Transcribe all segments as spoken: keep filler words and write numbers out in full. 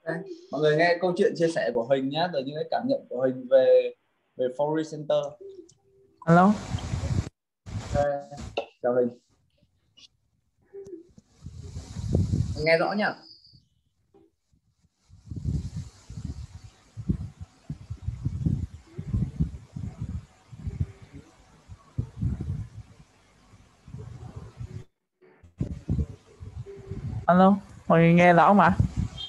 Đây, mọi người nghe câu chuyện chia sẻ của Huỳnh nhé, từ những cái cảm nhận của Huỳnh về về Forex Center. Alo, Đây, chào Huỳnh, nghe rõ nhá. alo, mọi người nghe rõ mà.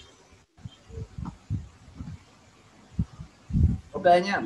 Ok nhá.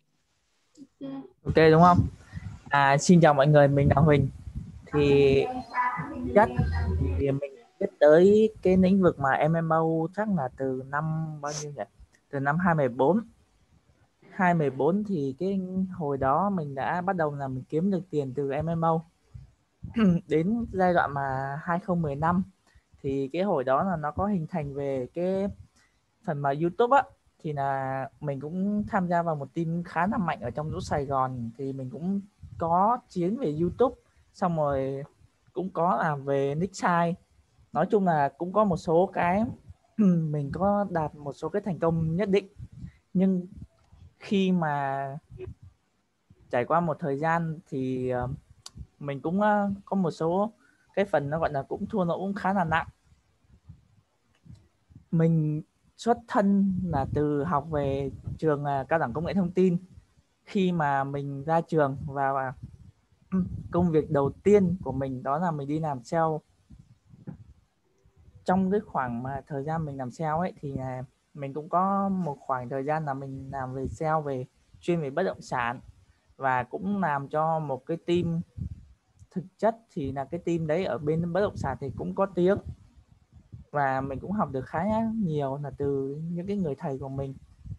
Ok đúng không? À, xin chào mọi người, mình là Huỳnh. Thì chắc thì mình biết tới cái lĩnh vực mà em em ô chắc là từ năm bao nhiêu nhỉ? Từ năm hai không một bốn. hai không một bốn thì cái hồi đó mình đã bắt đầu là mình kiếm được tiền từ em em ô. Đến giai đoạn mà hai không một năm thì cái hồi đó là nó có hình thành về cái phần mà YouTube á, thì là mình cũng tham gia vào một team khá là mạnh ở trong chỗ Sài Gòn, thì mình cũng có chiến về YouTube, xong rồi cũng có làm về nick site. Nói chung là cũng có một số cái mình có đạt một số cái thành công nhất định, nhưng khi mà trải qua một thời gian thì ờ, mình cũng ờ, có một số cái phần nó gọi là cũng thua lỗ cũng khá là nặng. Mình xuất thân là từ học về trường à, cao đẳng công nghệ thông tin. Khi mà mình ra trường và công việc đầu tiên của mình đó là mình đi làm sale. Trong cái khoảng mà thời gian mình làm sale ấy thì là mình cũng có một khoảng thời gian là mình làm về sale, về chuyên về bất động sản, và cũng làm cho một cái team. Thực chất thì là cái team đấy ở bên bất động sản thì cũng có tiếng, và mình cũng học được khá nhiều là từ những cái người thầy của mình.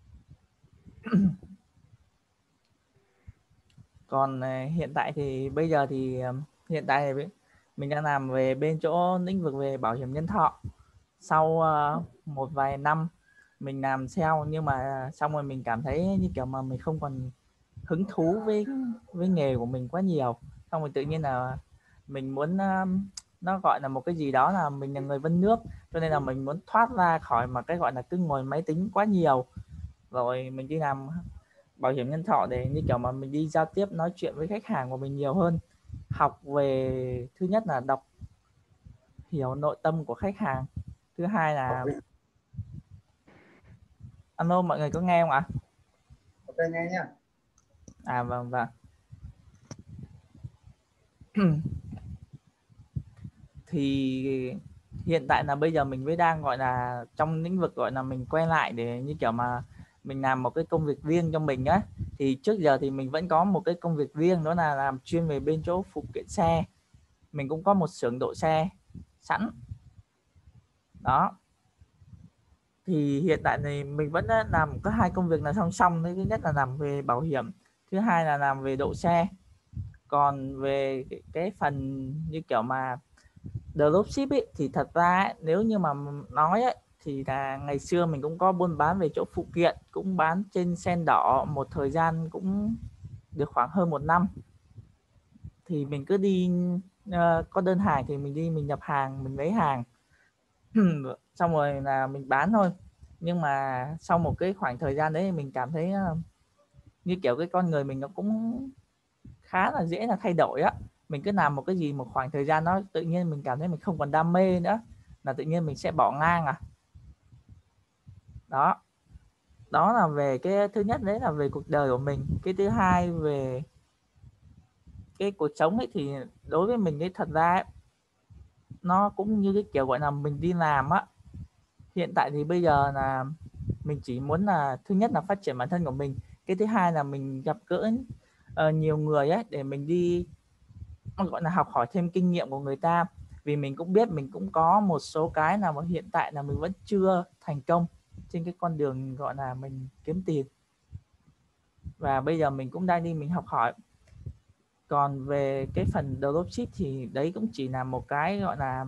Còn à, hiện tại thì bây giờ thì à, hiện tại thì mình đang làm về bên chỗ lĩnh vực về bảo hiểm nhân thọ. Sau uh, một vài năm mình làm sale, nhưng mà xong rồi mình cảm thấy như kiểu mà mình không còn hứng thú với với nghề của mình quá nhiều. Xong rồi tự nhiên là mình muốn uh, nó gọi là một cái gì đó, là mình là người vân nước, cho nên là mình muốn thoát ra khỏi mà cái gọi là cứ ngồi máy tính quá nhiều, rồi mình đi làm bảo hiểm nhân thọ để như kiểu mà mình đi giao tiếp nói chuyện với khách hàng của mình nhiều hơn, học về thứ nhất là đọc hiểu nội tâm của khách hàng, thứ hai là alo mọi người có nghe không ạ? Ok nghe nhá. À vâng vâng. Thì hiện tại là bây giờ mình mới đang gọi là trong lĩnh vực gọi là mình quay lại để như kiểu mà mình làm một cái công việc riêng cho mình á. Thì trước giờ thì mình vẫn có một cái công việc riêng, đó là làm chuyên về bên chỗ phụ kiện xe. Mình cũng có một xưởng độ xe sẵn đó. Thì hiện tại này mình vẫn làm có hai công việc là song song. Thứ nhất là làm về bảo hiểm, thứ hai là làm về độ xe. Còn về cái, cái phần như kiểu mà dropship ấy, thì thật ra ấy, nếu như mà nói ấy, thì là ngày xưa mình cũng có buôn bán về chỗ phụ kiện, cũng bán trên sen đỏ một thời gian cũng được khoảng hơn một năm. Thì mình cứ đi uh, có đơn hàng thì mình đi mình nhập hàng, mình lấy hàng xong rồi là mình bán thôi. Nhưng mà sau một cái khoảng thời gian đấy mình cảm thấy uh, như kiểu cái con người mình nó cũng khá là dễ là thay đổi á. Mình cứ làm một cái gì một khoảng thời gian đó tự nhiên mình cảm thấy mình không còn đam mê nữa, là tự nhiên mình sẽ bỏ ngang à. Đó, đó là về cái thứ nhất, đấy là về cuộc đời của mình. Cái thứ hai về cái cuộc sống ấy, thì đối với mình ấy thật ra ấy, nó cũng như cái kiểu gọi là mình đi làm á. Hiện tại thì bây giờ là mình chỉ muốn là thứ nhất là phát triển bản thân của mình, cái thứ hai là mình gặp gỡ uh, nhiều người ấy để mình đi gọi là học hỏi thêm kinh nghiệm của người ta. Vì mình cũng biết mình cũng có một số cái nào mà hiện tại là mình vẫn chưa thành công trên cái con đường gọi là mình kiếm tiền, và bây giờ mình cũng đang đi mình học hỏi. Còn về cái phần dropship thì đấy cũng chỉ là một cái gọi là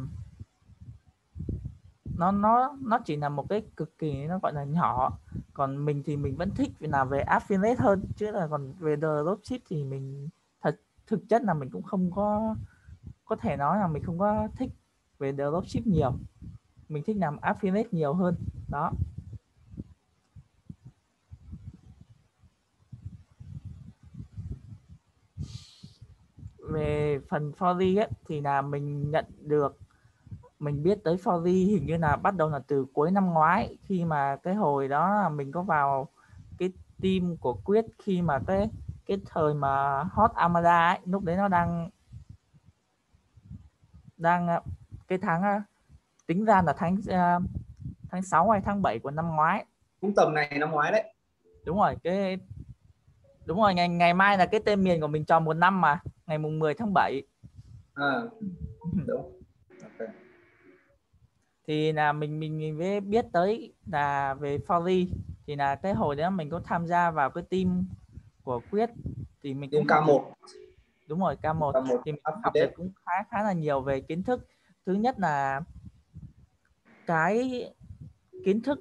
nó nó nó chỉ là một cái cực kỳ nó gọi là nhỏ. Còn mình thì mình vẫn thích làm về affiliate hơn, chứ là còn về dropship thì mình thật thực chất là mình cũng không có có thể nói là mình không có thích về dropship nhiều. Mình thích làm affiliate nhiều hơn đó. về phần Forex ấy, thì là mình nhận được, mình biết tới Forex hình như là bắt đầu là từ cuối năm ngoái, khi mà cái hồi đó là mình có vào cái team của Quyết, khi mà cái cái thời mà hot Armada ấy, lúc đấy nó đang đang cái tháng tính ra là tháng tháng sáu hay tháng bảy của năm ngoái. Cũng tầm này năm ngoái đấy. Đúng rồi, cái đúng rồi, ngày ngày mai là cái tên miền của mình tròn một năm mà, ngày mùng mười tháng bảy. À, đúng. Okay. Thì là mình mình mới biết tới là về Forex, thì là cái hồi đó mình có tham gia vào cái team của Quyết, thì mình cũng Team học K một. được, đúng rồi, K một, K một thì mình cũng học được affiliate. cũng khá khá là nhiều về kiến thức. Thứ nhất là cái kiến thức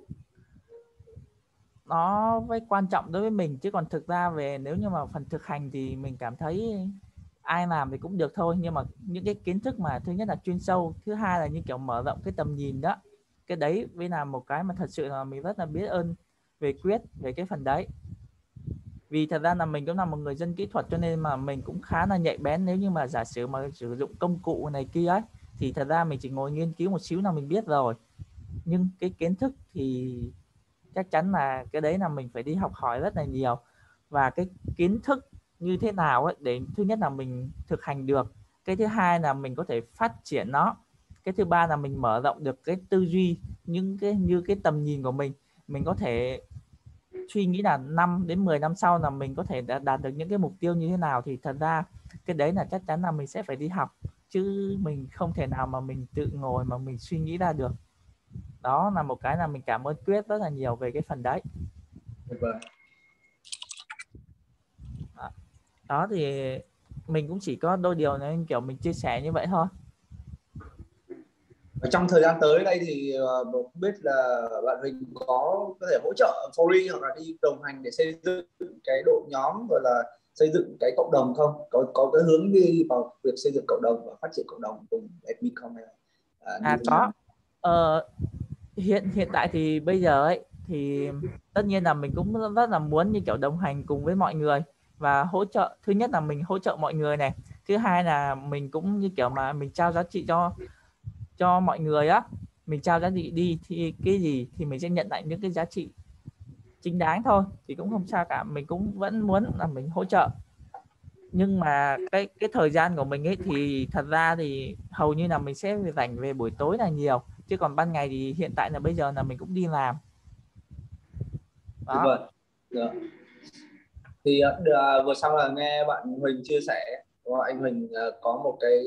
nó mới quan trọng đối với mình, chứ còn thực ra về nếu như mà phần thực hành thì mình cảm thấy ai làm thì cũng được thôi, nhưng mà những cái kiến thức mà thứ nhất là chuyên sâu, thứ hai là như kiểu mở rộng cái tầm nhìn đó, cái đấy mới là một cái mà thật sự là mình rất là biết ơn về Quyết về cái phần đấy. Vì thật ra là mình cũng là một người dân kỹ thuật, cho nên mà mình cũng khá là nhạy bén, nếu như mà giả sử mà sử dụng công cụ này kia ấy, thì thật ra mình chỉ ngồi nghiên cứu một xíu là mình biết rồi, nhưng cái kiến thức thì chắc chắn là cái đấy là mình phải đi học hỏi rất là nhiều. Và cái kiến thức như thế nào ấy, để thứ nhất là mình thực hành được, cái thứ hai là mình có thể phát triển nó, cái thứ ba là mình mở rộng được cái tư duy, những cái như cái tầm nhìn của mình mình có thể suy nghĩ là năm đến mười năm sau là mình có thể đạt được những cái mục tiêu như thế nào, thì thật ra cái đấy là chắc chắn là mình sẽ phải đi học, chứ mình không thể nào mà mình tự ngồi mà mình suy nghĩ ra được. Đó là một cái là mình cảm ơn Quyết rất là nhiều về cái phần đấy. Vâng. Đó thì mình cũng chỉ có đôi điều nên kiểu mình chia sẻ như vậy thôi. Ở trong thời gian tới đây thì uh, không biết là bạn Huỳnh có có thể hỗ trợ Forex hoặc là đi đồng hành để xây dựng cái đội nhóm, rồi là xây dựng cái cộng đồng không? Có có cái hướng đi vào việc xây dựng cộng đồng và phát triển cộng đồng cùng admin không, hay là à, như À thế có. nào? Ờ, hiện hiện tại thì bây giờ ấy thì tất nhiên là mình cũng rất là muốn như kiểu đồng hành cùng với mọi người và hỗ trợ. Thứ nhất là mình hỗ trợ mọi người này, thứ hai là mình cũng như kiểu mà mình trao giá trị cho cho mọi người á, mình trao giá trị đi thì cái gì thì mình sẽ nhận lại những cái giá trị chính đáng thôi, thì cũng không sao cả, mình cũng vẫn muốn là mình hỗ trợ. Nhưng mà cái cái thời gian của mình ấy thì thật ra thì hầu như là mình sẽ dành về buổi tối là nhiều, chứ còn ban ngày thì hiện tại là bây giờ là mình cũng đi làm Đúng đó. rồi. Được. Thì uh, vừa sau là nghe bạn Huỳnh chia sẻ, anh Huỳnh uh, có một cái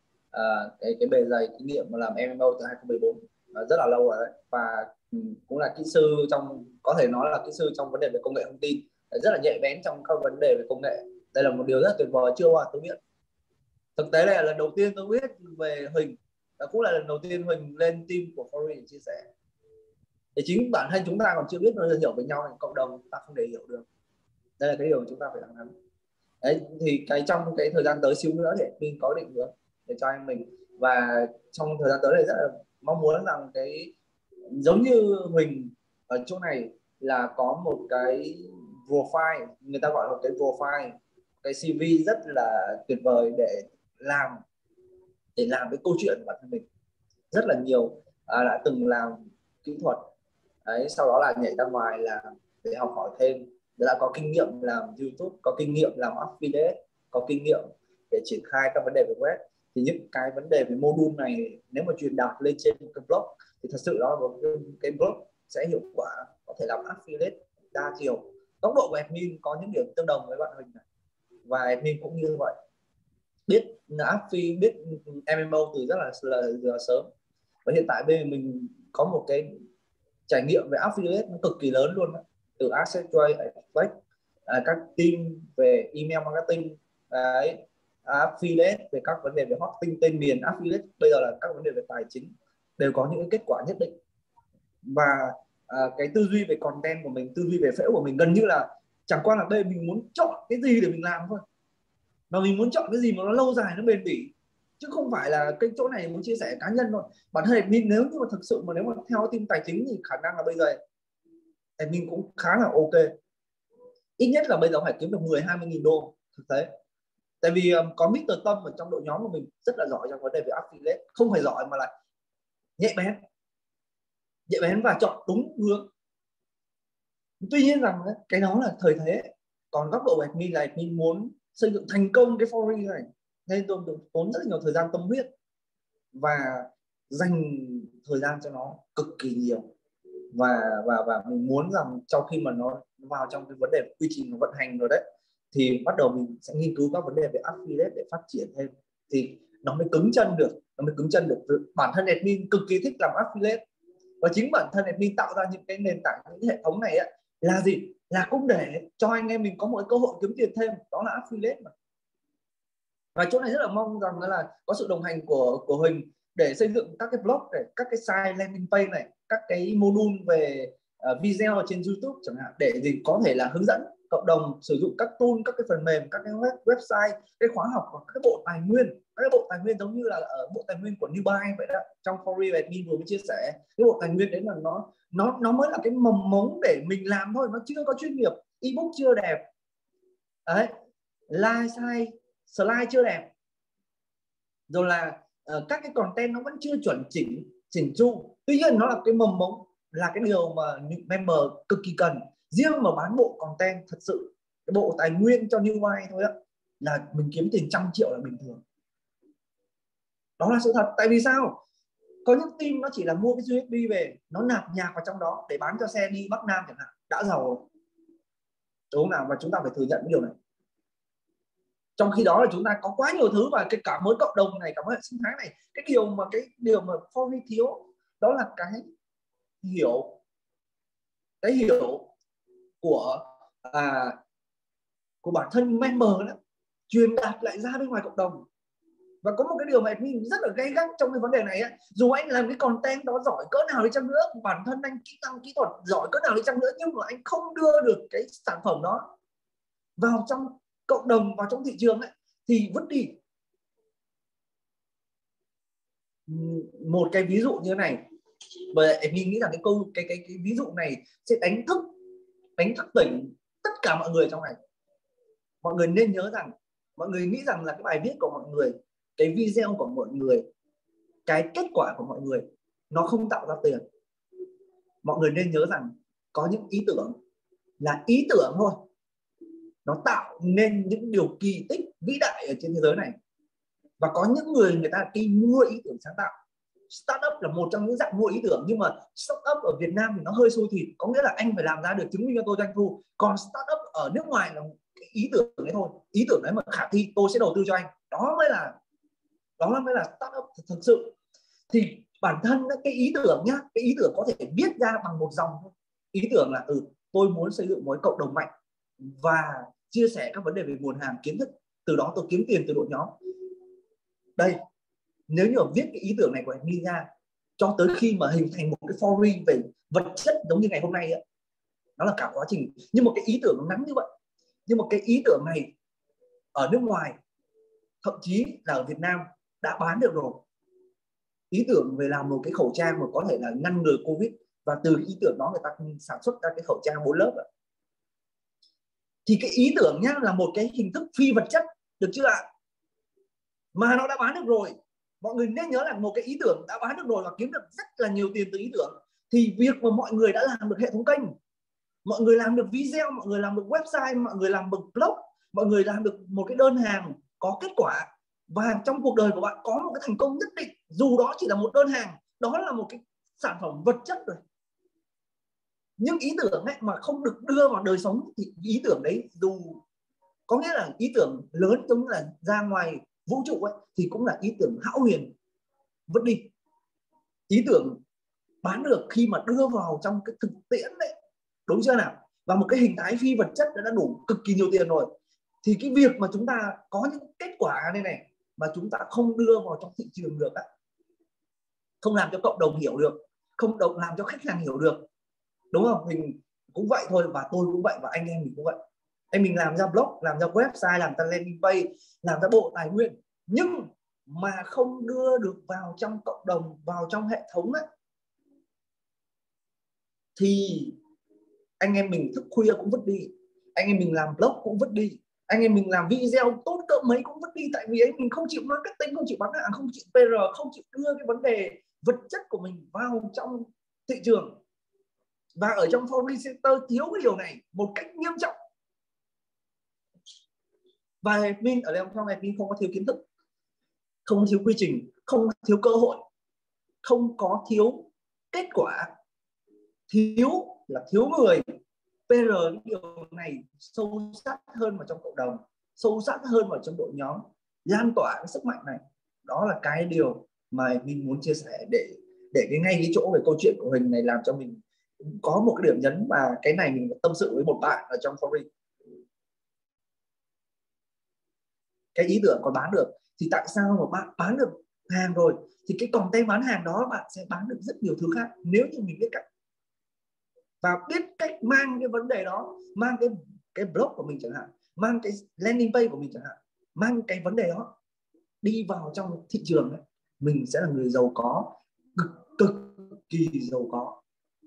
uh, cái cái bề dày kinh nghiệm mà làm em em ô từ hai không một bốn, uh, rất là lâu rồi đấy, và um, cũng là kỹ sư trong, có thể nói là kỹ sư trong vấn đề về công nghệ thông tin, rất là nhạy bén trong các vấn đề về công nghệ. Đây là một điều rất là tuyệt vời, chưa bao giờ tôi biết. Thực tế đây là lần đầu tiên tôi biết về Huỳnh, và cũng là lần đầu tiên Huỳnh lên team của Forex để chia sẻ. Thì chính bản thân chúng ta còn chưa biết bao giờ hiểu về nhau, cộng đồng chúng ta không để hiểu được. Đây là cái điều chúng ta phải làm nắm. Đấy, thì cái trong cái thời gian tới xíu nữa để mình có định hướng để cho anh mình, và trong thời gian tới này rất là mong muốn rằng cái giống như Huỳnh ở chỗ này là có một cái profile, người ta gọi là một cái profile, cái xê vê rất là tuyệt vời để làm để làm cái câu chuyện của bản thân mình. Rất là nhiều à, đã từng làm kỹ thuật đấy, sau đó là nhảy ra ngoài là để học hỏi thêm, đã có kinh nghiệm làm YouTube, có kinh nghiệm làm affiliate, có kinh nghiệm để triển khai các vấn đề về web. Thì những cái vấn đề về module này nếu mà truyền đạt lên trên cái blog thì thật sự đó là một cái, cái blog sẽ hiệu quả, có thể làm affiliate đa chiều. Tốc độ của admin có những điểm tương đồng với bạn Huỳnh này, và admin cũng như vậy, biết affiliate, biết em em ô từ rất là, là, là sớm. Và hiện tại bây giờ mình có một cái trải nghiệm về affiliate nó cực kỳ lớn luôn đó. Từ AccessJoy, Flex, à, các team về email marketing đấy, affiliate về các vấn đề về hosting tên miền, affiliate bây giờ là các vấn đề về tài chính, đều có những kết quả nhất định. Và à, cái tư duy về content của mình, tư duy về phễu của mình gần như là chẳng qua là đây mình muốn chọn cái gì để mình làm thôi, mà mình muốn chọn cái gì mà nó lâu dài, nó bền bỉ, chứ không phải là cái chỗ này muốn chia sẻ cá nhân thôi. Bản thân admin nếu như mà thực sự mà nếu mà theo team tài chính thì khả năng là bây giờ admin cũng khá là ok, ít nhất là bây giờ phải kiếm được mười hai mươi nghìn đô thực tế. Tại vì um, có mít tơ Tâm ở trong đội nhóm của mình rất là giỏi trong vấn đề về affiliate, không phải giỏi mà là nhạy bén, nhạy bén và chọn đúng hướng. Tuy nhiên rằng cái đó là thời thế, còn góc độ của admin là admin muốn xây dựng thành công cái forum này, nên tôi tốn rất là nhiều thời gian tâm huyết và dành thời gian cho nó cực kỳ nhiều, và và và mình muốn rằng sau khi mà nó vào trong cái vấn đề quy trình nó vận hành rồi đấy, thì bắt đầu mình sẽ nghiên cứu các vấn đề về affiliate để phát triển thêm, thì nó mới cứng chân được, nó mới cứng chân được. Bản thân admin cực kỳ thích làm affiliate, và chính bản thân admin tạo ra những cái nền tảng, những cái hệ thống này ấy, là gì? Là cũng để cho anh em mình có một cơ hội kiếm tiền thêm, đó là affiliate mà. Và chỗ này rất là mong rằng là có sự đồng hành của của Huỳnh để xây dựng các cái blog này, các cái site landing page này, các cái module về uh, video ở trên YouTube chẳng hạn, để gì có thể là hướng dẫn cộng đồng sử dụng các tool, các cái phần mềm, các cái web, website, cái khóa học và các cái bộ tài nguyên, các cái bộ tài nguyên giống như là ở bộ tài nguyên của Newbuy vậy đó. Trong forum admin vừa mới chia sẻ, cái bộ tài nguyên đấy là nó nó nó mới là cái mầm mống để mình làm thôi, nó chưa có chuyên nghiệp, ebook chưa đẹp đấy, live site slide chưa đẹp, rồi là uh, các cái content nó vẫn chưa chuẩn chỉnh chỉnh chu. Tuy nhiên nó là cái mầm mống, là cái điều mà những member cực kỳ cần. Riêng mà bán bộ content thật sự, cái bộ tài nguyên cho Newbuy thôi á, là mình kiếm tiền trăm triệu là bình thường. Đó là sự thật. Tại vì sao? Có những team nó chỉ là mua cái u ét bê về, nó nạp nhạc vào trong đó để bán cho xe đi Bắc Nam chẳng hạn, đã giàu rồi, đúng không nào? Và chúng ta phải thừa nhận cái điều này. Trong khi đó là chúng ta có quá nhiều thứ, và cái cả mối cộng đồng này, cả mối hệ sinh thái này, cái điều mà cái điều mà forum thiếu đó là cái hiểu, cái hiểu của à, của bản thân member đó, truyền đạt lại ra bên ngoài cộng đồng. Và có một cái điều mà admin rất là gay gắt trong cái vấn đề này ấy, dù anh làm cái content đó giỏi cỡ nào đi chăng nữa, bản thân anh kỹ năng kỹ thuật giỏi cỡ nào đi chăng nữa, nhưng mà anh không đưa được cái sản phẩm đó vào trong cộng đồng, vào trong thị trường ấy, thì vứt đi. Một cái ví dụ như thế này, và mình nghĩ rằng cái câu cái, cái cái ví dụ này sẽ đánh thức đánh thức tỉnh tất cả mọi người trong này. Mọi người nên nhớ rằng, mọi người nghĩ rằng là cái bài viết của mọi người, cái video của mọi người, cái kết quả của mọi người nó không tạo ra tiền. Mọi người nên nhớ rằng có những ý tưởng là ý tưởng thôi, nó tạo nên những điều kỳ tích vĩ đại ở trên thế giới này. Và có những người người ta đi mua ý tưởng sáng tạo. Startup là một trong những dạng mua ý tưởng, nhưng mà startup ở Việt Nam thì nó hơi xôi thịt, có nghĩa là anh phải làm ra được chứng minh cho tôi doanh thu. Còn startup ở nước ngoài là cái ý tưởng đấy thôi, ý tưởng đấy mà khả thi tôi sẽ đầu tư cho anh, đó mới là đó mới là startup thực sự. Thì bản thân cái ý tưởng nhá, cái ý tưởng có thể viết ra bằng một dòng thôi. Ý tưởng là ừ tôi muốn xây dựng một cộng đồng mạnh và chia sẻ các vấn đề về nguồn hàng, kiến thức, từ đó tôi kiếm tiền từ đội nhóm. Đây, nếu như viết cái ý tưởng này của admin ra cho tới khi mà hình thành một cái forum về vật chất giống như ngày hôm nay ấy, nó là cả quá trình. Nhưng một cái ý tưởng nó ngắn như vậy, nhưng một cái ý tưởng này ở nước ngoài, thậm chí là ở Việt Nam đã bán được rồi. Ý tưởng về làm một cái khẩu trang mà có thể là ngăn ngừa Covid, và từ ý tưởng đó người ta sản xuất ra cái khẩu trang bốn lớp. Thì cái ý tưởng nhá là một cái hình thức phi vật chất, được chưa ạ? Mà nó đã bán được rồi. Mọi người nên nhớ là một cái ý tưởng đã bán được rồi và kiếm được rất là nhiều tiền từ ý tưởng. Thì việc mà mọi người đã làm được hệ thống kênh, mọi người làm được video, mọi người làm được website, mọi người làm được blog, mọi người làm được một cái đơn hàng có kết quả, và trong cuộc đời của bạn có một cái thành công nhất định, dù đó chỉ là một đơn hàng, đó là một cái sản phẩm vật chất rồi. Nhưng ý tưởng ấy mà không được đưa vào đời sống thì ý tưởng đấy, dù có nghĩa là ý tưởng lớn giống như là ra ngoài vũ trụ ấy, thì cũng là ý tưởng hão huyền, vứt đi. Ý tưởng bán được khi mà đưa vào trong cái thực tiễn đấy, đúng chưa nào? Và một cái hình thái phi vật chất đã đủ cực kỳ nhiều tiền rồi. Thì cái việc mà chúng ta có những kết quả này này mà chúng ta không đưa vào trong thị trường được, không làm cho cộng đồng hiểu được, không đồng làm cho khách hàng hiểu được, đúng không? Mình cũng vậy thôi, và tôi cũng vậy, và anh em mình cũng vậy. Anh mình làm ra blog, làm ra website, làm ra landing page, làm ra bộ tài nguyên, nhưng mà không đưa được vào trong cộng đồng, vào trong hệ thống ấy, thì anh em mình thức khuya cũng vứt đi, anh em mình làm blog cũng vứt đi, anh em mình làm video tốt cỡ mấy cũng vứt đi, tại vì ấy mình không chịu marketing, không chịu bán hàng, không chịu pê rờ, không chịu đưa cái vấn đề vật chất của mình vào trong thị trường. Và ở trong Forex Center thiếu cái điều này một cách nghiêm trọng. Và admin ở đây trong admin không có thiếu kiến thức, không thiếu quy trình, không thiếu cơ hội, không có thiếu kết quả, thiếu là thiếu người. pê rờ những điều này sâu sắc hơn vào trong cộng đồng, sâu sắc hơn vào trong đội nhóm, lan tỏa cái sức mạnh này. Đó là cái điều mà mình muốn chia sẻ để để cái ngay cái chỗ về câu chuyện của Huỳnh này làm cho mình có một cái điểm nhấn, và cái này mình tâm sự với một bạn ở trong Forex. Cái ý tưởng còn bán được thì tại sao mà bạn bán được hàng rồi thì cái content bán hàng đó bạn sẽ bán được rất nhiều thứ khác nếu như mình biết cách, và biết cách mang cái vấn đề đó, mang cái cái blog của mình chẳng hạn, mang cái landing page của mình chẳng hạn, mang cái vấn đề đó đi vào trong thị trường ấy, mình sẽ là người giàu có, cực cực kỳ giàu có.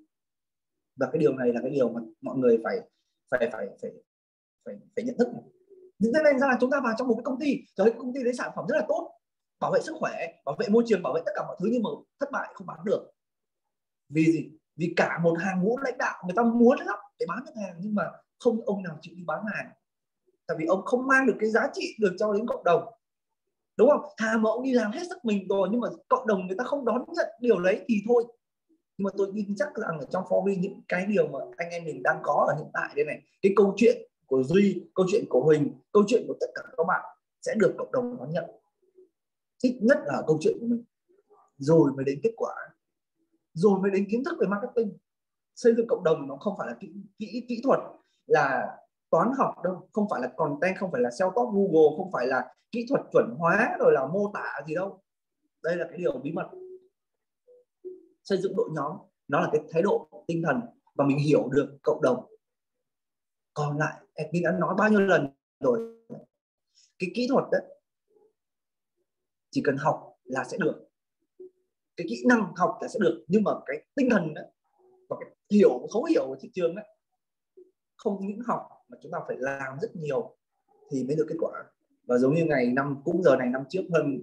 Và cái điều này là cái điều mà mọi người phải phải phải phải phải, phải nhận thức. Thế nên ra là chúng ta vào trong một cái công ty, trời, công ty đấy sản phẩm rất là tốt, bảo vệ sức khỏe, bảo vệ môi trường, bảo vệ tất cả mọi thứ, nhưng mà thất bại không bán được. Vì gì? Vì cả một hàng ngũ lãnh đạo người ta muốn lắm để bán được hàng, nhưng mà không ông nào chịu đi bán hàng, tại vì ông không mang được cái giá trị được cho đến cộng đồng, đúng không? Thà mà ông đi làm hết sức mình rồi nhưng mà cộng đồng người ta không đón nhận điều đấy thì thôi. Nhưng mà tôi tin chắc rằng ở trong Forex những cái điều mà anh em mình đang có ở hiện tại đây này, cái câu chuyện của Duy, câu chuyện của Huỳnh, câu chuyện của tất cả các bạn sẽ được cộng đồng đón nhận, ít nhất là câu chuyện của mình, rồi mới đến kết quả, rồi mới đến kiến thức về marketing. Xây dựng cộng đồng nó không phải là kỹ, kỹ, kỹ thuật là toán học đâu, không phải là content, không phải là seo top Google, không phải là kỹ thuật chuẩn hóa rồi là mô tả gì đâu. Đây là cái điều bí mật. Xây dựng đội nhóm nó là cái thái độ tinh thần và mình hiểu được cộng đồng. Còn lại admin đã nói bao nhiêu lần rồi, cái kỹ thuật đấy chỉ cần học là sẽ được, cái kỹ năng học là sẽ được, nhưng mà cái tinh thần đấy và cái hiểu thấu hiểu của thị trường đấy, không những học mà chúng ta phải làm rất nhiều thì mới được kết quả. Và giống như ngày năm cũng giờ này năm trước, hơn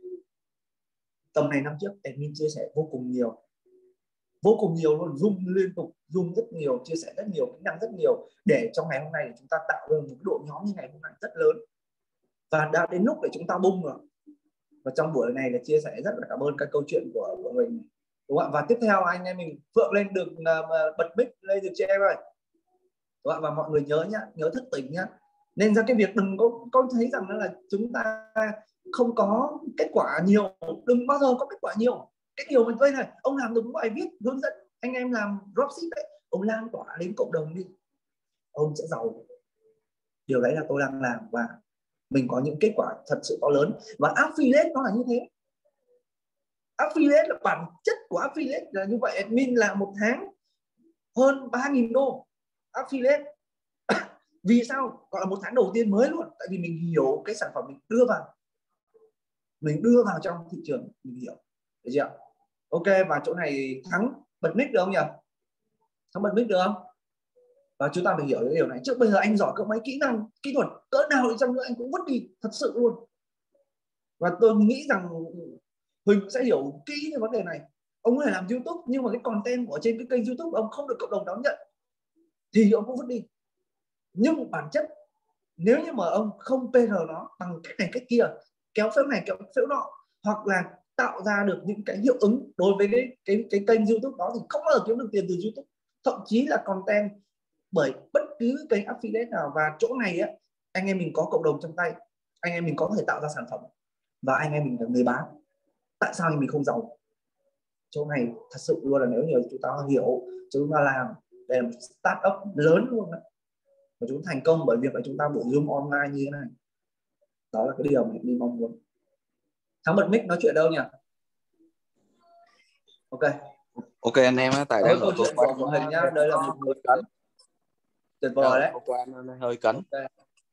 tầm này năm trước, admin chia sẻ vô cùng nhiều, vô cùng nhiều luôn, zoom liên tục, zoom rất nhiều, chia sẻ rất nhiều, kỹ năng rất nhiều, để trong ngày hôm nay chúng ta tạo ra một cái đội nhóm như ngày hôm nay rất lớn, và đã đến lúc để chúng ta bung rồi. Và trong buổi này là chia sẻ rất là cảm ơn các câu chuyện của, của mình, đúng không ạ? Và tiếp theo anh em mình Phượng lên được uh, bật mic lên được cho em ơi, đúng không ạ? Và mọi người nhớ nhá, nhớ thức tỉnh nhá, nên ra cái việc đừng có, có thấy rằng là chúng ta không có kết quả nhiều, đừng bao giờ có kết quả nhiều. Cái điều mình đây này, ông làm được một bài viết hướng dẫn anh em làm dropship đấy, ông lan tỏa đến cộng đồng đi, ông sẽ giàu. Điều đấy là tôi đang làm và mình có những kết quả thật sự to lớn. Và affiliate nó là như thế. Affiliate là bản chất của affiliate là như vậy. Admin là một tháng hơn ba nghìn đô affiliate. Vì sao gọi là một tháng đầu tiên mới luôn? Tại vì mình hiểu cái sản phẩm mình đưa vào, mình đưa vào trong thị trường, mình hiểu, được chưa? Ok, và chỗ này Thắng bật mic được không nhỉ? Thắng bật mic được không? Và chúng ta phải hiểu cái điều này. Trước bây giờ anh giỏi các mấy kỹ năng kỹ thuật cỡ nào đi chăng nữa anh cũng vứt đi, thật sự luôn. Và tôi nghĩ rằng Huỳnh sẽ hiểu kỹ cái vấn đề này. Ông có thể làm YouTube nhưng mà cái content của trên cái kênh YouTube của ông không được cộng đồng đón nhận thì ông cũng vứt đi. Nhưng bản chất nếu như mà ông không pê rờ nó bằng cách này cách kia, kéo phễu này kéo phễu nọ, hoặc là tạo ra được những cái hiệu ứng đối với cái cái cái kênh YouTube đó, thì không bao giờ kiếm được tiền từ YouTube, thậm chí là content bởi bất cứ kênh affiliate nào. Và chỗ này á, anh em mình có cộng đồng trong tay, anh em mình có thể tạo ra sản phẩm và anh em mình là người bán. Tại sao mình không giàu? Chỗ này thật sự luôn là nếu như chúng ta hiểu, chúng ta làm, đây là một start up lớn luôn đấy, và chúng thành công bởi việc là chúng ta buổi Zoom online như thế này. Đó là cái điều mà mình mong muốn. Thắng bật mic nói chuyện đâu nhỉ? Ok. Ok anh em á, tại đây câu chuyện của của Huỳnh nhá, đây là một người cấn, tuyệt vời đấy. hơi cấn, okay.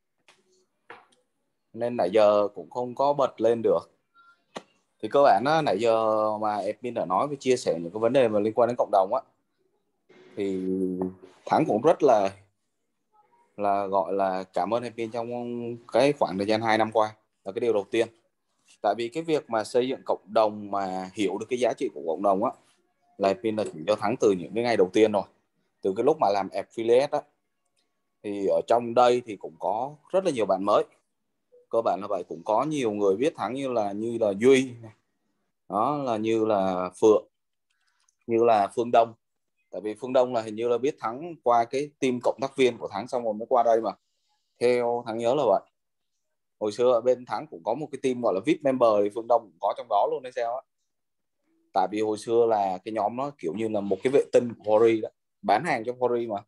Nên nãy giờ cũng không có bật lên được. Thì cơ bản á, nãy giờ mà admin đã nói và chia sẻ những cái vấn đề mà liên quan đến cộng đồng á, thì Thắng cũng rất là là gọi là cảm ơn admin trong cái khoảng thời gian hai năm qua, là cái điều đầu tiên. Tại vì cái việc mà xây dựng cộng đồng mà hiểu được cái giá trị của cộng đồng á, là admin là chỉ cho Thắng từ những cái ngày đầu tiên rồi, từ cái lúc mà làm affiliate á. Thì ở trong đây thì cũng có rất là nhiều bạn mới, cơ bản là vậy. Cũng có nhiều người biết Thắng như là như là Duy đó, là như là Phượng, như là Phương Đông. Tại vì Phương Đông là hình như là biết Thắng qua cái team cộng tác viên của Thắng xong rồi mới qua đây mà, theo Thắng nhớ là vậy. Hồi xưa ở bên Thắng cũng có một cái team gọi là vê i pê member, thì Phương Đông cũng có trong đó luôn hay sao á. Tại vì hồi xưa là cái nhóm nó kiểu như là một cái vệ tinh của Fori đó, bán hàng cho Fori mà.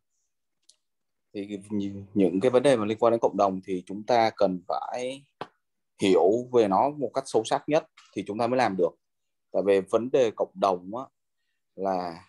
Thì những cái vấn đề mà liên quan đến cộng đồng thì chúng ta cần phải hiểu về nó một cách sâu sắc nhất thì chúng ta mới làm được. Tại vì vấn đề cộng đồng á, là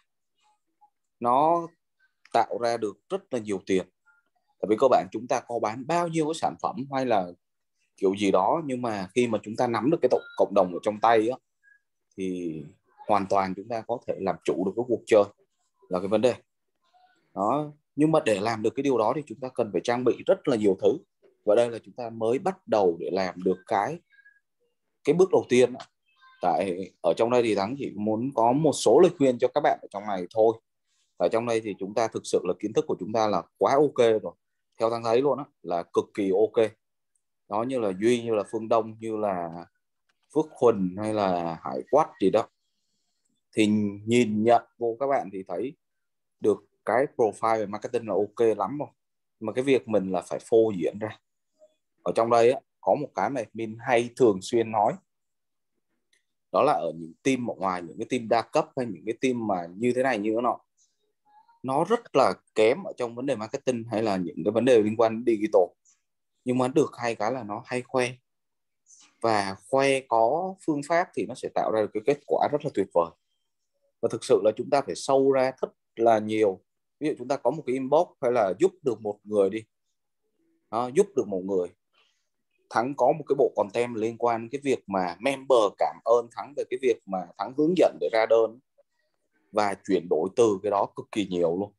nó tạo ra được rất là nhiều tiền. Tại vì các bạn, chúng ta có bán bao nhiêu cái sản phẩm hay là kiểu gì đó, nhưng mà khi mà chúng ta nắm được cái cộng đồng ở trong tay á, thì hoàn toàn chúng ta có thể làm chủ được cái cuộc chơi, là cái vấn đề đó. Nhưng mà để làm được cái điều đó thì chúng ta cần phải trang bị rất là nhiều thứ, và đây là chúng ta mới bắt đầu để làm được cái cái bước đầu tiên. Tại ở trong đây thì Thắng chỉ muốn có một số lời khuyên cho các bạn ở trong này thôi. Ở trong đây thì chúng ta thực sự là kiến thức của chúng ta là quá ok rồi, theo Thắng thấy luôn á, là cực kỳ ok đó. Như là Duy, như là Phương Đông, như là Phước Huỳnh hay là Hải Quát gì đó, thì nhìn nhận vô các bạn thì thấy được cái profile về marketing là ok lắm rồi. Mà cái việc mình là phải phô diễn ra. Ở trong đây á, có một cái mà admin hay thường xuyên nói, đó là ở những team ở ngoài, những cái team đa cấp hay những cái team mà như thế này như thế nọ, nó rất là kém ở trong vấn đề marketing hay là những cái vấn đề liên quan đến digital. Nhưng mà được hay cái là nó hay khoe, và khoe có phương pháp thì nó sẽ tạo ra được cái kết quả rất là tuyệt vời. Và thực sự là chúng ta phải sâu ra thật là nhiều. Ví dụ chúng ta có một cái inbox hay là giúp được một người đi đó, giúp được một người, Thắng có một cái bộ content liên quan đến cái việc mà member cảm ơn Thắng về cái việc mà Thắng hướng dẫn để ra đơn, và chuyển đổi từ cái đó cực kỳ nhiều luôn.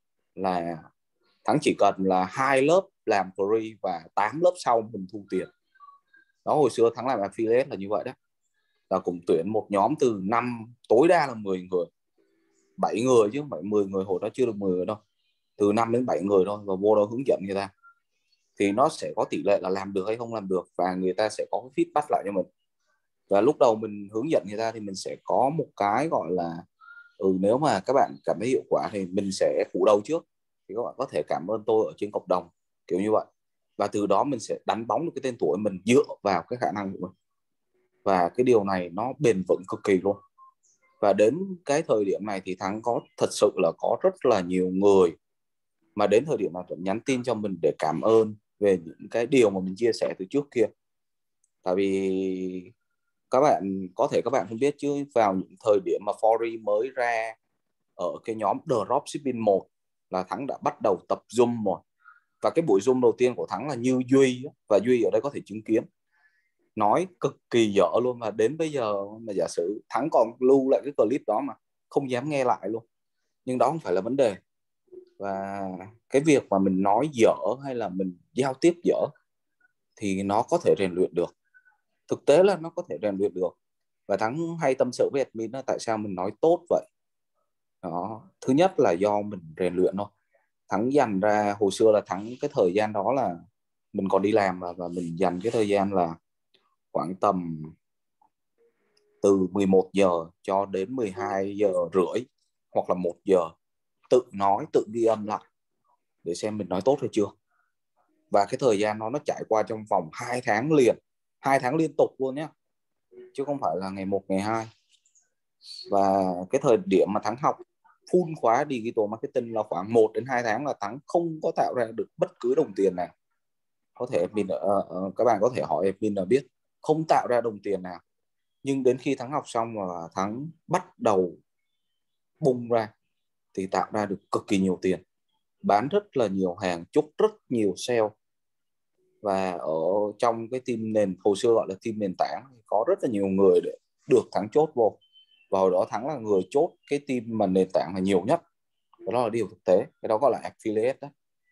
Là Thắng chỉ cần là hai lớp làm free và tám lớp sau mình thu tiền đó. Hồi xưa Thắng làm affiliate là như vậy đó, là cũng tuyển một nhóm từ năm, tối đa là mười người, bảy người chứ không phải mười người, hồi đó chưa được mười người đâu, từ năm đến bảy người thôi, và vô đó hướng dẫn người ta. Thì nó sẽ có tỷ lệ là làm được hay không làm được, và người ta sẽ có cái feedback lại cho mình. Và lúc đầu mình hướng dẫn người ta thì mình sẽ có một cái gọi là ừ, nếu mà các bạn cảm thấy hiệu quả thì mình sẽ phủ đầu trước, thì các bạn có thể cảm ơn tôi ở trên cộng đồng, kiểu như vậy. Và từ đó mình sẽ đánh bóng được cái tên tuổi mình dựa vào cái khả năng của mình. Và cái điều này nó bền vững cực kỳ luôn. Và đến cái thời điểm này thì Thắng có thật sự là có rất là nhiều người mà đến thời điểm này nhắn tin cho mình để cảm ơn về những cái điều mà mình chia sẻ từ trước kia. Tại vì các bạn có thể các bạn không biết, chứ vào những thời điểm mà Fori mới ra ở cái nhóm Dropshipping một là Thắng đã bắt đầu tập Zoom rồi. Và cái buổi Zoom đầu tiên của Thắng là như Duy, và Duy ở đây có thể chứng kiến, nói cực kỳ dở luôn. Và đến bây giờ mà giả sử Thắng còn lưu lại cái clip đó mà không dám nghe lại luôn. Nhưng đó không phải là vấn đề. Và cái việc mà mình nói dở hay là mình giao tiếp dở thì nó có thể rèn luyện được. Thực tế là nó có thể rèn luyện được. Và Thắng hay tâm sự với admin đó, tại sao mình nói tốt vậy đó. Thứ nhất là do mình rèn luyện thôi. Thắng dành ra, hồi xưa là Thắng cái thời gian đó là mình còn đi làm, và, và mình dành cái thời gian là khoảng tầm từ mười một giờ cho đến mười hai giờ rưỡi hoặc là một giờ, tự nói, tự ghi âm lại để xem mình nói tốt hay chưa. Và cái thời gian đó nó trải qua trong vòng hai tháng liền, hai tháng liên tục luôn nhé, chứ không phải là ngày một, ngày hai. Và cái thời điểm mà Thắng học full khóa digital marketing là khoảng một đến hai tháng là Thắng không có tạo ra được bất cứ đồng tiền nào. Có thể admin, uh, uh, các bạn có thể hỏi admin là biết, không tạo ra đồng tiền nào. Nhưng đến khi Thắng học xong và Thắng bắt đầu bung ra thì tạo ra được cực kỳ nhiều tiền, bán rất là nhiều hàng, chốt rất nhiều sale. Và ở trong cái team nền, hồi xưa gọi là team nền tảng, có rất là nhiều người để được Thắng chốt vô. Và hồi đó Thắng là người chốt cái team mà nền tảng là nhiều nhất. Đó là điều thực tế, cái đó gọi là affiliate đó.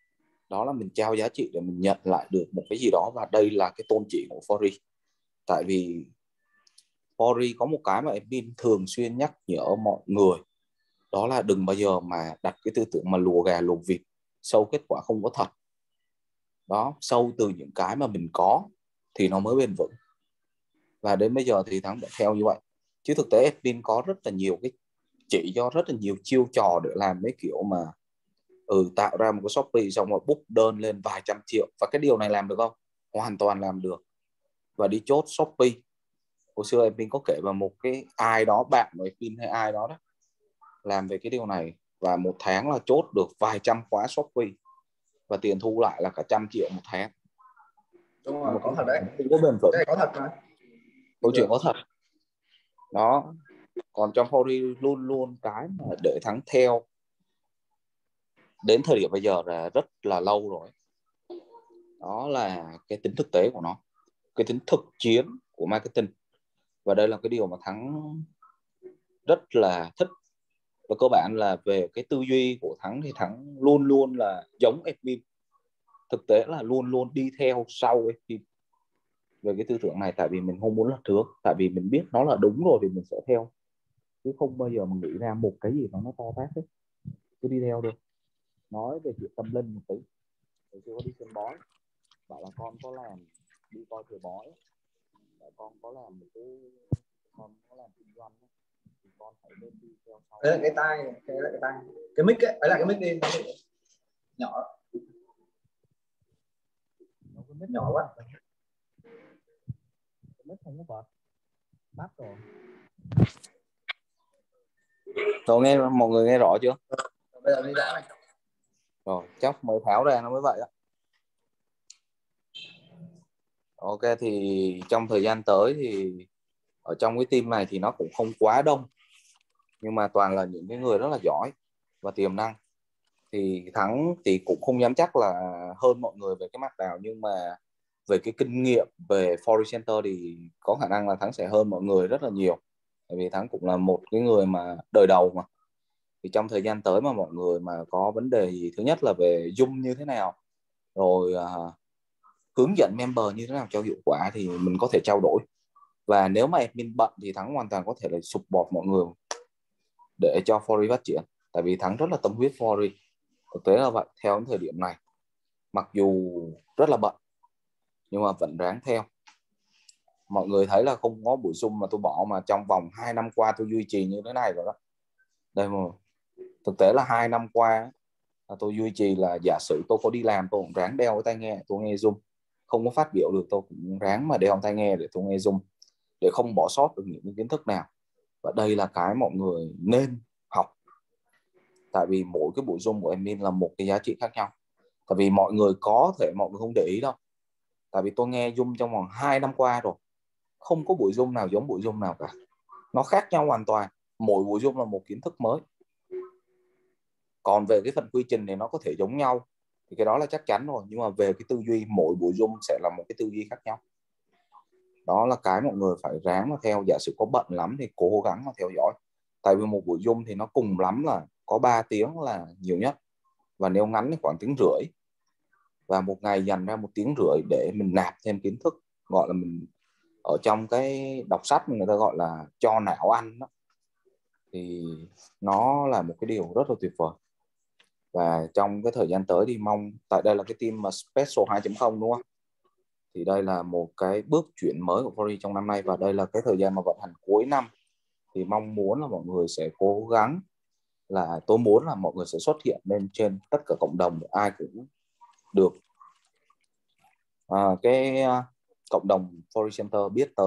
đó là mình trao giá trị để mình nhận lại được một cái gì đó, và đây là cái tôn chỉ của Fori. Tại vì Fori có một cái mà admin thường xuyên nhắc nhở mọi người, đó là đừng bao giờ mà đặt cái tư tưởng mà lùa gà luộc vịt, sâu kết quả không có thật. Đó, sâu từ những cái mà mình có thì nó mới bền vững. Và đến bây giờ thì Thắng đã theo như vậy. Chứ thực tế admin có rất là nhiều cái chỉ cho rất là nhiều chiêu trò để làm mấy kiểu mà ừ tạo ra một cái Shopee xong rồi book đơn lên vài trăm triệu. Và cái điều này làm được không? Hoàn toàn làm được. Và đi chốt Shopee. Hồi xưa admin có kể vào một cái ai đó, bạn của admin hay ai đó đó làm về cái điều này, và một tháng là chốt được vài trăm khóa Shopee và tiền thu lại là cả trăm triệu một tháng. Đúng rồi, có thật đấy. Không có bền vững. Cái này có thật mà. Câu chuyện có thật. Đó. Còn trong Fori luôn luôn cái mà để Thắng theo đến thời điểm bây giờ là rất là lâu rồi. Đó là cái tính thực tế của nó, cái tính thực chiến của marketing. Và đây là cái điều mà Thắng rất là thích. Và cơ bản là về cái tư duy của Thắng thì Thắng luôn luôn là giống admin. Thực tế là luôn luôn đi theo sau admin về cái tư tưởng này. Tại vì mình không muốn lật hướng, tại vì mình biết nó là đúng rồi thì mình sẽ theo, chứ không bao giờ mình nghĩ ra một cái gì đó nó to tát hết cứ đi theo được. Nói về chuyện tâm linh một tí, hồi xưa có đi xem bói, bảo là con có làm đi coi thầy bói, và con có làm một cái con có làm kinh doanh thì con phải lên đi theo sau. Đấy là cái tai, cái là cái tai, cái mic ấy, đấy là cái mic đi nhỏ nhỏ quá. Cái mic không có bật, bắt rồi. Rồi nghe mọi người nghe rõ chưa? Bây giờ đi đã này. Rồi chắc mới tháo ra nó mới vậy đó. Ok, thì trong thời gian tới thì ở trong cái team này thì nó cũng không quá đông, nhưng mà toàn là những cái người rất là giỏi và tiềm năng. Thì Thắng thì cũng không dám chắc là hơn mọi người về cái mặt nào, nhưng mà về cái kinh nghiệm về Fori Center thì có khả năng là Thắng sẽ hơn mọi người rất là nhiều. Tại vì Thắng cũng là một cái người mà đời đầu mà. Thì trong thời gian tới mà mọi người mà có vấn đề gì, thứ nhất là về Zoom như thế nào, rồi uh, hướng dẫn member như thế nào cho hiệu quả thì mình có thể trao đổi. Và nếu mà admin bận thì Thắng hoàn toàn có thể là support mọi người để cho Fori phát triển. Tại vì Thắng rất là tâm huyết Fori. Thực tế là vậy, theo đến thời điểm này mặc dù rất là bận nhưng mà vẫn ráng theo. Mọi người thấy là không có buổi Zoom mà tôi bỏ, mà trong vòng hai năm qua tôi duy trì như thế này rồi đó. Đây mà thực tế là hai năm qua là tôi duy trì là giả sử tôi có đi làm tôi cũng ráng đeo cái tai nghe tôi nghe Zoom, không có phát biểu được tôi cũng ráng mà đeo tai nghe để tôi nghe Zoom, để không bỏ sót được những kiến thức nào. Và đây là cái mọi người nên học. Tại vì mỗi cái buổi Zoom của admin là một cái giá trị khác nhau. Tại vì mọi người có thể mọi người không để ý đâu. Tại vì tôi nghe Zoom trong vòng hai năm qua rồi, không có buổi Zoom nào giống buổi Zoom nào cả. Nó khác nhau hoàn toàn. Mỗi buổi Zoom là một kiến thức mới. Còn về cái phần quy trình thì nó có thể giống nhau, thì cái đó là chắc chắn rồi. Nhưng mà về cái tư duy, mỗi buổi Zoom sẽ là một cái tư duy khác nhau. Đó là cái mọi người phải ráng mà theo. Giả sử có bận lắm thì cố gắng mà theo dõi. Tại vì một buổi Zoom thì nó cùng lắm là có ba tiếng là nhiều nhất. Và nếu ngắn thì khoảng tiếng rưỡi. Và một ngày dành ra một tiếng rưỡi để mình nạp thêm kiến thức. Gọi là mình ở trong cái đọc sách người ta gọi là cho não ăn đó. Thì nó là một cái điều rất là tuyệt vời. Và trong cái thời gian tới thì mong, tại đây là cái team mà Special hai chấm không đúng không? Thì đây là một cái bước chuyển mới của Fori trong năm nay, và đây là cái thời gian mà vận hành cuối năm. Thì mong muốn là mọi người sẽ cố gắng, là tôi muốn là mọi người sẽ xuất hiện lên trên tất cả cộng đồng để ai cũng được à, cái uh, cộng đồng Fori Center biết tới.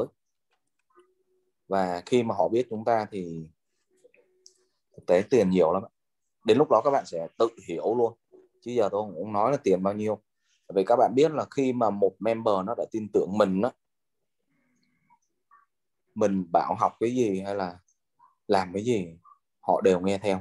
Và khi mà họ biết chúng ta thì thực tế tiền nhiều lắm. Đến lúc đó các bạn sẽ tự hiểu luôn. Chứ giờ tôi không nói là tiền bao nhiêu. Vì các bạn biết là khi mà một member nó đã tin tưởng mình đó, mình bảo học cái gì hay là làm cái gì họ đều nghe theo.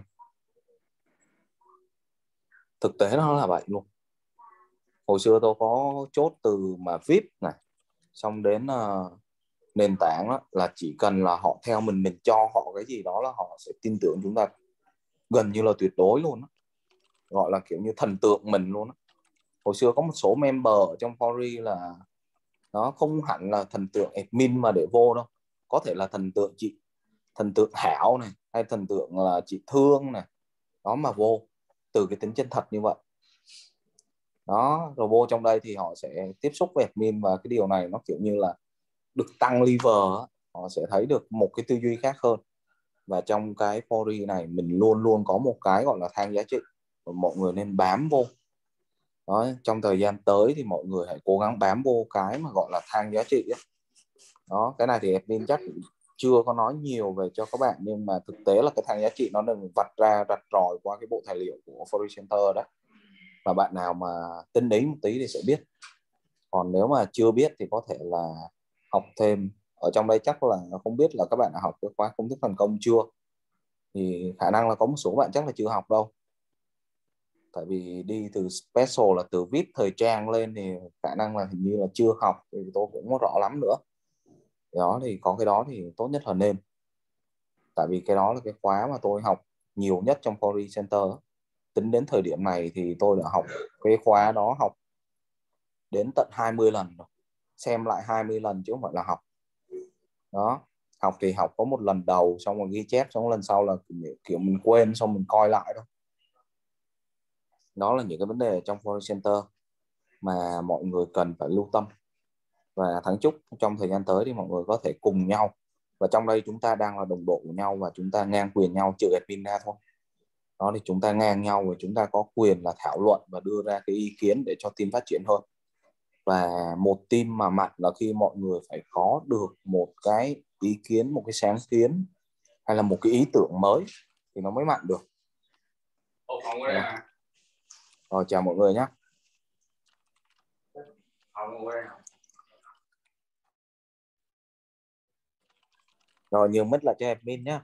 Thực tế nó là vậy luôn. Hồi xưa tôi có chốt từ mà vê i pê này xong đến uh, nền tảng đó, là chỉ cần là họ theo mình, mình cho họ cái gì đó là họ sẽ tin tưởng chúng ta gần như là tuyệt đối luôn đó. Gọi là kiểu như thần tượng mình luôn đó. hồi xưa có một số member ở trong Fori là nó không hẳn là thần tượng admin mà để vô đâu, có thể là thần tượng chị thần tượng Hảo này, hay thần tượng là chị Thương này, đó mà vô từ cái tính chân thật như vậy. Đó, rồi vô trong đây thì họ sẽ tiếp xúc với admin, và cái điều này nó kiểu như là được tăng level, họ sẽ thấy được một cái tư duy khác hơn. Và trong cái Fori này mình luôn luôn có một cái gọi là thang giá trị, và mọi người nên bám vô. Đó, trong thời gian tới thì mọi người hãy cố gắng bám vô cái mà gọi là thang giá trị ấy. Đó, cái này thì admin chắc chưa có nói nhiều về cho các bạn, nhưng mà thực tế là cái thang giá trị nó được vạch ra rạch ròi qua cái bộ tài liệu của Fori Center đó. Và bạn nào mà tinh ý một tí thì sẽ biết. Còn nếu mà chưa biết thì có thể là học thêm ở trong đây. Chắc là không biết là các bạn đã học cái khóa công thức thành công chưa, thì khả năng là có một số bạn chắc là chưa học đâu, tại vì đi từ special là từ vê i pê thời trang lên thì khả năng là hình như là chưa học, thì tôi cũng không rõ lắm nữa. Đó thì có cái đó thì tốt nhất là nên, tại vì cái đó là cái khóa mà tôi học nhiều nhất trong Fori Center. Tính đến thời điểm này thì tôi đã học cái khóa đó học đến tận hai mươi lần rồi, xem lại hai mươi lần chứ không phải là học. Đó, học thì học có một lần đầu xong rồi ghi chép, xong lần sau là kiểu mình quên xong mình coi lại thôi. Đó là những cái vấn đề trong Fori Center mà mọi người cần phải lưu tâm. Và Thắng chúc trong thời gian tới thì mọi người có thể cùng nhau, và trong đây chúng ta đang là đồng đội của nhau và chúng ta ngang quyền nhau, trừ admin ra thôi. Đó thì chúng ta ngang nhau và chúng ta có quyền là thảo luận và đưa ra cái ý kiến để cho team phát triển hơn. Và một team mà mạnh là khi mọi người phải có được một cái ý kiến, một cái sáng kiến hay là một cái ý tưởng mới thì nó mới mạnh được. Rồi, rồi chào mọi người nhé. Rồi nhường mic lại cho admin nhé.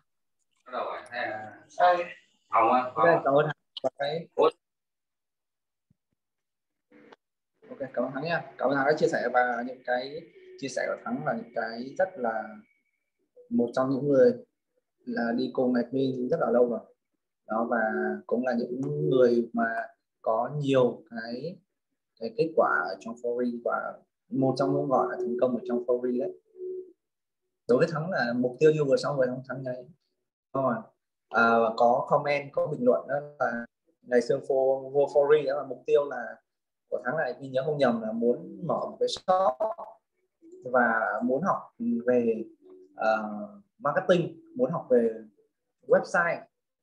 Ok, cảm ơn cái ok cảm ơn Thắng nha. Cảm ơn Thắng đã chia sẻ, và những cái chia sẻ của Thắng là những cái rất là, một trong những người là đi cùng admin rất là lâu rồi đó, và cũng là những người mà có nhiều cái cái kết quả ở trong Fori, và một trong những gọi là thành công ở trong Fori đấy. Đối với Thắng là mục tiêu như vừa xong rồi Thắng Thắng này rồi à, có comment, có bình luận đó là ngày xưa vô vô Fori đó là mục tiêu là của Thắng này, mình nhớ không nhầm là muốn mở một cái shop và muốn học về uh, marketing, muốn học về website,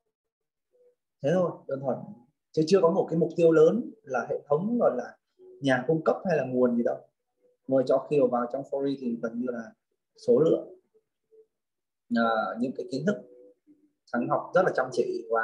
thế thôi, đơn thuần, chứ chưa có một cái mục tiêu lớn là hệ thống gọi là nhà cung cấp hay là nguồn gì đâu. Mời cho khi vào trong Fori thì gần như là số lượng uh, những cái kiến thức Thắng học rất là chăm chỉ, và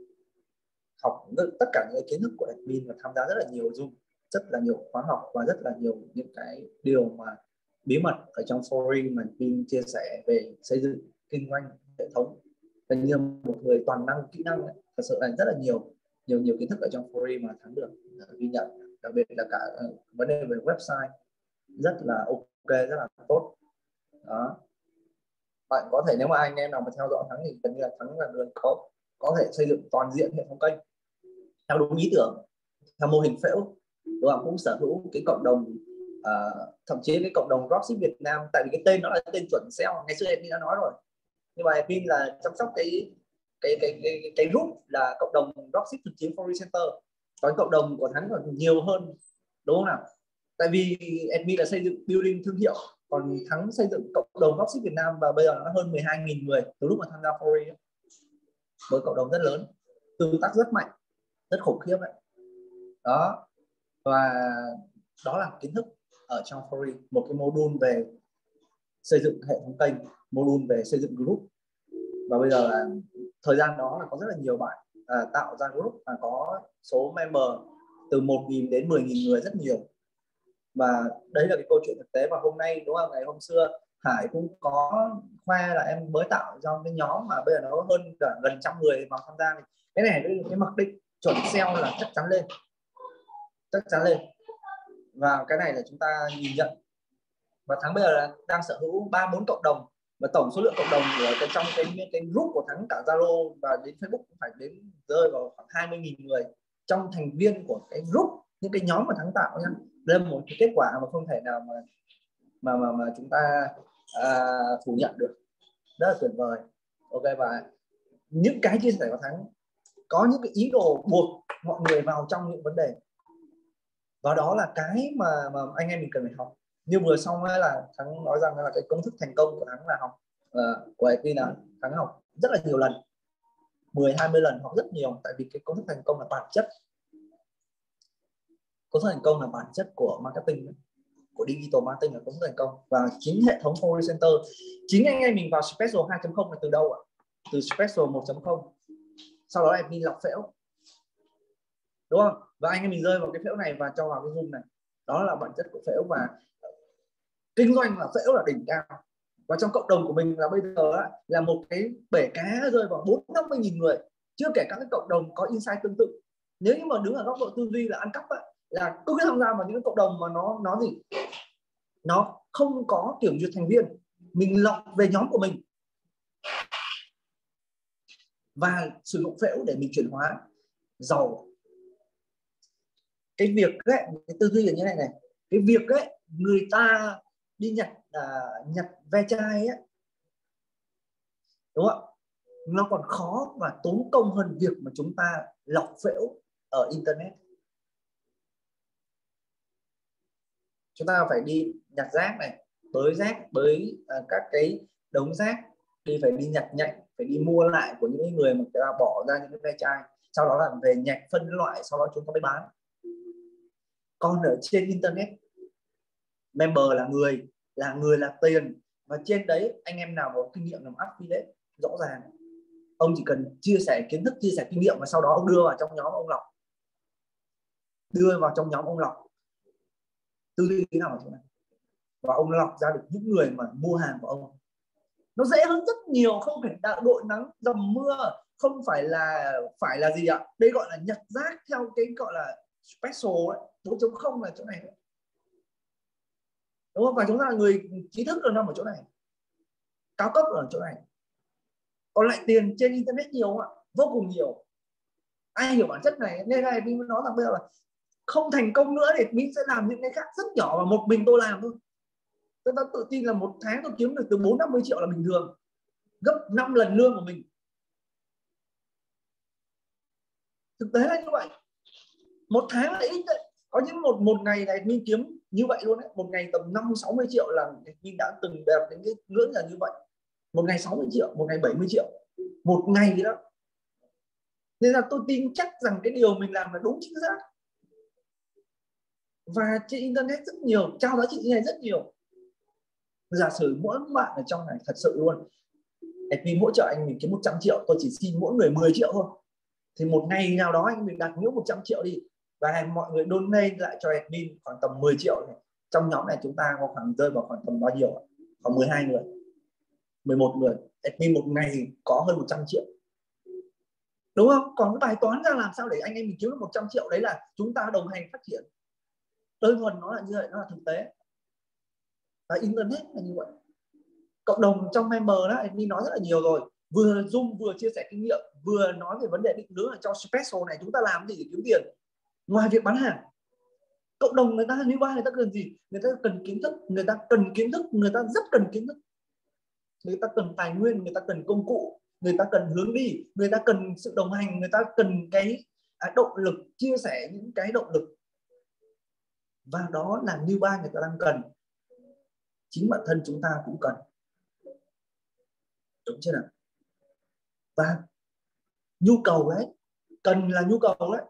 học tất cả những cái kiến thức của admin, và tham gia rất là nhiều Zoom, rất là nhiều khóa học, và rất là nhiều những cái điều mà bí mật ở trong Fori mà admin chia sẻ về xây dựng kinh doanh hệ thống. Gần như một người toàn năng kỹ năng ấy. Thật sự là rất là nhiều nhiều nhiều kiến thức ở trong Fori mà Thắng được ghi nhận, đặc biệt là cả vấn đề về website rất là ok, rất là tốt đó. Bạn có thể, nếu mà anh em nào mà theo dõi Thắng thì gần như là Thắng là người có có thể xây dựng toàn diện hệ thống kênh theo đúng ý tưởng, theo mô hình phễu, đúng không? Cũng sở hữu cái cộng đồng, uh, thậm chí cái cộng đồng Dropship Việt Nam, tại vì cái tên nó là tên chuẩn ét e o, ngày xưa em đã nói rồi, nhưng mà em là chăm sóc cái cái cái cái cái, cái group là cộng đồng Dropship thực chiến Fori Center, còn cộng đồng của Thắng còn nhiều hơn, đúng không nào? Tại vì admin là xây dựng building thương hiệu, còn Thắng xây dựng cộng đồng Dropship Việt Nam, và bây giờ nó hơn mười hai nghìn người từ lúc mà tham gia Fori, với cộng đồng rất lớn, tương tác rất mạnh, rất khủng khiếp đấy đó. Và đó là kiến thức ở trong Fori, một cái module về xây dựng hệ thống kênh, module về xây dựng group. Và bây giờ là thời gian đó là có rất là nhiều bạn à, tạo ra group và có số member từ một nghìn đến mười nghìn người, rất nhiều. Và đấy là cái câu chuyện thực tế. Và hôm nay, đúng không, ngày hôm xưa Hải cũng có khoe là em mới tạo trong cái nhóm mà bây giờ nó hơn cả gần trăm người vào tham gia. Cái này cái, cái mặc định chuẩn ét e o là chắc chắn lên, chắc chắn lên. Và cái này là chúng ta nhìn nhận. Và Thắng bây giờ là đang sở hữu ba bốn cộng đồng, và tổng số lượng cộng đồng của cái trong cái cái group của Thắng cả Zalo và đến Facebook cũng phải đến rơi vào khoảng hai mươi nghìn người trong thành viên của cái group những cái nhóm mà Thắng tạo nhá, đây là một cái kết quả mà không thể nào mà mà mà, mà chúng ta à, phủ nhận được, rất là tuyệt vời. Ok, và những cái chia sẻ của Thắng có những cái ý đồ buộc mọi người vào trong những vấn đề, và đó là cái mà mà anh em mình cần phải học. Như vừa xong ấy là Thắng nói rằng là cái công thức thành công của Thắng là học uh, của Edwin là Thắng học rất là nhiều lần, mười hai mươi lần, học rất nhiều, tại vì cái công thức thành công là bản chất, công thức thành công là bản chất của marketing, của digital marketing là công thức thành công. Và chính hệ thống Foreign Center, chính anh em mình vào Special hai chấm không là từ đâu ạ? Từ Special một chấm không, sau đó em đi lọc phễu, đúng không? Và anh em mình rơi vào cái phễu này và cho vào cái zoom này, đó là bản chất của phễu. Và kinh doanh là phễu là đỉnh cao. Và trong cộng đồng của mình là bây giờ là một cái bể cá rơi vào bốn năm mươi nghìn người, chưa kể các cái cộng đồng có insight tương tự. Nếu như mà đứng ở góc độ tư duy là ăn cắp ấy, là cứ tham gia vào những cộng đồng mà nó nó gì nó không có kiểm duyệt thành viên, mình lọc về nhóm của mình và sử dụng phễu để mình chuyển hóa giàu. Cái việc ấy, cái tư duy là như này này, cái việc ấy người ta đi nhặt à, nhặt ve chai ấy, đúng không? Nó còn khó và tốn công hơn việc mà chúng ta lọc phễu ở internet. Chúng ta phải đi nhặt rác này, bới rác, bới à, các cái đống rác, đi phải đi nhặt nhạnh, phải đi mua lại của những người mà người ta bỏ ra những cái ve chai, sau đó là về nhặt phân loại, sau đó chúng ta mới bán. Còn ở trên internet, member là người, là người là tiền, và trên đấy anh em nào có kinh nghiệm làm affiliate rõ ràng, ông chỉ cần chia sẻ kiến thức, chia sẻ kinh nghiệm, và sau đó ông đưa vào trong nhóm ông lọc, đưa vào trong nhóm ông lọc tư duy thế nào ở chỗ này, và ông lọc ra được những người mà mua hàng của ông. Nó dễ hơn rất nhiều, không phải đạo đội nắng dầm mưa, không phải là phải là gì ạ, đây gọi là nhặt rác theo cái gọi là special ấy, bốn chấm không là chỗ này đấy. Đúng không? Và chúng ta là người trí thức là nằm ở chỗ này, cao cấp ở chỗ này. Còn lại tiền trên internet nhiều ạ, vô cùng nhiều. Ai hiểu bản chất này nên là mình nói rằng bây giờ là không thành công nữa thì mình sẽ làm những cái khác rất nhỏ, và một mình tôi làm thôi. Tôi đã tự tin là một tháng tôi kiếm được từ bốn năm mươi triệu là bình thường, gấp năm lần lương của mình. Thực tế là như vậy. Một tháng là ít đấy. Có những một một ngày này mình kiếm như vậy luôn đấy, một ngày tầm năm sáu mươi triệu là mình đã từng đẹp đến cái ngưỡng là như vậy. Một ngày sáu mươi triệu, một ngày bảy mươi triệu, một ngày gì đó. Nên là tôi tin chắc rằng cái điều mình làm là đúng chính xác. Và trên internet rất nhiều, trao giá trị như này rất nhiều. Giả sử mỗi bạn ở trong này thật sự luôn, Edwin hỗ trợ anh mình kiếm một trăm triệu, tôi chỉ xin mỗi người mười triệu thôi. Thì một ngày nào đó anh mình đặt ngưỡng một trăm triệu đi, và mọi người donate lại cho Edwin khoảng tầm mười triệu này. Trong nhóm này chúng ta có khoảng rơi vào khoảng tầm bao nhiêu? Khoảng mười hai người, mười một người. Edwin một ngày có hơn một trăm triệu. Đúng không? Còn cái bài toán ra làm sao để anh em mình kiếm được một trăm triệu, đấy là chúng ta đồng hành phát triển. Đơn thuần nó là như vậy, nó là thực tế. Và internet là như vậy. Cộng đồng trong member đó, Edwin nói rất là nhiều rồi. Vừa Zoom vừa chia sẻ kinh nghiệm, vừa nói về vấn đề định hướng ở trong special này chúng ta làm gì để kiếm tiền ngoài việc bán hàng. Cộng đồng người ta như ba, người ta cần gì? Người ta cần kiến thức, người ta cần kiến thức, người ta rất cần kiến thức. Người ta cần tài nguyên, người ta cần công cụ, người ta cần hướng đi, người ta cần sự đồng hành, người ta cần cái động lực, chia sẻ những cái động lực. Và đó là như ba người ta đang cần. Chính bản thân chúng ta cũng cần. Đúng chưa nào? Và nhu cầu đấy, cần là nhu cầu đấy.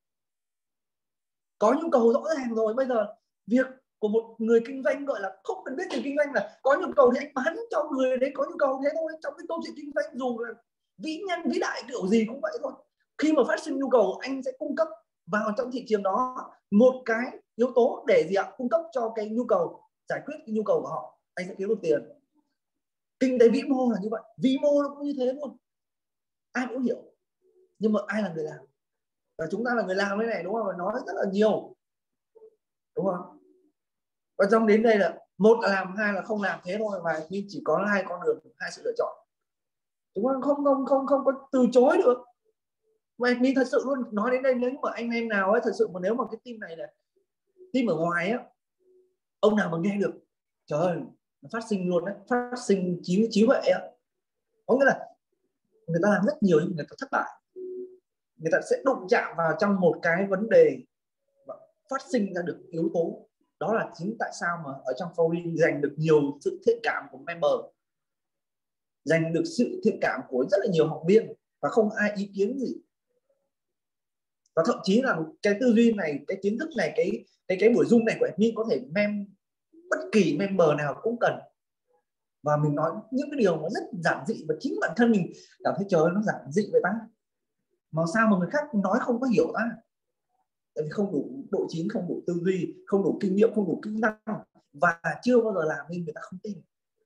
Có nhu cầu rõ ràng rồi. Bây giờ việc của một người kinh doanh gọi là không cần biết gì kinh doanh, là có nhu cầu thì anh bán cho người đấy có nhu cầu, thế thôi. Trong cái câu chuyện kinh doanh dù là vĩ nhân vĩ đại kiểu gì cũng vậy thôi. Khi mà phát sinh nhu cầu, anh sẽ cung cấp vào trong thị trường đó một cái yếu tố để gì ạ? Cung cấp cho cái nhu cầu, giải quyết cái nhu cầu của họ, anh sẽ kiếm được tiền. Kinh tế vĩ mô là như vậy, vĩ mô nó cũng như thế luôn. Ai cũng hiểu, nhưng mà ai là người làm? Và chúng ta là người làm cái này, đúng không? Và nói rất là nhiều, đúng không? Và trong đến đây là một là làm, hai là không làm, thế thôi. Và nhưng chỉ có hai con đường, hai sự lựa chọn. Chúng ta không không không không có từ chối được. Mà admin thật sự luôn, nói đến đây nếu mà anh em nào ấy thật sự mà nếu mà cái team này là team ở ngoài á, ông nào mà nghe được trời ơi nó phát sinh luôn đấy, phát sinh trí trí huệ á, có nghĩa là người ta làm rất nhiều nhưng người ta thất bại, người ta sẽ đụng chạm vào trong một cái vấn đề và phát sinh ra được yếu tố. Đó là chính tại sao mà ở trong Foreign giành được nhiều sự thiện cảm của member, giành được sự thiện cảm của rất là nhiều học viên và không ai ý kiến gì. Và thậm chí là cái tư duy này, cái kiến thức này, cái cái cái buổi zoom này của admin có thể mem bất kỳ member nào cũng cần. Và mình nói những cái điều nó rất giản dị và chính bản thân mình cảm thấy trời ơi nó giản dị vậy ta, mà sao mà người khác nói không có hiểu ta, tại vì không đủ độ chín, không đủ tư duy, không đủ kinh nghiệm, không đủ kỹ năng và chưa bao giờ làm nên người ta không tin.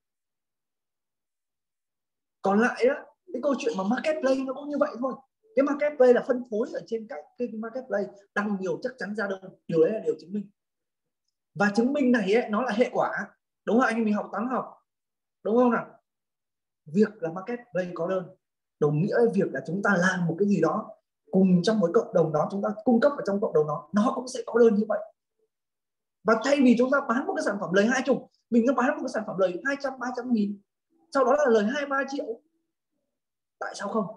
Còn lại đó, cái câu chuyện mà marketplace nó cũng như vậy thôi. Cái marketplace là phân phối ở trên các kênh marketplace, đăng nhiều chắc chắn ra đơn, điều đấy là điều chứng minh. Và chứng minh này ấy, nó là hệ quả, đúng không anh? Mình học toán học, đúng không nào? Việc là marketplace có đơn đồng nghĩa với việc là chúng ta làm một cái gì đó cùng trong một cộng đồng đó, chúng ta cung cấp ở trong cộng đồng đó, nó cũng sẽ có đơn như vậy. Và thay vì chúng ta bán một cái sản phẩm lời hai chục, mình cứ bán một cái sản phẩm lời hai trăm, ba trăm nghìn, sau đó là lời hai ba triệu. Tại sao không?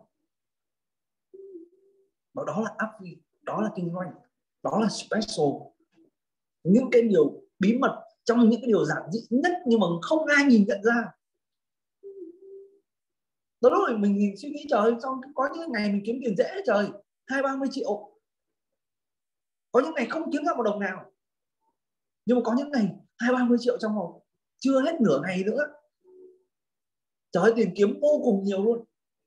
Và đó là affiliate, đó là kinh doanh, đó là special. Những cái điều bí mật trong những cái điều giản dị nhất nhưng mà không ai nhìn nhận ra. Đó lúc này mình suy nghĩ trời ơi, xong có những ngày mình kiếm tiền dễ trời, hai ba mươi triệu. Có những ngày không kiếm ra một đồng nào. Nhưng mà có những ngày hai ba mươi triệu trong vòng chưa hết nửa ngày nữa. Trời ơi, tiền kiếm vô cùng nhiều luôn.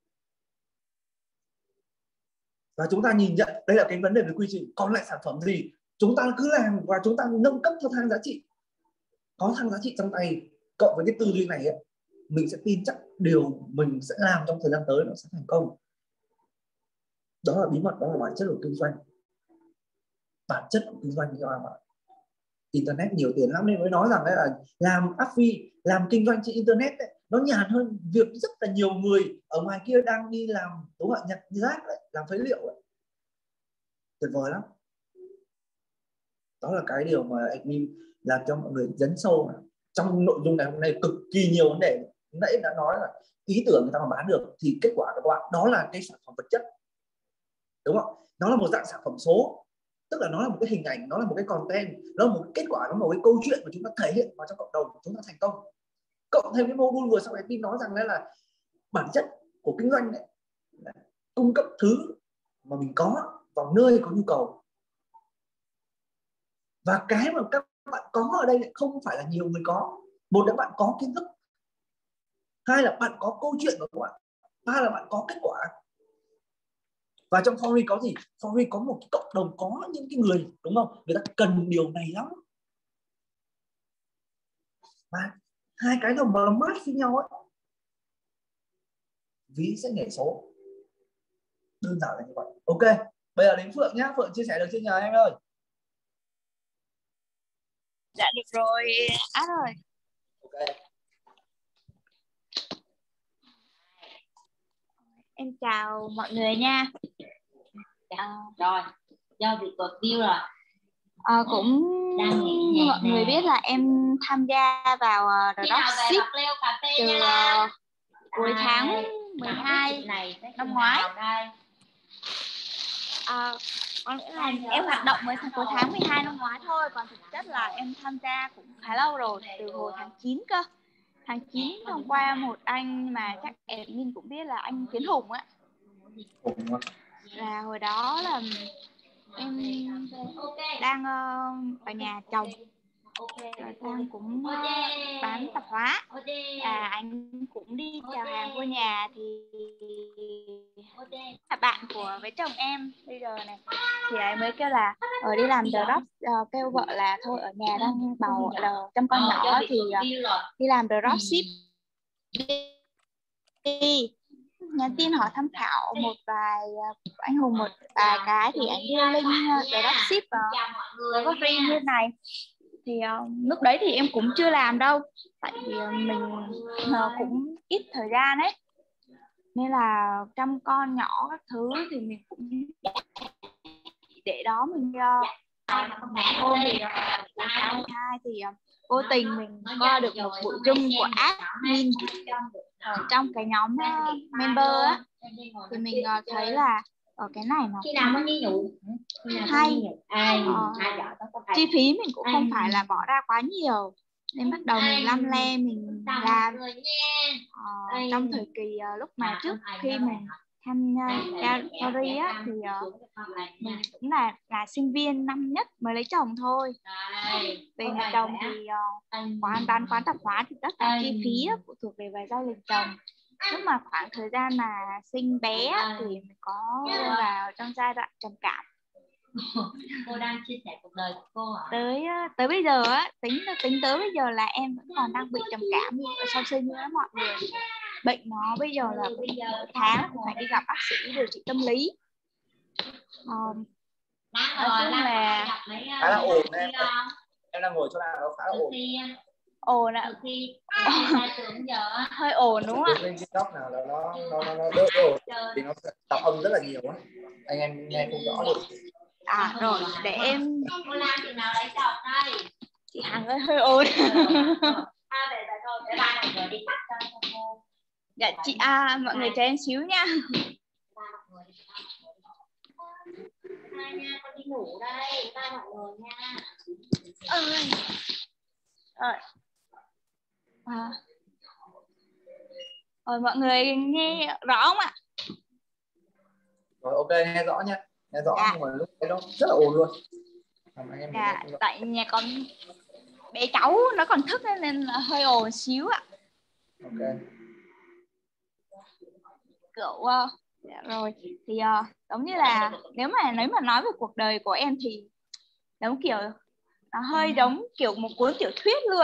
Và chúng ta nhìn nhận đây là cái vấn đề về quy trình. Còn lại sản phẩm gì chúng ta cứ làm và chúng ta nâng cấp theo thang giá trị. Có thang giá trị trong tay cộng với cái tư duy này ấy, mình sẽ tin chắc điều mình sẽ làm trong thời gian tới nó sẽ thành công. Đó là bí mật, đó là bản chất của kinh doanh. Bản chất của kinh doanh cho các bạn. Internet nhiều tiền lắm nên mới nói rằng đấy là làm affiliate, làm kinh doanh trên internet ấy, nó nhàn hơn việc rất là nhiều người ở ngoài kia đang đi làm, đúng không ạ, nhặt rác đấy, làm phế liệu ấy. Tuyệt vời lắm. Đó là cái điều mà admin làm cho mọi người dấn sâu này. Trong nội dung này hôm nay cực kỳ nhiều vấn đề. Nãy đã nói là ý tưởng người ta mà bán được thì kết quả của các bạn đó là cái sản phẩm vật chất, đúng không? Nó là một dạng sản phẩm số, tức là nó là một cái hình ảnh, nó là một cái content, nó là một cái kết quả, nó là một cái câu chuyện mà chúng ta thể hiện vào trong cộng đồng của chúng ta thành công. Cộng thêm cái module vừa sau này tin nói rằng đấy là bản chất của kinh doanh này là cung cấp thứ mà mình có vào nơi có nhu cầu. Và cái mà các bạn có ở đây không phải là nhiều người có. Một là bạn có kiến thức, hai là bạn có câu chuyện của các bạn, ba là bạn có kết quả. Và trong Foreign có gì? Foreign có một cộng đồng, có những cái người, đúng không? Người ta cần điều này lắm. Và hai cái đồng mà nó match với nhau ấy, ví sẽ nhảy số. Đơn giản là như vậy. Ok, bây giờ đến Phượng nhá. Phượng chia sẻ được chưa nhờ em ơi? Dạ được rồi, á rồi. Ok. Em chào mọi người nha. À, rồi, do việc tuột tiêu rồi. À, cũng như mọi người biết là em tham gia vào uh, The Dropship từ uh, cuối tháng mười hai này, năm ngoái. À, có nghĩa là em hoạt động mới cuối tháng mười hai năm ngoái thôi, còn thực chất là em tham gia cũng khá lâu rồi, từ hồi tháng chín cơ. Tháng chín hôm qua một anh mà chắc admin cũng biết là anh Tiến Hùng á. Là hồi đó là em đang uh, ở nhà chồng, rồi đang cũng uh, bán tạp hóa, à anh cũng đi chào hàng vô nhà thì là bạn của với chồng em bây giờ này, thì anh mới kêu là ở đi làm The Drop, uh, kêu vợ là thôi ở nhà đang bầu là chăm con nhỏ thì uh, đi làm The Dropship đi. Nhắn tin hỏi tham khảo một vài uh, anh Hùng một vài cái thì anh đưa link uh, The Dropship uh, có free như này. Thì uh, lúc đấy thì em cũng chưa làm đâu, tại vì uh, mình uh, cũng ít thời gian ấy. nên là chăm con nhỏ các thứ thì mình cũng để đó mình uh, hôm thì uh, hai thì uh, vô tình mình coi được một buổi Zoom của admin ở trong cái nhóm uh, member á, thì mình uh, thấy là ở cái này nó khi nào mới đi nhủ hay, uh, chi phí mình cũng không phải là bỏ ra quá nhiều, nên bắt đầu mình lăm le mình làm. uh, trong thời kỳ uh, lúc mà trước khi mình tham gia Gallery á thì uh, mình cũng là là sinh viên năm nhất mới lấy chồng thôi. Về nhà chồng thì uh, quán bán quán tạp hóa thì tất cả chi phí á, phụ thuộc về về gia đình chồng. Lúc mà khoảng thời gian mà sinh bé á, thì mình có vào trong giai đoạn trầm cảm. Cô đang chia sẻ cuộc đời của cô hả? Tới tới bây giờ á, tính tính tới bây giờ là em vẫn còn đang bị trầm cảm sau sinh nữa mọi người. Bệnh nó bây giờ là mỗi tháng cũng phải đi gặp bác sĩ điều trị tâm lý. Um, nói chung là khá là ổn em. Em đang ngồi chỗ nào nó khá là ổn. Ổn ạ. Hơi ổn đúng không ạ? Cái góc nào là nó nó nó, nó đỡ ổn thì nó tập âm rất là nhiều á. Anh em nghe không rõ được. À rồi, để em. Cô Lan chừng nào lấy chồng đây? Chị Hằng ơi hơi ổn. Dạ chị à, mọi người chờ em xíu nha. Hai nha, con đi ngủ đây, bye mọi người nha. Ơi. Rồi. À. Rồi mọi người nghe rõ không ạ? Rồi ok, nghe rõ nha. Nghe rõ, dạ. nhưng mà lúc đấy nó rất là ổn luôn. Dạ, tại nhà con bé cháu nó còn thức nên là hơi ồn xíu ạ. Ok. Kiểu uh, dạ rồi thì uh, giống như là nếu mà nếu mà nói về cuộc đời của em thì giống kiểu nó hơi giống kiểu một cuốn tiểu thuyết luôn.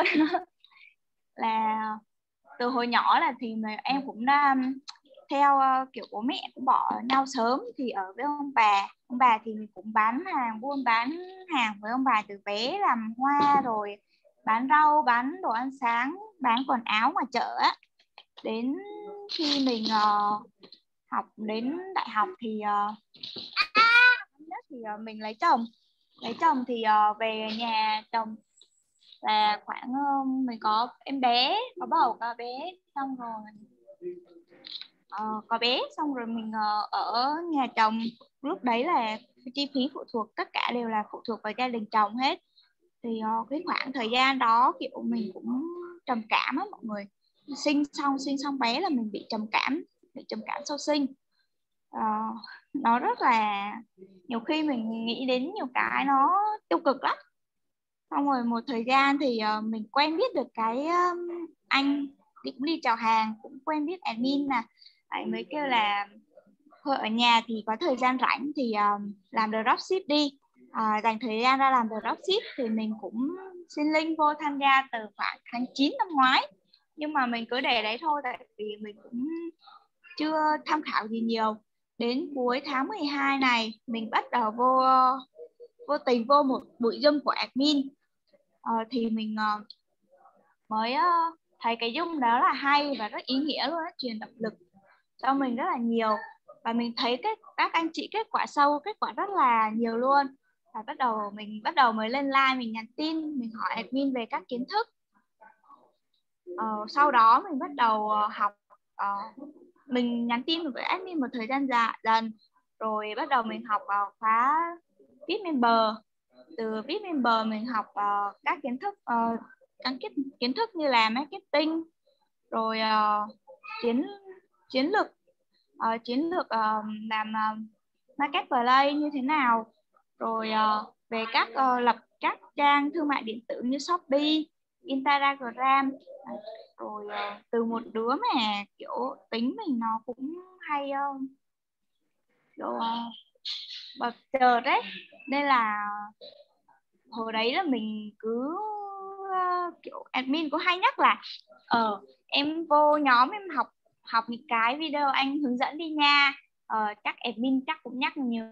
Là từ hồi nhỏ là thì em cũng đã theo uh, kiểu bố mẹ cũng bỏ nhau sớm, thì ở với ông bà ông bà thì mình cũng bán hàng, buôn bán hàng với ông bà từ bé, làm hoa rồi bán rau, bán đồ ăn sáng, bán quần áo ngoài chợ á. Đến khi mình uh, học đến đại học thì uh, thì uh, mình lấy chồng lấy chồng thì uh, về nhà chồng là khoảng uh, mình có em bé, có bầu có bé, xong rồi uh, có bé xong rồi mình uh, ở nhà chồng. Lúc đấy là chi phí phụ thuộc, tất cả đều là phụ thuộc vào gia đình chồng hết. Thì uh, cái khoảng thời gian đó kiểu mình cũng trầm cảm á mọi người. Sinh xong sinh xong bé là mình bị trầm cảm, bị trầm cảm sau sinh. Uh, nó rất là, nhiều khi mình nghĩ đến nhiều cái nó tiêu cực lắm. Xong rồi một thời gian thì uh, mình quen biết được cái um, anh thì cũng đi chào hàng, cũng quen biết admin nè. Anh mới kêu là thôi ở nhà thì có thời gian rảnh thì um, làm dropship đi. Uh, dành thời gian ra làm dropship thì mình cũng xin link vô tham gia từ khoảng tháng chín năm ngoái. Nhưng mà mình cứ để đấy thôi, tại vì mình cũng chưa tham khảo gì nhiều. Đến cuối tháng mười hai này mình bắt đầu vô vô tình vô một buổi Zoom của admin. Ờ, thì mình uh, mới uh, thấy cái Zoom đó là hay và rất ý nghĩa luôn, truyền động lực cho mình rất là nhiều. Và mình thấy cái các anh chị kết quả sâu, kết quả rất là nhiều luôn. Và bắt đầu mình bắt đầu mới lên live, mình nhắn tin, mình hỏi admin về các kiến thức. Ờ, sau đó mình bắt đầu uh, học uh, mình nhắn tin với admin một thời gian dài dần, rồi bắt đầu mình học uh, khóa vê i pê member. Từ vê i pê member mình học uh, các kiến thức uh, các kiến thức như là marketing, rồi uh, chiến chiến lược uh, chiến lược uh, làm uh, marketplace như thế nào, rồi uh, về các uh, lập các trang thương mại điện tử như Shopee, Instagram. Rồi uh, từ một đứa mà kiểu tính mình nó cũng hay uh, kiểu uh, bật chờ đấy, nên là hồi đấy là mình cứ uh, kiểu admin có hay nhắc là ờ uh, em vô nhóm em học học những cái video anh hướng dẫn đi nha. Uh, chắc admin chắc cũng nhắc nhiều,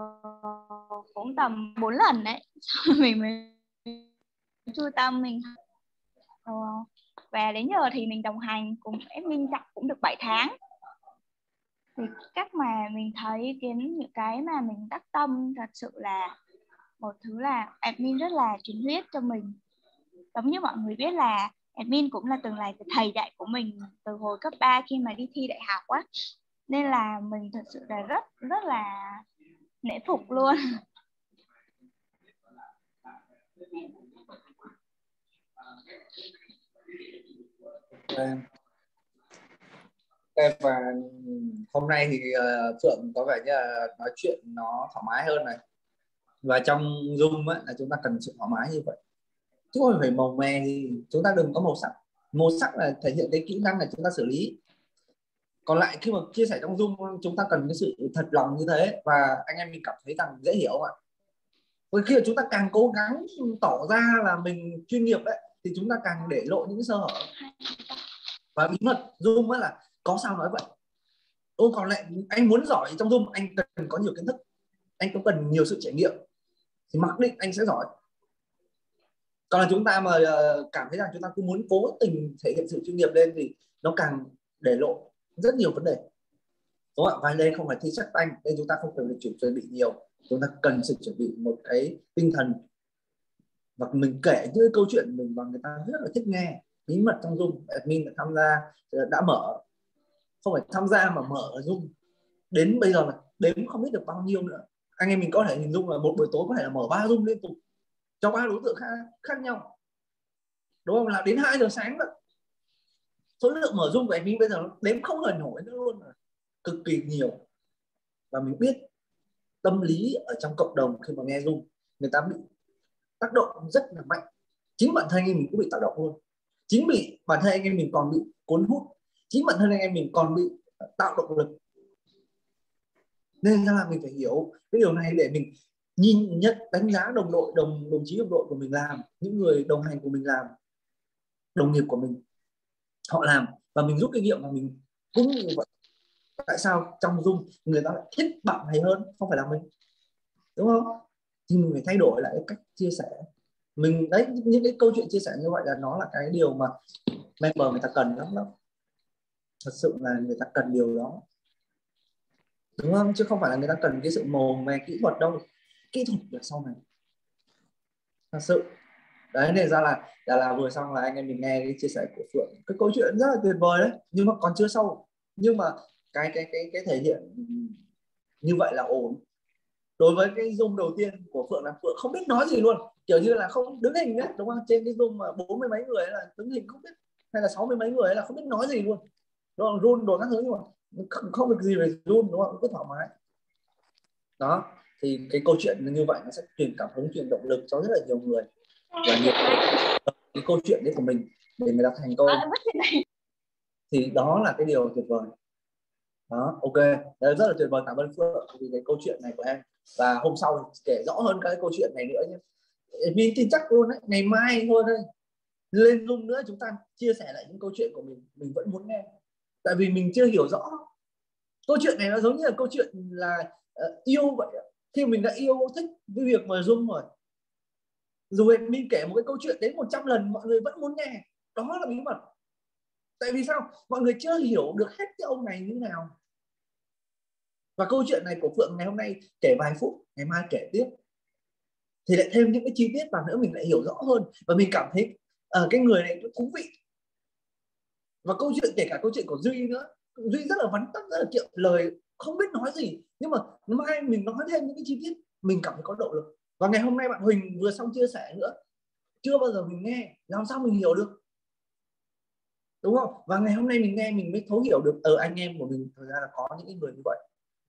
cũng tầm bốn lần đấy. Mình mới chui tâm mình uh, và đến giờ thì mình đồng hành cùng admin chắc cũng được bảy tháng. Thì cách mà mình thấy kiến những cái mà mình tác tâm thật sự là một thứ là admin rất là truyền huyết cho mình. Giống như mọi người biết là admin cũng là từng là thầy dạy của mình từ hồi cấp ba khi mà đi thi đại học á, nên là mình thật sự là rất rất là nể phục luôn. Okay. Okay, và hôm nay thì uh, Phượng có vẻ như là nói chuyện nó thoải mái hơn này, và trong Zoom ấy, là chúng ta cần sự thoải mái như vậy, chứ không phải màu mè thì chúng ta đừng có màu sắc. Màu sắc là thể hiện cái kỹ năng là chúng ta xử lý, còn lại khi mà chia sẻ trong Zoom chúng ta cần cái sự thật lòng như thế, và anh em mình cảm thấy rằng dễ hiểu ạ. Bởi khi mà chúng ta càng cố gắng tỏ ra là mình chuyên nghiệp đấy thì chúng ta càng để lộ những sơ hở và bí mật. Zoom ấy là có sao nói vậy. Ô, còn lại anh muốn giỏi trong Zoom anh cần có nhiều kiến thức, anh có cần nhiều sự trải nghiệm thì mặc định anh sẽ giỏi. Còn là chúng ta mà cảm thấy rằng chúng ta cứ muốn cố tình thể hiện sự chuyên nghiệp lên thì nó càng để lộ rất nhiều vấn đề, đúng không ạ? Và đây không phải thi chắc tanh, đây chúng ta không cần phải chuẩn bị nhiều, chúng ta cần sự chuẩn bị một cái tinh thần, và mình kể những câu chuyện mình và người ta rất là thích nghe. Bí mật trong Zoom, admin đã tham gia, đã mở, không phải tham gia mà mở Zoom đến bây giờ là đếm không biết được bao nhiêu nữa. Anh em mình có thể hình dung là một buổi tối có thể là mở ba Zoom liên tục cho ba đối tượng khác, khác nhau, đúng không? Là đến hai giờ sáng rồi. Số lượng mở Zoom của admin bây giờ đếm không hề nổi nữa luôn, là cực kỳ nhiều. Và mình biết tâm lý ở trong cộng đồng khi mà nghe Zoom, người ta bị tác động rất là mạnh. Chính bản thân anh em mình cũng bị tác động luôn. Chính bị bản thân anh em mình còn bị cuốn hút. Chính bản thân anh em mình còn bị tạo động lực. Nên là mình phải hiểu cái điều này để mình nhìn nhận, đánh giá đồng đội, đồng đồng chí đồng đội của mình làm, những người đồng hành của mình làm, đồng nghiệp của mình họ làm, và mình rút kinh nghiệm và mình cũng như vậy. Tại sao trong Zoom người ta lại thích bạn này hơn, không phải là mình, đúng không? Thì mình phải thay đổi lại cái cách chia sẻ mình. Đấy, những cái câu chuyện chia sẻ như vậy là nó là cái điều mà member người ta cần lắm đó. Thật sự là người ta cần điều đó, đúng không? Chứ không phải là người ta cần cái sự mồ mè kỹ thuật đâu. Kỹ thuật là sau này, thật sự. Đấy, nên ra là, là là vừa xong là anh em mình nghe cái chia sẻ của Phượng, cái câu chuyện rất là tuyệt vời đấy, nhưng mà còn chưa sâu. Nhưng mà cái cái cái cái thể hiện như vậy là ổn. Đối với cái Zoom đầu tiên của Phượng là Phượng không biết nói gì luôn, kiểu như là không đứng hình ấy, đúng không? Trên cái Zoom mà bốn mươi mấy người ấy là đứng hình không biết, hay là sáu mươi mấy người ấy là không biết nói gì luôn, đúng không? Run đồ các thứ, nhưng mà không, không được gì về run, đúng không? Cứ thoải mái. Đó, thì cái câu chuyện như vậy nó sẽ truyền cảm hứng, truyền động lực cho rất là nhiều người, và nhiều cái câu chuyện đấy của mình để người ta thành công. Thì đó là cái điều tuyệt vời. Đó, ok, đấy, rất là tuyệt vời. Cảm ơn Phượng vì cái câu chuyện này của em, và hôm sau kể rõ hơn cái câu chuyện này nữa nhé. Vì tin chắc luôn đấy, ngày mai thôi đây lên Zoom nữa chúng ta chia sẻ lại những câu chuyện của mình, mình vẫn muốn nghe, tại vì mình chưa hiểu rõ. Câu chuyện này nó giống như là câu chuyện là uh, yêu vậy. Khi mình đã yêu thích cái việc mà Zoom rồi, dù mình kể một cái câu chuyện đến một trăm lần mọi người vẫn muốn nghe, đó là bí mật. Tại vì sao? Mọi người chưa hiểu được hết cái ông này như thế nào. Và câu chuyện này của Phượng ngày hôm nay kể vài phút, ngày mai kể tiếp thì lại thêm những cái chi tiết vào nữa, mình lại hiểu rõ hơn, và mình cảm thấy uh, cái người này thú vị. Và câu chuyện, kể cả câu chuyện của Duy nữa, Duy rất là vắn tắt, rất là kiệm lời, không biết nói gì, nhưng mà mai mình nói thêm những cái chi tiết mình cảm thấy có động lực. Và ngày hôm nay bạn Huỳnh vừa xong chia sẻ nữa, chưa bao giờ mình nghe, làm sao mình hiểu được, đúng không? Và ngày hôm nay mình nghe mình mới thấu hiểu được ở anh em của mình thời gian là có những người như vậy.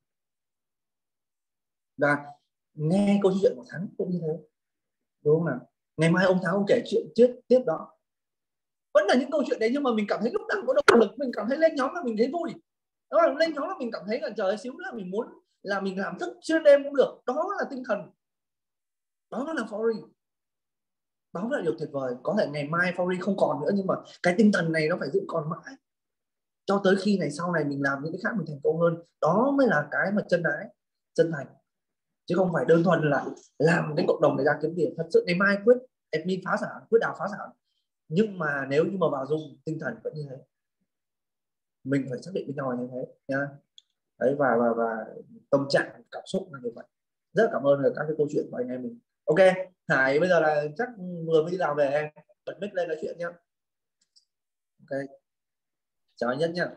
Và nghe câu chuyện của Thắng cũng như thế, đúng không nào? Ngày mai ông Thắng ông kể chuyện tiếp tiếp đó, vẫn là những câu chuyện đấy, nhưng mà mình cảm thấy lúc nào có động lực, mình cảm thấy lên nhóm là mình thấy vui, đúng không? Lên nhóm là mình cảm thấy là trời ơi, xíu nữa mình muốn là mình làm thức xuyên đêm cũng được. Đó là tinh thần, đó là Faury, đó là điều tuyệt vời. Có thể ngày mai Faury không còn nữa, nhưng mà cái tinh thần này nó phải giữ còn mãi cho tới khi này sau này mình làm những cái khác mình thành công hơn. Đó mới là cái mà chân ái, chân thành, chứ không phải đơn thuần là làm cái cộng đồng này ra kiếm tiền. Thật sự ngày mai quyết admin phá sản, quyết đào phá sản, nhưng mà nếu như mà vào Zoom tinh thần vẫn như thế, mình phải xác định với nhau như thế nha. đấy, và và và tâm trạng cảm xúc là như vậy. Rất cảm ơn các cái câu chuyện của anh em mình. Ok, Hải bây giờ là chắc vừa mới đi làm về, em bật mic lên nói chuyện nhé. Ok, chào anh Nhất nhé.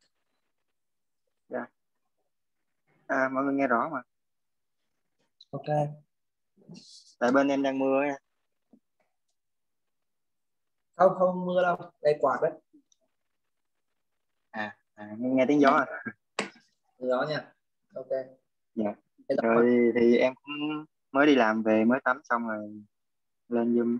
Dạ. À, mọi người nghe rõ mà. Ok. Tại bên em đang mưa nha. Không không mưa đâu, đây quạt đấy. À, à nghe tiếng gió à. Gió nha. Ok. Dạ. Rồi thì em cũng mới đi làm về, mới tắm xong rồi lên Zoom.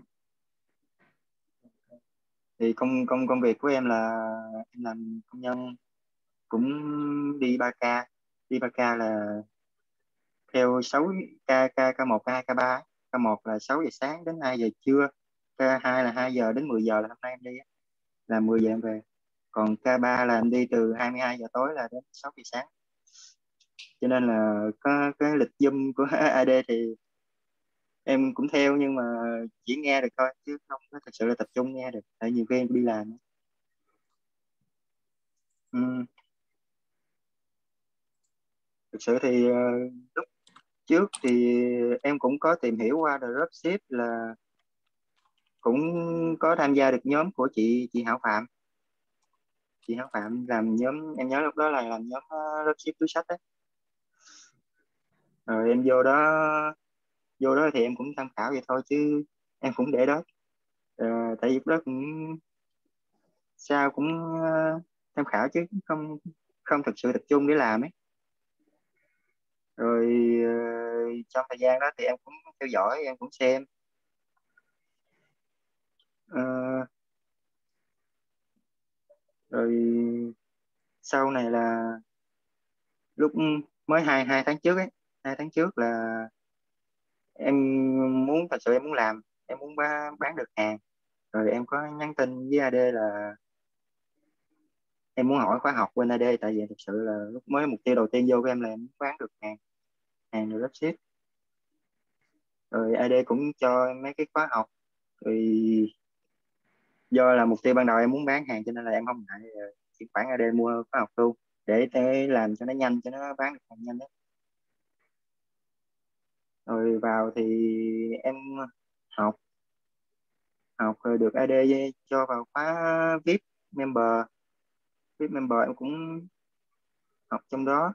Thì công công công việc của em là em làm công nhân, cũng đi ba ca. Đi ba ca là theo sáu ca, ca ca một, ca hai, ca ba. Ca một là sáu giờ sáng đến hai giờ trưa, ca hai là hai giờ đến mười giờ, là hôm nay em đi là mười giờ em về. Còn ca ba là em đi từ hai mươi hai giờ tối là đến sáu giờ sáng. Cho nên là có cái lịch Zoom của a đê thì em cũng theo, nhưng mà chỉ nghe được thôi chứ không có thật sự là tập trung nghe được, tại nhiều khi em đi làm. Ừ. Thực sự thì uh, lúc trước thì em cũng có tìm hiểu qua dropship, là cũng có tham gia được nhóm của chị chị Hảo Phạm. Chị Hảo Phạm làm nhóm, em nhớ lúc đó là làm nhóm uh, dropship túi xách đấy. Rồi em vô đó vô đó thì em cũng tham khảo vậy thôi, chứ em cũng để đó. Uh, tại vì lúc đó cũng sao cũng uh, tham khảo chứ không không thực sự tập trung để làm ấy. Rồi uh, trong thời gian đó thì em cũng theo dõi, em cũng xem. Uh, rồi sau này là lúc mới hai hai tháng trước ấy, hai tháng trước là em muốn, thật sự em muốn làm, em muốn bán, bán được hàng. Rồi em có nhắn tin với a đê là em muốn hỏi khóa học bên a đê, tại vì thực sự là lúc mới mục tiêu đầu tiên vô của em là em muốn bán được hàng, hàng được dropship. Rồi a đê cũng cho em mấy cái khóa học. Rồi do là mục tiêu ban đầu em muốn bán hàng cho nên là em không ngại chuyển khoản a đê mua khóa học luôn, để, để làm cho nó nhanh, cho nó bán được hàng nhanh đấy. Rồi vào thì em học học rồi được a đê cho vào khóa vi ai pi member. vi ai pi member em cũng học trong đó.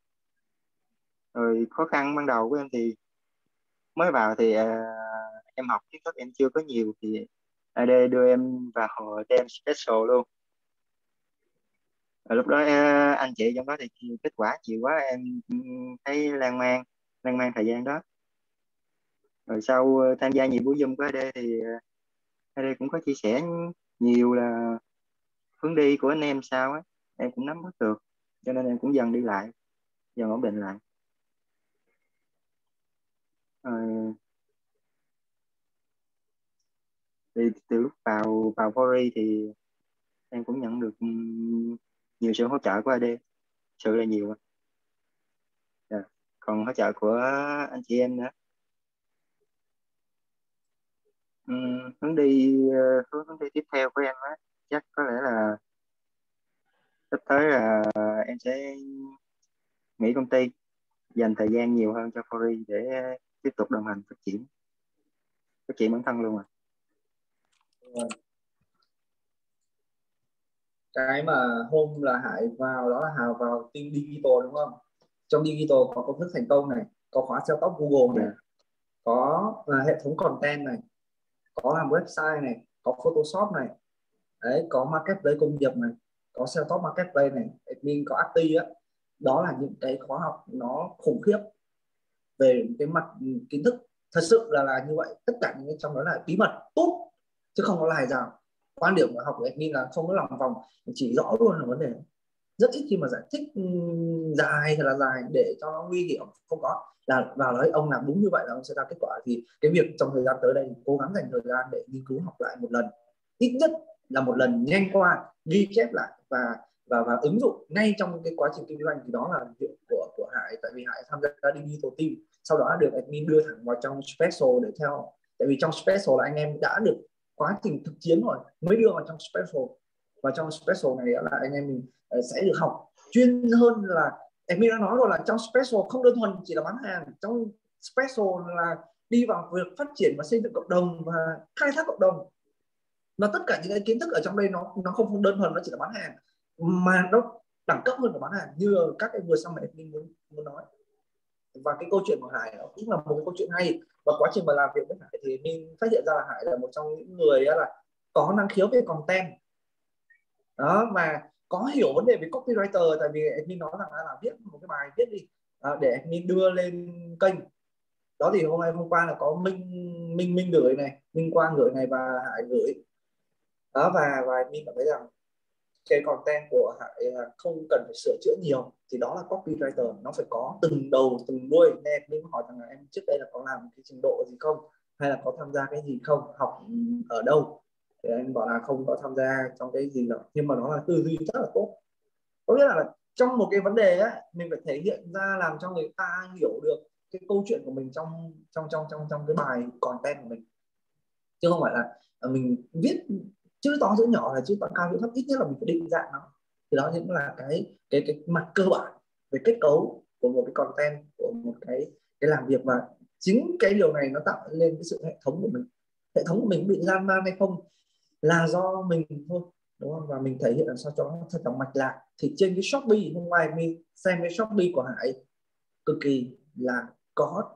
Rồi khó khăn ban đầu của em thì mới vào thì uh, em học kiến thức em chưa có nhiều, thì a đê đưa em vào tem special luôn. Rồi lúc đó uh, anh chị trong đó thì kết quả nhiều quá, em thấy lan man lan man thời gian đó. Rồi sau uh, tham gia nhiều buổi Zoom của a đê thì uh, a đê cũng có chia sẻ nhiều là hướng đi của anh em sao á, em cũng nắm bắt được, cho nên em cũng dần đi lại, dần ổn định lại. Rồi, thì từ lúc vào vào Fori thì em cũng nhận được nhiều sự hỗ trợ của a đê, sự là nhiều. Yeah. Còn hỗ trợ của anh chị em nữa. Uhm, hướng đi hướng, hướng đi tiếp theo của em á, chắc có lẽ là sắp tới là em sẽ nghỉ công ty, dành thời gian nhiều hơn cho Fori để tiếp tục đồng hành phát triển phát triển bản thân luôn à. Cái mà hôm là Hải vào đó là Hải vào team digital đúng không? Trong digital có công thức thành công này, có khóa sell top Google này, yeah. có uh, hệ thống content này, có làm website này, có Photoshop này, đấy, có marketplace công nghiệp này, có sell top marketplace này, admin có active á. Đó là những cái khóa học nó khủng khiếp về cái mặt kiến thức, thật sự là là như vậy. Tất cả những cái trong đó là bí mật tốt chứ không có là hài rào. Quan điểm của học của admin là không có lòng vòng, chỉ rõ luôn là vấn đề, rất ít khi mà giải thích dài thật là dài để cho nó nguy hiểm, không có, là vào đấy ông làm đúng như vậy là ông sẽ ra kết quả. Thì cái việc trong thời gian tới đây cố gắng dành thời gian để nghiên cứu học lại một lần, ít nhất là một lần nhanh qua, ghi chép lại và và và ứng dụng ngay trong cái quá trình kinh doanh. Thì đó là việc của của Hải, tại vì Hải tham gia digital team, sau đó được admin đưa thẳng vào trong special để theo. Tại vì trong special là anh em đã được quá trình thực chiến rồi mới đưa vào trong special, và trong special này là anh em mình sẽ được học chuyên hơn là em đã nói rồi là trong special không đơn thuần chỉ là bán hàng, trong special là đi vào việc phát triển và xây dựng cộng đồng và khai thác cộng đồng. Và tất cả những cái kiến thức ở trong đây nó nó không đơn thuần nó chỉ là bán hàng, mà nó đẳng cấp hơn là bán hàng như các cái vừa xong mà em muốn, muốn nói. Và cái câu chuyện của Hải nó cũng là một cái câu chuyện hay. Và quá trình mà làm việc với Hải thì mình phát hiện ra là Hải là một trong những người là có năng khiếu về content đó, mà có hiểu vấn đề về copywriter. Tại vì admin nói rằng là viết một cái bài viết đi à, để admin đưa lên kênh đó, thì hôm nay hôm qua là có Minh Minh Minh gửi này, Minh Quang gửi này và Hải gửi đó, và và admin cảm thấy rằng cái content của Hải không cần phải sửa chữa nhiều, thì đó là copywriter, nó phải có từng đầu từng đuôi. Nên admin hỏi rằng là em trước đây là có làm cái trình độ gì không, hay là có tham gia cái gì không, học ở đâu, thì anh bảo là không có tham gia trong cái gì đâu, nhưng mà nó là tư duy rất là tốt. Có nghĩa là trong một cái vấn đề á, mình phải thể hiện ra làm cho người ta hiểu được cái câu chuyện của mình trong trong trong trong trong cái bài content của mình, chứ không phải là mình viết chữ to chữ nhỏ, là chữ to cao chữ thấp, ít nhất là mình phải định dạng nó. Thì đó cũng là cái cái cái mặt cơ bản về kết cấu của một cái content, của một cái cái làm việc. Và chính cái điều này nó tạo lên cái sự hệ thống của mình. Hệ thống của mình bị lan man hay không là do mình thôi, đúng không? Và mình thể hiện làm sao cho nó thật là mạch lạc. Thì trên cái Shopee, hôm ngoài mình xem cái Shopee của Hải cực kỳ là có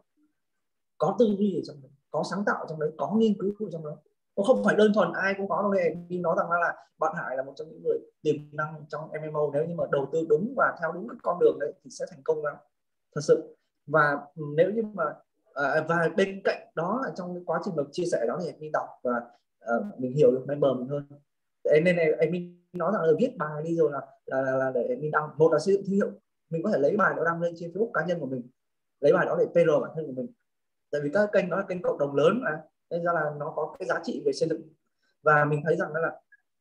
có tư duy ở trong đấy, có sáng tạo trong đấy, có nghiên cứu ở trong đó. Nó không phải đơn thuần ai cũng có đâu. Mình nói rằng là bạn Hải là một trong những người tiềm năng trong em em o, nếu như mà đầu tư đúng và theo đúng cái con đường đấy thì sẽ thành công lắm, thật sự. Và nếu như mà à, và bên cạnh đó là trong cái quá trình mình chia sẻ đó thì mình đọc và à, mình hiểu được member mình hơn. Nên này em mình nói rằng là viết bài đi rồi là là, là, là để mình đăng. Một là xây dựng thương hiệu, mình có thể lấy bài đó đăng lên trên Facebook cá nhân của mình, lấy bài đó để pê rờ bản thân của mình. Tại vì các kênh đó là kênh cộng đồng lớn mà, nên ra là nó có cái giá trị về xây dựng. Và mình thấy rằng đó là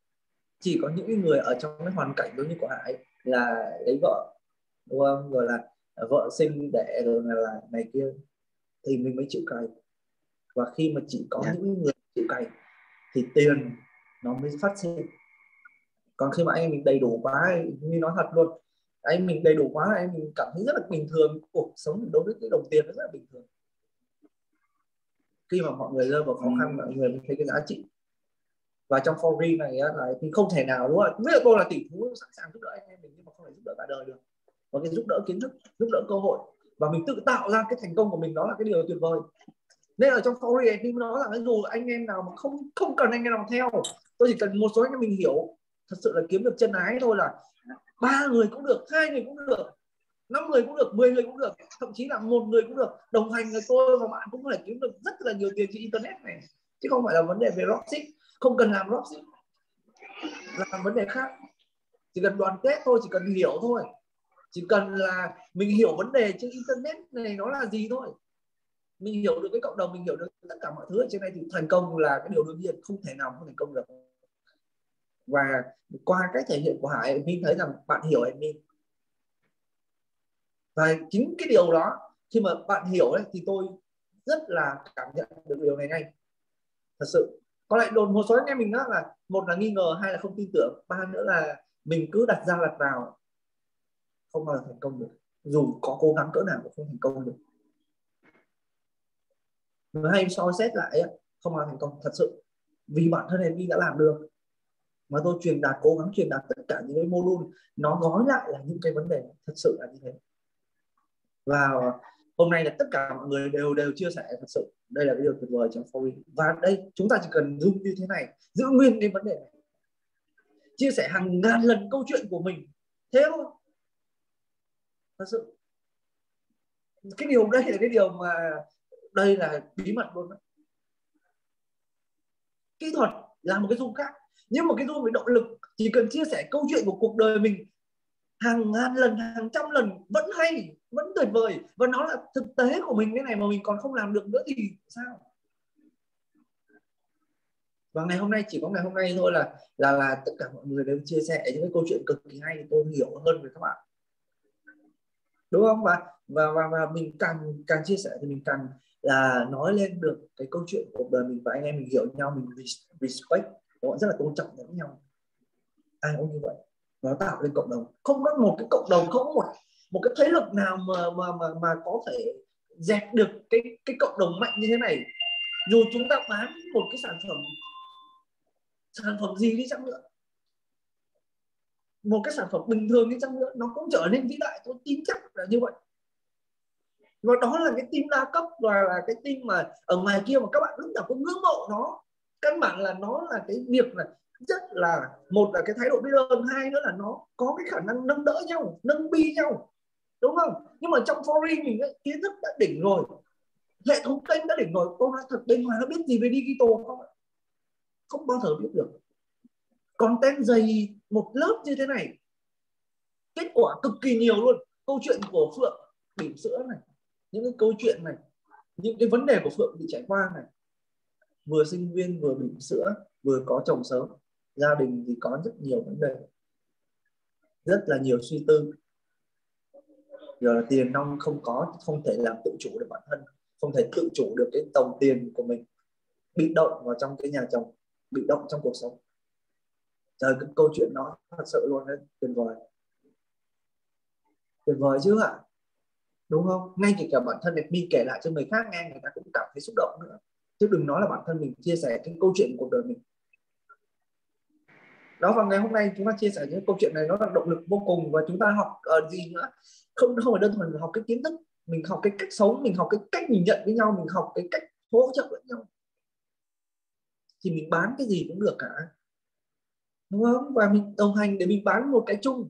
chỉ có những người ở trong cái hoàn cảnh giống như của Hải là lấy vợ, đúng không, rồi là vợ sinh đẻ rồi là, là này kia thì mình mới chịu cày. Và khi mà chỉ có yeah. những người chịu cày thì tiền nó mới phát sinh. Còn khi mà anh mình đầy đủ quá, như nói thật luôn, anh mình đầy đủ quá, anh mình cảm thấy rất là bình thường. Cuộc sống đối với cái đồng tiền nó rất là bình thường. Khi mà mọi người rơi vào khó khăn, mọi người mới thấy cái giá trị. Và trong forum này là mình không thể nào, đúng không? Ví dụ tôi là tỷ phú sẵn sàng giúp đỡ anh em mình, nhưng mà không thể giúp đỡ cả đời được. Có cái giúp đỡ kiến thức, giúp đỡ cơ hội, và mình tự tạo ra cái thành công của mình, đó là cái điều tuyệt vời. Nên ở trong forum thì nói rằng dù anh em nào mà không không cần anh em nào theo, tôi chỉ cần một số anh em mình hiểu thật sự là kiếm được chân ái thôi, là ba người cũng được, hai người cũng được, năm người cũng được, mười người cũng được, thậm chí là một người cũng được, đồng hành với tôi và bạn cũng có thể kiếm được rất là nhiều tiền trên internet này, chứ không phải là vấn đề về dropship. Không cần làm dropship, làm vấn đề khác. Chỉ cần đoàn kết thôi, chỉ cần hiểu thôi, chỉ cần là mình hiểu vấn đề trên internet này nó là gì thôi, mình hiểu được cái cộng đồng, mình hiểu được tất cả mọi thứ ở trên này thì thành công là cái điều đương nhiên, không thể nào không thành công được. Và qua cách thể hiện của Hải, mình thấy rằng bạn hiểu admin. Và chính cái điều đó, khi mà bạn hiểu ấy, thì tôi rất là cảm nhận được điều này ngay. Thật sự. Có lại đồn một số anh em mình đó là một là nghi ngờ, hai là không tin tưởng, ba nữa là mình cứ đặt ra đặt vào, không bao giờ thành công được. Dù có cố gắng cỡ nào cũng không thành công được. Mình hay soi xét lại không bao giờ thành công thật sự. Vì bản thân em đã làm được, mà tôi truyền đạt, cố gắng truyền đạt tất cả những cái module nó gói lại là những cái vấn đề, thật sự là như thế. Và hôm nay là tất cả mọi người đều đều chia sẻ, thật sự đây là cái điều tuyệt vời trong forum. Và đây chúng ta chỉ cần dùng như thế này, giữ nguyên cái vấn đề này, chia sẻ hàng ngàn lần câu chuyện của mình, thế thôi. Thật sự cái điều đây là cái điều mà đây là bí mật luôn đó. Kỹ thuật là một cái zoom khác, nhưng một cái zoom với động lực, chỉ cần chia sẻ câu chuyện của cuộc đời mình hàng ngàn lần, hàng trăm lần vẫn hay, vẫn tuyệt vời, và nó là thực tế của mình. Cái này mà mình còn không làm được nữa thì sao? Và ngày hôm nay, chỉ có ngày hôm nay thôi là là là tất cả mọi người đều chia sẻ những cái câu chuyện cực kỳ hay, tôi hiểu hơn về các bạn, đúng không? Và và và, và mình càng càng chia sẻ thì mình càng là nói lên được cái câu chuyện của cuộc đời mình, và anh em mình hiểu nhau, mình respect, rất là tôn trọng lẫn nhau. Ai cũng như vậy, nó tạo lên cộng đồng. Không có một cái cộng đồng, không có một một cái thế lực nào mà mà mà mà có thể dẹp được cái cái cộng đồng mạnh như thế này. Dù chúng ta bán một cái sản phẩm sản phẩm gì đi chăng nữa, một cái sản phẩm bình thường đi chăng nữa, nó cũng trở nên vĩ đại. Tôi tin chắc là như vậy. Và đó là cái team đa cấp, và là cái team mà ở ngoài kia mà các bạn lúc nào cũng ngưỡng mộ nó. Căn bản là nó là cái việc là rất là, một là cái thái độ biết ơn, hai nữa là nó có cái khả năng nâng đỡ nhau, nâng bi nhau, đúng không? Nhưng mà trong foreign mình ấy, kiến thức đã đỉnh rồi, hệ thống kênh đã đỉnh rồi. Tôi nói thật, bên ngoài nó biết gì về digital không? Không bao giờ biết được. Content dày một lớp như thế này, kết quả cực kỳ nhiều luôn. Câu chuyện của Phượng bỉm sữa này, những cái câu chuyện này, những cái vấn đề của Phượng bị trải qua này, vừa sinh viên vừa bỉm sữa, vừa có chồng sớm, gia đình thì có rất nhiều vấn đề, rất là nhiều suy tư. Giờ là tiền nong không có, không thể làm tự chủ được bản thân, không thể tự chủ được cái đồng tiền của mình, bị động vào trong cái nhà chồng, bị động trong cuộc sống. Trời, cái câu chuyện đó thật sự luôn đấy, tuyệt vời, tuyệt vời chứ ạ, đúng không? Ngay kể cả bản thân mình kể lại cho người khác nghe, người ta cũng cảm thấy xúc động nữa, chứ đừng nói là bản thân mình chia sẻ cái câu chuyện của cuộc đời mình. Đó, và ngày hôm nay chúng ta chia sẻ những câu chuyện này, nó là động lực vô cùng. Và chúng ta học uh, gì nữa, không không phải đơn thuần học cái kiến thức, mình học cái cách sống, mình học cái cách nhìn nhận với nhau, mình học cái cách hỗ trợ lẫn nhau, thì mình bán cái gì cũng được cả, đúng không? Và mình đồng hành để mình bán một cái chung,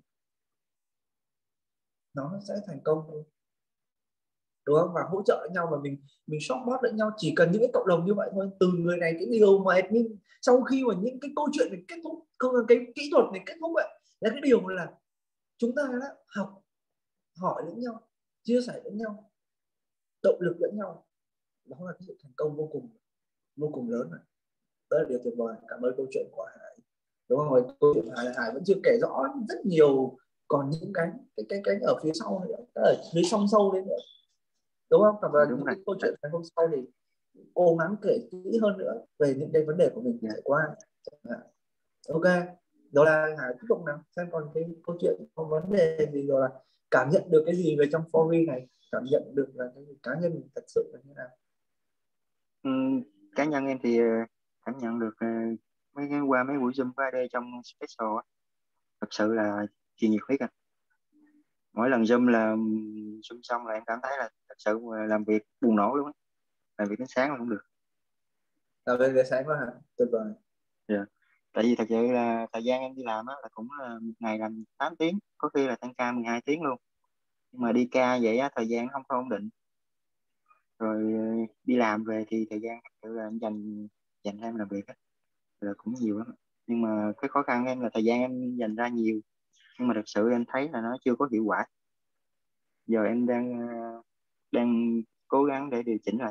nó sẽ thành công thôi, đúng không? Và hỗ trợ lẫn nhau, và mình mình support lẫn nhau, chỉ cần những cái cộng đồng như vậy thôi. Từ người này, cái điều mà admin sau khi mà những cái câu chuyện này kết thúc, không là cái kỹ thuật này kết thúc vậy, là cái điều là chúng ta đã học hỏi lẫn nhau, chia sẻ lẫn nhau, động lực lẫn nhau. Đó là cái sự thành công vô cùng vô cùng lớn này. Đó là điều tuyệt vời. Cảm ơn câu chuyện của Hải, đúng không? Rồi câu chuyện Hải Hải vẫn chưa kể rõ rất nhiều, còn những cái cái cái cái ở phía sau nữa, ở phía song sâu đấy nữa, đúng không? Và Đúng những rồi. cái câu chuyện ngày hôm sau thì cố gắng kể kỹ hơn nữa về những cái vấn đề của mình trải qua. Ok, đó là Hải tiếp tục nào, xem còn cái câu chuyện có vấn đề gì, rồi là cảm nhận được cái gì về trong forum này, cảm nhận được là cái cá nhân mình thật sự là như nào. Ừ, cá nhân em thì cảm nhận được uh, mấy cái qua mấy buổi Zoom ba D trong special á, thật sự là chuyên nhiệt huyết à. Mỗi lần Zoom là Zoom xong là em cảm thấy là thật sự làm việc buồn nổ luôn á, làm việc đến sáng là không được. Là về sáng quá hả? Tuyệt vời. Yeah. Tại vì thật sự là thời gian em đi làm á là cũng là một ngày làm tám tiếng, có khi là tăng ca mười hai tiếng luôn. Nhưng mà đi ca vậy á, thời gian không có ổn định. Rồi đi làm về thì thời gian thật sự là em dành dành cho em làm việc á là cũng nhiều lắm. Nhưng mà cái khó khăn em là thời gian em dành ra nhiều, nhưng mà thật sự em thấy là nó chưa có hiệu quả. Giờ em đang đang cố gắng để điều chỉnh lại.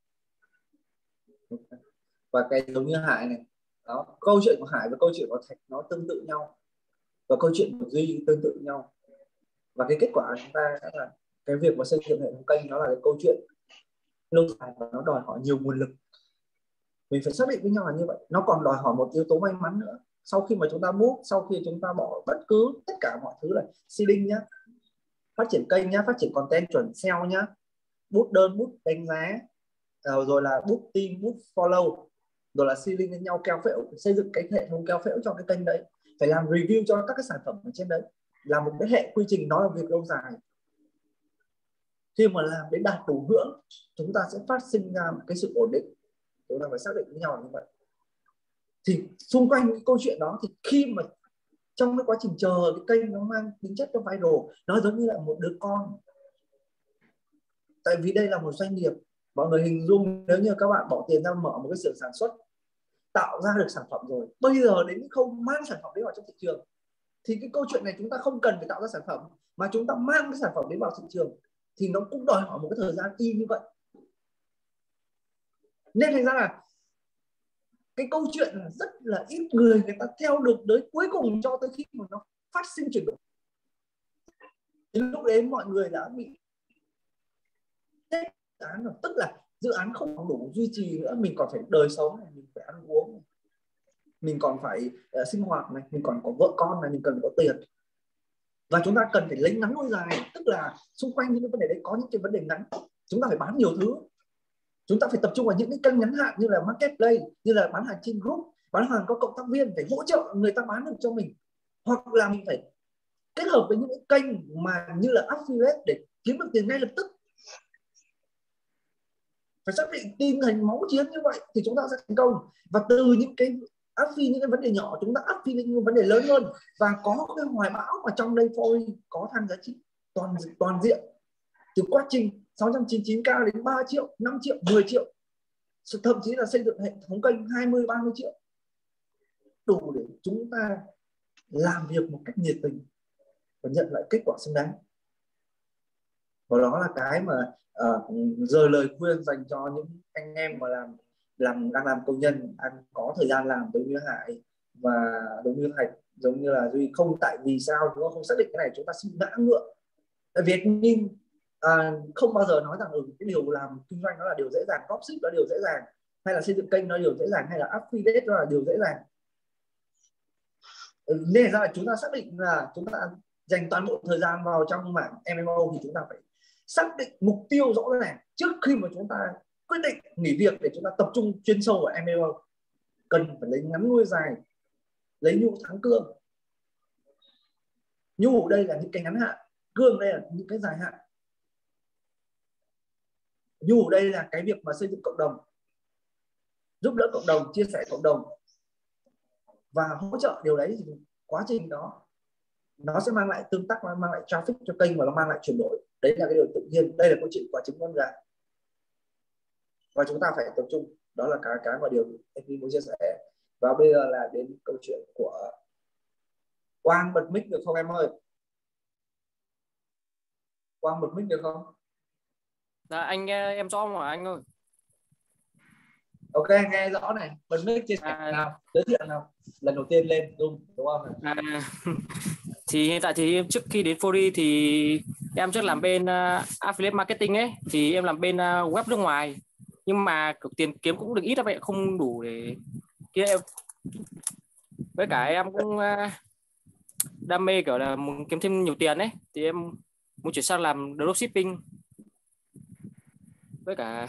Và cái giống như Hải này, đó, câu chuyện của Hải với câu chuyện của Thạch nó tương tự nhau, và câu chuyện của Duy tương tự nhau. Và cái kết quả của chúng ta là cái việc mà xây dựng hệ thống kênh, nó là cái câu chuyện lâu dài và nó đòi hỏi nhiều nguồn lực. Mình phải xác định với nhau là như vậy. Nó còn đòi hỏi một yếu tố may mắn nữa. Sau khi mà chúng ta move, sau khi chúng ta bỏ bất cứ tất cả mọi thứ là seeding nhá, phát triển kênh nhá, phát triển content chuẩn ét e o nhá, bút đơn, bút đánh giá, rồi là bút team, bút follow, rồi là seeding với nhau, kéo phễu, xây dựng cái hệ thống kéo phễu cho cái kênh đấy, phải làm review cho các cái sản phẩm ở trên đấy, là một cái hệ quy trình, nó là việc lâu dài. Khi mà làm đến đạt đủ ngưỡng, chúng ta sẽ phát sinh ra một cái sự ổn định. Chúng ta phải xác định với nhau như vậy. Thì xung quanh cái câu chuyện đó, thì khi mà trong cái quá trình chờ cái kênh nó mang tính chất cho viral, nó giống như là một đứa con. Tại vì đây là một doanh nghiệp, mọi người hình dung nếu như các bạn bỏ tiền ra mở một cái xưởng sản xuất, tạo ra được sản phẩm rồi, bây giờ đến khâu mang sản phẩm đấy vào trong thị trường, thì cái câu chuyện này chúng ta không cần phải tạo ra sản phẩm, mà chúng ta mang cái sản phẩm đấy vào thị trường, thì nó cũng đòi hỏi một cái thời gian y như vậy. Nên thành ra là cái câu chuyện là rất là ít người người ta theo được tới cuối cùng, cho tới khi mà nó phát sinh chuyển đổi. Đến lúc đấy mọi người đã bị hết dự án rồi, tức là dự án không đủ duy trì nữa, mình còn phải đời sống này, mình phải ăn uống này, mình còn phải uh, sinh hoạt này, mình còn có vợ con này, mình cần có tiền. và chúng ta cần phải lấy ngắn nuôi dài, tức là xung quanh những cái vấn đề đấy có những cái vấn đề ngắn, chúng ta phải bán nhiều thứ, chúng ta phải tập trung vào những cái kênh ngắn hạn như là marketplace, như là bán hàng trên group, bán hàng có cộng tác viên, phải hỗ trợ người ta bán được cho mình, hoặc là mình phải kết hợp với những cái kênh mà như là affiliate để kiếm được tiền ngay lập tức. Phải xác định tin thành máu chiến như vậy thì chúng ta sẽ thành công, và từ những cái affiliate, những cái vấn đề nhỏ chúng ta affiliate những vấn đề lớn hơn, và có cái hoài bão mà trong đây Forex có tham giá trị toàn toàn diện từ quá trình sáu trăm chín mươi chín k đến ba triệu, năm triệu, mười triệu, thậm chí là xây dựng hệ thống kênh hai mươi, ba mươi triệu, đủ để chúng ta làm việc một cách nhiệt tình và nhận lại kết quả xứng đáng. Và đó là cái mà uh, giờ lời khuyên dành cho những anh em mà làm làm đang làm công nhân, đang có thời gian làm giống như Hải và giống như Hạch, giống như là Duy. Không, tại vì sao chúng ta không xác định cái này, chúng ta xin ngã ngựa. Tại vì nhưng à, không bao giờ nói rằng ừ, cái điều làm kinh doanh nó là điều dễ dàng, dropship đó là điều dễ dàng, hay là xây dựng kênh nó là điều dễ dàng, hay là affiliate nó là điều dễ dàng. Ừ, nên ra là chúng ta xác định là chúng ta dành toàn bộ thời gian vào trong mảng em em ô thì chúng ta phải xác định mục tiêu rõ ràng trước khi mà chúng ta quyết định nghỉ việc để chúng ta tập trung chuyên sâu vào em em ô. Cần phải lấy ngắn nuôi dài, lấy nhu thắng cương. Nhu đây là những cái ngắn hạn, cương đây là những cái dài hạn. Nhu ở đây là cái việc mà xây dựng cộng đồng, giúp đỡ cộng đồng, chia sẻ cộng đồng và hỗ trợ điều đấy, thì quá trình đó nó sẽ mang lại tương tác, mang lại traffic cho kênh và nó mang lại chuyển đổi. Đấy là cái điều tự nhiên. Đây là câu chuyện quả trứng con gà và chúng ta phải tập trung. Đó là cái cái mà điều em muốn chia sẻ. Và bây giờ là đến câu chuyện của Quang. Bật mic được không em ơi? Quang bật mic được không? Dạ anh nghe em rõ mà anh ơi. Ok, nghe rõ này. Bật mic chia sẻ à, nào, giới thiệu nào. Lần đầu tiên lên Zoom đúng không? À, thì hiện tại thì trước khi đến Forex thì em trước làm bên uh, affiliate marketing ấy, thì em làm bên uh, web nước ngoài, nhưng mà tiền kiếm cũng được ít lắm, vậy không đủ để kia em. Với cả em cũng uh, đam mê kiểu là muốn kiếm thêm nhiều tiền ấy, thì em muốn chuyển sang làm dropshipping. Với cả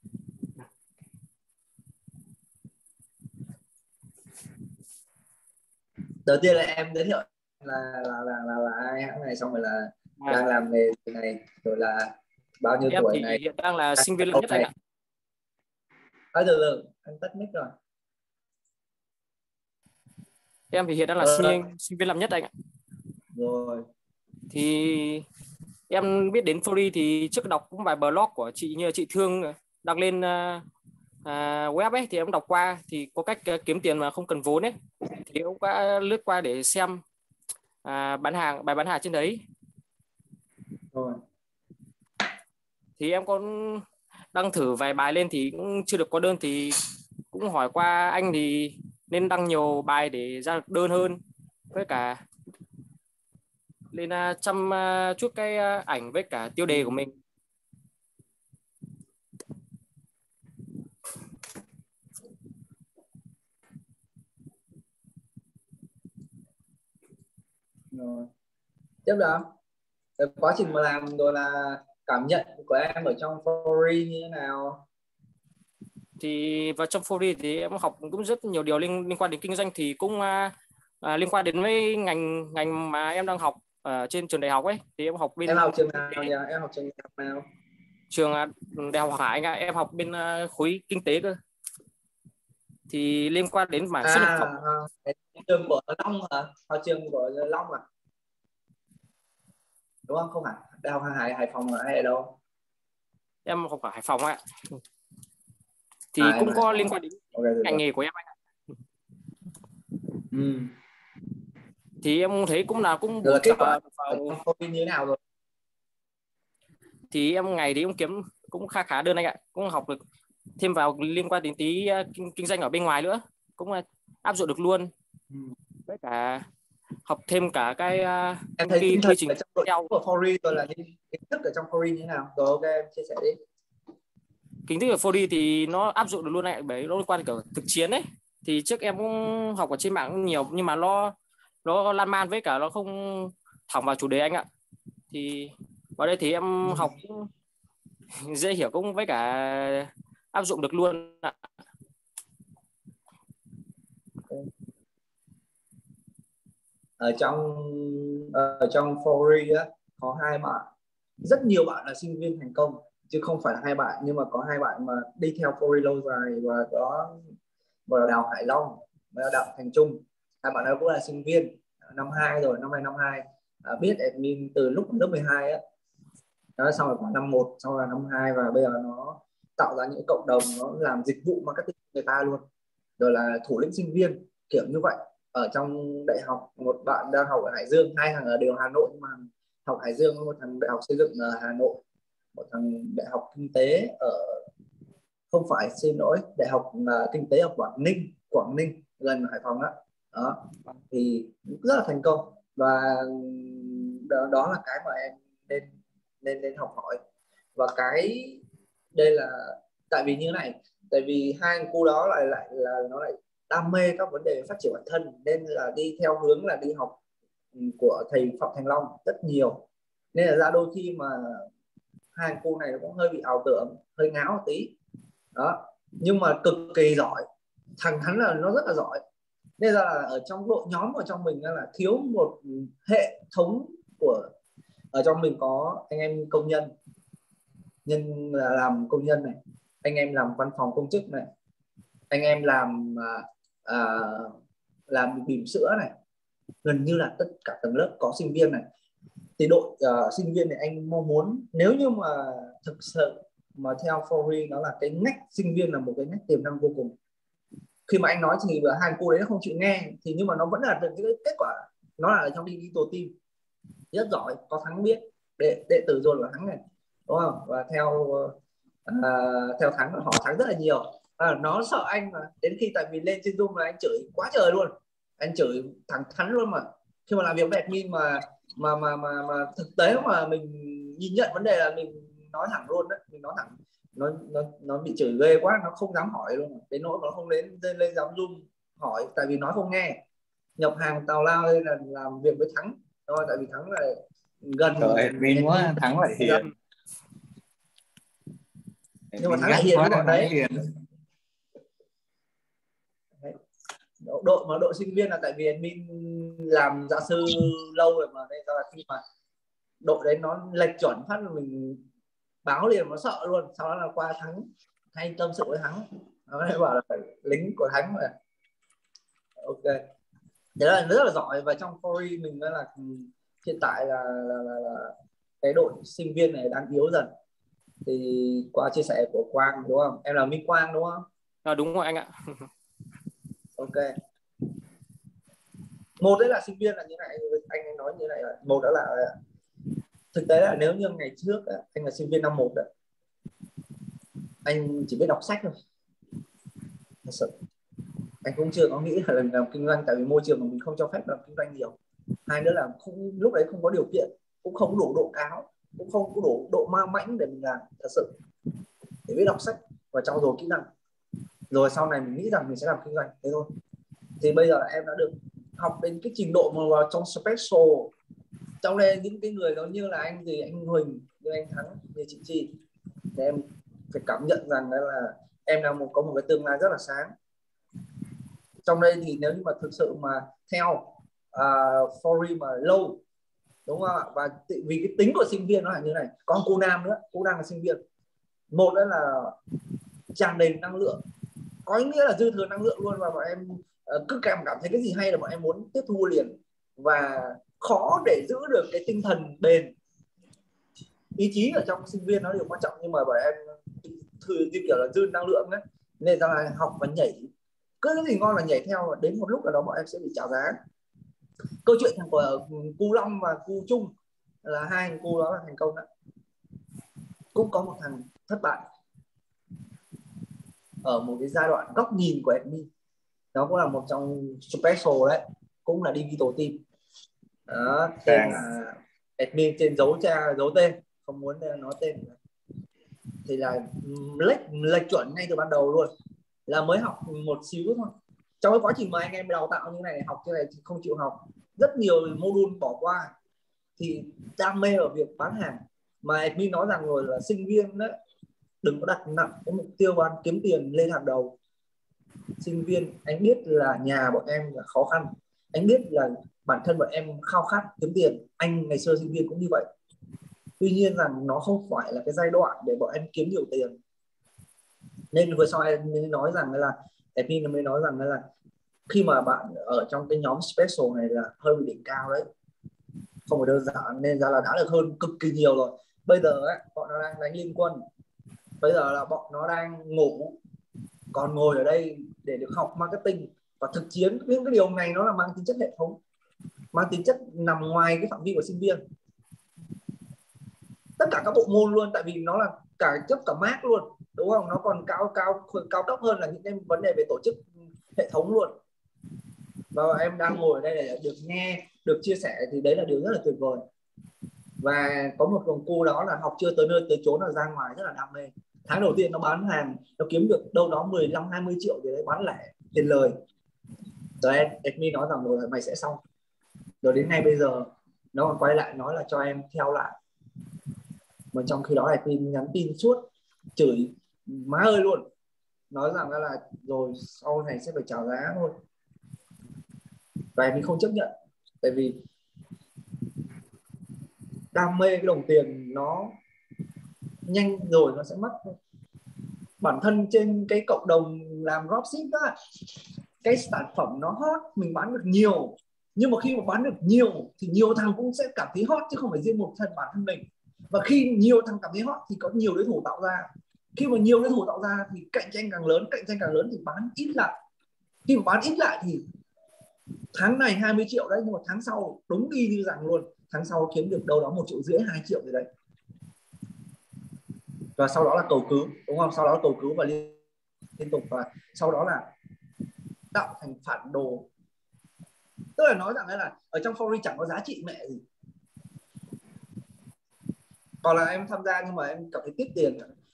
đầu tiên là em giới thiệu là là là là, là ai hãng này, xong rồi là à. đang làm nghề này, rồi là bao nhiêu em tuổi thì này. Hiện đang là sinh viên năm nhất anh ạ. À, được rồi, anh tắt mic rồi. Em thì hiện đang là ờ. sinh, sinh viên năm nhất anh ạ. Rồi. Thì em biết đến Forex thì trước đọc cũng bài blog của chị như chị Thương đăng lên uh, uh, web ấy, thì em đọc qua thì có cách uh, kiếm tiền mà không cần vốn ấy, thì em đã lướt qua để xem uh, bán hàng, bài bán hàng trên đấy. Rồi. Thì em có đăng thử vài bài lên thì cũng chưa được có đơn, thì cũng hỏi qua anh thì nên đăng nhiều bài để ra được đơn hơn, với cả lên uh, chăm uh, chút cái uh, ảnh với cả tiêu đề của mình. Rồi. Tiếp đó, quá trình mà làm rồi là cảm nhận của em ở trong Forex như thế nào? Thì vào trong Forex thì em học cũng rất nhiều điều liên liên quan đến kinh doanh, thì cũng uh, uh, liên quan đến với ngành ngành mà em đang học ở trên trường đại học ấy. Thì em học bên em học trường nào nhỉ? Em học trường nào? Trường uh, Đại học Hoàng Hải anh ạ. Em học bên uh, khối kinh tế cơ. Thì liên quan đến mảng xuất nhập khẩu. À, trường của Long hả? Học trường của Long à? Đúng không? Không hả? Đại học Hàng Hải, Hải Phòng hay ở đâu? Em học ở Hải Phòng ạ. Thì à, cũng có liên quan đến okay, ngành nghề của em anh ạ. Ừ. Thì em thấy cũng là cũng được, kết quả vào... như thế nào rồi? Thì em ngày thì cũng kiếm cũng khá khá đơn anh ạ. Cũng học được thêm vào liên quan đến tí kinh, kinh doanh ở bên ngoài nữa, cũng áp dụng được luôn. Ừ. Với cả học thêm cả cái uh, em thấy quy, quy trình ở trong đội của Forex rồi là những kiến thức ở trong Forex như thế nào? Rồi ok, em chia sẻ đi. Kiến thức ở Forex thì nó áp dụng được luôn này, bởi nó liên quan kiểu thực chiến ấy. Thì trước em cũng học ở trên mạng nhiều, nhưng mà nó nó lan man, với cả nó không thẳng vào chủ đề anh ạ. Thì vào đây thì em Ừ. học cũng dễ hiểu cũng với cả áp dụng được luôn ạ. Ở trong ở trong Fori á có hai bạn, rất nhiều bạn là sinh viên thành công chứ không phải là hai bạn, nhưng mà có hai bạn mà đi theo Fori lâu dài, và có một là Đào Hải Long và Đặng Thành Trung. Hai bạn đó cũng là sinh viên năm hai rồi, năm nay năm hai, à, biết admin từ lúc lớp mười hai á, đó, xong rồi khoảng năm một, xong rồi năm hai, và bây giờ nó tạo ra những cộng đồng, nó làm dịch vụ marketing người ta luôn, rồi là thủ lĩnh sinh viên kiểu như vậy. Ở trong đại học, một bạn đang học ở Hải Dương, hai thằng ở đều Hà Nội nhưng mà học Hải Dương, một thằng đại học xây dựng ở Hà Nội, một thằng đại học kinh tế ở, không phải, xin lỗi, đại học uh, kinh tế ở Quảng Ninh, Quảng Ninh gần Hải Phòng đó. Đó thì rất là thành công, và đó, đó là cái mà em nên nên nên học hỏi. Và cái đây là tại vì như này, tại vì hai cô đó lại lại là nó lại đam mê các vấn đề phát triển bản thân, nên là đi theo hướng là đi học của thầy Phạm Thành Long rất nhiều, nên là ra đôi khi mà hai cô này cũng hơi bị ảo tưởng, hơi ngáo một tí đó, nhưng mà cực kỳ giỏi, thằng hắn là nó rất là giỏi. Nên là ở trong đội nhóm của trong mình là thiếu một hệ thống của, ở trong mình có anh em công nhân, nhân là làm công nhân này, anh em làm văn phòng công chức này, anh em làm à, làm bỉm sữa này, gần như là tất cả tầng lớp có sinh viên này. Thì đội uh, sinh viên này anh mong muốn, nếu như mà thực sự mà theo Fori nó là cái ngách sinh viên là một cái ngách tiềm năng vô cùng. Khi mà anh nói thì hai cô đấy không chịu nghe, thì nhưng mà nó vẫn là cái kết quả, nó là ở trong digital team rất giỏi, có thắng biết đệ, đệ tử rồi là thắng này, đúng không? Và theo uh, theo thắng họ thắng rất là nhiều. À, nó sợ anh mà đến khi, tại vì lên trên Zoom là anh chửi quá trời luôn, anh chửi thẳng thắn luôn. Mà khi mà làm việc với admin mà mà mà mà, mà thực tế mà mình nhìn nhận vấn đề là mình nói thẳng luôn đấy, mình nói thẳng, nó nó nó bị chửi ghê quá, nó không dám hỏi luôn, đến nỗi nó không lên lên, lên dám Zoom hỏi, tại vì nói không nghe. Nhập hàng tào lao đây là làm việc với Thắng thôi, tại vì Thắng là gần admin quá, Thắng lại hiền, nhưng mà Thắng lại hiền với bọn đấy. Độ, độ mà độ sinh viên là tại vì admin làm gia sư lâu rồi mà, nên là khi mà độ đấy nó lệch chuẩn phát là mình báo liền, nó sợ luôn. Sau đó là qua Thắng hay tâm sự với Thắng, nó lại bảo là phải lính của Thắng mà. Ok, thế là rất là giỏi. Và trong Fori mình là hiện tại là, là, là, là cái đội sinh viên này đang yếu dần. Thì qua chia sẻ của Quang đúng không, em là Minh Quang đúng không? À, đúng rồi anh ạ. Ok, một đấy là sinh viên là như này, anh nói như này là một đó là thực tế là nếu như ngày trước anh là sinh viên năm một, anh chỉ biết đọc sách thôi, thật sự anh cũng chưa có nghĩ là làm, làm kinh doanh, tại vì môi trường của mình không cho phép làm kinh doanh nhiều. Hai nữa là không, lúc đấy không có điều kiện, cũng không đủ độ cao, cũng không có đủ độ ma mãnh để mình làm. Thật sự để biết đọc sách và trau dồi kỹ năng, rồi sau này mình nghĩ rằng mình sẽ làm kinh doanh, thế thôi. Thì bây giờ em đã được học đến cái trình độ mà vào trong special, trong đây những cái người giống như là anh gì, anh Huỳnh, như anh Thắng, như chị Chi, thì em phải cảm nhận rằng là em đang một, có một cái tương lai rất là sáng. Trong đây thì nếu như mà thực sự mà theo uh, Fori mà lâu, đúng không ạ? Và vì cái tính của sinh viên nó là như này. Còn cô Nam nữa, cô Nam là sinh viên, một đó là tràn đầy năng lượng, có ý nghĩa là dư thừa năng lượng luôn, và bọn em uh, cứ cảm cảm thấy cái gì hay là bọn em muốn tiếp thu liền, và khó để giữ được cái tinh thần bền. Ý chí ở trong sinh viên nó điều quan trọng, nhưng mà bọn em thư như kiểu là dư năng lượng đấy, nên là học và nhảy, cứ cái gì ngon là nhảy theo, đến một lúc nào đó bọn em sẽ bị trào giá. Câu chuyện thằng của Cu Long và Cu Trung là hai thằng cu đó là thành công đó. Cũng có một thằng thất bại ở một cái giai đoạn góc nhìn của admin, nó cũng là một trong special đấy, cũng là digital team đó. Tên là admin trên dấu cha dấu tên, không muốn nói tên, thì là lệch lệch chuẩn ngay từ ban đầu luôn, là mới học một xíu thôi. Trong cái quá trình mà anh em đào tạo như này, học như này thì không chịu học, rất nhiều module bỏ qua, thì đam mê ở việc bán hàng. Mà admin nói rằng rồi là sinh viên đấy, đừng có đặt nặng cái mục tiêu bán kiếm tiền lên hàng đầu. Sinh viên, anh biết là nhà bọn em là khó khăn, anh biết là bản thân bọn em khao khát kiếm tiền, anh ngày xưa sinh viên cũng như vậy. Tuy nhiên rằng nó không phải là cái giai đoạn để bọn em kiếm nhiều tiền. Nên vừa sau em mới nói rằng là admin mới nói rằng là khi mà bạn ở trong cái nhóm special này là hơi bị đỉnh cao đấy, không phải đơn giản, nên ra là đã được hơn cực kỳ nhiều rồi. Bây giờ ấy, bọn nó đang đánh liên quân, bây giờ là bọn nó đang ngủ, còn ngồi ở đây để được học marketing và thực chiến. Những cái điều này nó là mang tính chất hệ thống, mang tính chất nằm ngoài cái phạm vi của sinh viên, tất cả các bộ môn luôn, tại vì nó là cả cấp cả mác luôn, đúng không? Nó còn cao cao cao cấp hơn là những cái vấn đề về tổ chức hệ thống luôn. Và em đang ngồi ở đây để được nghe, được chia sẻ thì đấy là điều rất là tuyệt vời. Và có một đồng cô đó là học chưa tới nơi tới chốn, là ra ngoài rất là đam mê. Tháng đầu tiên nó bán hàng, nó kiếm được đâu đó mười lăm hai mươi triệu để đấy, bán lẻ tiền lời. Rồi admin nói rằng rồi mày sẽ xong. Rồi đến ngay bây giờ nó còn quay lại nói là cho em theo lại. Mà trong khi đó admin nhắn tin suốt chửi má ơi luôn, nói rằng là rồi sau này sẽ phải trả giá thôi. Và mình không chấp nhận, tại vì đam mê cái đồng tiền nó nhanh rồi nó sẽ mất. Bản thân trên cái cộng đồng làm dropship đó, cái sản phẩm nó hot, mình bán được nhiều, nhưng mà khi mà bán được nhiều thì nhiều thằng cũng sẽ cảm thấy hot, chứ không phải riêng một thân bản thân mình. Và khi nhiều thằng cảm thấy hot thì có nhiều đối thủ tạo ra. Khi mà nhiều đối thủ tạo ra thì cạnh tranh càng lớn, cạnh tranh càng lớn thì bán ít lại. Khi mà bán ít lại thì tháng này hai mươi triệu đấy, nhưng mà tháng sau đúng y như rằng luôn, tháng sau kiếm được đâu đó một triệu rưỡi, hai triệu gì đấy. Và sau đó là cầu cứu, đúng không? Sau đó là cầu cứu và liên, liên tục, và sau đó là tạo thành phản đồ. Tức là nói rằng là ở trong forex chẳng có giá trị mẹ gì. Còn là em tham gia nhưng mà em cảm thấy tiếc tiền,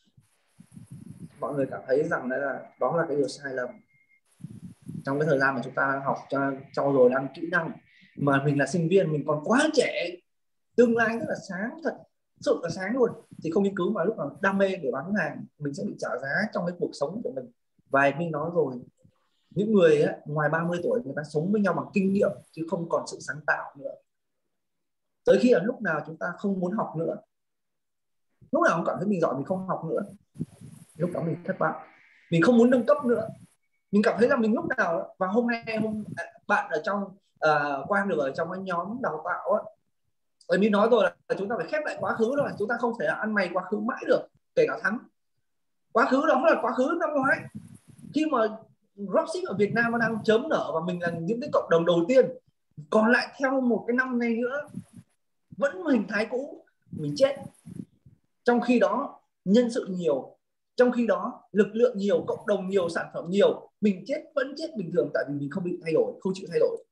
mọi người cảm thấy rằng là đó là cái điều sai lầm. Trong cái thời gian mà chúng ta học cho trau dồi đang kỹ năng, mà mình là sinh viên, mình còn quá trẻ, tương lai rất là sáng, thật sự là sáng luôn, thì không nghiên cứu mà lúc nào đam mê để bán hàng, mình sẽ bị trả giá trong cái cuộc sống của mình. Và mình nói rồi, những người ấy, ngoài ba mươi tuổi người ta sống với nhau bằng kinh nghiệm chứ không còn sự sáng tạo nữa. Tới khi ở lúc nào chúng ta không muốn học nữa, lúc nào cũng cảm thấy mình giỏi, mình không học nữa, lúc đó mình thất bại, mình không muốn nâng cấp nữa. Mình cảm thấy là mình lúc nào, và hôm nay hôm bạn ở trong uh, Quang được ở trong cái nhóm đào tạo á, rồi mình nói rồi là chúng ta phải khép lại quá khứ rồi, chúng ta không thể là ăn mày quá khứ mãi được, kể cả thắng. Quá khứ đó là quá khứ năm ngoái, khi mà dropship ở Việt Nam nó đang chớm nở và mình là những cái cộng đồng đầu tiên, còn lại theo một cái năm này nữa vẫn hình thái cũ, mình chết. Trong khi đó nhân sự nhiều, trong khi đó lực lượng nhiều, cộng đồng nhiều, sản phẩm nhiều, mình chết vẫn chết bình thường, tại vì mình không bị thay đổi, không chịu thay đổi.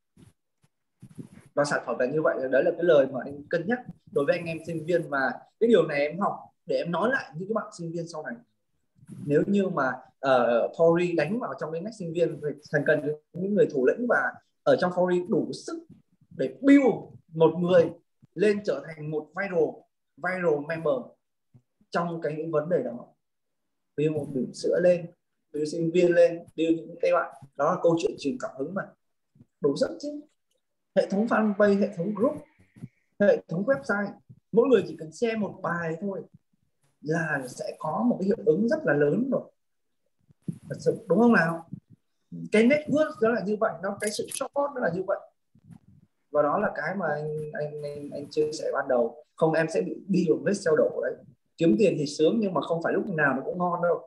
Và sản phẩm là như vậy. Đấy là cái lời mà anh cân nhắc đối với anh em sinh viên, và cái điều này em học để em nói lại những cái bạn sinh viên sau này. Nếu như mà uh, forex đánh vào trong cái ngách sinh viên, thành cần những người thủ lĩnh và ở trong forex đủ sức để build một người lên trở thành một viral viral member trong cái vấn đề đó. Build một bình sữa lên, build sinh viên lên, build những cái bạn. Đó là câu chuyện truyền cảm hứng mà. Đủ sức chứ. Hệ thống fanpage, hệ thống group, hệ thống website, mỗi người chỉ cần share một bài thôi là sẽ có một cái hiệu ứng rất là lớn rồi. Thật sự, đúng không nào? Cái network đó là như vậy, nó cái sự support nó là như vậy. Và đó là cái mà anh anh anh, anh chia sẻ ban đầu. Không em sẽ bị đi vào vết xeo đổ đấy. Kiếm tiền thì sướng nhưng mà không phải lúc nào nó cũng ngon đâu.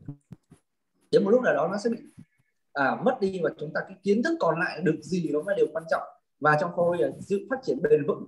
Đến một lúc nào đó nó sẽ bị à, mất đi, và chúng ta cái kiến thức còn lại được gì đó là điều quan trọng. Và trong forex là sự phát triển bền vững,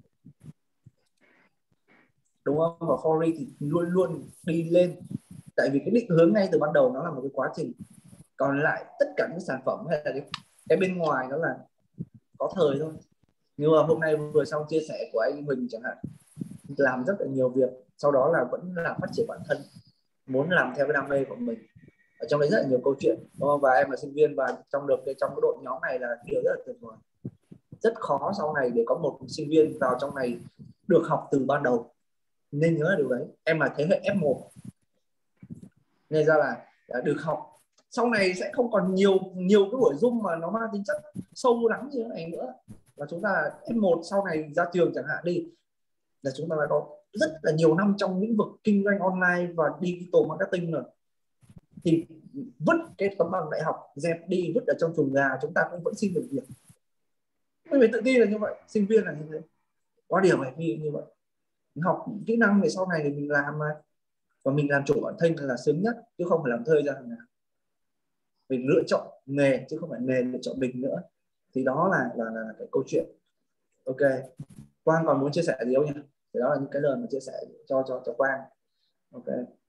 đúng không? Và forex thì luôn luôn đi lên, tại vì cái định hướng ngay từ ban đầu nó là một cái quá trình. Còn lại tất cả những sản phẩm hay là cái, cái bên ngoài nó là có thời thôi. Nhưng mà hôm nay vừa xong chia sẻ của anh Huỳnh chẳng hạn, làm rất là nhiều việc, sau đó là vẫn là phát triển bản thân, muốn làm theo cái đam mê của mình. Ở trong đấy rất là nhiều câu chuyện, đúng không? Và em là sinh viên, và trong được trong cái đội nhóm này là điều rất là tuyệt vời. Rất khó sau này để có một sinh viên vào trong này được học từ ban đầu, nên nhớ là điều đấy. Em là thế hệ ép một nên ra là được học. Sau này sẽ không còn nhiều nhiều cái buổi Zoom mà nó mang tính chất sâu lắng như thế này nữa, và chúng ta ép một sau này ra trường chẳng hạn đi, là chúng ta đã có rất là nhiều năm trong lĩnh vực kinh doanh online và digital marketing rồi, thì vứt cái tấm bằng đại học dẹp đi, vứt ở trong chuồng gà, chúng ta cũng vẫn xin được việc. Mình phải tự tin là như vậy, sinh viên là như thế, có điều phải như như vậy. Mình học kỹ năng để sau này thì mình làm mà, và mình làm chủ bản thân là sướng nhất, chứ không phải làm thuê ra thằng nào. Mình lựa chọn nghề chứ không phải nghề lựa chọn mình nữa. Thì đó là là, là cái câu chuyện. Ok, Quang còn muốn chia sẻ gì không nhỉ? Thì đó là những cái lời mà chia sẻ cho cho cho Quang. Ok,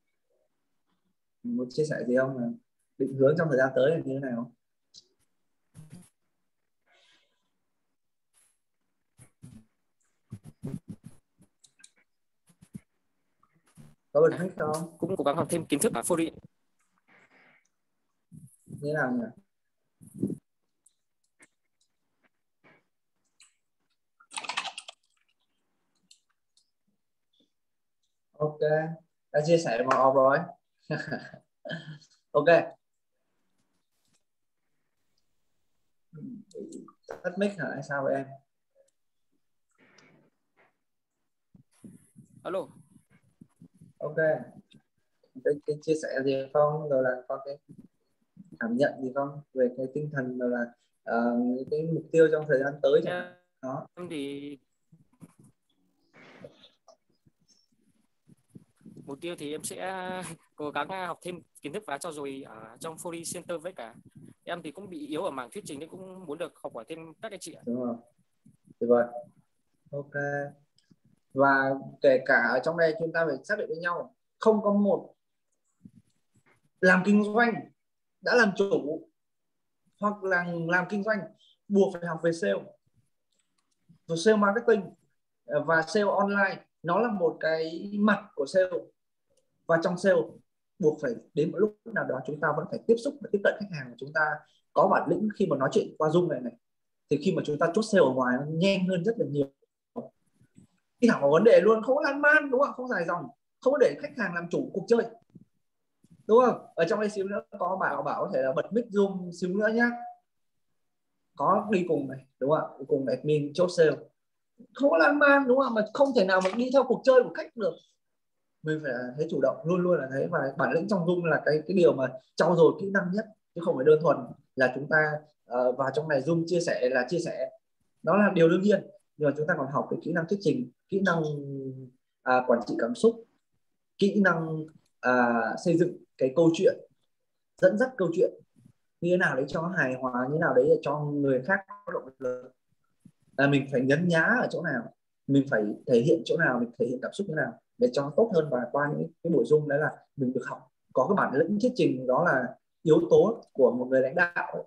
muốn chia sẻ gì không, là định hướng trong thời gian tới là như thế nào? Có bật mic không? Cũng cố gắng học thêm kiến thức ở Fori. Như thế nào nhỉ? Ok, đã chia sẻ mà off rồi. Ok, tắt mic hả hay sao vậy em? Alo. Ok, cái, cái chia sẻ gì không, rồi là có cái cảm nhận gì không về cái tinh thần, rồi là uh, cái mục tiêu trong thời gian tới chẳng hạn. Đó. Em thì mục tiêu thì em sẽ cố gắng học thêm kiến thức và trau dồi ở trong Fori Center, với cả em thì cũng bị yếu ở mảng thuyết trình nên cũng muốn được học hỏi thêm các anh chị ạ. Đúng rồi. Tuyệt vời. Ok. Và kể cả ở trong đây chúng ta phải xác định với nhau, không có một làm kinh doanh đã làm chủ hoặc là làm kinh doanh buộc phải học về sale, về sale marketing và sale online. Nó là một cái mặt của sale, và trong sale buộc phải đến một lúc nào đó chúng ta vẫn phải tiếp xúc và tiếp cận khách hàng của chúng ta, có bản lĩnh khi mà nói chuyện qua Zoom này này, thì khi mà chúng ta chốt sale ở ngoài nó nhanh hơn rất là nhiều. Khi thảo vấn đề luôn, không có lan man, đúng không? Không dài dòng, không có để khách hàng làm chủ cuộc chơi, đúng không? Ở trong đây xíu nữa có bảo bảo có thể là bật mic Zoom xíu nữa nhá, có đi cùng này, đúng không? Đi cùng admin chốt sale, không có lan man, đúng không? Mà không thể nào mà đi theo cuộc chơi của khách được. Mình phải thấy chủ động, luôn luôn là thế. Và bản lĩnh trong Zoom là cái cái điều mà trau dồi kỹ năng nhất, chứ không phải đơn thuần là chúng ta uh, vào trong này Zoom chia sẻ là chia sẻ, đó là điều đương nhiên. Nhưng mà chúng ta còn học cái kỹ năng thuyết trình, kỹ năng à, quản trị cảm xúc, kỹ năng à, xây dựng cái câu chuyện, dẫn dắt câu chuyện như thế nào đấy cho hài hòa, như thế nào đấy để cho người khác có động lực. À, mình phải nhấn nhá ở chỗ nào, mình phải thể hiện chỗ nào, mình thể hiện cảm xúc như thế nào để cho nó tốt hơn. Và qua những cái buổi Zoom đấy là mình được học, có cái bản lĩnh thuyết trình, đó là yếu tố của một người lãnh đạo ấy.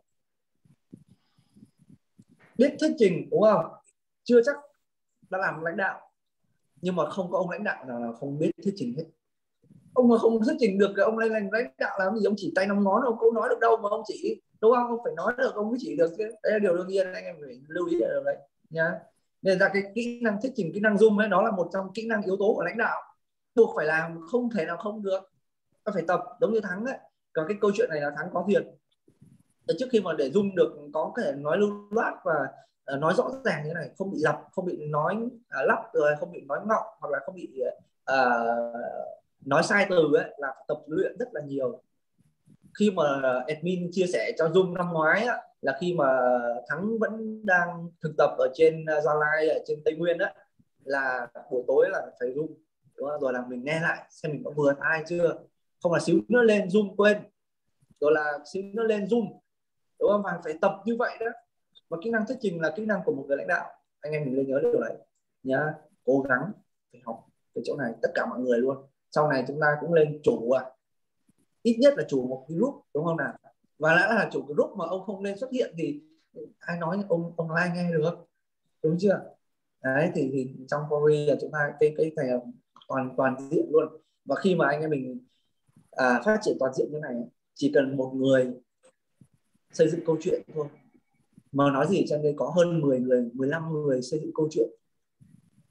Biết thuyết trình, đúng không? Chưa chắc đã làm lãnh đạo, nhưng mà không có ông lãnh đạo nào là không biết thuyết trình hết. Ông mà không thuyết trình được, ông lên làm lãnh đạo làm gì? Ông chỉ tay năm ngón, ông không nói được đâu mà ông chỉ, đúng không? Ông phải nói được, ông mới chỉ được. Đấy là điều đương nhiên, anh em phải lưu ý ở đấy nhá. Nên ra cái kỹ năng thuyết trình, kỹ năng Zoom ấy, đó là một trong kỹ năng yếu tố của lãnh đạo, buộc phải làm, không thể nào không được. Ta phải tập, giống như Thắng ấy. Còn cái câu chuyện này là Thắng có thiền. Trước khi mà để Zoom được có thể nói lưu loát và uh, nói rõ ràng như thế này, không bị lặp, không bị nói uh, lắp, rồi không bị nói ngọng, hoặc là không bị uh, nói sai từ ấy, là tập luyện rất là nhiều. Khi mà admin chia sẻ cho Zoom năm ngoái á, là khi mà Thắng vẫn đang thực tập ở trên Gia Lai, ở trên Tây Nguyên á, là buổi tối là phải Zoom, đúng không? Rồi là mình nghe lại xem mình có vừa ai chưa, không là xíu nữa lên Zoom quên, rồi là xíu nữa lên Zoom, đúng không? Và phải tập như vậy đó. Và kỹ năng thuyết trình là kỹ năng của một người lãnh đạo, anh em mình nên nhớ điều này nhá. Cố gắng phải học cái chỗ này, tất cả mọi người luôn. Sau này chúng ta cũng lên chủ, à ít nhất là chủ một cái group, đúng không nào? Và đã là chủ cái group mà ông không nên xuất hiện thì ai nói ông ông ai nghe được, đúng chưa? Đấy thì, thì trong Fori là chúng ta cái cái này toàn toàn diện luôn. Và khi mà anh em mình à, phát triển toàn diện như này, chỉ cần một người xây dựng câu chuyện thôi, mà nói gì trong đây có hơn mười người, mười lăm người xây dựng câu chuyện,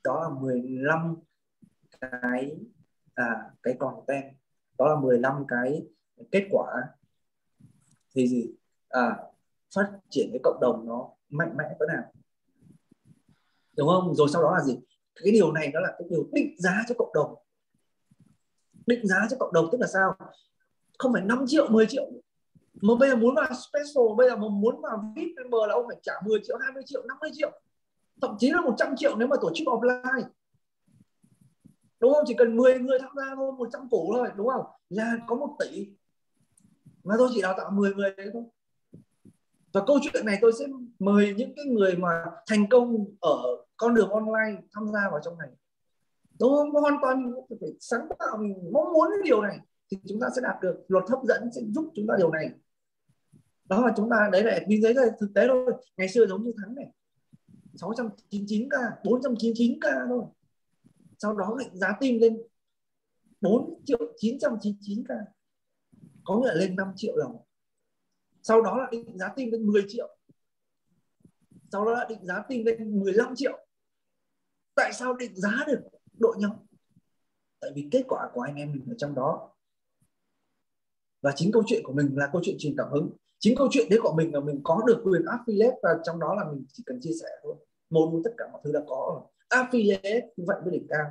đó là mười lăm cái à, cái content, đó là mười lăm cái kết quả thì gì à, phát triển cái cộng đồng nó mạnh mẽ cỡ nào, đúng không? Rồi sau đó là gì, cái điều này nó là cái điều định giá cho cộng đồng. Định giá cho cộng đồng tức là sao, không phải năm triệu mười triệu mà bây giờ muốn vào special, bây giờ mà muốn vào vê i pê member là ông phải trả mười triệu hai mươi triệu năm mươi triệu, thậm chí là một trăm triệu nếu mà tổ chức offline, đúng không? Chỉ cần mười người tham gia thôi, một trăm củ thôi, đúng không, là có một tỷ mà tôi chỉ đào tạo mười người đấy thôi. Và câu chuyện này tôi sẽ mời những cái người mà thành công ở con đường online tham gia vào trong này, đúng không? Hoàn toàn phải sáng tạo, mình mong muốn cái điều này thì chúng ta sẽ đạt được. Luật hấp dẫn sẽ giúp chúng ta điều này. Đó là chúng ta, đấy là admin giấy là thực tế thôi. Ngày xưa giống như Thắng này, sáu trăm chín mươi chín k, bốn trăm chín mươi chín k thôi. Sau đó định giá team lên bốn triệu chín trăm chín mươi chín k, có nghĩa là lên năm triệu đồng. Sau đó là định giá team lên mười triệu, sau đó là định giá team lên mười lăm triệu. Tại sao định giá được đội nhóm? Tại vì kết quả của anh em mình ở trong đó, và chính câu chuyện của mình là câu chuyện truyền cảm hứng. Chính câu chuyện đấy của mình là mình có được quyền affiliate, và trong đó là mình chỉ cần chia sẻ thôi, module tất cả mọi thứ đã có rồi. Affiliate như vậy mới đỉnh cao,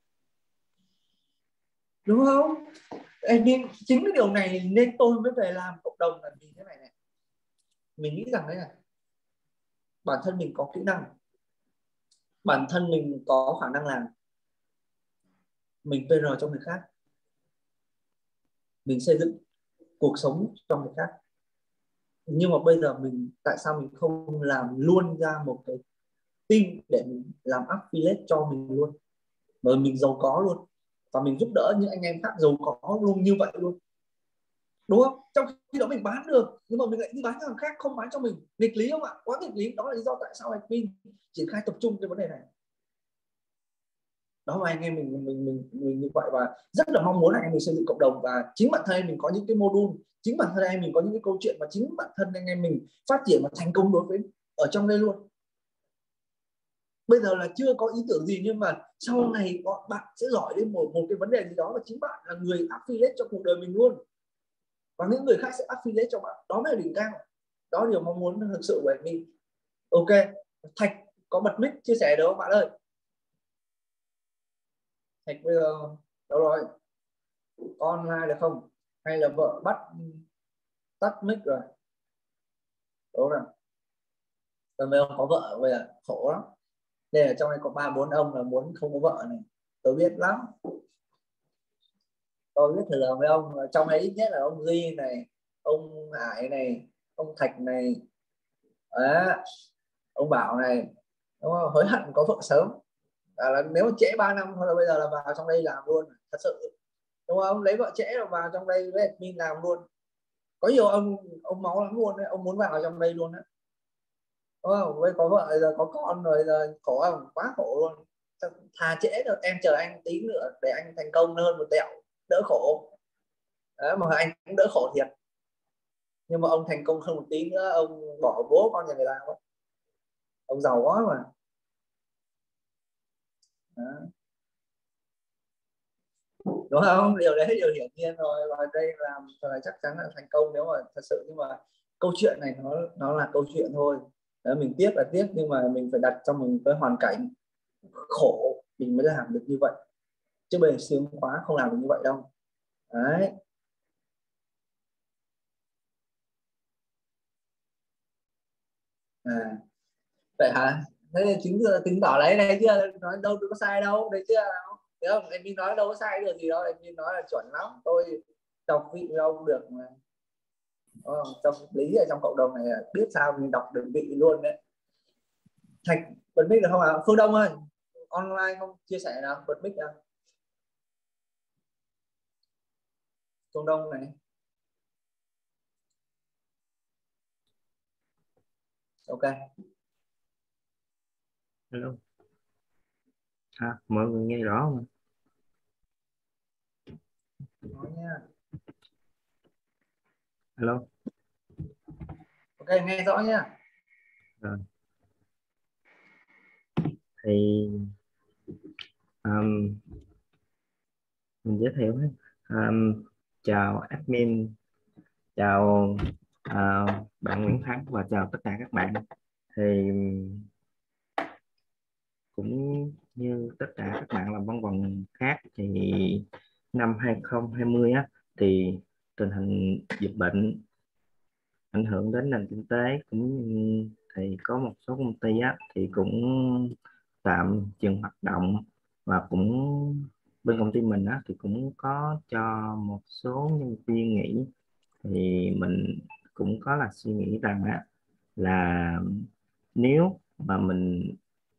đúng không? Nên chính cái điều này nên tôi mới về làm cộng đồng là vì thế này này. Mình nghĩ rằng đấy là bản thân mình có kỹ năng, bản thân mình có khả năng làm, mình pê rờ cho người khác, mình xây dựng cuộc sống cho người khác. Nhưng mà bây giờ mình tại sao mình không làm luôn ra một cái team để mình làm affiliate cho mình luôn, rồi mình giàu có luôn, và mình giúp đỡ những anh em khác giàu có luôn như vậy luôn, đúng không? Trong khi đó mình bán được nhưng mà mình lại đi bán cho người khác, không bán cho mình. Nghịch lý không ạ? Quá nghịch lý. Đó là lý do tại sao admin triển khai tập trung cái vấn đề này. Đó mà anh em mình mình mình mình như vậy, và rất là mong muốn anh em mình xây dựng cộng đồng, và chính bản thân em mình có những cái module, chính bản thân em mình có những cái câu chuyện, và chính bản thân anh em mình phát triển và thành công đối với ở trong đây luôn. Bây giờ là chưa có ý tưởng gì, nhưng mà sau này bạn sẽ giỏi đến một một cái vấn đề gì đó, và chính bạn là người affiliate cho cuộc đời mình luôn, và những người khác sẽ affiliate cho bạn. Đó mới là đỉnh cao. Đó là điều mong muốn thực sự của mình. Ok, Thạch có bật mic chia sẻ được không bạn ơi? Thạch bây giờ đâu rồi? Có online được không? Hay là vợ bắt tắt mic rồi? Đúng rồi. Rồi mấy ông có vợ bây giờ khổ lắm. Đây ở trong này có ba bốn ông là muốn không có vợ này. Tôi biết lắm. Tôi biết thử là mấy ông trong ấy ít nhất là ông Duy này, ông Hải này, ông Thạch này, đó, ông Bảo này, đúng không? Hối hận có vợ sớm. À, là nếu mà trễ ba năm thôi là bây giờ là vào trong đây làm luôn thật sự, đúng không? Lấy vợ trễ rồi vào trong đây với admin làm luôn. Có nhiều ông ông máu lắm luôn đấy, ông muốn vào trong đây luôn đấy, đúng không? Với có vợ giờ có con rồi, giờ khổ không? Quá khổ luôn. Thà trễ rồi em chờ anh tí nữa để anh thành công hơn một tẹo, đỡ khổ. Đó, mà anh cũng đỡ khổ thiệt, nhưng mà ông thành công hơn một tí nữa ông bỏ bố con nhà người ta quá, ông giàu quá mà. Đó. Đúng không? Điều đấy điều hiển nhiên rồi, và đây làm là chắc chắn là thành công nếu mà thật sự. Nhưng mà câu chuyện này nó nó là câu chuyện thôi. Đấy, mình tiếc là tiếc, nhưng mà mình phải đặt trong mình cái hoàn cảnh khổ mình mới làm được như vậy, chứ bề sướng quá không làm được như vậy đâu. Đấy. À, vậy hả? Thế chính tính tỏ lấy đây chưa, nói đâu có sai đâu, đấy chưa nào? Thấy không? Em nói đâu có sai được gì đâu, em nói là chuẩn lắm. Tôi đọc vị đâu được mà. Oh, trong lý ở trong cộng đồng này biết sao mình đọc được vị luôn đấy. Thạch bật mic được không ạ? À? Phương Đông ơi, online không chia sẻ nào, bật mic nào. Phương Đông này. Ok. Hello. À, mọi người nghe rõ không? Nói nha. Hello. Ok, nghe rõ nha. Rồi. Thì Um, mình giới thiệu um, chào admin, chào uh, bạn Nguyễn Thắng và chào tất cả các bạn. Thì cũng như tất cả các bạn làm văn phòng khác thì năm hai không hai không á, thì tình hình dịch bệnh ảnh hưởng đến nền kinh tế, cũng thì có một số công ty á, thì cũng tạm dừng hoạt động, và cũng bên công ty mình á, thì cũng có cho một số nhân viên nghỉ. Thì mình cũng có là suy nghĩ rằng á, là nếu mà mình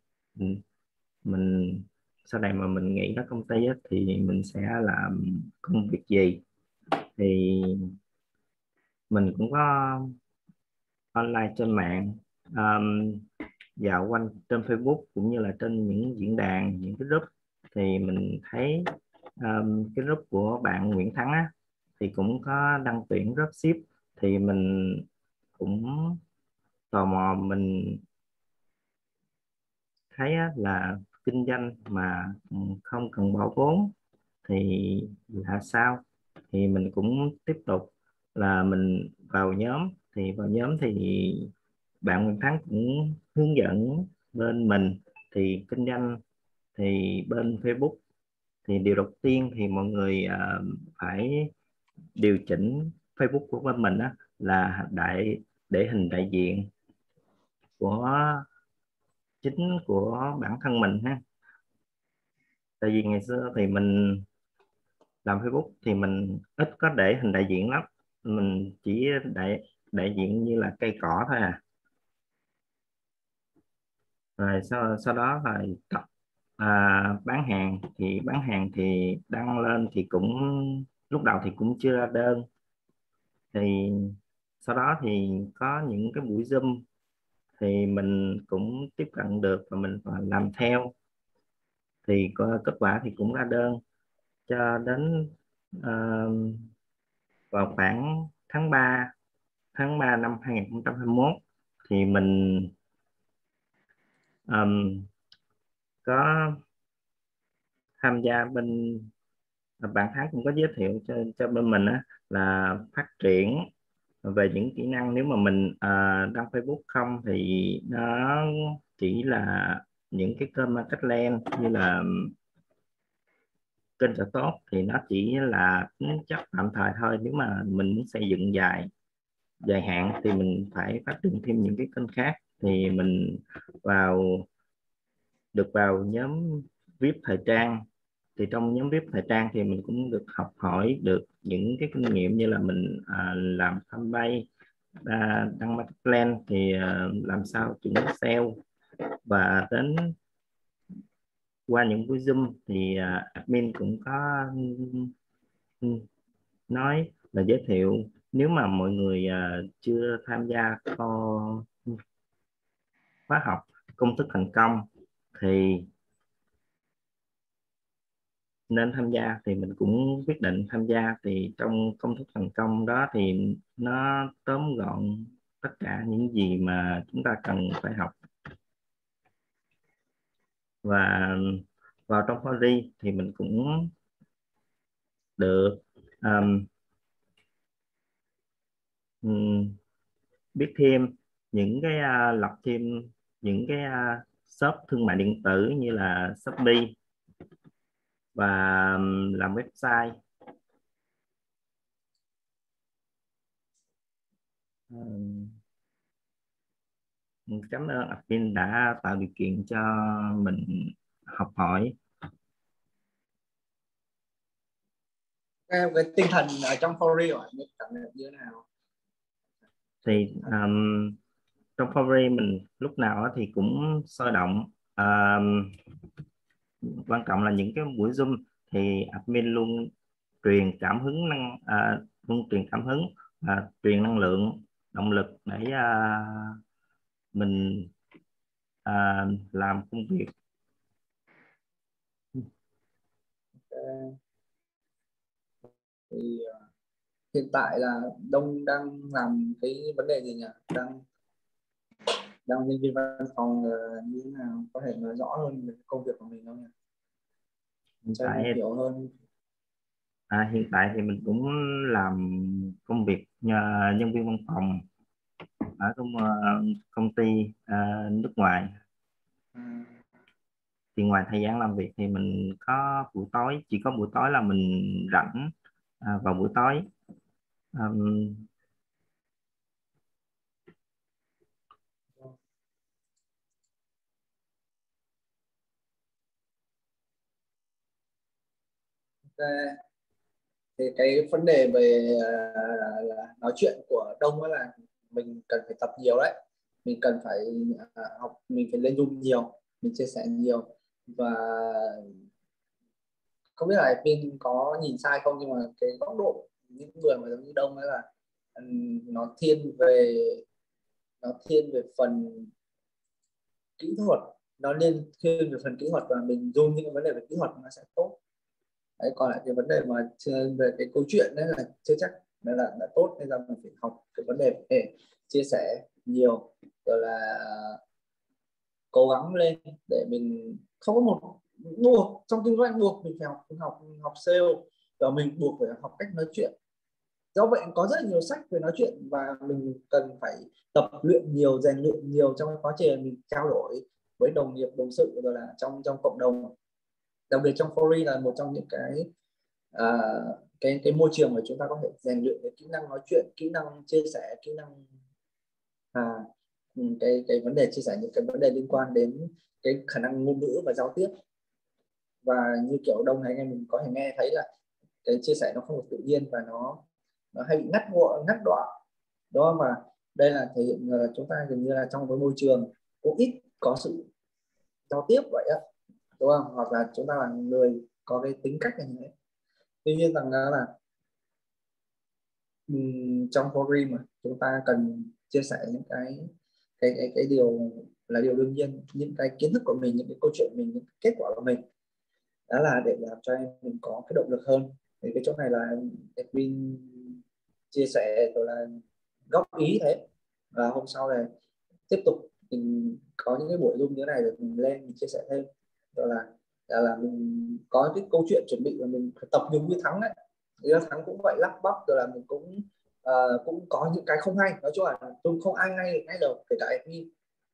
mình sau này mà mình nghỉ ở công ty á, thì mình sẽ làm công việc gì. Thì mình cũng có online trên mạng, um, dạo quanh trên Facebook cũng như là trên những diễn đàn, những cái group, thì mình thấy um, cái group của bạn Nguyễn Thắng á, thì cũng có đăng tuyển dropship. Thì mình cũng tò mò, mình thấy á, là kinh doanh mà không cần bỏ vốn thì là sao. Thì mình cũng tiếp tục là mình vào nhóm. Thì vào nhóm thì bạn Nguyễn Thắng cũng hướng dẫn bên mình thì kinh doanh. Thì bên Facebook thì điều đầu tiên thì mọi người uh, phải điều chỉnh Facebook của bên mình á, là đại để hình đại diện của chính của bản thân mình ha. Tại vì ngày xưa thì mình làm Facebook thì mình ít có để hình đại diện lắm, mình chỉ đại đại diện như là cây cỏ thôi à. Rồi sau sau đó là tập à, bán hàng. Thì bán hàng thì đăng lên thì cũng lúc đầu thì cũng chưa ra đơn. Thì sau đó thì có những cái buổi Zoom thì mình cũng tiếp cận được và mình làm theo. Thì có kết quả thì cũng ra đơn. Cho đến uh, vào khoảng tháng ba tháng ba năm hai không hai mốt thì mình um, có tham gia bên, bạn Thắng cũng có giới thiệu cho, cho bên mình á, là phát triển về những kỹ năng. Nếu mà mình uh, đăng Facebook không thì nó chỉ là những cái kênh marketing như là kênh trợ tốt, thì nó chỉ là tính chất tạm thời thôi. Nếu mà mình muốn xây dựng dài dài hạn thì mình phải phát triển thêm những cái kênh khác. Thì mình vào được vào nhóm vê i pê thời trang. Thì trong nhóm vê i pê thời trang thì mình cũng được học hỏi được những cái kinh nghiệm như là mình à, làm fanpage, à, đăng market plan, thì à, làm sao chuẩn sale. Và đến qua những buổi Zoom thì à, admin cũng có nói là giới thiệu, nếu mà mọi người à, chưa tham gia kho khóa học công thức thành công thì nên tham gia. Thì mình cũng quyết định tham gia. Thì trong công thức thành công đó thì nó tóm gọn tất cả những gì mà chúng ta cần phải học. Và vào trong Fori thì mình cũng được um, biết thêm những cái uh, lập thêm những cái uh, shop thương mại điện tử như là Shopee, và um, làm website. Um, cảm ơn admin đã tạo điều kiện cho mình học hỏi. Em cái tinh thần ở trong Fori của anh cảm nhận như thế nào? Thì um, trong Fori mình lúc nào thì cũng sôi động. Um, quan trọng là những cái buổi Zoom thì admin luôn truyền cảm hứng năng uh, luôn truyền cảm hứng và truyền năng lượng, động lực để uh, mình uh, làm công việc. Thì uh, hiện tại là Đông đang làm cái vấn đề gì nhỉ? Đang đang nhân viên văn phòng uh, như thế nào? Có thể nói rõ hơn về công việc của mình không nhỉ? hiện cho tại mình hiểu hơn. à, hiện tại thì mình cũng làm công việc nhà, nhân viên văn phòng ở công, ờ, công ty ờ, nước ngoài. Ừ. Thì ngoài thời gian làm việc thì mình có buổi tối, chỉ có buổi tối là mình rảnh à, vào buổi tối. Ừm, Ok. Thì cái vấn đề về à, là nói chuyện của Đông ấy là mình cần phải tập nhiều đấy, mình cần phải à, học, mình phải lên Zoom nhiều, mình chia sẻ nhiều. Và không biết là Pin có nhìn sai không, nhưng mà cái góc độ những người mà giống như Đông ấy là ừm, nó thiên về nó thiên về phần kỹ thuật, nó nên thiên về phần kỹ thuật, và mình zoom những cái vấn đề về kỹ thuật nó sẽ tốt đấy. Còn lại cái vấn đề mà về cái câu chuyện đấy là chưa chắc là là, là tốt, nên là mình phải học cái vấn đề để chia sẻ nhiều, rồi là cố gắng lên để mình không có một buộc trong kinh doanh, buộc mình phải học học học sale, và mình buộc phải học cách nói chuyện. Do vậy có rất là nhiều sách về nói chuyện, và mình cần phải tập luyện nhiều, rèn luyện nhiều trong cái quá trình mình trao đổi với đồng nghiệp, đồng sự, rồi là trong trong cộng đồng. Đặc biệt trong Fori là một trong những cái à, cái cái môi trường mà chúng ta có thể rèn luyện cái kỹ năng nói chuyện, kỹ năng chia sẻ, kỹ năng à, cái cái vấn đề chia sẻ những cái vấn đề liên quan đến cái khả năng ngôn ngữ và giao tiếp. Và như kiểu Đông hay anh em mình có thể nghe thấy là cái chia sẻ nó không được tự nhiên, và nó nó hay bị ngắt gọn, ngắt đoạn đó. Mà đây là thể hiện uh, chúng ta gần như là trong cái môi trường cũng ít có sự giao tiếp vậy á, đúng không? Hoặc là chúng ta là người có cái tính cách như thế. Tuy nhiên rằng là um, trong forum mà chúng ta cần chia sẻ những cái cái cái cái điều là điều đương nhiên, những cái kiến thức của mình, những cái câu chuyện mình, những kết quả của mình, đó là để làm cho em mình có cái động lực hơn. Thì cái chỗ này là admin chia sẻ rồi là góp ý thế, và hôm sau này tiếp tục mình có những cái buổi zoom như thế này để mình lên mình chia sẻ thêm, rồi là là, là mình có cái câu chuyện chuẩn bị, và mình phải tập giống như Thắng đấy. Thì Thắng cũng vậy, lắp bắp, rồi là mình cũng uh, cũng có những cái không hay, nói chung là tôi không ai ngay ngay đầu, kể cả admin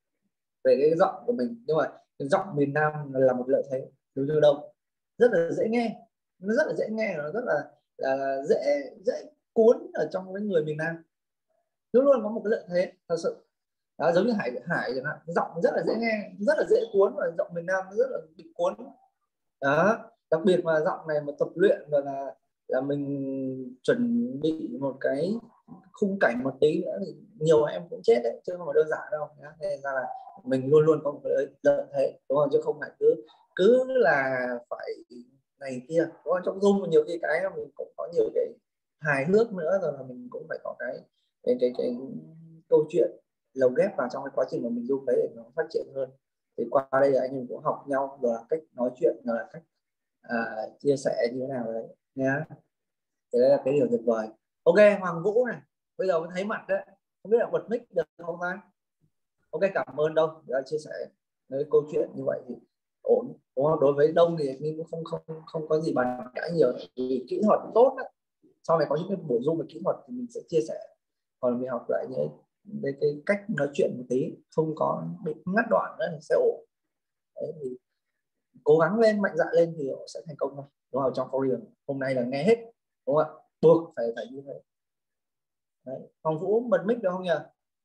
về cái giọng của mình. Nhưng mà cái giọng miền Nam là một lợi thế đối với Đông, rất là dễ nghe, nó rất là dễ nghe, nó rất là, là dễ dễ cuốn ở trong cái người miền Nam, luôn luôn có một cái lợi thế thật sự. Đó, giống như Hải Hải chẳng hạn, giọng rất là dễ nghe, rất là dễ cuốn, và giọng miền Nam nó rất là bị cuốn đó. Đặc biệt mà giọng này mà tập luyện, và là là mình chuẩn bị một cái khung cảnh một tí nữa thì nhiều em cũng chết đấy, chứ không phải đơn giản đâu. Nên ra là mình luôn luôn có một cái lợi thế, đúng không? Chứ không phải cứ cứ là phải này kia, đúng không? Trong Zoom nhiều khi cái mình cũng có nhiều cái hài hước nữa, rồi là mình cũng phải có cái cái cái, cái câu chuyện lồng ghép vào trong cái quá trình mà mình Zoom đấy để nó phát triển hơn. Thì qua đây là anh em cũng học nhau, rồi là cách nói chuyện, rồi là cách à, chia sẻ như thế nào đấy nhá. Thế đấy là cái điều tuyệt vời. Ok, Hoàng Vũ này, bây giờ mới thấy mặt đấy, không biết là bật mic được không anh? Ok, cảm ơn Đông đã chia sẻ cái câu chuyện như vậy thì ổn, đúng không? Đối với Đông thì mình cũng không không không có gì bàn cãi nhiều, vì kỹ thuật tốt đấy. Sau này có những cái bổ sung về kỹ thuật thì mình sẽ chia sẻ, còn mình học lại những cái, cái cách nói chuyện một tí, không có bị ngắt đoạn nữa thì sẽ ổn. Đấy, thì cố gắng lên, mạnh dạn lên thì sẽ thành công thôi, đúng không? Trong forum hôm nay là nghe hết, đúng không ạ? Buộc phải phải như thế. Đấy. Hoàng Vũ bật mic được không nhỉ?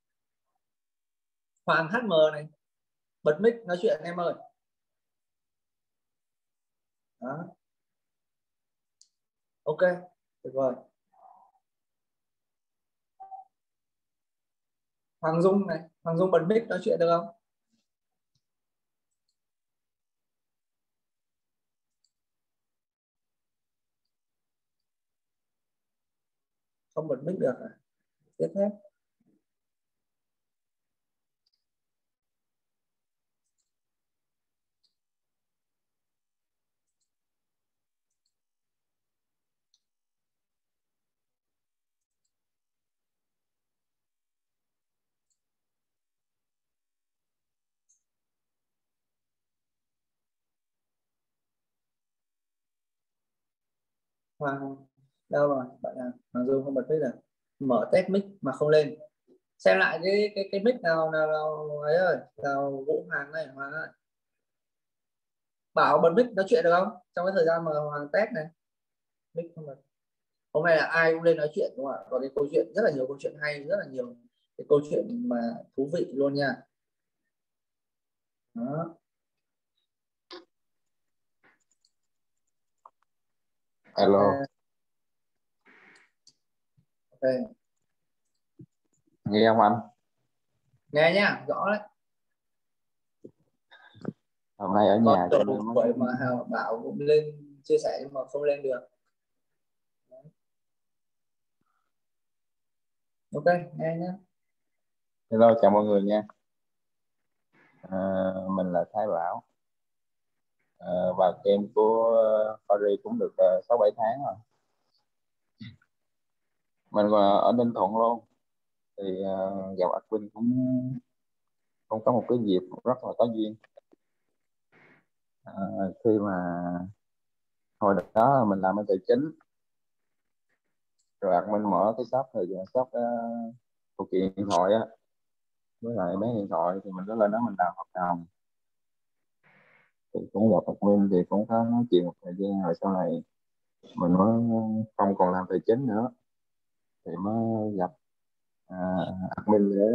Hoàng hát em này, bật mic nói chuyện em ơi. Đó. Ok, tuyệt vời. Hoàng Dung này, Hoàng Dung bật mic nói chuyện được không? Không bật mic được à? Tiếp hết. Hoàng đâu rồi bạn nào Hoàng Dung không bật mic à? Mở test mic mà không lên. Xem lại cái cái cái mic nào nào, nào ấy ơi, nào Vũ Hoàng này, Hoàng ơi. Bảo bật mic nói chuyện được không? Trong cái thời gian mà Hoàng test này. Mic không bật. Hôm nay là ai cũng lên nói chuyện đúng không ạ? Có cái câu chuyện rất là nhiều câu chuyện hay, rất là nhiều cái câu chuyện mà thú vị luôn nha. Đó. Hello. Ok. Nghe không anh? Nghe nhá, rõ đấy. Hôm nay ở Có nhà cho nhiều nên mới... buổi mà Bảo cũng lên chia sẻ nhưng mà không lên được. Ok, nghe nhé. Hello, chào mọi người nha. À, mình là Thái Bảo. À, và kem của Fari cũng được sáu bảy tháng rồi. Mình ở Ninh Thuận luôn. Thì uh, gặp admin cũng cũng có một cái dịp rất là có duyên. À, khi mà hồi đó mình làm ở tài chính, rồi admin mở cái shop thời gian shop uh, phụ kiện điện thoại á, với lại mấy điện thoại thì mình có lên đó mình làm hợp đồng. Thì cũng gặp admin thì cũng có nói chuyện một thời gian, rồi sau này mình mới không còn làm tài chính nữa thì mới gặp à, admin để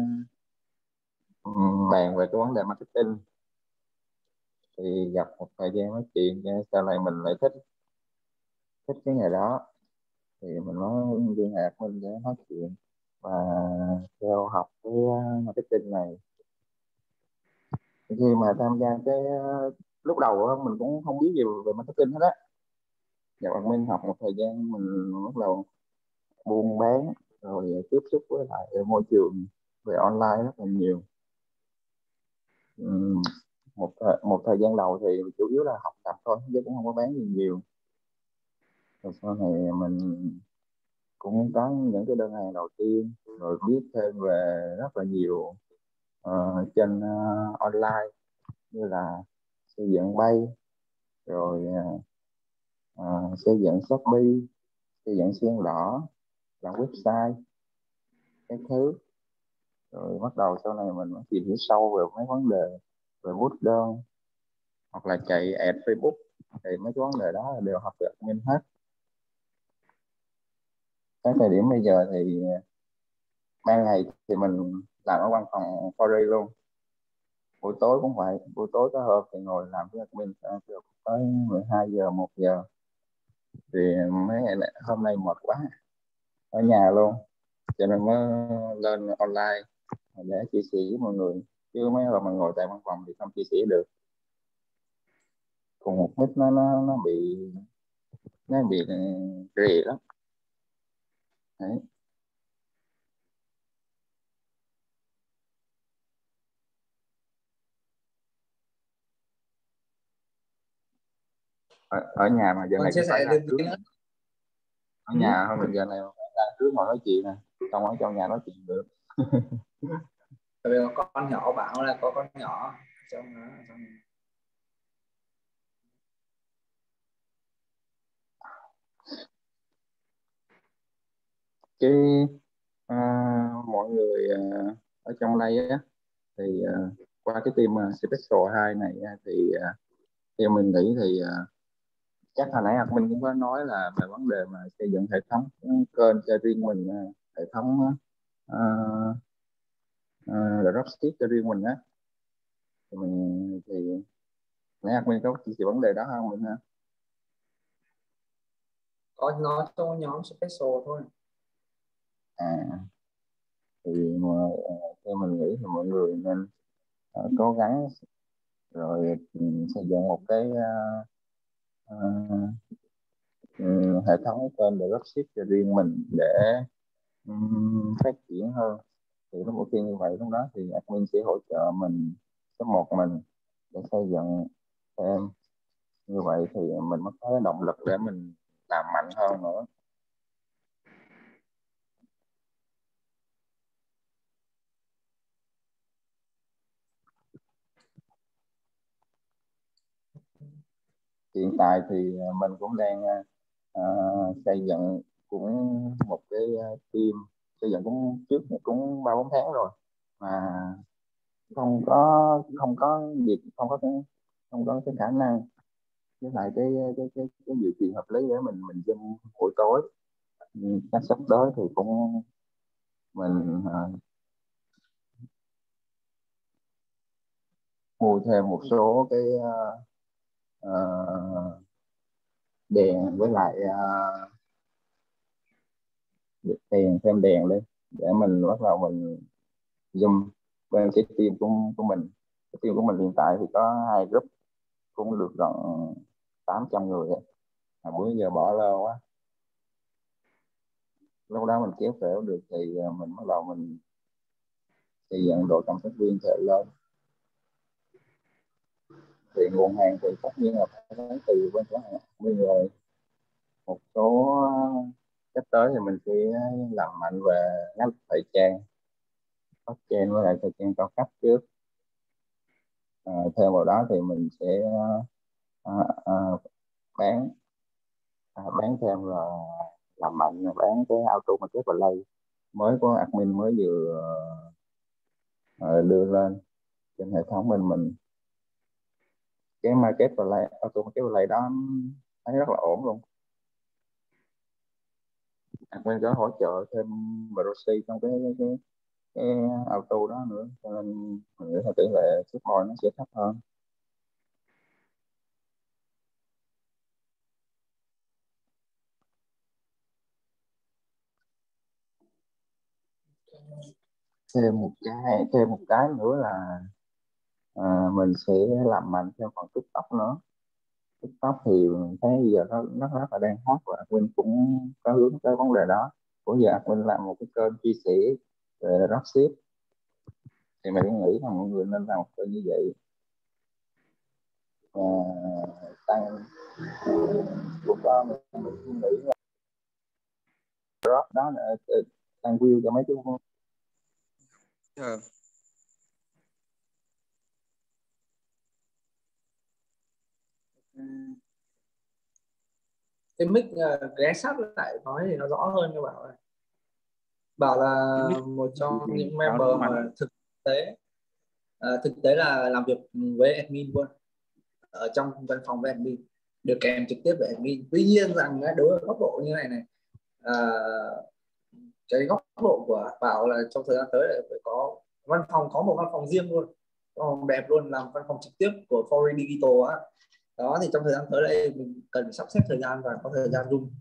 um, bàn về cái vấn đề marketing. Thì gặp một thời gian nói chuyện, sau này mình lại thích thích cái nghề đó thì mình mới liên hệ admin để nói chuyện và theo học cái uh, marketing này. Khi mà tham gia cái uh, lúc đầu á, mình cũng không biết gì về marketing hết á. Gặp admin học một thời gian mình bắt đầu buôn bán, rồi tiếp xúc với lại môi trường về online rất là nhiều. Ừm, một thời, một thời gian đầu thì chủ yếu là học tập thôi chứ cũng không có bán gì nhiều. Rồi sau này mình cũng có những cái đơn hàng đầu tiên, rồi biết thêm về rất là nhiều ờ, trên uh, online, như là xây dựng bay, rồi uh, xây dựng Shopee, xây dựng sen đỏ, làm website cái thứ. Rồi bắt đầu sau này mình mới tìm hiểu sâu về mấy vấn đề về bút đơn hoặc là chạy ad Facebook, thì mấy cái vấn đề đó đều học được admin hết. Tới thời điểm bây giờ thì ban ngày thì mình làm ở văn phòng Fori luôn, buổi tối cũng vậy, buổi tối có hôm thì ngồi làm với admin được tới mười hai giờ một giờ. Thì mấy ngày này, hôm nay mệt quá ở nhà luôn cho nên mới lên online để chia sẻ với mọi người, chứ mấy lần mà ngồi tại văn phòng thì không chia sẻ được. Cùng một mic nó nó nó bị nó bị rì lắm. Đấy. Ở, ở nhà mà giờ Còn này chia cũng phải sẻ ra được trước. gì nữa? Ở Ừ. nhà không, mình giờ này phải ra trước ngồi nói chuyện nè, không ở trong nhà nói chuyện được. Tại vì có con nhỏ, Bảo là có con nhỏ trong đó, trong... Cái à, mọi người à, ở trong đây á thì à, qua cái team uh, Special hai này á, thì à, theo mình nghĩ thì à, chắc hồi nãy admin cũng có nói là về vấn đề mà xây dựng hệ thống kênh cho riêng mình, à, hệ thống uh, uh, dropship cho riêng mình á, thì mình thì nãy admin có chia sẻ vấn đề đó không mình ha? Có nói trong nhóm special thôi. À thì mà, theo mình nghĩ thì mọi người nên uh, cố gắng rồi um, xây dựng một cái uh, uh, um, hệ thống kênh để dropship cho riêng mình để um, phát triển hơn. Thì lúc khi như vậy, lúc đó thì admin sẽ hỗ trợ mình số một mình để xây dựng thêm. Như vậy thì mình mới có động lực để mình làm mạnh hơn nữa. Hiện tại thì mình cũng đang à, xây dựng cũng một cái team, xây dựng cũng trước cũng ba bốn tháng rồi mà không có không có việc không có cái không có cái khả năng với lại cái cái cái cái điều kiện hợp lý để mình mình zoom buổi tối. Chắc sắp tới thì cũng mình uh, mua thêm một số cái uh, uh, đèn với lại uh, đèn thêm đèn lên để mình bắt đầu mình zoom bên cái team của của mình. Cái team của mình hiện tại thì có hai group cũng được gần tám trăm người ấy. À, bữa giờ bỏ lơ quá, lúc đó mình kéo phễu được thì mình bắt đầu mình xây dựng đội cộng tác viên thể lên. Thì nguồn hàng thì tất nhiên là phải đến từ bên cửa hàng bên rồi. Một số sắp tới thì mình sẽ làm mạnh về ngành thời trang, phát trên với lại thời trang cao cấp trước. À, thêm vào đó thì mình sẽ à, à, bán à, bán thêm là làm mạnh bán cái auto market play mới của admin mới vừa uh, đưa lên trên hệ thống bên mình. Cái market play auto market play đó thấy rất là ổn luôn. Admin có hỗ trợ thêm proxy trong cái cái, cái cái auto đó nữa, cho nên mình nghĩ là tỷ lệ support nó sẽ thấp hơn. Thêm một cái thêm một cái nữa là à, mình sẽ làm mạnh theo phần TikTok nữa. TikTok thì thấy giờ nó nó rất là đang hot và admin cũng có hướng tới vấn đề đó. Bây giờ admin làm một cái kênh chia sẻ về dropship thì mình nghĩ là mọi người nên làm một kênh như vậy. À, tăng lúc đó mình, mình nghĩ là drop đó là tăng view cho mấy cái yeah. Cái mic uh, ghé sát lại nói thì nó rõ hơn cho Bảo này. Bảo là một trong những member mà thực tế uh, thực tế là làm việc với admin luôn ở trong văn phòng với admin, được kèm trực tiếp với admin. Tuy nhiên rằng đối với góc độ như này này uh, cái góc độ của Bảo là trong thời gian tới là phải có văn phòng, có một văn phòng riêng luôn, văn phòng đẹp luôn, làm văn phòng trực tiếp của Foreign Digital á. Đó thì trong thời gian tới đây mình cần sắp xếp thời gian và có thời gian dung.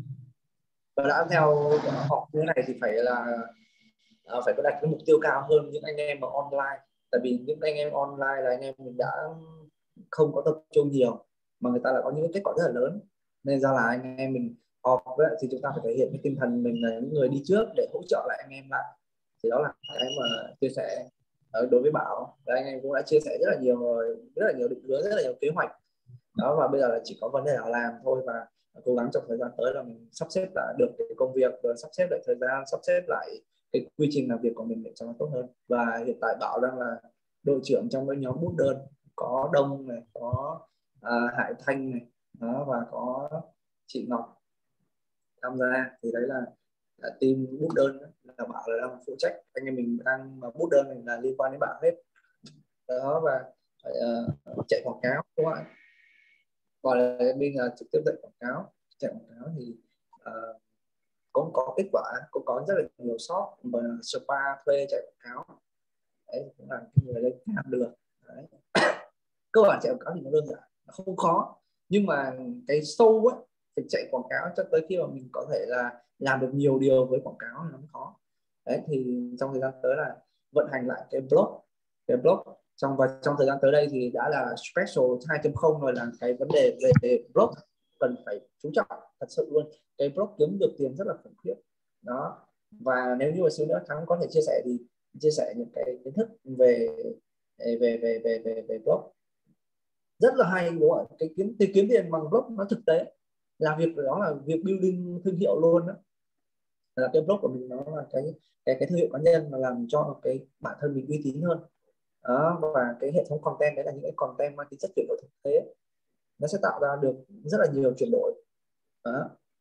Và đã theo họ như thế này thì phải là uh, phải có đặt cái mục tiêu cao hơn những anh em mà online. Tại vì những anh em online là anh em mình đã không có tập trung nhiều mà người ta lại có những kết quả rất là lớn, nên ra là anh em mình họp ấy, thì chúng ta phải thể hiện cái tinh thần mình là những người đi trước để hỗ trợ lại anh em lại. Thì đó là cái mà chia sẻ đối với Bảo. Và anh em cũng đã chia sẻ rất là nhiều rồi, rất là nhiều định hướng, rất là nhiều kế hoạch đó, và bây giờ là chỉ có vấn đề nào làm thôi, và cố gắng trong thời gian tới là mình sắp xếp lại được cái công việc, và sắp xếp lại thời gian, sắp xếp lại cái quy trình làm việc của mình để cho nó tốt hơn. Và hiện tại Bảo đang là đội trưởng trong cái nhóm bút đơn, có Đông này, có à, Hải Thanh này đó, và có chị Ngọc tham gia. Thì đấy là, là team bút đơn đó, là Bảo là đang phụ trách. Anh em mình đang mà bút đơn này là liên quan đến Bảo hết đó, và phải uh, chạy quảng cáo đúng không ạ? Còn là mình uh, trực tiếp dạy quảng cáo, chạy quảng cáo thì uh, cũng có kết quả, cũng có rất là nhiều shop mà spa thuê chạy quảng cáo. Đấy cũng là cái người lên làm được. Đấy. Cơ bản chạy quảng cáo thì nó đơn giản, nó không khó, nhưng mà cái sâu ấy phải chạy quảng cáo cho tới khi mà mình có thể là làm được nhiều điều với quảng cáo thì nó mới khó. Đấy thì trong thời gian tới là vận hành lại cái blog, cái blog trong và trong thời gian tới đây thì đã là special hai chấm không rồi, là cái vấn đề về blog cần phải chú trọng thật sự luôn. Cái blog kiếm được tiền rất là khủng khiếp đó. Và nếu như mà xíu nữa Thắng có thể chia sẻ thì chia sẻ những cái kiến thức về về về về về, về blog rất là hay đúng không ạ? Cái kiếm tìm kiếm tiền bằng blog nó thực tế là việc đó, là việc building thương hiệu luôn đó. Là cái blog của mình nó là cái cái cái thương hiệu cá nhân mà làm cho cái bản thân mình uy tín hơn đó. Và cái hệ thống content đấy là những cái content mang tính chất chuyển đổi thực tế, nó sẽ tạo ra được rất là nhiều chuyển đổi đó.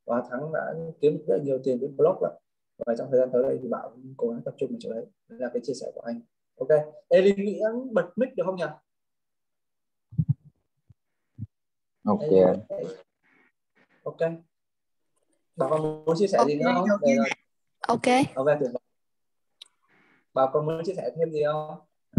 và Thắng đã kiếm được rất là nhiều tiền với blog rồi. Và trong thời gian tới đây thì Bảo cố gắng tập trung vào chỗ đấy. Đây là cái chia sẻ của anh. Ok, Elin nghĩ bật mic được không nhỉ? Ok. Ok. Bảo còn muốn chia sẻ gì nữa không? Để là... Ok. Ok, tuyệt vời. Bảo còn muốn chia sẻ thêm gì không?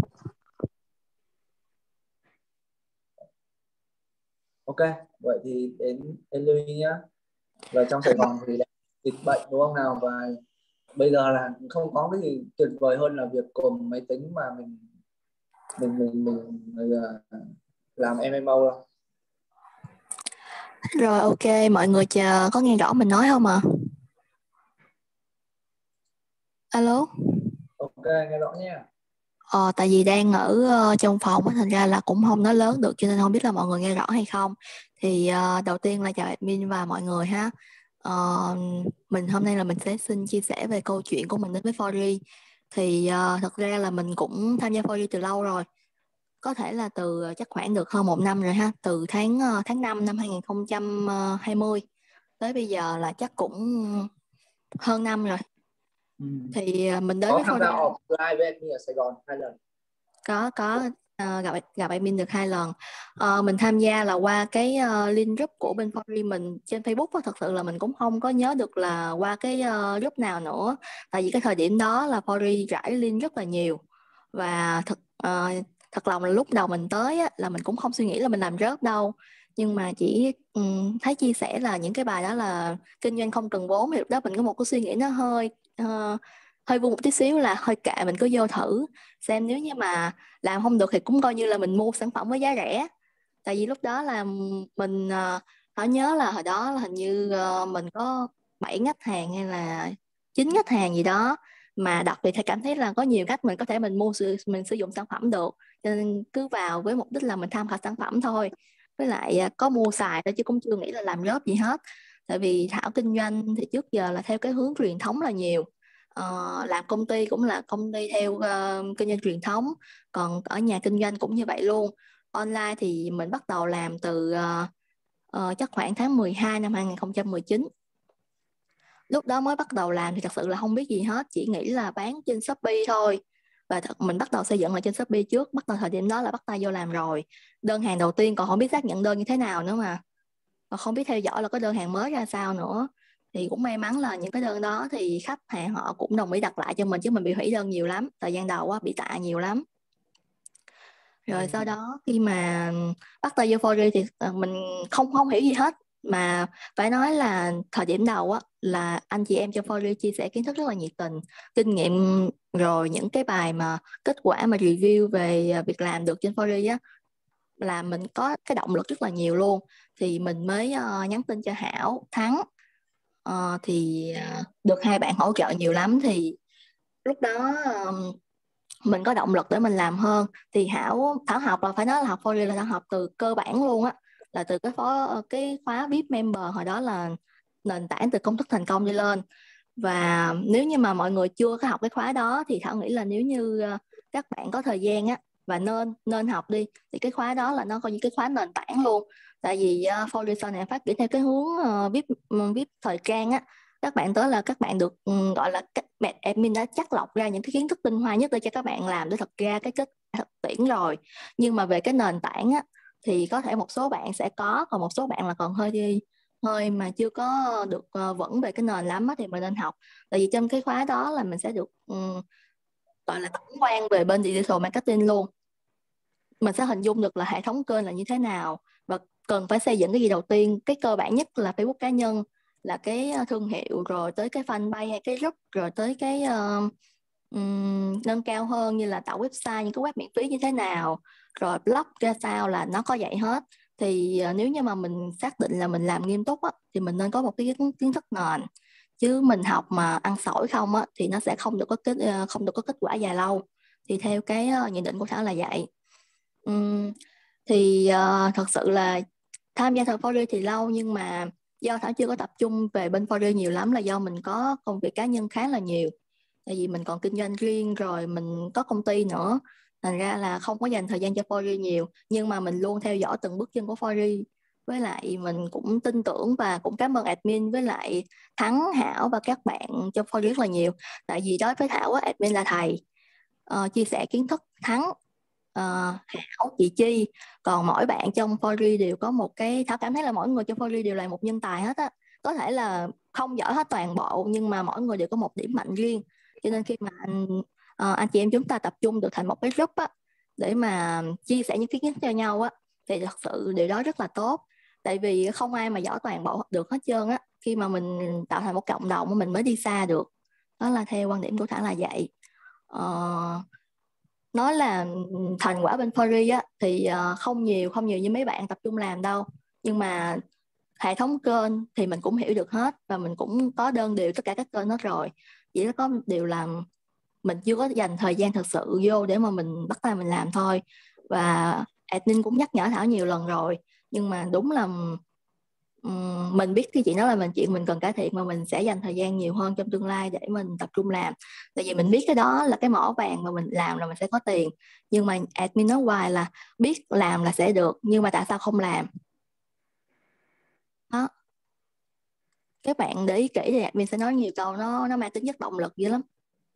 Ok, vậy thì đến Elin nhá. Và trong Sài Gòn thì dịch bệnh đúng không nào, và bây giờ là không có cái gì tuyệt vời hơn là việc cầm máy tính mà mình mình mình mình, mình làm em em o đâu. Rồi ok, mọi người chờ có nghe rõ mình nói không ạ? À? Alo. Ok, nghe rõ nha. Ờ, tại vì đang ở uh, trong phòng thành ra là cũng không nói lớn được, cho nên không biết là mọi người nghe rõ hay không. Thì uh, đầu tiên là chào admin và mọi người ha. Uh, mình hôm nay là mình sẽ xin chia sẻ về câu chuyện của mình đến với Fori. Thì uh, thật ra là mình cũng tham gia Fori từ lâu rồi. Có thể là từ chắc khoảng được hơn một năm rồi ha, từ tháng uh, tháng năm năm hai nghìn không trăm hai mươi tới bây giờ là chắc cũng hơn năm rồi. Ừ. Thì uh, mình đến có với tham gia Fori offline với admin ở Sài Gòn hai lần. có có uh, gặp gặp admin được hai lần. Uh, mình tham gia là qua cái uh, link group của bên Fori mình trên Facebook á. Thật sự là mình cũng không có nhớ được là qua cái uh, group nào nữa, tại vì cái thời điểm đó là Fori rải link rất là nhiều. Và thật uh, thật lòng là lúc đầu mình tới á, là mình cũng không suy nghĩ là mình làm rớt đâu, nhưng mà chỉ um, thấy chia sẻ là những cái bài đó là kinh doanh không cần vốn, thì lúc đó mình có một cái suy nghĩ nó hơi uh, hơi vu một tí xíu là hơi kệ, mình cứ vô thử xem, nếu như mà làm không được thì cũng coi như là mình mua sản phẩm với giá rẻ. Tại vì lúc đó là mình uh, nhớ là hồi đó là hình như uh, mình có bảy khách hàng hay là chín khách hàng gì đó, mà đặc biệt thì cảm thấy là có nhiều cách mình có thể mình mua mình sử dụng sản phẩm được, cho nên cứ vào với mục đích là mình tham khảo sản phẩm thôi, với lại uh, có mua xài thôi chứ cũng chưa nghĩ là làm job gì hết. Tại vì Thảo kinh doanh thì trước giờ là theo cái hướng truyền thống là nhiều. Uh, làm công ty cũng là công ty theo uh, kinh doanh truyền thống, còn ở nhà kinh doanh cũng như vậy luôn. Online thì mình bắt đầu làm từ uh, uh, chắc khoảng tháng mười hai năm hai nghìn không trăm mười chín. Lúc đó mới bắt đầu làm thì thật sự là không biết gì hết, chỉ nghĩ là bán trên Shopee thôi. Và thật, mình bắt đầu xây dựng lại trên Shopee trước, bắt đầu thời điểm đó là bắt tay vô làm rồi. Đơn hàng đầu tiên còn không biết xác nhận đơn như thế nào nữa mà, và không biết theo dõi là có đơn hàng mới ra sao nữa. Thì cũng may mắn là những cái đơn đó thì khách hàng họ cũng đồng ý đặt lại cho mình, chứ mình bị hủy đơn nhiều lắm, thời gian đầu á, bị tạ nhiều lắm. Rồi ừ. Sau đó khi mà bắt tay vô Fori thì mình không không hiểu gì hết, mà phải nói là thời điểm đầu á là anh chị em trong Fori chia sẻ kiến thức rất là nhiệt tình, kinh nghiệm, rồi những cái bài mà kết quả mà review về việc làm được trên Fori á, là mình có cái động lực rất là nhiều luôn. Thì mình mới uh, nhắn tin cho Hảo, Thắng, uh, thì uh, được hai bạn hỗ trợ nhiều lắm. Thì lúc đó uh, mình có động lực để mình làm hơn. Thì Hảo Thảo học là phải nói là học Fori là Thảo học từ cơ bản luôn á, là từ cái phó cái khóa vê i pê member hồi đó là nền tảng từ công thức thành công đi lên. Và nếu như mà mọi người chưa có học cái khóa đó thì Thảo nghĩ là nếu như uh, các bạn có thời gian á và nên nên học đi, thì cái khóa đó là nó coi như cái khóa nền tảng luôn. Tại vì uh, Fori sau này phát triển theo cái hướng uh, vê i pê vê i pê thời trang á, các bạn tới là các bạn được um, gọi là các bạn admin đã chắc lọc ra những cái kiến thức tinh hoa nhất để cho các bạn làm để thật ra cái kết thực tiễn rồi. Nhưng mà về cái nền tảng á thì có thể một số bạn sẽ có, còn một số bạn là còn hơi đi hơi mà chưa có được uh, vững về cái nền lắm á, thì mình nên học. Tại vì trong cái khóa đó là mình sẽ được um, gọi là tổng quan về bên digital marketing luôn. Mình sẽ hình dung được là hệ thống kênh là như thế nào và cần phải xây dựng cái gì đầu tiên. Cái cơ bản nhất là Facebook cá nhân, là cái thương hiệu, rồi tới cái fanpage hay cái group, rồi tới cái uh, um, nâng cao hơn như là tạo website, những cái web miễn phí như thế nào, rồi blog ra sao, là nó có vậy hết. Thì uh, nếu như mà mình xác định là mình làm nghiêm túc á, thì mình nên có một cái kiến thức nền, chứ mình học mà ăn sổi không á, thì nó sẽ không được có kết uh, không được có kết quả dài lâu. Thì theo cái uh, nhận định của Thảo là vậy. Um, thì uh, thật sự là tham gia thời Fori thì lâu, nhưng mà do Thảo chưa có tập trung về bên Fori nhiều lắm, là do mình có công việc cá nhân khá là nhiều. Tại vì mình còn kinh doanh riêng, rồi mình có công ty nữa, thành ra là không có dành thời gian cho Fori nhiều. Nhưng mà mình luôn theo dõi từng bước chân của Fori, với lại mình cũng tin tưởng và cũng cảm ơn admin với lại Thắng, Hảo và các bạn trong Fory rất là nhiều. Tại vì đối với Thảo á, admin là thầy, uh, chia sẻ kiến thức. Thắng, uh, Hảo, chị Chi, còn mỗi bạn trong Fory đều có một cái, Thảo cảm thấy là mỗi người trong Fory đều là một nhân tài hết á. Có thể là không giỏi hết toàn bộ nhưng mà mỗi người đều có một điểm mạnh riêng, cho nên khi mà anh uh, anh chị em chúng ta tập trung được thành một cái group á để mà chia sẻ những kiến thức cho nhau á thì thật sự điều đó rất là tốt. Tại vì không ai mà giỏi toàn bộ được hết trơn á. Khi mà mình tạo thành một cộng đồng mình mới đi xa được. Đó là theo quan điểm của Thảo là vậy. Ờ, nói là thành quả bên Fory á thì không nhiều không nhiều như mấy bạn tập trung làm đâu, nhưng mà hệ thống kênh thì mình cũng hiểu được hết và mình cũng có đơn điều tất cả các kênh hết rồi. Chỉ có điều là mình chưa có dành thời gian thật sự vô để mà mình bắt tay mình làm thôi. Và admin cũng nhắc nhở Thảo nhiều lần rồi, nhưng mà đúng là um, mình biết cái chuyện đó là mình chuyện mình cần cải thiện, mà mình sẽ dành thời gian nhiều hơn trong tương lai để mình tập trung làm. Tại vì mình biết cái đó là cái mỏ vàng mà mình làm là mình sẽ có tiền, nhưng mà admin nói hoài là biết làm là sẽ được, nhưng mà tại sao không làm đó. Các bạn để ý kỹ thì admin sẽ nói nhiều câu nó nó mang tính chất động lực dữ lắm.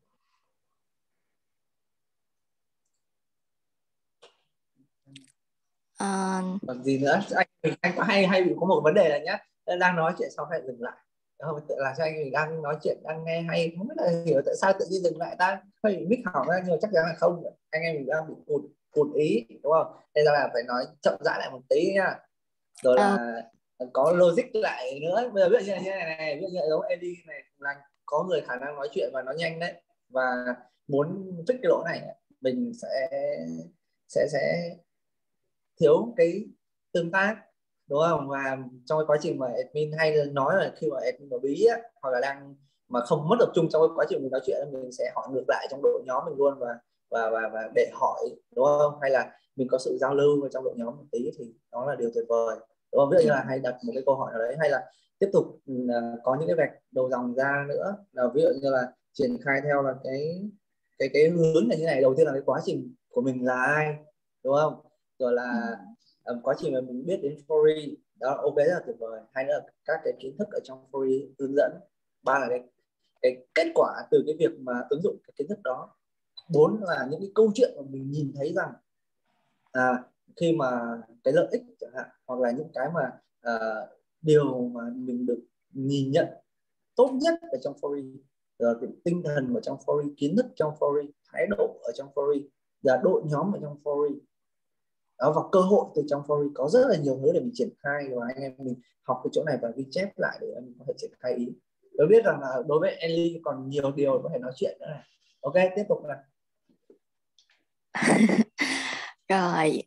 À... còn gì nữa anh anh có hay hay bị có một vấn đề là nhá, đang nói chuyện xong phải dừng lại, không là cho anh mình đang nói chuyện đang nghe hay không biết là hiểu tại sao tự nhiên dừng lại, ta hơi bị mix hỏng ra, nhưng mà chắc chắn là không, anh em mình đang bị cụt cụt ý đúng không, nên là phải nói chậm rãi lại một tí nha, rồi là à. có logic lại nữa. Bây giờ ví dụ như này này, ví dụ như giống Eddie này là có người khả năng nói chuyện và nói nhanh đấy, và muốn fix cái lỗ này mình sẽ sẽ sẽ thiếu cái tương tác đúng không, và trong cái quá trình mà admin hay nói là khi mà admin có bí á, hoặc là đang mà không mất tập trung trong cái quá trình mình nói chuyện, mình sẽ hỏi ngược lại trong đội nhóm mình luôn và và và, và để hỏi đúng không, hay là mình có sự giao lưu trong đội nhóm một tí thì đó là điều tuyệt vời đúng không. Ví dụ như là hay đặt một cái câu hỏi nào đấy, hay là tiếp tục uh, có những cái vạch đầu dòng ra nữa, là ví dụ như là triển khai theo là cái cái cái hướng là như này. Đầu tiên là cái quá trình của mình là ai đúng không, rồi là um, quá trình mà mình biết đến Fory đó, ok rất là tuyệt vời. Hay nữa là các cái kiến thức ở trong Fory hướng dẫn. Ba là cái cái kết quả từ cái việc mà ứng dụng cái kiến thức đó. Bốn là những cái câu chuyện mà mình nhìn thấy rằng à, khi mà cái lợi ích chẳng hạn, hoặc là những cái mà uh, điều mà mình được nhìn nhận tốt nhất ở trong Fory, rồi cái tinh thần ở trong Fory, kiến thức trong Fory, thái độ ở trong Fory, là đội nhóm ở trong Fory đó, và cơ hội từ trong Fory có rất là nhiều thứ để mình triển khai, và anh em mình học cái chỗ này và ghi chép lại để mình có thể triển khai ý. Tôi biết rằng là đối với Ellie còn nhiều điều có thể nói chuyện nữa này. Ok, tiếp tục nào. Rồi,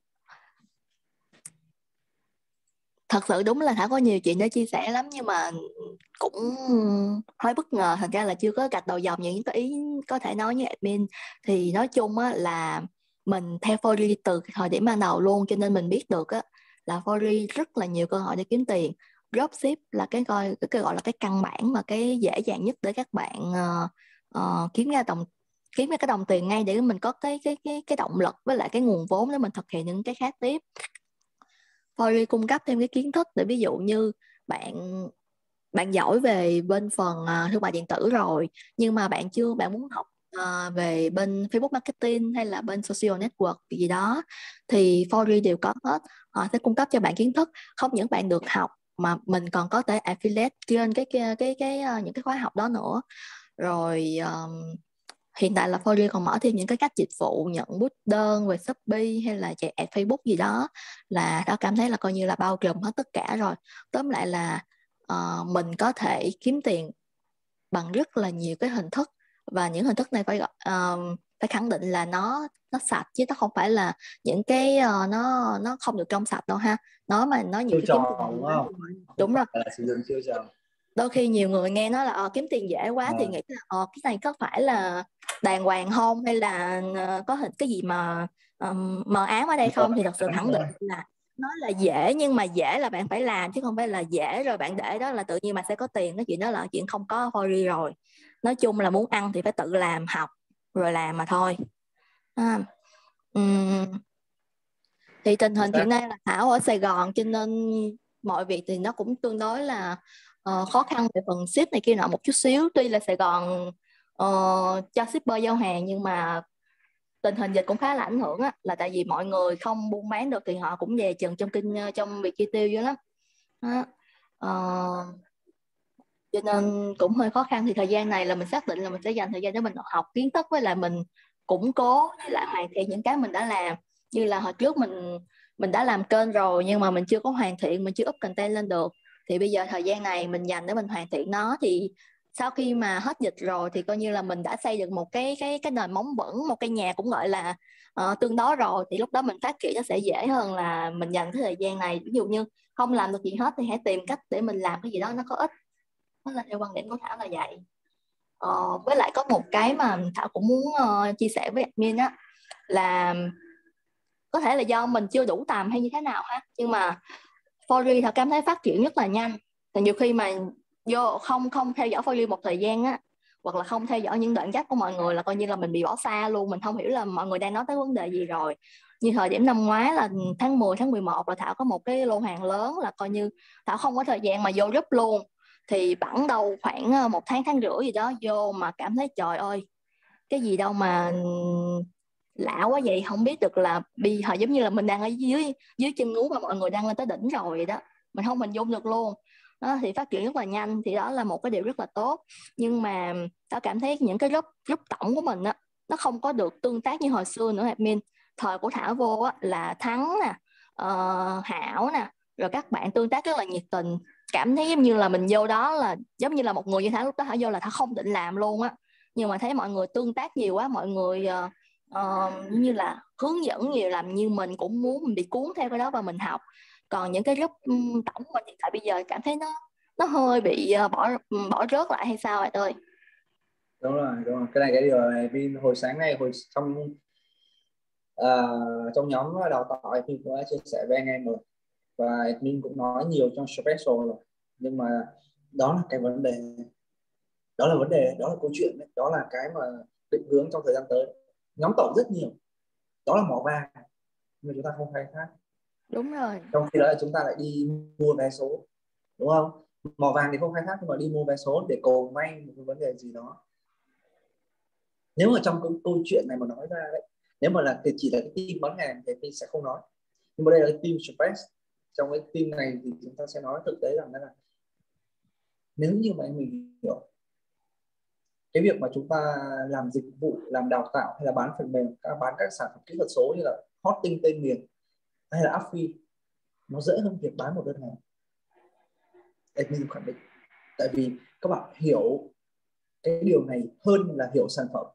thật sự đúng là Thảo có nhiều chuyện để chia sẻ lắm, nhưng mà cũng hơi bất ngờ, thành ra là chưa có gạch đầu dòng những cái ý có thể nói với admin. Thì nói chung á, là mình theo Fory từ thời điểm ban đầu luôn, cho nên mình biết được á, là Fory rất là nhiều cơ hội để kiếm tiền. Dropship là cái gọi cái, cái gọi là cái căn bản và cái dễ dàng nhất để các bạn uh, uh, kiếm ra đồng kiếm ra cái đồng tiền ngay, để mình có cái cái cái cái động lực với lại cái nguồn vốn để mình thực hiện những cái khác tiếp. Fory cung cấp thêm cái kiến thức để ví dụ như bạn bạn giỏi về bên phần uh, thương mại điện tử rồi, nhưng mà bạn chưa bạn muốn học uh, về bên Facebook marketing hay là bên social network gì đó, thì Fory đều có hết. Họ sẽ cung cấp cho bạn kiến thức, không những bạn được học mà mình còn có thể affiliate trên cái cái cái, cái uh, những cái khóa học đó nữa. Rồi um, hiện tại là Fory còn mở thêm những cái cách dịch vụ nhận bút đơn về Shopee hay là chạy ad Facebook gì đó, là đó cảm thấy là coi như là bao trùm hết tất cả rồi. Tóm lại là uh, mình có thể kiếm tiền bằng rất là nhiều cái hình thức, và những hình thức này phải uh, phải khẳng định là nó nó sạch, chứ nó không phải là những cái uh, nó nó không được trong sạch đâu ha. Nó mà nói nhiều cái kiếm tiền đúng không? Đúng rồi, là sử dụng chiêu trò. Đôi khi nhiều người nghe nói là ờ, kiếm tiền dễ quá à. thì nghĩ là ờ, cái này có phải là đàng hoàng không, hay là uh, có hình cái gì mà um, mờ ám ở đây không, thì thật sự khẳng định là nó là dễ, nhưng mà dễ là bạn phải làm, chứ không phải là dễ rồi bạn để đó là tự nhiên mà sẽ có tiền. Cái chuyện đó là chuyện không có Fory rồi. Nói chung là muốn ăn thì phải tự làm, học rồi làm mà thôi à. uhm. Thì tình hình hiện nay là Thảo ở Sài Gòn, cho nên mọi việc thì nó cũng tương đối là uh, khó khăn về phần ship này kia nọ một chút xíu. Tuy là Sài Gòn uh, cho shipper giao hàng nhưng mà tình hình dịch cũng khá là ảnh hưởng á, là tại vì mọi người không buôn bán được thì họ cũng dè chừng trong kinh trong việc chi tiêu dữ lắm đó. Uh, cho nên cũng hơi khó khăn. Thì thời gian này là mình xác định là mình sẽ dành thời gian để mình học kiến thức, với lại mình củng cố với lại hoàn thiện những cái mình đã làm. Như là hồi trước mình mình đã làm kênh rồi nhưng mà mình chưa có hoàn thiện, mình chưa up content lên được, thì bây giờ thời gian này mình dành để mình hoàn thiện nó. Thì sau khi mà hết dịch rồi thì coi như là mình đã xây dựng một cái cái cái nền móng vững, một cái nhà cũng gọi là uh, tương đối rồi, thì lúc đó mình phát triển nó sẽ dễ hơn là mình dành cái thời gian này. Ví dụ như không làm được gì hết thì hãy tìm cách để mình làm cái gì đó nó có ích. Đó là theo quan điểm của Thảo là vậy. Ờ, với lại có một cái mà Thảo cũng muốn uh, chia sẻ với admin á, là có thể là do mình chưa đủ tầm hay như thế nào ha, nhưng mà Fori Thảo cảm thấy phát triển rất là nhanh. Thì nhiều khi mà vô không không theo dõi Fori một thời gian á, hoặc là không theo dõi những đoạn chat của mọi người là coi như là mình bị bỏ xa luôn, mình không hiểu là mọi người đang nói tới vấn đề gì rồi. Như thời điểm năm ngoái là tháng mười, tháng mười một là Thảo có một cái lô hàng lớn, là coi như Thảo không có thời gian mà vô group luôn. Thì bẵng đầu khoảng một tháng, tháng rưỡi gì đó vô mà cảm thấy trời ơi, cái gì đâu mà lạ quá vậy, không biết được là bị họ giống như là mình đang ở dưới dưới chân núi mà mọi người đang lên tới đỉnh rồi vậy đó, mình không hình dung được luôn đó. Thì phát triển rất là nhanh, thì đó là một cái điều rất là tốt. Nhưng mà tao cảm thấy những cái group group tổng của mình á, nó không có được tương tác như hồi xưa nữa admin. Thời của Thảo vô á là Thắng nè, uh, Hảo nè, rồi các bạn tương tác rất là nhiệt tình, cảm thấy giống như là mình vô đó là giống như là một người như Thảo lúc đó Thảo vô là Thảo không định làm luôn á, nhưng mà thấy mọi người tương tác nhiều quá, mọi người uh, uh, như là hướng dẫn nhiều, làm như mình cũng muốn, mình bị cuốn theo cái đó và mình học. Còn những cái group um, tổng của mình hiện tại bây giờ cảm thấy nó nó hơi bị uh, bỏ bỏ rớt lại hay sao vậy ơi? Đúng rồi, đúng rồi. Cái này cái điều này Vin hồi sáng nay hồi trong uh, trong nhóm đào tạo thì cũng đã chia sẻ với anh em rồi, và admin cũng nói nhiều trong special rồi. Nhưng mà đó là cái vấn đề, đó là vấn đề, đó là câu chuyện đấy. Đó là cái mà định hướng trong thời gian tới. Nhóm tổng rất nhiều, đó là mỏ vàng nhưng chúng ta không khai thác. Đúng rồi. Trong khi đó là chúng ta lại đi mua vé số, đúng không? Mỏ vàng thì không khai thác nhưng mà đi mua vé số để cầu may một cái vấn đề gì đó. Nếu mà trong cái câu chuyện này mà nói ra đấy, nếu mà là chỉ là cái team bán hàng thì mình sẽ không nói, nhưng mà đây là cái team Space. Trong cái team này thì chúng ta sẽ nói thực tế rằng là nếu như mà mình hiểu cái việc mà chúng ta làm dịch vụ, làm đào tạo hay là bán phần mềm, bán các sản phẩm kỹ thuật số như là hosting tên miền hay là Affy, nó dễ hơn việc bán một đơn hàng. Admin khẳng định, tại vì các bạn hiểu cái điều này hơn là hiểu sản phẩm.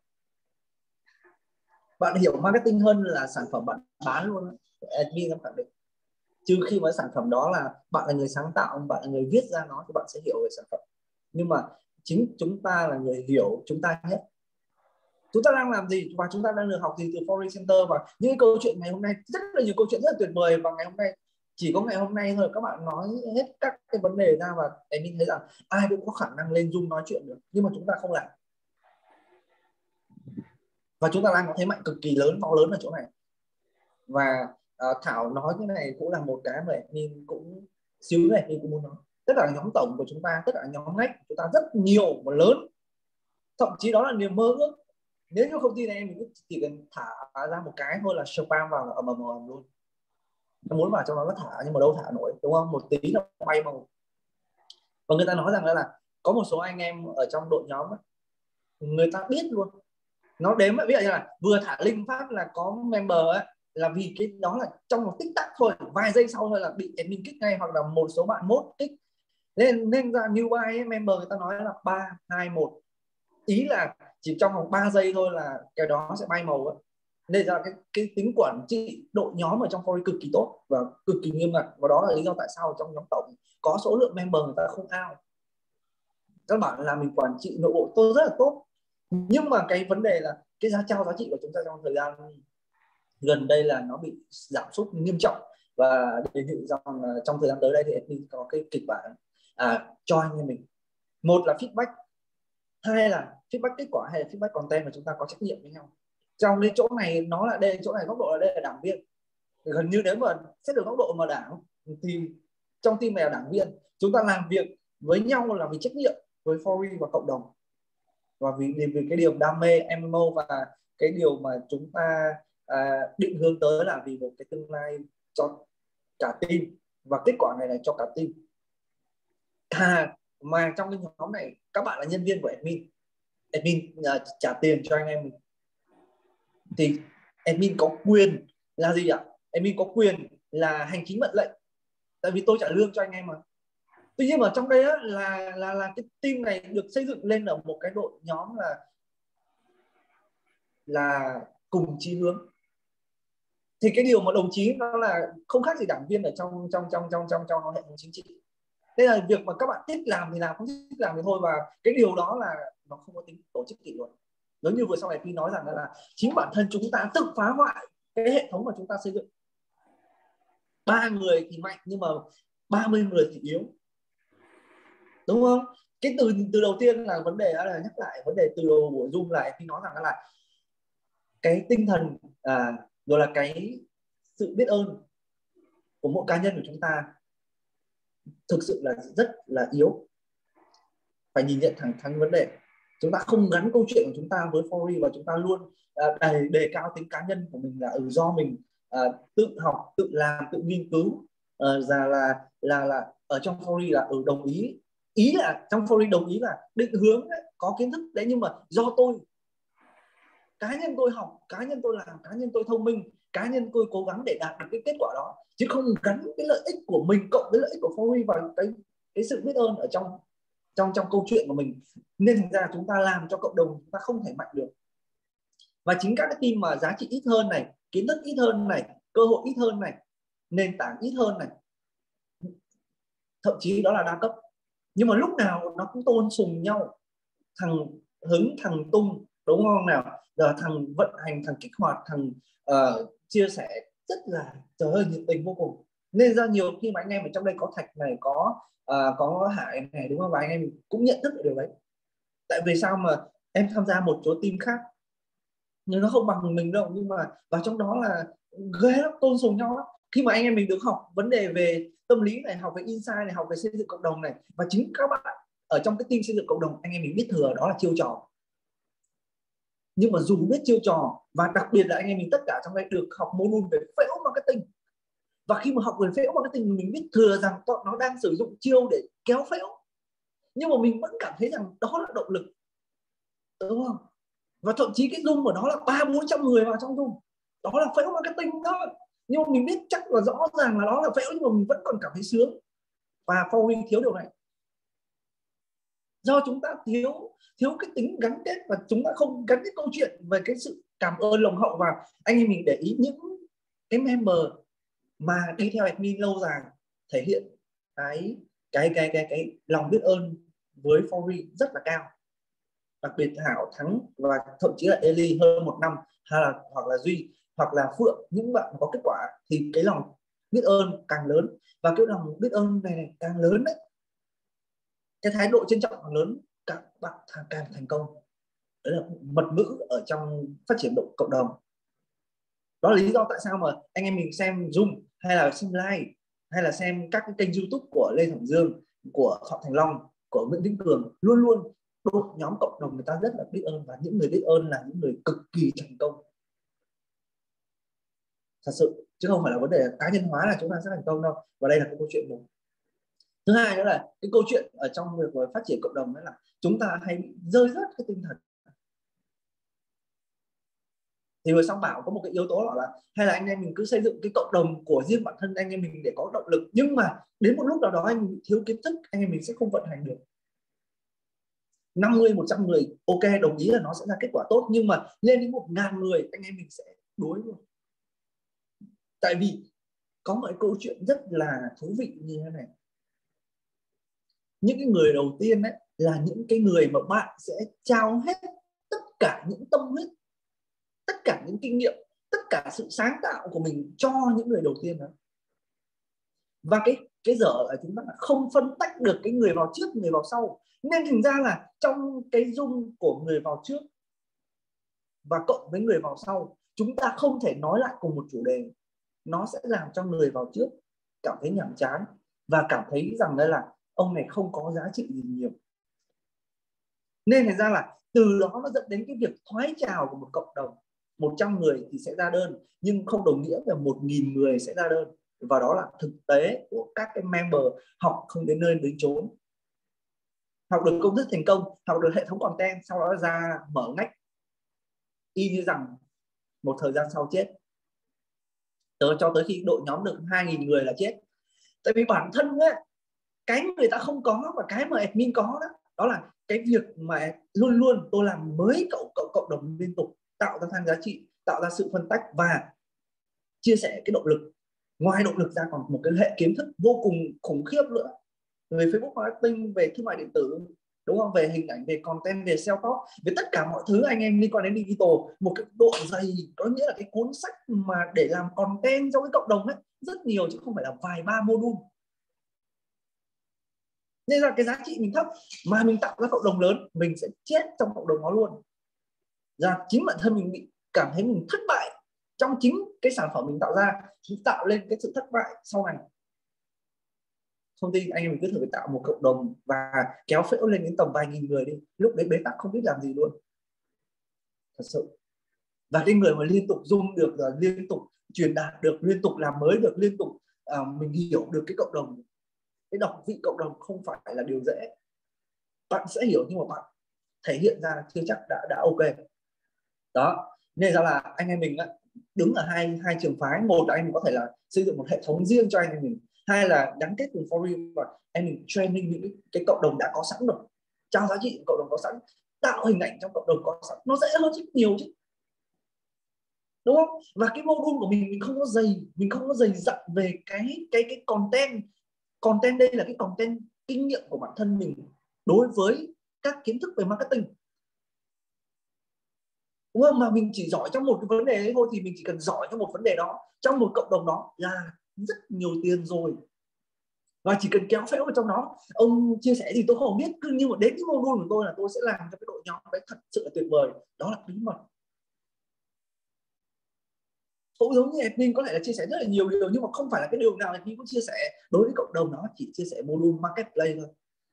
Bạn hiểu marketing hơn là sản phẩm bạn bán luôn. Admin cũng khẳng định, trừ khi mà sản phẩm đó là bạn là người sáng tạo, bạn là người viết ra nó thì bạn sẽ hiểu về sản phẩm. Nhưng mà chính chúng ta là người hiểu chúng ta nhất. Chúng ta đang làm gì và chúng ta đang được học gì từ Fori Center. Và những cái câu chuyện ngày hôm nay, rất là nhiều câu chuyện rất là tuyệt vời. Và ngày hôm nay, chỉ có ngày hôm nay thôi các bạn nói hết các cái vấn đề ra, và mình thấy rằng ai cũng có khả năng lên Zoom nói chuyện được, nhưng mà chúng ta không làm. Và chúng ta đang có thế mạnh cực kỳ lớn, to lớn ở chỗ này. Và uh, Thảo nói cái này cũng là một cái mà mình cũng xíu này mình cũng muốn nói. Tất cả nhóm tổng của chúng ta, tất cả nhóm ngách của chúng ta rất nhiều và lớn, thậm chí đó là niềm mơ ước. Nếu như công ty này mình chỉ cần thả ra một cái thôi là spam vào là ầm ầm ầm luôn. Nó muốn vào trong đó nó thả nhưng mà đâu thả nổi, đúng không? Một tí nó bay màu. Và người ta nói rằng là, là có một số anh em ở trong đội nhóm ấy, người ta biết luôn, nó đếm ấy, ví dụ như là vừa thả link phát là có member ấy, là vì cái đó là trong một tích tắc thôi, vài giây sau thôi là bị admin kích ngay, hoặc là một số bạn mốt kích nên nên ra new buy ấy, member người ta nói là ba hai một, ý là chỉ trong vòng ba giây thôi là cái đó sẽ bay màu ấy. Nên ra cái, cái tính quản trị đội nhóm ở trong Fori cực kỳ tốt và cực kỳ nghiêm ngặt, và đó là lý do tại sao trong nhóm tổng có số lượng member người ta không out. Các bạn là mình quản trị nội bộ tôi rất là tốt, nhưng mà cái vấn đề là cái giá trao giá trị của chúng ta trong thời gian gần đây là nó bị giảm sút nghiêm trọng. Và đề nghị rằng trong thời gian tới đây thì admin có cái kịch bản à, cho anh em mình, một là feedback, hai là feedback kết quả, hay là feedback content, mà chúng ta có trách nhiệm với nhau. Trong cái chỗ này nó là đây, chỗ này góc độ là đây là đảng viên, gần như nếu mà xét được góc độ mà đảng thì trong team này là đảng viên, chúng ta làm việc với nhau là vì trách nhiệm với Fori và cộng đồng, và vì, vì cái điều đam mê em em ô, và cái điều mà chúng ta à, định hướng tới là vì một cái tương lai cho cả team, và kết quả này là cho cả team. À, mà trong cái nhóm này các bạn là nhân viên của admin, admin uh, trả tiền cho anh em mình, thì admin có quyền là gì ạ? Admin có quyền là hành chính mệnh lệnh, tại vì tôi trả lương cho anh em mà. Tuy nhiên ở trong đây á, là là là cái team này được xây dựng lên ở một cái đội nhóm là là cùng chí hướng. Thì cái điều mà đồng chí nó là không khác gì đảng viên ở trong trong trong trong trong trong hệ thống chính trị. Đây là việc mà các bạn thích làm thì làm, không thích làm thì thôi, và cái điều đó là nó không có tính tổ chức kỷ luật. Giống như vừa sau này Phi nói rằng là chính bản thân chúng ta tự phá hoại cái hệ thống mà chúng ta xây dựng. Ba người thì mạnh nhưng mà ba mươi người thì yếu, đúng không? Cái từ từ đầu tiên là vấn đề là nhắc lại vấn đề từ đầu buổi Zoom lại Phi nói rằng là cái tinh thần à, rồi là cái sự biết ơn của mỗi cá nhân của chúng ta thực sự là rất là yếu. Phải nhìn nhận thẳng thắn vấn đề. Chúng ta không gắn câu chuyện của chúng ta với Fori, và chúng ta luôn uh, đề, đề cao tính cá nhân của mình, là ừ, do mình uh, tự học, tự làm, tự nghiên cứu, uh, là, là là là ở trong Fori là ừ, đồng ý, ý là trong Fori đồng ý là định hướng đấy, có kiến thức đấy, nhưng mà do tôi cá nhân tôi học, cá nhân tôi làm, cá nhân tôi thông minh, cá nhân tôi cố gắng để đạt được cái kết quả đó, chứ không gắn cái lợi ích của mình cộng với lợi ích của Fori vào cái cái sự biết ơn ở trong trong trong câu chuyện của mình. Nên thành ra chúng ta làm cho cộng đồng chúng ta không thể mạnh được. Và chính các cái team mà giá trị ít hơn này, kiến thức ít hơn này, cơ hội ít hơn này, nền tảng ít hơn này, thậm chí đó là đa cấp, nhưng mà lúc nào nó cũng tôn sùng nhau, thằng hứng thằng tung, đúng không nào, giờ thằng vận hành, thằng kích hoạt, thằng uh, chia sẻ rất là trời ơi nhiệt tình vô cùng. Nên ra nhiều khi mà anh em ở trong đây có Thạch này, có uh, có Hải này, đúng không, và anh em cũng nhận thức được điều đấy. Tại vì sao mà em tham gia một số team khác nhưng nó không bằng mình đâu, nhưng mà vào trong đó là ghê lắm, tôn sùng nhau lắm. Khi mà anh em mình được học vấn đề về tâm lý này, học về insight này, học về xây dựng cộng đồng này, và chính các bạn ở trong cái team xây dựng cộng đồng, anh em mình biết thừa đó là chiêu trò. Nhưng mà dù biết chiêu trò, và đặc biệt là anh em mình tất cả trong đây được học module về phễu marketing, và khi mà học về phễu marketing mình biết thừa rằng nó đang sử dụng chiêu để kéo phễu, nhưng mà mình vẫn cảm thấy rằng đó là động lực, đúng không? Và thậm chí cái Zoom của nó là ba bốn trăm người vào trong Zoom, đó là phễu marketing đó, nhưng mà mình biết chắc là rõ ràng là đó là phễu, nhưng mà mình vẫn còn cảm thấy sướng. Và Fori thiếu điều này, do chúng ta thiếu thiếu cái tính gắn kết, và chúng ta không gắn cái câu chuyện về cái sự cảm ơn nồng hậu. Và anh em mình để ý những cái member mà đi theo admin lâu dài thể hiện cái cái cái cái cái lòng biết ơn với Fori rất là cao. Đặc biệt Hảo, Thắng và thậm chí là Eli hơn một năm, hay là hoặc là Duy hoặc là Phượng, những bạn có kết quả thì cái lòng biết ơn càng lớn, và cái lòng biết ơn này, này càng lớn đấy, cái thái độ trân trọng càng lớn, các bạn càng thành công. Đấy là mật ngữ ở trong phát triển độ cộng đồng. Đó là lý do tại sao mà anh em mình xem Zoom, hay là xem live, hay là xem các cái kênh YouTube của Lê Thẩm Dương, của Phạm Thành Long, của Nguyễn Vĩnh Cường, luôn luôn đội nhóm cộng đồng người ta rất là biết ơn, và những người biết ơn là những người cực kỳ thành công thật sự, chứ không phải là vấn đề cá nhân hóa là chúng ta sẽ thành công đâu. Và đây là cái câu chuyện một. Thứ hai nữa là cái câu chuyện ở trong việc phát triển cộng đồng, đó là chúng ta hay bị rơi rớt cái tinh thần. Thì vừa xong bảo có một cái yếu tố là hay là anh em mình cứ xây dựng cái cộng đồng của riêng bản thân anh em mình để có động lực, nhưng mà đến một lúc nào đó anh mình thiếu kiến thức, anh em mình sẽ không vận hành được. năm mươi, một trăm người ok, đồng ý là nó sẽ ra kết quả tốt, nhưng mà lên đến một ngàn người anh em mình sẽ đuối luôn. Tại vì có một câu chuyện rất là thú vị như thế này. Những cái người đầu tiên ấy là những cái người mà bạn sẽ trao hết tất cả những tâm huyết, tất cả những kinh nghiệm, tất cả sự sáng tạo của mình cho những người đầu tiên đó. Và cái cái dở là chúng ta không phân tách được cái người vào trước, người vào sau. Nên thành ra là trong cái Zoom của người vào trước và cộng với người vào sau, chúng ta không thể nói lại cùng một chủ đề. Nó sẽ làm cho người vào trước cảm thấy nhàm chán, và cảm thấy rằng đây là ông này không có giá trị gì nhiều. Nên thành ra là từ đó nó dẫn đến cái việc thoái trào của một cộng đồng. một trăm người thì sẽ ra đơn, nhưng không đồng nghĩa là một nghìn người sẽ ra đơn. Và đó là thực tế của các cái member học không đến nơi đến chốn. Học được công thức thành công, học được hệ thống content, sau đó ra mở ngách, y như rằng một thời gian sau chết. Tớ cho tới khi đội nhóm được hai nghìn người là chết. Tại vì bản thân ấy, cái người ta không có và cái mà admin có đó, đó là cái việc mà luôn luôn tôi làm mới cộng, cộng, cộng đồng liên tục, tạo ra tham giá trị, tạo ra sự phân tách và chia sẻ cái động lực. Ngoài động lực ra còn một cái hệ kiến thức vô cùng khủng khiếp nữa, về Facebook marketing, về thương mại điện tử, đúng không, về hình ảnh, về content, về self-talk, về tất cả mọi thứ anh em liên quan đến digital. Một cái độ dày, có nghĩa là cái cuốn sách mà để làm content trong cái cộng đồng ấy rất nhiều, chứ không phải là vài ba module. Nên là cái giá trị mình thấp mà mình tạo ra cộng đồng lớn, mình sẽ chết trong cộng đồng đó luôn. Ra chính bản thân mình bị cảm thấy mình thất bại trong chính cái sản phẩm mình tạo ra, mình tạo lên cái sự thất bại sau này. Không tin anh em mình cứ thử tạo một cộng đồng và kéo phễu lên đến tầm vài nghìn người đi, lúc đấy bế tắc không biết làm gì luôn, thật sự. Và cái người mà liên tục zoom được, rồi liên tục truyền đạt được, liên tục làm mới được, liên tục uh, mình hiểu được cái cộng đồng, cái đọc vị cộng đồng không phải là điều dễ. Bạn sẽ hiểu nhưng mà bạn thể hiện ra chưa chắc đã đã ok. Đó, nên ra là anh em mình đứng ở hai hai trường phái. Một là anh mình có thể là xây dựng một hệ thống riêng cho anh em mình, hai là gắn kết cùng forum và anh mình training những cái, cái cộng đồng đã có sẵn rồi, trao giá trị cộng đồng có sẵn, tạo hình ảnh trong cộng đồng có sẵn, nó dễ hơn rất nhiều chứ, đúng không? Và cái module của mình mình không có dày, mình không có dày dặn về cái cái cái content. Content đây là cái content kinh nghiệm của bản thân mình đối với các kiến thức về marketing, đúng không? Mà mình chỉ giỏi trong một cái vấn đề ấy thôi, thì mình chỉ cần giỏi trong một vấn đề đó, trong một cộng đồng đó là rất nhiều tiền rồi. Và chỉ cần kéo phễu vào trong đó, ông chia sẻ gì tôi không biết, cứ như một đến cái module của tôi là tôi sẽ làm cho cái đội nhóm đấy thật sự là tuyệt vời. Đó là bí mật. Cũng giống như admin có thể là chia sẻ rất là nhiều điều, nhưng mà không phải là cái điều nào admin cũng chia sẻ đối với cộng đồng đó, chỉ chia sẻ module marketplace thôi.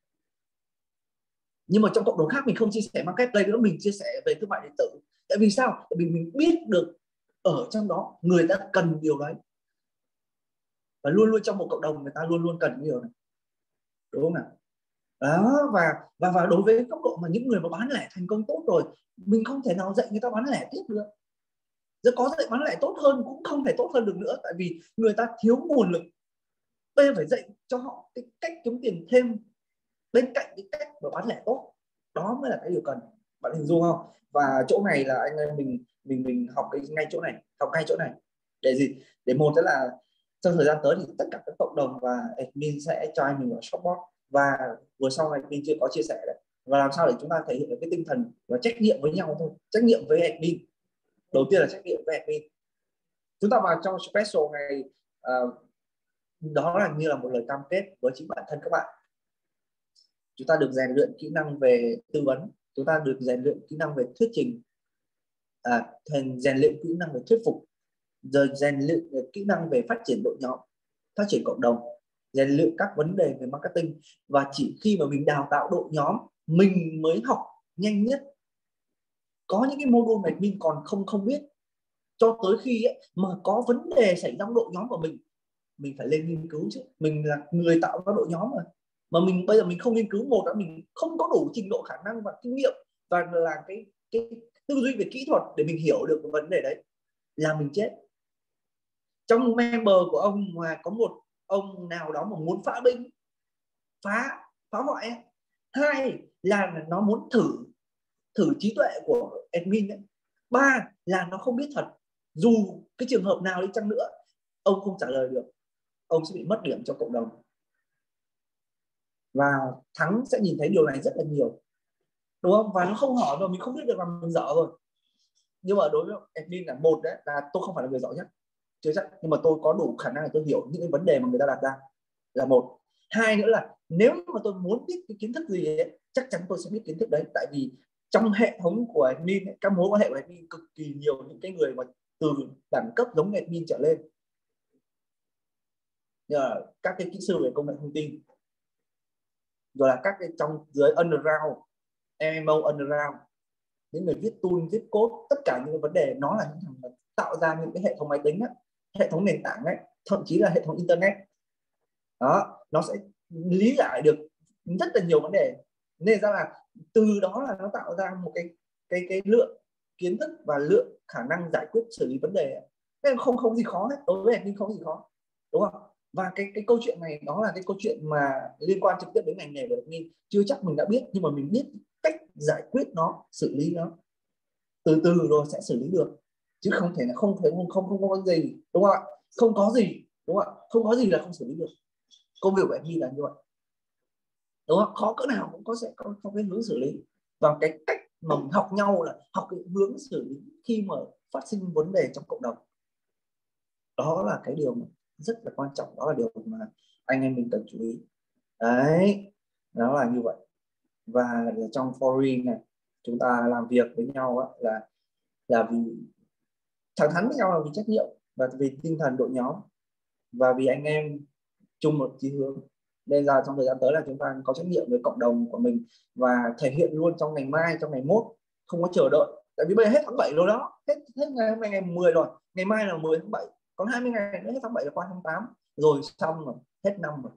Nhưng mà trong cộng đồng khác mình không chia sẻ marketplace nữa, mình chia sẻ về thương mại điện tử. Tại vì sao? Tại vì mình biết được ở trong đó người ta cần điều đấy, và luôn luôn trong một cộng đồng người ta luôn luôn cần điều này, đúng không nào? Đó, và và và đối với góc độ mà những người mà bán lẻ thành công tốt rồi, mình không thể nào dạy người ta bán lẻ tiếp được. Giờ có dạy bán lẻ tốt hơn cũng không thể tốt hơn được nữa, tại vì người ta thiếu nguồn lực. Bây giờ phải dạy cho họ cái cách kiếm tiền thêm bên cạnh cái cách mà bán lẻ tốt. Đó mới là cái điều cần, bạn hình dung không? Và chỗ này là anh em mình mình mình học cái ngay chỗ này, học ngay chỗ này để gì? Để một là trong thời gian tới thì tất cả các cộng đồng và admin sẽ cho anh mình vào shopbot, và vừa sau này admin chưa có chia sẻ đấy, và làm sao để chúng ta thể hiện được cái tinh thần và trách nhiệm với nhau thôi. Trách nhiệm với admin, đầu tiên là trách nhiệm với admin. Chúng ta vào trong special này, uh, đó là như là một lời cam kết với chính bản thân các bạn. Chúng ta được rèn luyện kỹ năng về tư vấn, chúng ta được rèn luyện kỹ năng về thuyết trình, à, rèn luyện kỹ năng về thuyết phục, rồi rèn luyện kỹ năng về phát triển đội nhóm, phát triển cộng đồng, rèn luyện các vấn đề về marketing. Và chỉ khi mà mình đào tạo đội nhóm, mình mới học nhanh nhất. Có những cái module này mình còn không không biết, cho tới khi ấy, mà có vấn đề xảy ra trong đội nhóm của mình, mình phải lên nghiên cứu chứ. Mình là người tạo ra đội nhóm mà. Mà mình bây giờ mình không nghiên cứu, một là mình không có đủ trình độ khả năng và kinh nghiệm, và là cái cái tư duy về kỹ thuật để mình hiểu được cái vấn đề đấy, là mình chết. Trong member của ông mà có một ông nào đó mà muốn phá binh, phá phá hoại ấy. Hai là nó muốn thử thử trí tuệ của admin ấy. Ba là nó không biết thật, dù cái trường hợp nào đi chăng nữa ông không trả lời được, ông sẽ bị mất điểm cho cộng đồng. Và Thắng sẽ nhìn thấy điều này rất là nhiều, đúng không? Và nó không hỏi mà mình không biết được là mình dở rồi. Nhưng mà đối với admin là một đấy là tôi không phải là người giỏi nhất, chưa chắc, nhưng mà tôi có đủ khả năng để tôi hiểu những cái vấn đề mà người ta đặt ra là một. Hai nữa là nếu mà tôi muốn biết cái kiến thức gì ấy, chắc chắn tôi sẽ biết kiến thức đấy, tại vì trong hệ thống của admin ấy, các mối quan hệ của admin cực kỳ nhiều những cái người mà từ đẳng cấp giống admin trở lên. như là các cái kỹ sư về công nghệ thông tin, rồi là các cái trong dưới underground, em em o underground, những người viết tool, viết code, tất cả những cái vấn đề nó là những thằng tạo ra những cái hệ thống máy tính ấy, hệ thống nền tảng ấy, thậm chí là hệ thống internet đó, nó sẽ lý giải được rất là nhiều vấn đề, nên ra là từ đó là nó tạo ra một cái cái cái lượng kiến thức và lượng khả năng giải quyết xử lý vấn đề, nên không không gì khó hết, đối với admin không gì khó, đúng không? Và cái cái câu chuyện này đó là cái câu chuyện mà liên quan trực tiếp đến ngành nghề của admin, chưa chắc mình đã biết, nhưng mà mình biết cách giải quyết nó, xử lý nó từ từ rồi sẽ xử lý được, chứ không thể là không thể không không không có gì, đúng không ạ? Không có gì, đúng không ạ? Không có gì là không xử lý được. Công việc của admin là như vậy, đúng không? Khó cỡ nào cũng có sẽ có, có cái hướng xử lý, và cái cách mà mình học nhau là học cái hướng xử lý khi mà phát sinh vấn đề trong cộng đồng. Đó là cái điều rất là quan trọng, đó là điều mà anh em mình cần chú ý. Đấy, nó là như vậy. Và trong forum này chúng ta làm việc với nhau á, là là vì thẳng thắn với nhau, là vì trách nhiệm và vì tinh thần đội nhóm và vì anh em chung một chí hướng. Nên là trong thời gian tới là chúng ta có trách nhiệm với cộng đồng của mình và thể hiện luôn trong ngày mai, trong ngày mốt, không có chờ đợi. Tại vì bây giờ hết tháng bảy rồi đó, hết hết ngày hôm nay ngày mười rồi, ngày mai là mười tháng bảy, còn hai mươi ngày nữa hết tháng bảy là qua tháng tám rồi, xong rồi, hết năm rồi,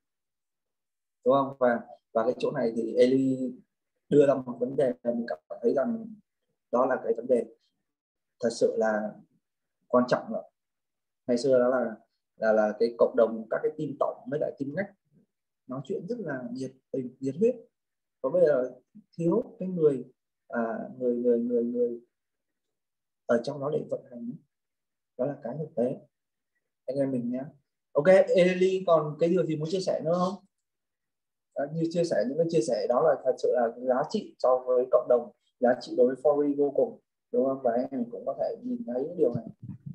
đúng không? Và và cái chỗ này thì Eli đưa ra một vấn đề mình cảm thấy rằng đó là cái vấn đề thật sự là quan trọng rồi. Ngày xưa đó là là là cái cộng đồng, các cái team tổng với lại team ngách nói chuyện rất là nhiệt tình, nhiệt huyết, và bây giờ thiếu cái người à, người người người người ở trong đó để vận hành, đó là cái thực tế anh em mình nhé. Ok, Eli còn cái điều gì muốn chia sẻ nữa không? À, như chia sẻ những cái chia sẻ đó là thật sự là giá trị so với cộng đồng, giá trị đối với forum vô cùng, đúng không? Và anh em cũng có thể nhìn thấy những điều này.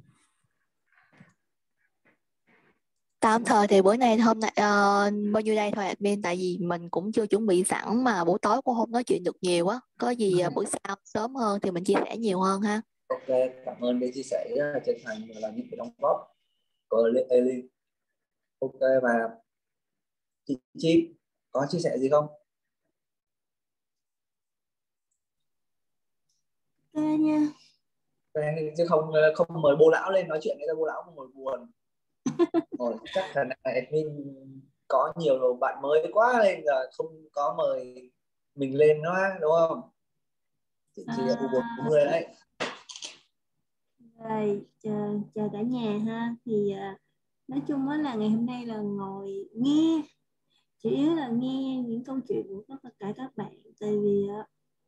Tạm thời thì bữa nay hôm nay uh, bao nhiêu đây thôi admin, tại vì mình cũng chưa chuẩn bị sẵn mà buổi tối cũng không nói chuyện được nhiều á, có gì uh, buổi sau sớm hơn thì mình chia sẻ nhiều hơn ha. Ok, cảm ơn cái chia sẻ rất là chân thành và là những cái đóng góp của Eli. Ok, và chị Chip có chia sẻ gì không? Ok nha. Chứ không không mời bố lão lên nói chuyện, người ta bố lão không ngồi buồn. Rồi, chắc là admin có nhiều bạn mới quá nên là không có mời mình lên nữa, đúng không? Chị chị là u bốn mươi đấy. Rồi, chào, chào cả nhà ha. Thì uh, nói chung á là ngày hôm nay là ngồi nghe, chủ yếu là nghe những câu chuyện của tất cả các bạn. Tại vì uh,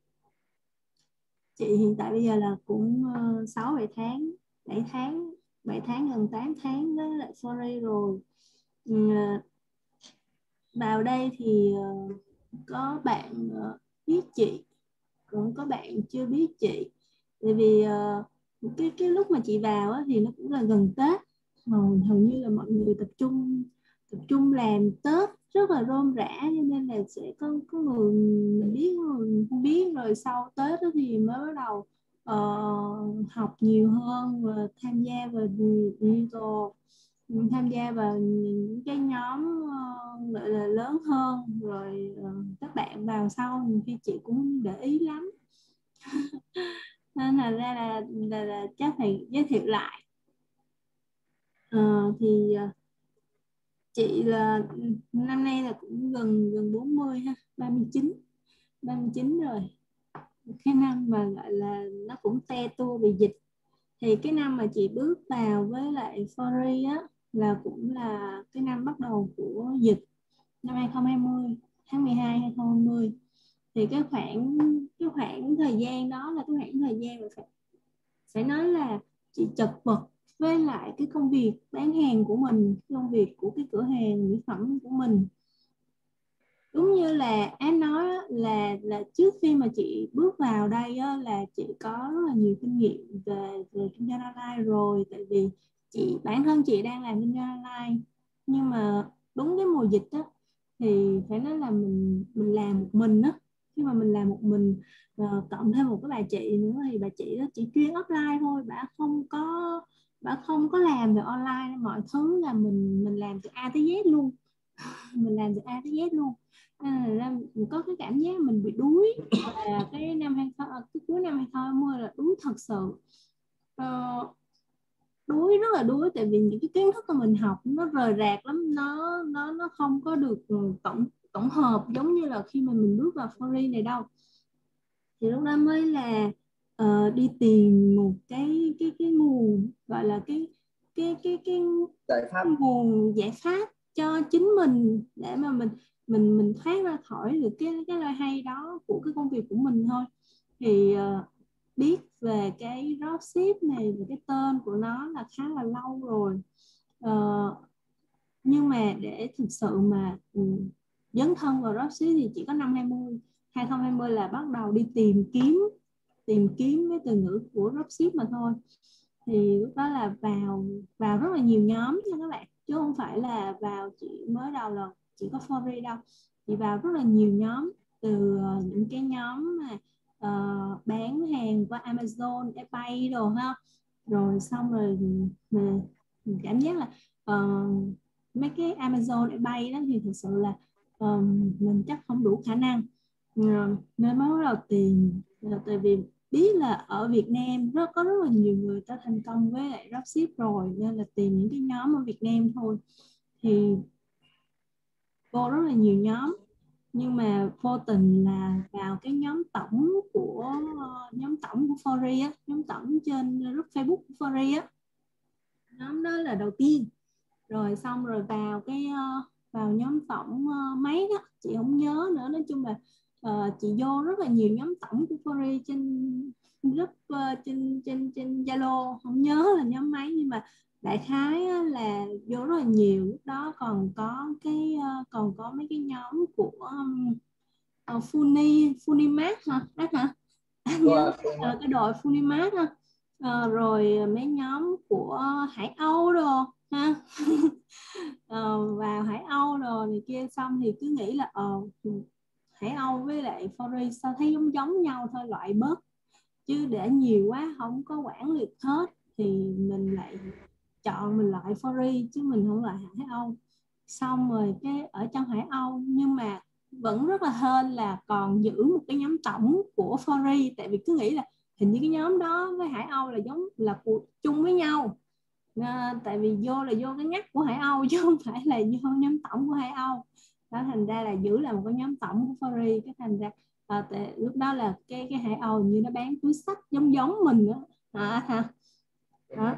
chị hiện tại bây giờ là cũng uh, sáu bảy tháng, bảy tháng, bảy tháng gần tám tháng với lại forum rồi. Uh, vào đây thì uh, có bạn uh, biết chị, cũng có bạn chưa biết chị. Tại vì uh, cái cái lúc mà chị vào á, thì nó cũng là gần Tết, mà hầu như là mọi người tập trung tập trung làm Tết rất là rôm rã, cho nên là sẽ có có người mình biết, người không biết, rồi sau Tết đó thì mới bắt đầu uh, học nhiều hơn và tham gia vào digital, tham gia vào những cái nhóm uh, gọi là lớn hơn, rồi uh, các bạn vào sau nhiều khi chị cũng để ý lắm. Nên là ra là, là, là chắc phải giới thiệu lại. Uh, thì uh, chị là năm nay là cũng gần gần bốn mươi ha, ba mươi chín ba mươi chín rồi. Cái năm mà gọi là nó cũng te tua vì dịch, thì cái năm mà chị bước vào với lại forum á là cũng là cái năm bắt đầu của dịch, năm hai không hai không, tháng mười hai hai không hai không. Thì cái khoảng cái khoảng thời gian đó là cái khoảng thời gian mà phải, phải nói là chị chật vật với lại cái công việc bán hàng của mình, công việc của cái cửa hàng mỹ phẩm của mình. Đúng như là Án nói là là trước khi mà chị bước vào đây á, là chị có rất là nhiều kinh nghiệm về, về kinh doanh online rồi. Tại vì chị bản thân chị đang làm kinh doanh online, nhưng mà đúng cái mùa dịch á thì phải nói là mình mình làm một mình á. Khi mà mình làm một mình uh, cộng thêm một cái bà chị nữa, thì bà chị đó chỉ chuyên offline thôi, bà không có bảo không có làm được online, mọi thứ là mình mình làm từ A tới Z luôn. Mình làm từ A tới Z luôn, nên là mình có cái cảm giác mình bị đuối. Và cái năm hai cái cuối năm hai không hai không là đuối thật sự. Ờ, đuối rất là đuối, tại vì những cái kiến thức mà mình học nó rời rạc lắm, nó nó nó không có được tổng tổng hợp giống như là khi mà mình bước vào Fori này đâu. Thì lúc đó mới là uh, đi tìm một cái cái cái nguồn, gọi là cái cái cái cái giải pháp, nguồn giải pháp cho chính mình, để mà mình mình mình thoát ra khỏi được cái cái loay hay đó của cái công việc của mình thôi. Thì uh, biết về cái dropship này, về cái tên của nó là khá là lâu rồi. Uh, nhưng mà để thực sự mà um, dấn thân vào dropship thì chỉ có năm hai không hai không là bắt đầu đi tìm kiếm tìm kiếm cái từ ngữ của dropship mà thôi. Thì lúc đó là vào vào rất là nhiều nhóm nha các bạn, chứ không phải là vào chỉ mới đầu là chỉ có Fori đâu. Thì vào rất là nhiều nhóm, từ uh, những cái nhóm mà uh, bán hàng qua Amazon, eBay đồ ha, rồi xong rồi mình, mình cảm giác là uh, mấy cái Amazon, eBay đó thì thực sự là uh, mình chắc không đủ khả năng, uh, nên mới bắt đầu tìm. Uh, tại vì biết là ở Việt Nam rất có rất là nhiều người ta thành công với lại dropship rồi, nên là tìm những cái nhóm ở Việt Nam thôi. Thì vô rất là nhiều nhóm, nhưng mà vô tình là vào cái nhóm tổng của uh, nhóm tổng của Fori á, nhóm tổng trên group Facebook của Fori á, nhóm đó là đầu tiên. Rồi xong rồi vào cái uh, vào nhóm tổng uh, mấy đó chị không nhớ nữa. Nói chung là uh, chị vô rất là nhiều nhóm tổng của Fori trên group uh, trên trên trên Zalo, không nhớ là nhóm mấy, nhưng mà đại khái là vô rất là nhiều. Lúc đó còn có cái uh, còn có mấy cái nhóm của um, uh, Funi Funimat hả đó hả nhớ uh, cái đội Funimat ha. Uh, rồi mấy nhóm của Hải Âu đồ ha. uh, vào Hải Âu rồi này kia, xong thì cứ nghĩ là uh, Hải Âu với lại Fori sao thấy giống giống nhau thôi, loại bớt, chứ để nhiều quá không có quản liệt hết thì mình lại chọn mình loại Fori chứ mình không loại Hải Âu. Xong rồi cái ở trong Hải Âu nhưng mà vẫn rất là hên là còn giữ một cái nhóm tổng của Fori, tại vì cứ nghĩ là hình như cái nhóm đó với Hải Âu là giống là cuộc chung với nhau. À, tại vì vô là vô cái ngách của Hải Âu chứ không phải là vô nhóm tổng của Hải Âu đó, thành ra là giữ là một cái nhóm tổng của Fori. Cái thành ra à, tại, lúc đó là cái cái Hải Âu như nó bán túi sách giống giống mình nữa à, hả đó.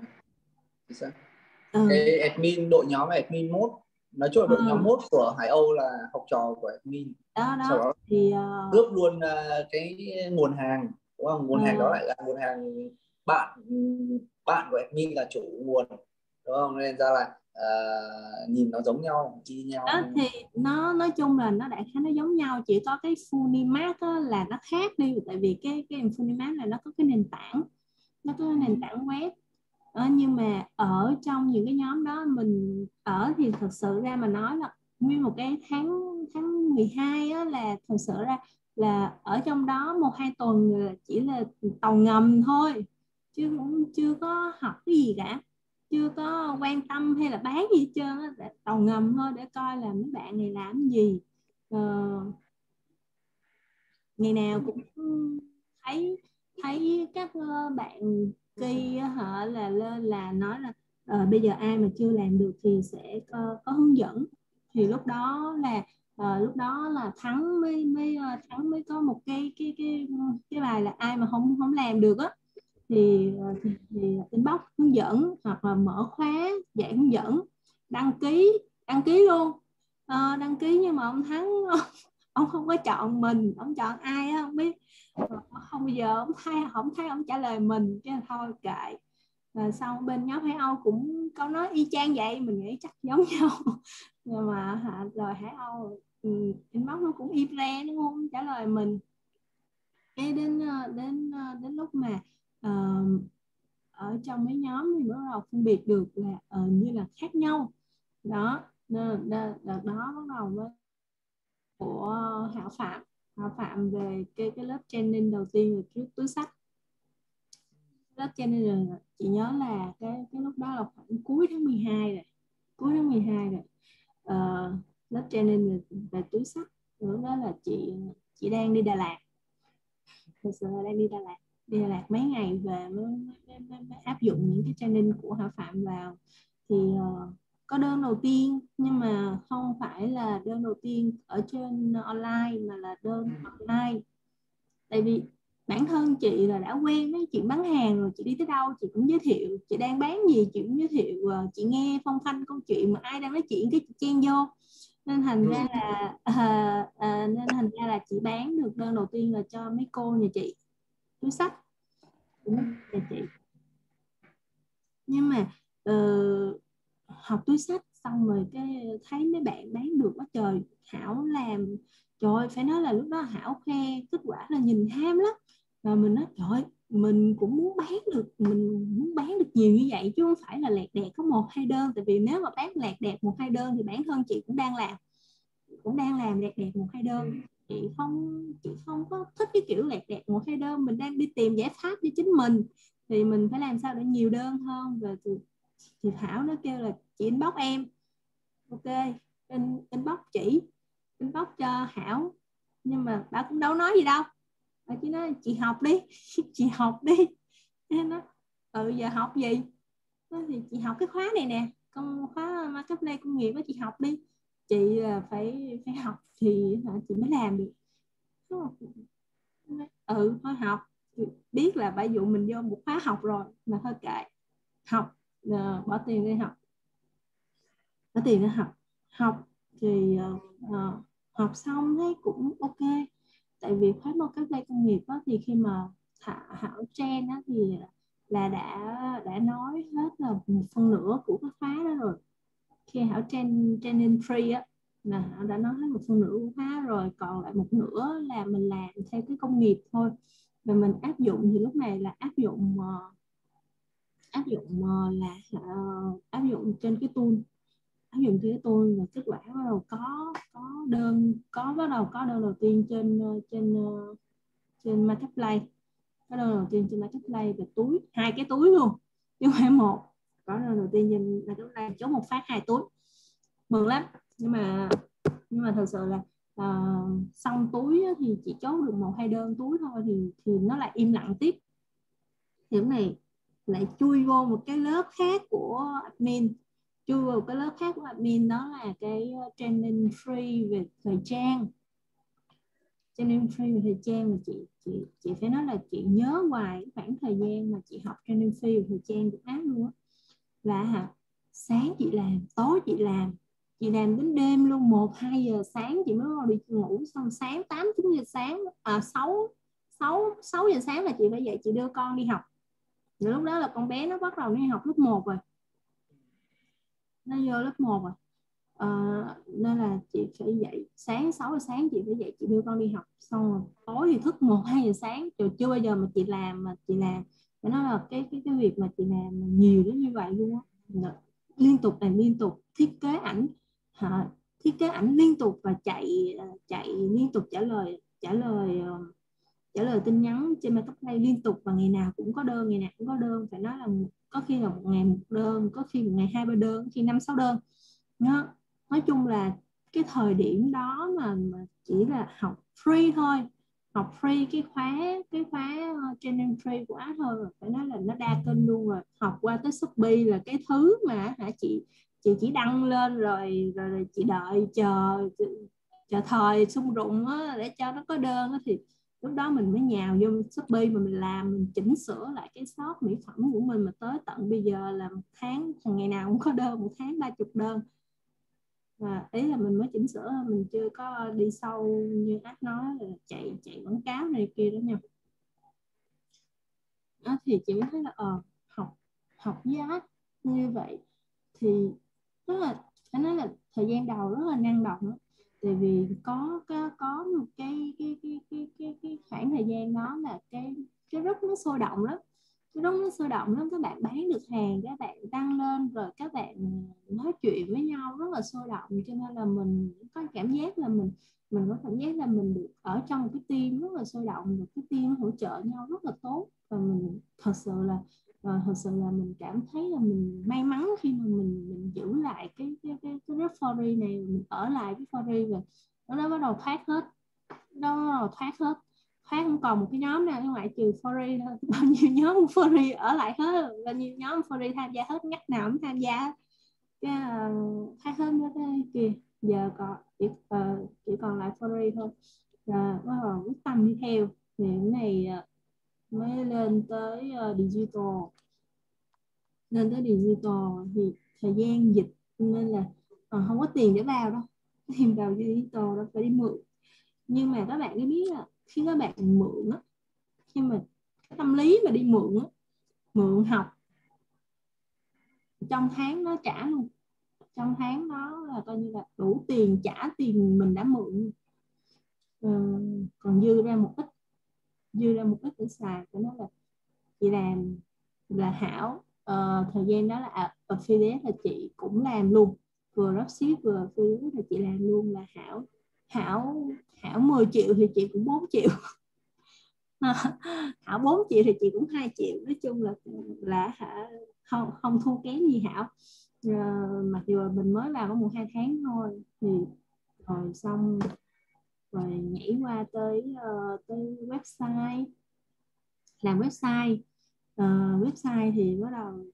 Ừ. Cái admin đội nhóm là admin mốt, nói chung là đội ừ. nhóm mốt của Hải Âu là học trò của admin đó, đó. Sau đó thì uh... cướp luôn uh, cái nguồn hàng, đúng không? Nguồn ừ. hàng đó lại là nguồn hàng bạn bạn của admin là chủ nguồn, đúng không? Nên ra là uh, nhìn nó giống nhau, chi nhau. Đó, thì nó nói chung là nó đại khái nó giống nhau, chỉ có cái Funimat là nó khác đi, tại vì cái cái Funimat là nó có cái nền tảng, nó có cái nền tảng web. Ờ, nhưng mà ở trong những cái nhóm đó mình ở thì thật sự ra mà nói là nguyên một cái tháng tháng mười hai á, là thật sự ra là ở trong đó một hai tuần là chỉ là tàu ngầm thôi, chứ cũng chưa có học cái gì cả, chưa có quan tâm hay là bán gì hết trơn á, tàu ngầm thôi để coi là mấy bạn này làm gì. Ờ, ngày nào cũng thấy thấy các bạn kia họ là lên là nói là uh, bây giờ ai mà chưa làm được thì sẽ có, có hướng dẫn. Thì lúc đó là uh, lúc đó là Thắng mới mới uh, Thắng mới có một cái cái cái cái bài là ai mà không không làm được á thì, thì thì inbox hướng dẫn, hoặc là mở khóa dạy hướng dẫn, đăng ký đăng ký luôn, uh, đăng ký. Nhưng mà ông Thắng ông không có chọn mình, ông chọn ai á không biết, không bao giờ ông thấy không thấy ông trả lời mình, cái thôi kệ. Rồi xong bên nhóm Hải Âu cũng có nói y chang vậy, mình nghĩ chắc giống nhau. Nhưng mà hả, rồi Hải Âu ừ, inbox nó cũng im re, nó không trả lời mình. Cái đến đến đến lúc mà uh, ở trong mấy nhóm thì bắt đầu phân biệt được là uh, như là khác nhau đó. Nên đợt đó bắt đầu với của Hảo Phạm Hảo Phạm về cái cái lớp training đầu tiên về trước túi sách. lớp training chị nhớ là cái cái lúc đó là khoảng cuối tháng mười hai rồi, cuối tháng mười hai rồi. Uh, lớp training về túi xách, lúc đó là chị chị đang đi Đà Lạt, thực sự là đang đi Đà Lạt, đi Đà Lạt mấy ngày về mới, mới, mới, mới áp dụng những cái training của Hà Phạm vào. Thì uh, có đơn đầu tiên, nhưng mà không phải là đơn đầu tiên ở trên online mà là đơn offline. Tại vì bản thân chị là đã quen với chuyện bán hàng rồi, chị đi tới đâu chị cũng giới thiệu chị đang bán gì, chị cũng giới thiệu, chị nghe phong phanh câu chuyện mà ai đang nói chuyện cái chị chen vô, nên thành ra là à, à, nên thành ra là chị bán được đơn đầu tiên là cho mấy cô nhà chị túi xách của nhà chị. Nhưng mà uh, học túi xách xong rồi cái thấy mấy bạn bán được quá trời. Hảo làm, trời ơi, phải nói là lúc đó Hảo khoe kết quả là nhìn ham lắm, và mình nói trời ơi, mình cũng muốn bán được, mình muốn bán được nhiều như vậy chứ không phải là lẹt đẹt có một hai đơn. Tại vì nếu mà bán lẹt đẹt một hai đơn thì bản thân chị cũng đang làm cũng đang làm lẹt đẹt một hai đơn. Chị không chị không có thích cái kiểu lẹt đẹt một hai đơn, mình đang đi tìm giải pháp cho chính mình thì mình phải làm sao để nhiều đơn hơn. Và thì, thì Thảo nó kêu là chị inbox em, ok, in, inbox chỉ inbox cho Hảo, nhưng mà bà cũng đâu nói gì đâu, bà chỉ nói chị học đi chị học đi. Thế nó ừ giờ học gì? Nói thì chị học cái khóa này nè, con khóa marketplace công nghiệp đó, chị học đi. Chị phải phải học thì chị mới làm được. Ừ thôi học, biết là bà dụ mình vô một khóa học rồi mà thôi kệ, học uh, bỏ tiền đi học, bỏ tiền đi học học thì uh, học xong thấy cũng ok. Tại vì khóa marketplace công nghiệp đó, thì khi mà Hảo train đó, thì là đã đã nói hết là một phần nửa của cái khóa đó rồi. Khi Hảo train training free á là Hảo đã nói hết một phần nửa của khóa rồi, còn lại một nửa là mình làm theo cái công nghiệp thôi. Và mình áp dụng thì lúc này là áp dụng uh, áp dụng uh, là uh, áp dụng trên cái tool áp dụng trên cái tool và kết quả bắt đầu có có đơn có bắt đầu có đơn đầu tiên trên trên uh, trên marketplace, có đơn đầu tiên trên marketplace về túi, hai cái túi luôn chứ không phải một. Có đơn đầu tiên trên marketplace chốt một phát hai túi, mừng lắm. Nhưng mà nhưng mà thật sự là uh, xong túi thì chỉ chốt được một hai đơn túi thôi thì thì nó lại im lặng tiếp. Thì lúc này lại chui vô một cái lớp khác của admin, chui vào cái lớp khác của admin, đó là cái training free về thời trang. Training free về thời trang mà chị chị chị phải nói là chị nhớ hoài khoảng thời gian mà chị học training free về thời trang của áp luôn á, là hả, sáng chị làm, tối chị làm, chị làm đến đêm luôn, một hai giờ sáng chị mới đi ngủ, xong sáng tám chín giờ sáng à sáu sáu sáu giờ sáng là chị phải dậy, chị đưa con đi học. Rồi lúc đó là con bé nó bắt đầu đi học lớp một rồi, nó vô lớp một rồi. À, nên là chị phải dậy sáng sáu giờ sáng chị phải dậy, chị đưa con đi học, xong rồi tối thì thức một hai giờ sáng, rồi chưa bao giờ mà chị làm mà chị làm phải nói là cái cái cái việc mà chị làm nhiều đến như vậy luôn á, liên tục làm liên tục, thiết kế ảnh hả, thiết kế ảnh liên tục và chạy chạy liên tục trả lời trả lời trả lời tin nhắn trên marketplace liên tục, và ngày nào cũng có đơn, ngày nào cũng có đơn, phải nói là có khi là một ngày một đơn, có khi một ngày hai ba đơn, có khi năm sáu đơn. Nó nói chung là cái thời điểm đó mà, mà chỉ là học free thôi, học free cái khóa cái khóa training free của Áp thôi, phải nói là nó đa kênh luôn rồi. Học qua tới Shopee là cái thứ mà hả chị chị chỉ đăng lên rồi rồi, rồi chị đợi chờ chờ thời xung rụng á, để cho nó có đơn á, thì lúc đó mình mới nhào vô Shopee mà mình làm, mình chỉnh sửa lại cái shop mỹ phẩm của mình, mà tới tận bây giờ là một tháng ngày nào cũng có đơn, một tháng ba chục đơn. À, ý là mình mới chỉnh sửa, mình chưa có đi sâu như Ác nói là chạy chạy quảng cáo này kia đó nha. Đó, thì chị mới thấy là ờ, học học với Ác như vậy thì rất là, phải nói là thời gian đầu rất là năng động đó. Tại vì có có, có một cái cái, cái cái cái cái khoảng thời gian đó là cái cái group nó sôi động lắm, cái đó nó sôi động lắm, các bạn bán được hàng, các bạn đăng lên rồi các bạn nói chuyện với nhau rất là sôi động, cho nên là mình có cảm giác là mình mình có cảm giác là mình được ở trong một cái team rất là sôi động, và cái team hỗ trợ nhau rất là tốt, và mình thật sự là và thật sự là mình cảm thấy là mình may mắn khi mà mình mình giữ lại cái cái cái cái group foreign này, mình ở lại cái foreign, và nó nó bắt đầu thoát hết, nó bắt đầu thoát hết thoát không còn một cái nhóm nào ngoại trừ foreign, bao nhiêu nhóm foreign ở lại hết, bao nhiêu nhóm foreign tham gia hết, ngách nào cũng tham gia, cái uh, thoát hết đó kìa, giờ còn chỉ, uh, chỉ còn lại foreign thôi, và bắt đầu quyết tâm đi theo, thì cái này uh, mới lên tới uh, digital lên tới digital thì thời gian dịch nên là uh, không có tiền để vào đâu, tiền vào digital đó phải đi mượn, nhưng mà các bạn có biết là khi các bạn mượn á, khi mà cái tâm lý mà đi mượn á, mượn học trong tháng nó trả luôn, trong tháng đó là coi như là đủ tiền trả tiền mình đã mượn, ừ, còn dư ra một ít dư ra một ít để xài, cho nó là chị làm là Hảo uh, thời gian đó là affiliate là chị cũng làm luôn, vừa dropship vừa affiliate là chị làm luôn, là Hảo Hảo Hảo mười triệu thì chị cũng bốn triệu Hảo bốn triệu thì chị cũng hai triệu, nói chung là là không không thua kém gì Hảo, uh, mặc dù mình mới vào có một hai tháng thôi, thì rồi xong rồi nhảy qua tới uh, tới website, làm website uh, website thì bắt đầu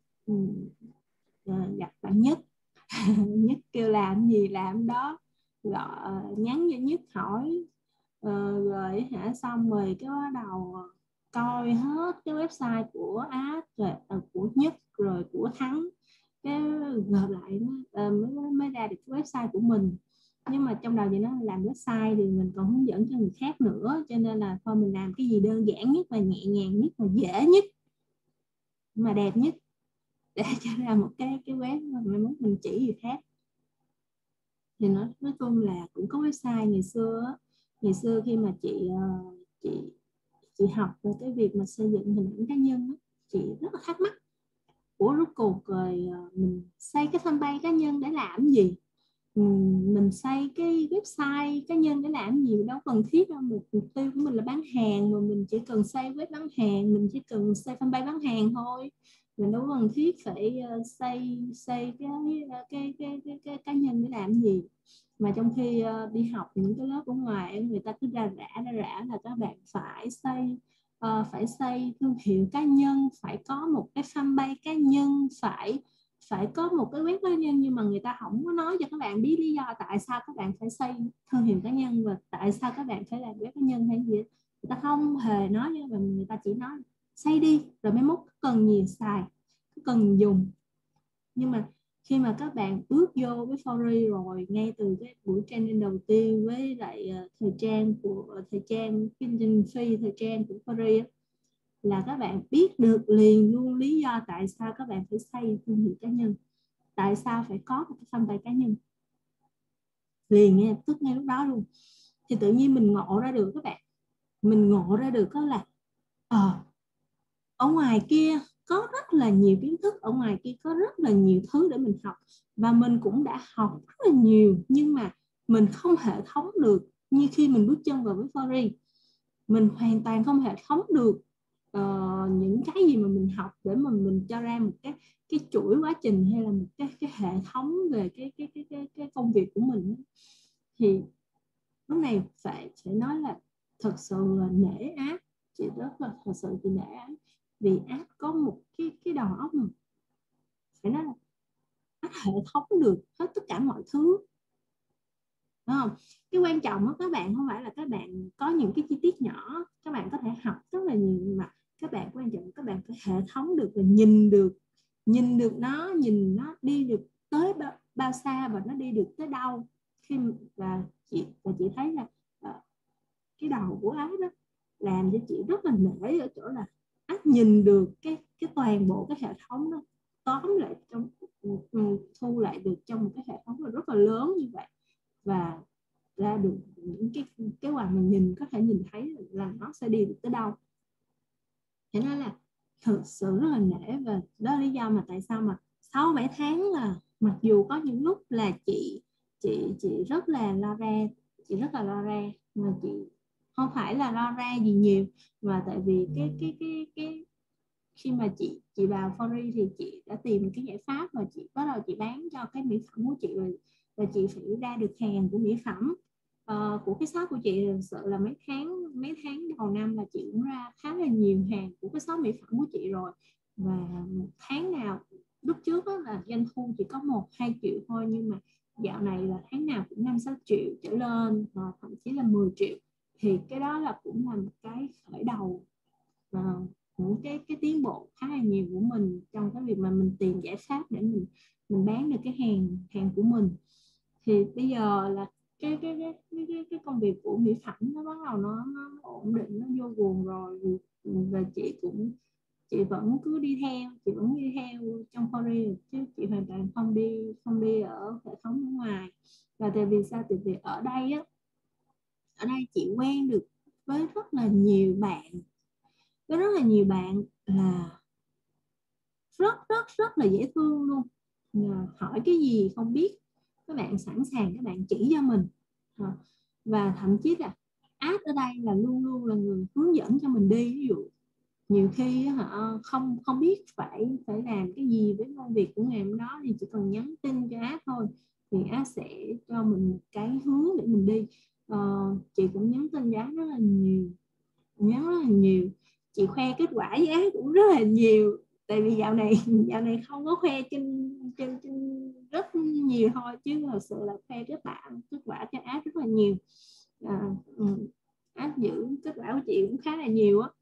uh, gặp bạn Nhất Nhất kêu làm gì làm đó, gọi uh, nhắn cho Nhất hỏi, uh, rồi hả xong rồi cái bắt đầu coi hết cái website của Át rồi uh, của Nhất rồi của Thắng, cái gộp lại nó uh, mới, mới ra được cái website của mình, nhưng mà trong đầu thì nó làm website thì mình còn hướng dẫn cho người khác nữa, cho nên là thôi mình làm cái gì đơn giản nhất và nhẹ nhàng nhất và dễ nhất mà đẹp nhất để cho ra một cái cái web mà mai mốt mình chỉ người khác. Thì nó nói chung là cũng có website ngày xưa ngày xưa khi mà chị chị chị học về cái việc mà xây dựng hình ảnh cá nhân, chị rất là thắc mắc, ủa rốt cuộc rồi mình xây cái fanpage cá nhân để làm gì, mình xây cái website cá nhân để làm gì, đâu cần thiết đâu, mục tiêu của mình là bán hàng mà, mình chỉ cần xây web bán hàng, mình chỉ cần xây fanpage bán hàng thôi, mình đâu cần thiết phải xây xây cái cái cái cái, cái cá nhân để làm gì. Mà trong khi uh, đi học những cái lớp ở ngoài người ta cứ ra rã ra rã là các bạn phải xây uh, phải xây thương hiệu cá nhân, phải có một cái fanpage cá nhân, phải phải có một cái web cá nhân, nhưng mà người ta không có nói cho các bạn biết lý do tại sao các bạn phải xây thương hiệu cá nhân và tại sao các bạn phải làm web cá nhân hay gì. Người ta không hề nói, cho mình người ta chỉ nói xây đi rồi mấy mốt cần gì xài, cần dùng. Nhưng mà khi mà các bạn bước vô với Forex rồi, ngay từ cái buổi training đầu tiên với lại uh, thời trang của uh, thời trang kinh doanh phi thời trang của Forex, là các bạn biết được liền luôn lý do tại sao các bạn phải xây thương hiệu cá nhân, tại sao phải có một cái fanpage cá nhân, liền nghe tức ngay lúc đó luôn. Thì tự nhiên mình ngộ ra được các bạn, mình ngộ ra được có là ờ à, ở ngoài kia có rất là nhiều kiến thức, ở ngoài kia có rất là nhiều thứ để mình học, và mình cũng đã học rất là nhiều, nhưng mà mình không hệ thống được như khi mình bước chân vào với Forex. Mình hoàn toàn không hệ thống được uh, những cái gì mà mình học để mà mình cho ra một cái cái chuỗi quá trình hay là một cái cái hệ thống về cái cái cái cái, cái công việc của mình. Thì lúc này phải phải nói là thật sự là nể Át, chị rất là thật sự chị nể Át, vì Át có một cái cái đầu óc mà phải nói là Át hệ thống được hết tất cả mọi thứ. Đúng không? Cái quan trọng đó các bạn không phải là các bạn có những cái chi tiết nhỏ, các bạn có thể học rất là nhiều, mà các bạn quan trọng các bạn phải hệ thống được và nhìn được nhìn được nó nhìn nó đi được tới bao, bao xa và nó đi được tới đâu. Khi và chị và chị thấy là uh, cái đầu của Át đó làm cho chị rất là nể ở chỗ là Át nhìn được cái cái toàn bộ cái hệ thống đó tóm lại trong thu lại được trong một cái hệ thống rất là lớn như vậy, và ra được những cái cái quả mình nhìn có thể nhìn thấy là nó sẽ đi được tới đâu. Thế nên là thực sự rất là nể, và đó là lý do mà tại sao mà sáu bảy tháng là mặc dù có những lúc là chị chị chị rất là lo ra, chị rất là lo ra mà chị không phải là lo ra gì nhiều, mà tại vì cái cái cái cái khi mà chị chị vào Fori thì chị đã tìm cái giải pháp và chị bắt đầu chị bán cho cái mỹ phẩm của chị rồi, và chị phải ra được hàng của mỹ phẩm uh, của cái shop của chị. Thực sự là mấy tháng mấy tháng đầu năm là chị cũng ra khá là nhiều hàng của cái shop mỹ phẩm của chị rồi, và một tháng nào lúc trước đó là doanh thu chỉ có một hai triệu thôi, nhưng mà dạo này là tháng nào cũng năm sáu triệu trở lên, và thậm chí là mười triệu. Thì cái đó là cũng là một cái khởi đầu và những cái cái tiến bộ khá là nhiều của mình trong cái việc mà mình tìm giải pháp để mình mình bán được cái hàng hàng của mình. Thì bây giờ là cái cái cái cái, cái, cái công việc của mỹ phẩm nó bắt đầu nó, nó, nó ổn định, nó vô guồng rồi, và chị cũng chị vẫn cứ đi theo chị vẫn đi theo trong Fori, chứ chị hoàn toàn không đi không đi ở hệ thống ở ngoài. Và tại vì sao? Tại vì ở đây á, ở đây chị quen được với rất là nhiều bạn, với rất là nhiều bạn là rất rất rất là dễ thương luôn. Hỏi cái gì không biết các bạn sẵn sàng các bạn chỉ cho mình, và thậm chí là app ở đây là luôn luôn là người hướng dẫn cho mình đi. Ví dụ nhiều khi họ không không biết phải phải làm cái gì với công việc của ngày hôm đó thì chỉ cần nhắn tin cho app thôi, thì app sẽ cho mình một cái hướng để mình đi. Uh, chị cũng nhắn tin với app rất là nhiều, nhắn rất là nhiều. Chị khoe kết quả với app cũng rất là nhiều, tại vì dạo này dạo này không có khoe trên trên, trên rất nhiều thôi, chứ thật sự là khoe kết quả kết quả cho app rất là nhiều. À, um, app giữ kết quả của chị cũng khá là nhiều á.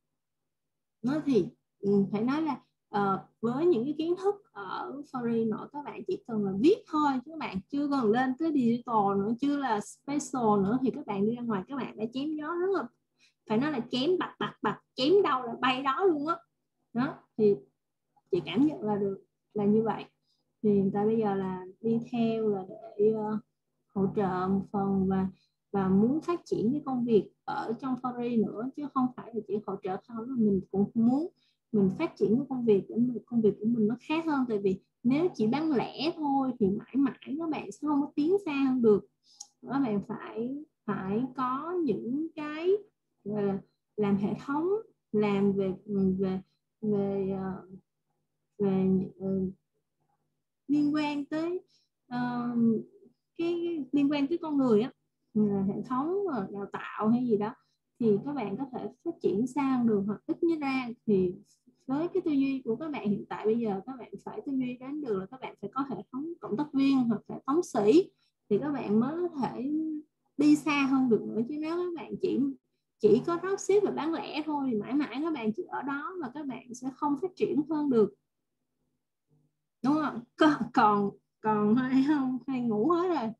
Nó thì phải nói là uh, với những cái kiến thức ở Fori nữa, các bạn chỉ cần là viết thôi, chứ các bạn chưa cần lên tới digital nữa, chưa là special nữa, thì các bạn đi ra ngoài các bạn đã chém gió rất là, phải nói là chém bạch bạch bạch, chém đâu là bay đó luôn á. Đó. đó thì chị cảm nhận là được là như vậy. Thì người ta bây giờ là đi theo là để uh, hỗ trợ một phần, và và muốn phát triển cái công việc ở trong Fori nữa, chứ không phải là chỉ hỗ trợ thôi, mà mình cũng muốn mình phát triển cái công việc để mình, công việc của mình nó khác hơn. Tại vì nếu chỉ bán lẻ thôi thì mãi mãi các bạn sẽ không có tiến xa hơn được. Các bạn phải phải có những cái về làm hệ thống, làm về về về về, về liên quan tới uh, cái liên quan tới con người á, hệ thống đào tạo hay gì đó, thì các bạn có thể phát triển sang được. Hoặc ít nhất ra thì với cái tư duy của các bạn hiện tại bây giờ, các bạn phải tư duy đến được là các bạn phải có hệ thống cộng tác viên hoặc hệ thống sĩ, thì các bạn mới có thể đi xa hơn được nữa. Chứ nếu các bạn chỉ chỉ có dropship và bán lẻ thôi thì mãi mãi các bạn chỉ ở đó và các bạn sẽ không phát triển hơn được, đúng không? Còn còn còn ai không? Hay ngủ hết rồi?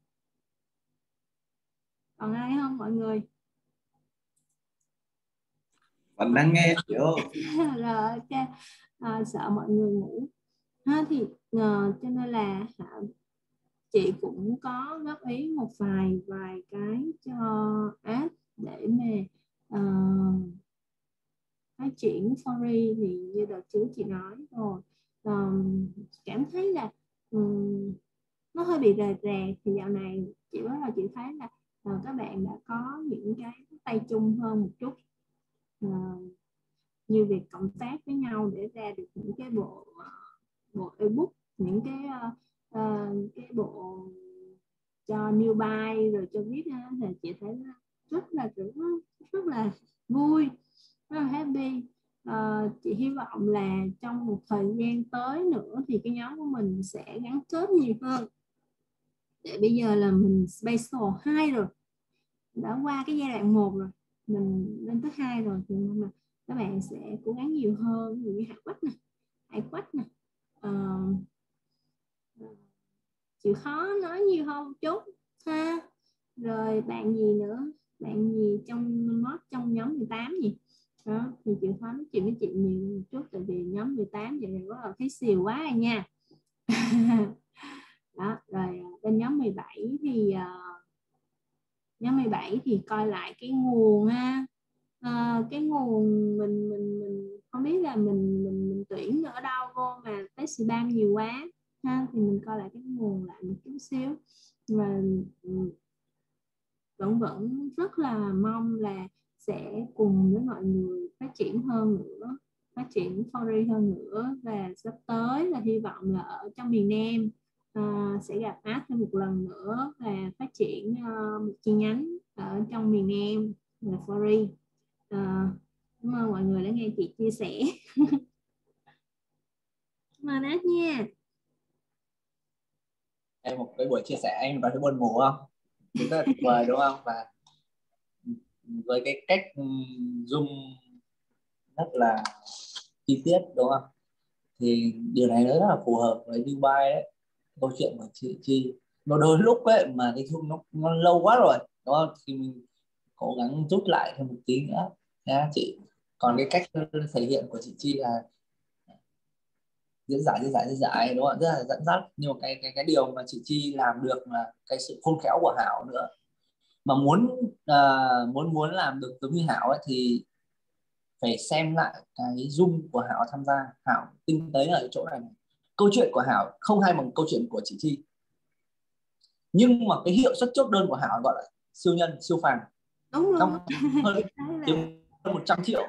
Còn ai không mọi người? Mình đang nghe chưa? Rồi ok. À, sợ mọi người ngủ ha, thì uh, cho nên là uh, chị cũng có góp ý một vài vài cái cho app để mà uh, phát triển Fori. Thì như đợt trước chị nói rồi, um, cảm thấy là um, nó hơi bị rề rè, thì dạo này chị bắt đầu chị thấy là uh, các bạn đã có những cái tay chung hơn một chút, uh, như việc cộng tác với nhau để ra được những cái bộ bộ ebook, những cái uh, uh, cái bộ cho newbie rồi cho viết, thì chị thấy rất là rất, rất là vui, rất là happy. Uh, chị hy vọng là trong một thời gian tới nữa thì cái nhóm của mình sẽ gắn kết nhiều hơn. Để bây giờ là mình special hai rồi, đã qua cái giai đoạn một rồi, mình lên tới hai rồi, thì mà các bạn sẽ cố gắng nhiều hơn. Ví dụ như Hải Quách nè, Hải Quách nè, uh, chịu khó nói nhiều hơn một chút ha. Rồi bạn gì nữa, bạn gì trong mod trong nhóm mười tám gì đó, thì chịu khó nói chuyện với chị nhiều một chút, tại vì nhóm mười tám vậy này có thấy xìu quá rồi nha. Đó, rồi bên nhóm mười bảy thì uh, nhóm mười bảy thì coi lại cái nguồn ha. À, cái nguồn mình mình mình không biết là là mình mình, mình tuyển ở đâu vô mà cái spam nhiều quá ha, thì mình coi lại cái nguồn lại một chút xíu. Và vẫn vẫn rất là mong là sẽ cùng với mọi người phát triển hơn nữa, phát triển Fori hơn nữa, và sắp tới là hy vọng là ở trong miền Nam uh, sẽ gặp Art thêm một lần nữa và phát triển uh, một chi nhánh ở trong miền Nam là Fori. Uh, cảm ơn mọi người đã nghe chị chia sẻ. Cảm ơn Art nha. Em một cái buổi chia sẻ anh có thấy buồn ngủ không? Rất là tuyệt vời đúng không? Và với cái cách zoom rất là chi tiết đúng không? Thì điều này rất là phù hợp với Dubai đấy. Câu chuyện của chị Chi nó đôi lúc ấy mà cái zoom nó, nó lâu quá rồi đúng không? Thì mình cố gắng rút lại thêm một tí nữa nha chị. Còn cái cách thể hiện của chị Chi là diễn giải diễn giải diễn giải đúng không? Rất là dẫn dắt. Nhưng mà cái cái cái điều mà chị Chi làm được là cái sự khôn khéo của Hảo nữa. Mà muốn uh, muốn muốn làm được giống như Hảo ấy, thì phải xem lại cái Zoom của Hảo tham gia. Hảo tinh tế ở chỗ này, này. Câu chuyện của Hảo không hay bằng câu chuyện của chị Chi, nhưng mà cái hiệu suất chốt đơn của Hảo gọi là siêu nhân siêu phàm. Đúng Trong luôn. hơn một trăm triệu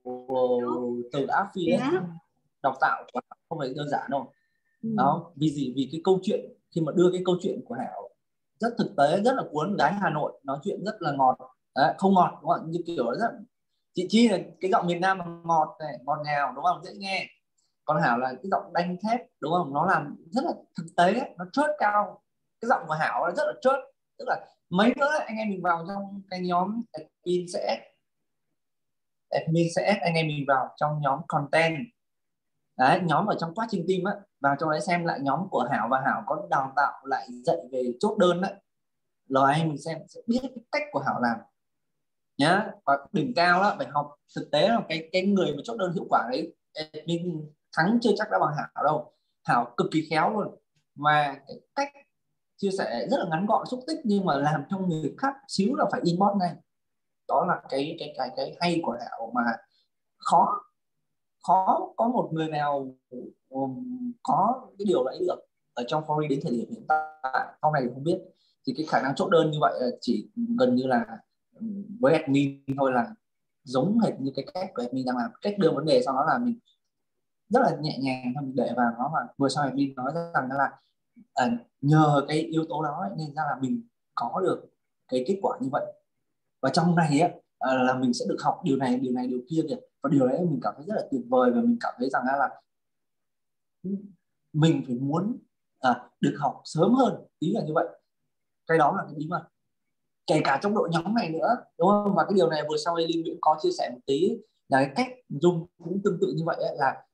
từ affiliate đào tạo của Hảo không phải đơn giản đâu. Ừ. Đó, vì gì? Vì cái câu chuyện khi mà đưa cái câu chuyện của Hảo rất thực tế, rất là cuốn. Gái Hà Nội nói chuyện rất là ngọt. Đấy, không ngọt đúng không? Như kiểu rất chị Chi là cái giọng miền Nam ngọt này, ngọt ngào đúng không, dễ nghe. Còn Hảo là cái giọng đanh thép đúng không, nó làm rất là thực tế, nó chốt cao. Cái giọng của Hảo là rất là chốt, tức là mấy nữa anh em mình vào trong cái nhóm admin sẽ admin sẽ anh em mình vào trong nhóm content đấy, nhóm ở trong quá trình team á, vào trong đấy xem lại nhóm của Hảo, và Hảo có đào tạo lại dạy về chốt đơn đấy, rồi anh mình xem sẽ biết cái cách của Hảo làm nhá. Và đỉnh cao đó phải học thực tế là cái cái người mà chốt đơn hiệu quả đấy admin thắng chưa chắc đã bằng Hảo đâu. Hảo cực kỳ khéo luôn, và cái cách chia sẻ rất là ngắn gọn xúc tích, nhưng mà làm cho người khác xíu là phải inbox ngay. Đó là cái cái cái cái hay của Hảo mà khó khó có một người nào có cái điều đấy được ở trong Fori đến thời điểm hiện tại. Sau này không biết, thì cái khả năng chốt đơn như vậy là chỉ gần như là với admin thôi, là giống hệt như cái cách của admin đang làm. Cách đưa vấn đề sau đó là mình rất là nhẹ nhàng mình để vào nó, và vừa sau admin nói rằng là à, nhờ cái yếu tố đó ấy, nên ra là mình có được cái kết quả như vậy. Và trong này á, à, là mình sẽ được học điều này điều này điều kia kìa, và điều đấy mình cảm thấy rất là tuyệt vời, và mình cảm thấy rằng là mình phải muốn à, được học sớm hơn, ý là như vậy. Cái đó là cái bí mật, kể cả trong đội nhóm này nữa đúng không? Và cái điều này vừa sau Linh Nguyễn có chia sẻ một tí là cái cách dùng cũng tương tự như vậy ấy, là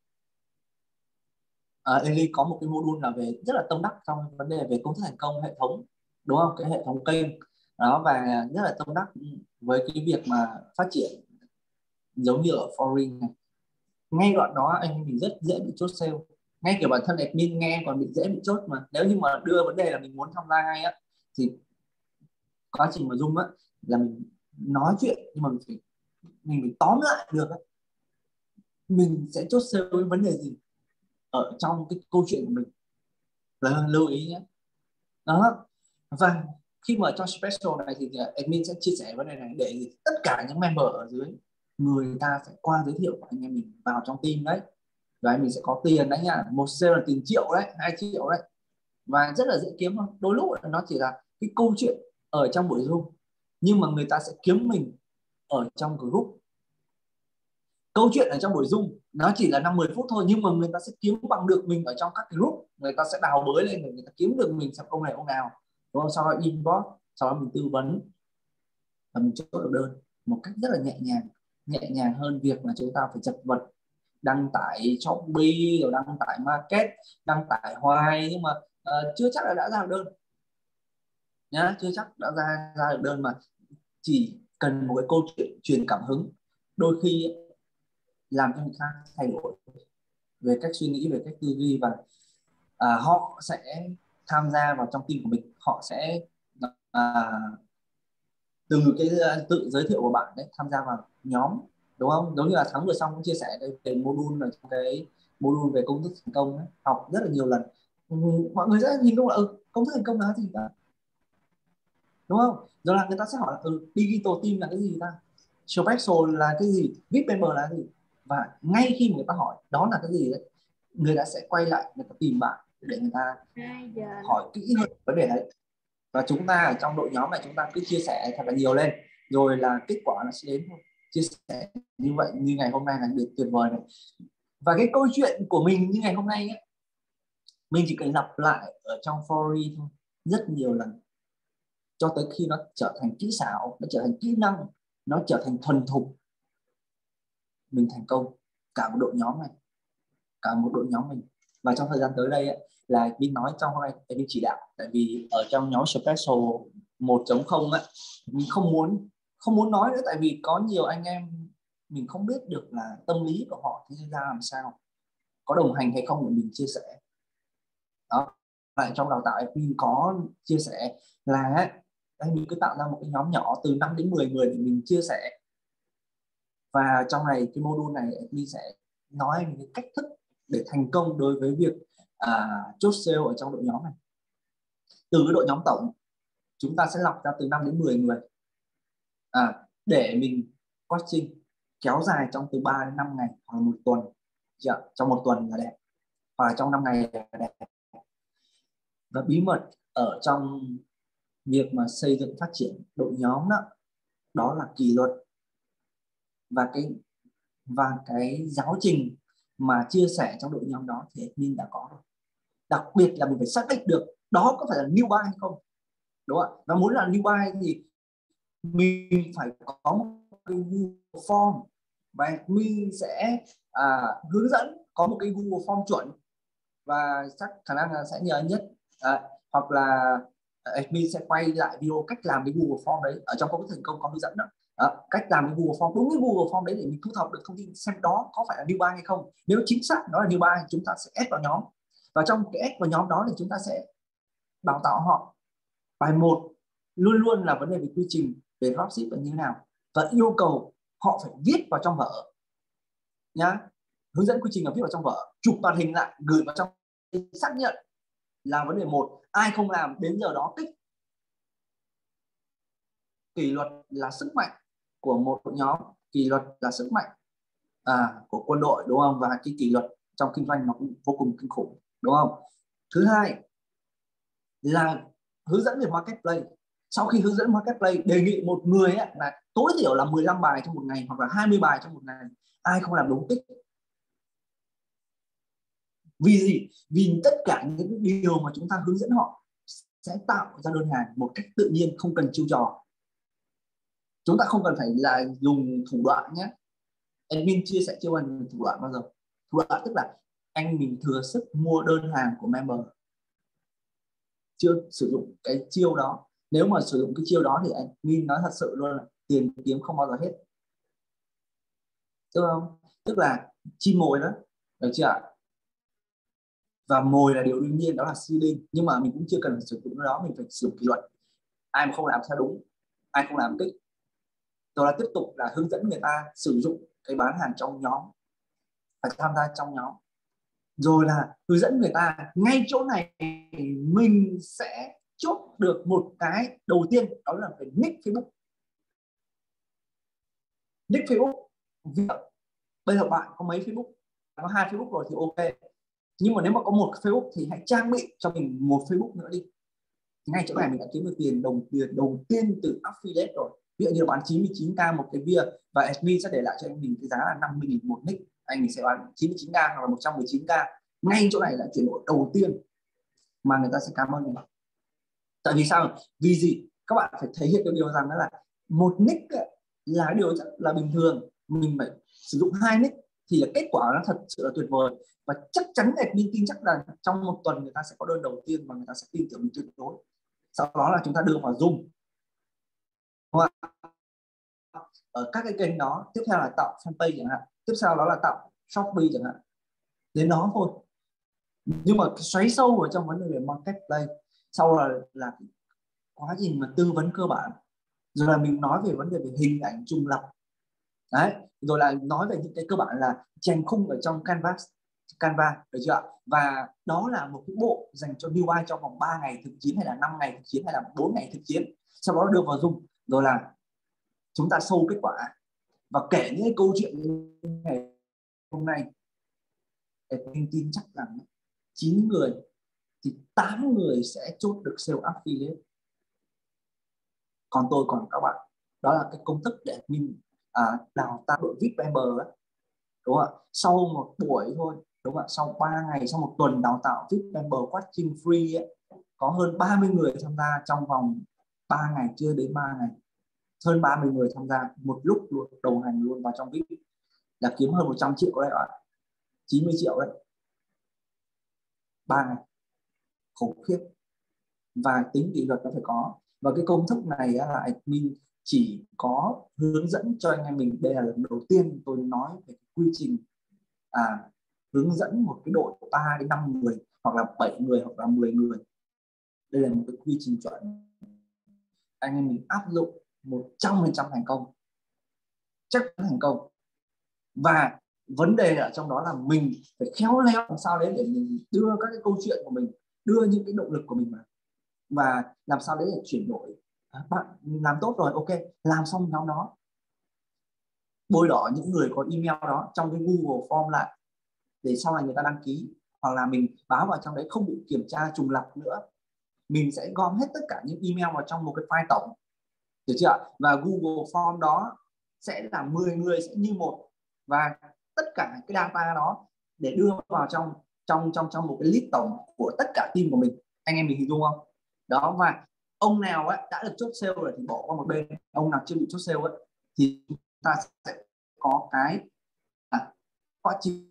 à, Eli có một cái module là về rất là tâm đắc trong vấn đề về công thức thành công hệ thống đúng không, cái hệ thống kênh đó, và rất là tâm đắc với cái việc mà phát triển giống như ở Fori này. Ngay đoạn đó anh mình rất dễ bị chốt sale, ngay kiểu bản thân admin nghe còn bị dễ bị chốt, mà nếu như mà đưa vấn đề là mình muốn tham gia ngay á, thì quá trình mà Zoom á là mình nói chuyện, nhưng mà mình phải, mình phải tóm lại được ấy. Mình sẽ chốt sale với vấn đề gì ở trong cái câu chuyện của mình, là lưu ý nhé đó. Và khi mà cho special này thì admin sẽ chia sẻ vấn đề này để tất cả những member ở dưới người ta sẽ qua giới thiệu của anh em mình vào trong team đấy, rồi anh mình sẽ có tiền đấy nha, một sale là tiền triệu đấy, hai triệu đấy, và rất là dễ kiếm thôi. Đôi lúc nó chỉ là cái câu chuyện ở trong buổi Zoom, nhưng mà người ta sẽ kiếm mình ở trong group. Câu chuyện ở trong buổi Zoom nó chỉ là năm mười phút thôi, nhưng mà người ta sẽ kiếm bằng được mình ở trong các cái group, người ta sẽ đào bới lên, người ta kiếm được mình xem ông này ông nào đúng không? Sau đó inbox, sau đó mình tư vấn và mình chốt được đơn một cách rất là nhẹ nhàng, nhẹ nhàng hơn việc mà chúng ta phải chật vật đăng tải Shopee rồi đăng tải market, đăng tải hoài, nhưng mà uh, chưa chắc là đã ra được đơn nhá, chưa chắc đã ra ra được đơn, mà chỉ cần một cái câu chuyện truyền cảm hứng, đôi khi làm cho người khác thay đổi về cách suy nghĩ, về cách tư duy, và à, họ sẽ tham gia vào trong team của mình. Họ sẽ à, từ cái tự giới thiệu của bạn đấy tham gia vào nhóm đúng không? Giống như là Thắng vừa xong cũng chia sẻ đây về module là trong cái module về công thức thành công ấy, học rất là nhiều lần. Ừ, mọi người sẽ hình dung là ừ, công thức thành công là gì ta, đúng không? Rồi là người ta sẽ hỏi là ừ, digital team là cái gì ta, special là cái gì, vê i pê member là cái gì, và ngay khi người ta hỏi đó là cái gì đấy, người ta sẽ quay lại người ta tìm bạn để người ta hỏi kỹ hơn vấn đề đấy. Và chúng ta ở trong đội nhóm này chúng ta cứ chia sẻ thật là nhiều lên, rồi là kết quả nó sẽ đến thôi. Chia sẻ như vậy như ngày hôm nay là được tuyệt vời này. Và cái câu chuyện của mình như ngày hôm nay ấy, mình chỉ cần lặp lại ở trong Fori thôi rất nhiều lần cho tới khi nó trở thành kỹ xảo, nó trở thành kỹ năng, nó trở thành thuần thục, mình thành công cả một đội nhóm này, cả một đội nhóm mình. Và trong thời gian tới đây ấy, là mình nói trong hôm nay mình chỉ đạo, tại vì ở trong nhóm special một chấm không ấy, mình không muốn không muốn nói nữa, tại vì có nhiều anh em mình không biết được là tâm lý của họ thì ra làm sao, có đồng hành hay không để mình chia sẻ đó. Lại trong đào tạo mình có chia sẻ là đây, mình cứ tạo ra một cái nhóm nhỏ từ năm đến mười người để mình chia sẻ, và trong này cái module này mình sẽ nói về cái cách thức để thành công đối với việc à, chốt sale ở trong đội nhóm này. Từ cái đội nhóm tổng chúng ta sẽ lọc ra từ năm đến mười người à, để mình coaching kéo dài trong từ ba đến năm ngày hoặc là một tuần. Dạ, trong một tuần là đẹp, hoặc là trong năm ngày là đẹp. Và bí mật ở trong việc mà xây dựng phát triển đội nhóm đó, đó là kỷ luật và cái và cái giáo trình mà chia sẻ trong đội nhóm đó thì admin đã có rồi. Đặc biệt là mình phải xác định được đó có phải là new buy hay không, đúng không ạ? Và muốn là new buy thì mình phải có một cái Google Form và admin sẽ à, hướng dẫn có một cái Google Form chuẩn, và chắc khả năng là sẽ nhờ nhất à, hoặc là admin sẽ quay lại video cách làm cái Google Form đấy, ở trong công thức thành công có hướng dẫn đó. Đó, cách làm cái Google Form, đúng cái Google Form đấy để mình thu thập được thông tin xem đó có phải là new buy hay không. Nếu chính xác đó là new buy, chúng ta sẽ add vào nhóm, và trong cái add vào nhóm đó thì chúng ta sẽ đào tạo họ. Bài một luôn luôn là vấn đề về quy trình về dropship là như thế nào, và yêu cầu họ phải viết vào trong vở nhá. Hướng dẫn quy trình là viết vào trong vở, chụp màn hình lại gửi vào trong xác nhận là vấn đề một. Ai không làm đến giờ đó tích. Kỷ luật là sức mạnh của một đội nhóm, kỷ luật là sức mạnh à, của quân đội, đúng không? Và cái kỷ luật trong kinh doanh nó cũng vô cùng kinh khủng, đúng không? Thứ hai là hướng dẫn về marketplace. Sau khi hướng dẫn marketplace, đề nghị một người ấy, là tối thiểu là mười lăm bài trong một ngày hoặc là hai mươi bài trong một ngày. Ai không làm đúng tích. Vì gì? Vì tất cả những điều mà chúng ta hướng dẫn họ sẽ tạo ra đơn hàng một cách tự nhiên, không cần chiêu trò. Chúng ta không cần phải là dùng thủ đoạn nhé. Admin chia sẻ chưa bằng thủ đoạn bao giờ. Thủ đoạn tức là anh mình thừa sức mua đơn hàng của member, chưa sử dụng cái chiêu đó. Nếu mà sử dụng cái chiêu đó thì admin nói thật sự luôn là tiền kiếm không bao giờ hết, đúng không? Tức là chim mồi đó, được chưa ạ? Và mồi là điều đương nhiên, đó là seeding, nhưng mà mình cũng chưa cần phải sử dụng cái đó, mình phải sử dụng kỷ luật. Ai mà không làm theo đúng, ai không làm tích, rồi là tiếp tục là hướng dẫn người ta sử dụng cái bán hàng trong nhóm, phải tham gia trong nhóm, rồi là hướng dẫn người ta. Ngay chỗ này mình sẽ chốt được một cái đầu tiên, đó là phải nick Facebook. Nick Facebook, bây giờ bạn có mấy Facebook? Có hai Facebook rồi thì ok, nhưng mà nếu mà có một Facebook thì hãy trang bị cho mình một Facebook nữa đi. Ngay chỗ này mình đã kiếm được tiền đồng tiền đầu tiên từ affiliate rồi. Ví dụ như là bán chín mươi chín k một cái bia, và admin sẽ để lại cho anh mình cái giá là năm mươi nghìn một nick, anh mình sẽ bán chín mươi chín k hoặc là một trăm mười chín k. Ngay chỗ này là chuyển đổi đầu tiên mà người ta sẽ cảm ơn mình. Tại vì sao? Vì gì? Các bạn phải thể hiện được điều rằng đó là một nick là điều rất là bình thường, mình phải sử dụng hai nick thì là kết quả nó thật sự là tuyệt vời. Và chắc chắn admin tin chắc là trong một tuần người ta sẽ có đơn đầu tiên và người ta sẽ tin tưởng mình tuyệt đối. Sau đó là chúng ta đưa vào Zoom. Ở các cái kênh đó, tiếp theo là tạo fanpage chẳng hạn, tiếp theo đó là tạo Shopee chẳng hạn, đến đó thôi. Nhưng mà xoáy sâu vào trong vấn đề về marketplace, sau là là quá trình mà tư vấn cơ bản, rồi là mình nói về vấn đề về hình ảnh trùng lặp, Đấy, rồi là nói về những cái cơ bản là chèn khung ở trong Canvas, Canva, được chưa ạ? Và đó là một cái bộ dành cho đê u i trong vòng ba ngày thực chiến, hay là năm ngày thực chiến, hay là bốn ngày thực chiến, sau đó đưa vào Zoom, rồi là chúng ta show kết quả và kể những cái câu chuyện ngày hôm nay. Để mình tin chắc rằng chín người thì tám người sẽ chốt được sale affiliate. Còn tôi còn các bạn, đó là cái công thức để mình à, đào tạo đội vê i pê member ấy. Đúng không ạ? Sau một buổi thôi, đúng không ạ? Sau ba ngày, sau một tuần đào tạo vê i pê member coaching free ấy, có hơn ba mươi người tham gia trong vòng ba ngày, chưa đến ba ngày. Hơn ba mươi người tham gia một lúc luôn, đồng hành luôn vào trong vê i pê, là kiếm hơn một trăm triệu đấy ạ. chín mươi triệu đấy. ba ngày. Khủng khiếp. Và tính kỷ luật nó phải có. Và cái công thức này là admin chỉ có hướng dẫn cho anh em mình. Đây là lần đầu tiên tôi nói về quy trình à, hướng dẫn một cái đội ba đến năm người, hoặc là bảy người, hoặc là mười người. Đây là một cái quy trình chuẩn. Anh em mình áp dụng một trăm phần trăm thành công, chắc chắn thành công. Và vấn đề ở trong đó là mình phải khéo léo làm sao đấy để mình đưa các cái câu chuyện của mình, đưa những cái động lực của mình vào, và làm sao đấy để chuyển đổi. Bạn làm tốt rồi, ok, làm xong nhóm đó, bôi đỏ những người có email đó trong cái Google Form lại để sau này người ta đăng ký, hoặc là mình báo vào trong đấy không bị kiểm tra trùng lặp nữa. Mình sẽ gom hết tất cả những email vào trong một cái file tổng, được chưa? Và Google Form đó sẽ là mười người sẽ như một, và tất cả cái data đó để đưa vào trong trong trong trong một cái list tổng của tất cả team của mình. Anh em mình hình dung không? Đó, và ông nào ấy đã được chốt sale rồi thì bỏ qua một bên, ông nào chưa bị chốt sale ấy thì chúng ta sẽ có cái à, quá trình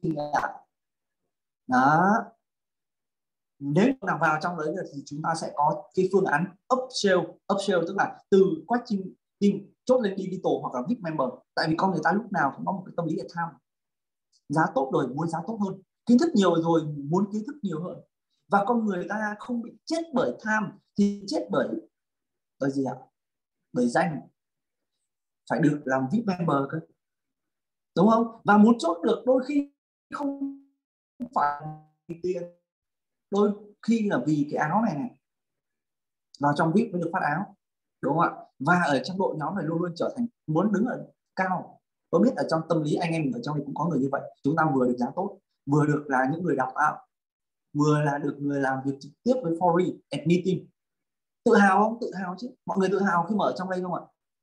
đó. Nếu nào vào trong đấy thì chúng ta sẽ có cái phương án upsell, upsell tức là từ quá trình team chốt lên digital hoặc là vê i pê member. Tại vì con người ta lúc nào cũng có một cái tâm lý để tham, giá tốt rồi muốn giá tốt hơn, kiến thức nhiều rồi muốn kiến thức nhiều hơn. Và con người ta không bị chết bởi tham thì chết bởi bởi gì ạ? Bởi danh. Phải được làm vê i pê member cơ, đúng không? Và muốn chốt được đôi khi không phải tiền, đôi khi là vì cái áo này này vào trong vê i pê mới được phát áo, đúng không ạ? Và ở trong đội nhóm này luôn luôn trở thành muốn đứng ở cao. Tôi biết ở trong tâm lý anh em mình ở trong này cũng có người như vậy. Chúng ta vừa được giá tốt, vừa được là những người đào tạo, vừa là được người làm việc trực tiếp với Fori at meeting. Tự hào không? Tự hào chứ. Mọi người tự hào khi mà ở trong đây không ạ?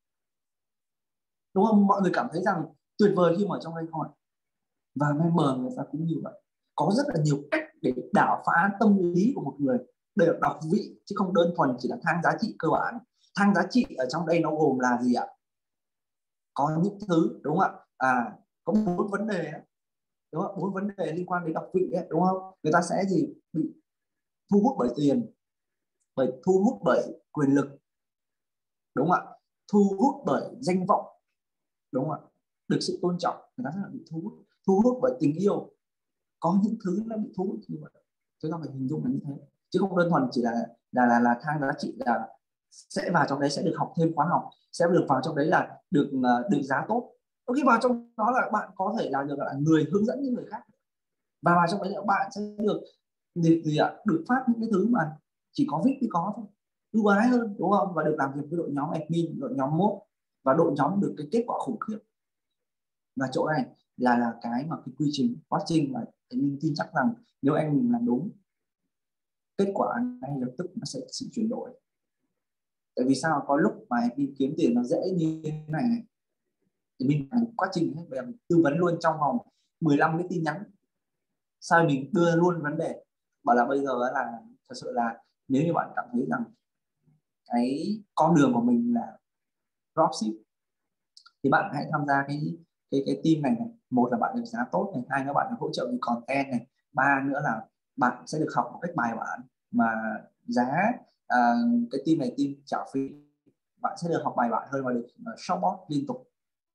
Đúng không? Mọi người cảm thấy rằng tuyệt vời khi mà ở trong đây không ạ? Và member người ta cũng như vậy. Có rất là nhiều cách để đảo phá tâm lý của một người, để đọc vị, chứ không đơn thuần chỉ là thang giá trị cơ bản. Thang giá trị ở trong đây nó gồm là gì ạ? Có những thứ, đúng không ạ? À, có bốn vấn đề ấy. Đúng không? Bốn vấn đề liên quan đến đọc vị ấy, đúng không? Người ta sẽ gì? Bị thu hút bởi tiền, bởi thu hút bởi quyền lực, đúng không ạ? Thu hút bởi danh vọng, đúng không ạ? Được sự tôn trọng, người ta rất là bị thu hút. Thu hút bởi tình yêu. Có những thứ nó bị thu hút như vậy. Chúng ta phải hình dung là như thế, chứ không đơn thuần chỉ là là là, là thang giá trị là sẽ vào trong đấy sẽ được học thêm khóa học, sẽ được vào trong đấy là được được giá tốt. Khi vào trong đó là bạn có thể là được là người hướng dẫn những người khác, và vào trong đấy là bạn sẽ được được gì ạ? Được phát những cái thứ mà chỉ có vê i pê có thôi, ưu ái hơn, đúng không? Và được làm việc với đội nhóm admin, đội nhóm mốt, và đội nhóm được cái kết quả khủng khiếp. Và chỗ này là là cái mà cái quy trình quá trình mà mình tin chắc rằng nếu anh mình làm đúng, kết quả ngay lập tức nó sẽ sự chuyển đổi. Tại vì sao? Có lúc mà mình kiếm tiền nó dễ như thế này, này thì mình phải quá trình hết, mình tư vấn luôn trong vòng mười lăm cái tin nhắn. Sao mình đưa luôn vấn đề, bảo là bây giờ là thật sự là nếu như bạn cảm thấy rằng cái con đường của mình là dropship thì bạn hãy tham gia cái cái cái team này này. Một là bạn được giá tốt này, hai nữa bạn được hỗ trợ về content này, ba nữa là bạn sẽ được học một cách bài bản mà giá à, cái team này team trả phí, bạn sẽ được học bài bản hơn và được uh, shopbot liên tục.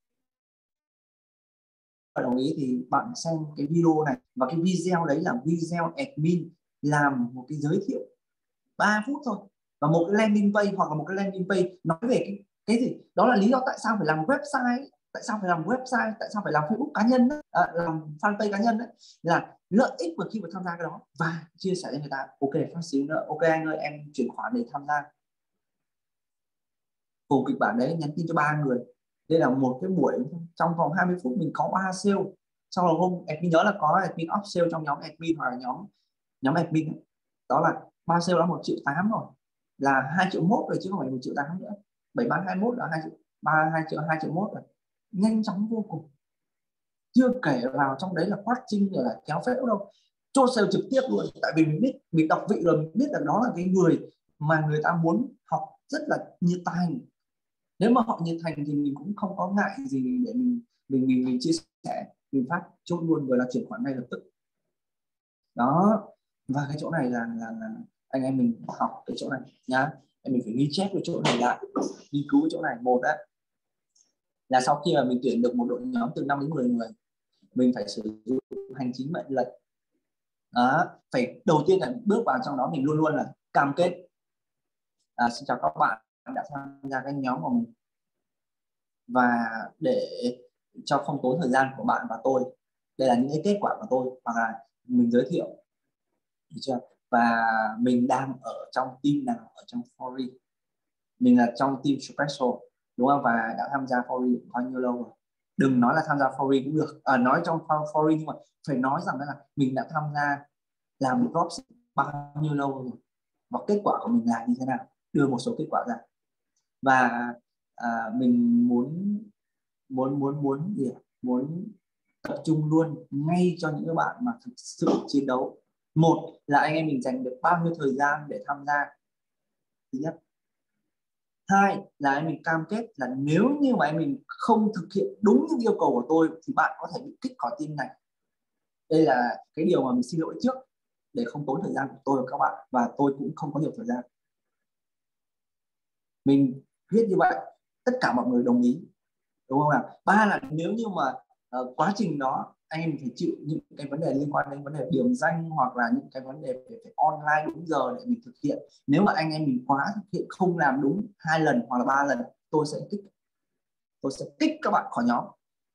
Bạn đồng ý thì bạn xem cái video này, và cái video đấy là video admin làm một cái giới thiệu ba phút thôi, và một cái landing page hoặc là một cái landing page nói về cái cái gì đó, là lý do tại sao phải làm website. tại sao phải làm website, tại sao phải làm Facebook cá nhân đấy, à, làm fanpage cá nhân đấy, là lợi ích mà khi mà tham gia cái đó, và chia sẻ cho người ta. Ok, phát xíu nữa, ok anh ơi em chuyển khoản để tham gia. Cùng kịch bản đấy nhắn tin cho ba người. Đây là một cái buổi trong vòng hai mươi phút mình có ba sale. Sau đó hôm admin nhớ là có admin up sale trong nhóm admin hoặc là nhóm nhóm admin ấy. Đó là ba sale là một triệu tám rồi, là hai triệu mốt rồi chứ không phải một triệu tám nữa. Bảy bán hai mươi mốt là hai triệu ba, hai triệu hai triệu mốt rồi, nhanh chóng vô cùng. Chưa kể vào trong đấy là quát trinh rồi là kéo phễu đâu, chốt sale trực tiếp luôn. Tại vì mình biết, mình đọc vị rồi, mình biết là đó là cái người mà người ta muốn học rất là nhiệt thành. Nếu mà họ nhiệt thành thì mình cũng không có ngại gì để mình mình mình, mình chia sẻ, mình phát chốt luôn rồi là chuyển khoản ngay lập tức. Đó, và cái chỗ này là là, là anh em mình học cái chỗ này nhá. Em mình phải ghi chép cái chỗ này lại, nghiên cứu cái chỗ này. Một đấy là sau khi mà mình tuyển được một đội nhóm từ năm đến mười người, mình phải sử dụng hành chính mệnh lệnh. Đó, phải đầu tiên là bước vào trong đó mình luôn luôn là cam kết. À, xin chào các bạn đã tham gia cái nhóm của mình, và để cho không tốn thời gian của bạn và tôi, đây là những cái kết quả của tôi, hoặc là mình giới thiệu, được chưa? Và mình đang ở trong team nào ở trong Fori, mình là trong team special, đúng không? Và đã tham gia Fori bao nhiêu lâu rồi? Đừng nói là tham gia Fori cũng được, à, nói trong Fori nhưng mà phải nói rằng là mình đã tham gia làm dropship bao nhiêu lâu rồi, và kết quả của mình là như thế nào, đưa một số kết quả ra. Và à, mình muốn muốn muốn muốn gì muốn tập trung luôn ngay cho những bạn mà thực sự chiến đấu. Một là anh em mình dành được bao nhiêu thời gian để tham gia, thứ nhất. Hai là anh mình cam kết là nếu như mà anh mình không thực hiện đúng những yêu cầu của tôi thì bạn có thể bị kích khỏi team này. Đây là cái điều mà mình xin lỗi trước để không tốn thời gian của tôi và các bạn, và tôi cũng không có nhiều thời gian. Mình viết như vậy, tất cả mọi người đồng ý, đúng không nào? Ba là nếu như mà uh, quá trình đó anh em phải chịu những cái vấn đề liên quan đến vấn đề điểm danh, hoặc là những cái vấn đề phải, phải online đúng giờ để mình thực hiện. Nếu mà anh em mình quá thực hiện không làm đúng hai lần hoặc là ba lần, tôi sẽ kích tôi sẽ kích các bạn khỏi nhóm.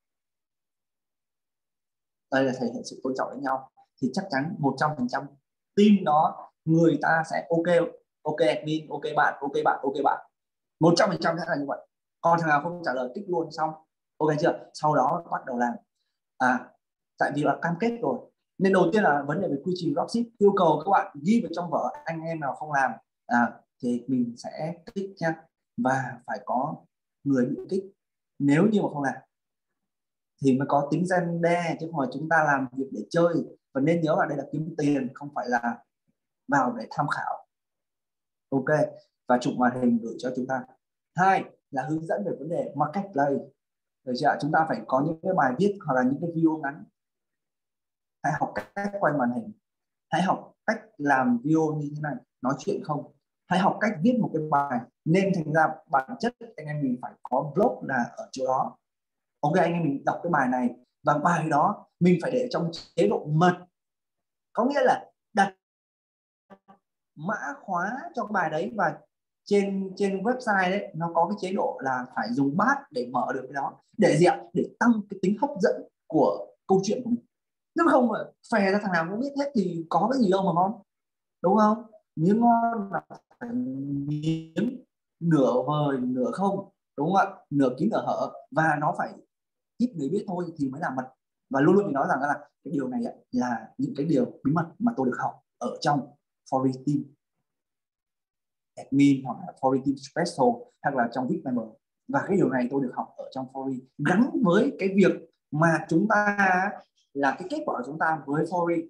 Đây là thể hiện sự tôn trọng lẫn nhau, thì chắc chắn một trăm phần trăm team đó người ta sẽ ok, ok admin, ok bạn, ok bạn, ok bạn, một trăm phần trăm sẽ là như vậy. Còn thằng nào không trả lời kích luôn, xong, ok chưa? Sau đó bắt đầu làm. À, tại vì là cam kết rồi, nên đầu tiên là vấn đề về quy trình dropship, yêu cầu các bạn ghi vào trong vở. Anh em nào không làm à, thì mình sẽ kích nha, và phải có người bị kích nếu như mà không làm thì mới có tính răn đe, chứ không phải chúng ta làm việc để chơi. Và nên nhớ là đây là kiếm tiền, không phải là vào để tham khảo. Ok, và chụp màn hình gửi cho chúng ta. Hai là hướng dẫn về vấn đề marketplace. Được chưa? Chúng ta phải có những cái bài viết hoặc là những cái video ngắn. Hãy học cách quay màn hình, hãy học cách làm video như thế này, nói chuyện không, hãy học cách viết một cái bài. Nên thành ra bản chất anh em mình phải có blog là ở chỗ đó. Ok, anh em mình đọc cái bài này, và bài đó mình phải để trong chế độ mật, có nghĩa là đặt mã khóa cho cái bài đấy, và trên trên website đấy nó có cái chế độ là phải dùng bát để mở được cái đó, để gì ạ? Để tăng cái tính hấp dẫn của câu chuyện của mình. Nếu không mà phè ra thằng nào cũng biết hết thì có cái gì đâu mà ngon, đúng không? Miếng ngon là phải miếng nửa vời nửa không, đúng không ạ? Nửa kín nửa hở, và nó phải ít người biết thôi thì mới là mật. Và luôn luôn mình nói rằng là cái điều này là những cái điều bí mật mà tôi được học ở trong Fori team admin, hoặc là Fori team special, hoặc là trong vê i pê member. Và cái điều này tôi được học ở trong Fori, gắn với cái việc mà chúng ta là cái kết quả của chúng ta với Fori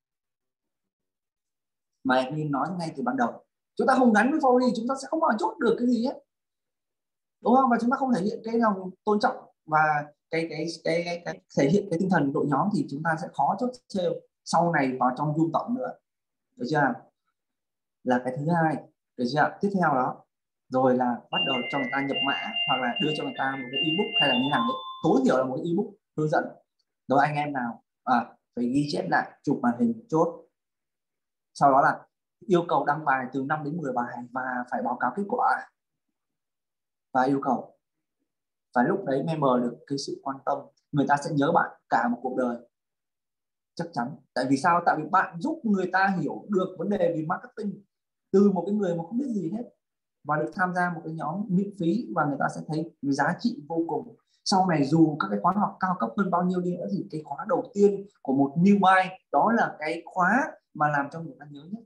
mà admin nói ngay từ ban đầu. Chúng ta không gắn với Fori, chúng ta sẽ không bao giờ chốt được cái gì hết, đúng không? Và chúng ta không thể hiện cái lòng tôn trọng và cái cái cái, cái, cái thể hiện cái tinh thần đội nhóm thì chúng ta sẽ khó chốt sale sau này vào trong Zoom tổng nữa, được chưa? Là cái thứ hai, được chưa? Tiếp theo đó rồi là bắt đầu cho người ta nhập mã, hoặc là đưa cho người ta một cái ebook hay là như nào đấy, tối thiểu là một cái ebook hướng dẫn. Rồi anh em nào à, phải ghi chép lại, chụp màn hình chốt. Sau đó là yêu cầu đăng bài từ năm đến mười bài và phải báo cáo kết quả, và yêu cầu và lúc đấy member được cái sự quan tâm, người ta sẽ nhớ bạn cả một cuộc đời, chắc chắn. Tại vì sao? Tại vì bạn giúp người ta hiểu được vấn đề về marketing từ một cái người mà không biết gì hết, và được tham gia một cái nhóm miễn phí, và người ta sẽ thấy giá trị vô cùng. Sau này dù các cái khóa học cao cấp hơn bao nhiêu đi nữa thì cái khóa đầu tiên của một newbie đó là cái khóa mà làm cho người ta nhớ nhất.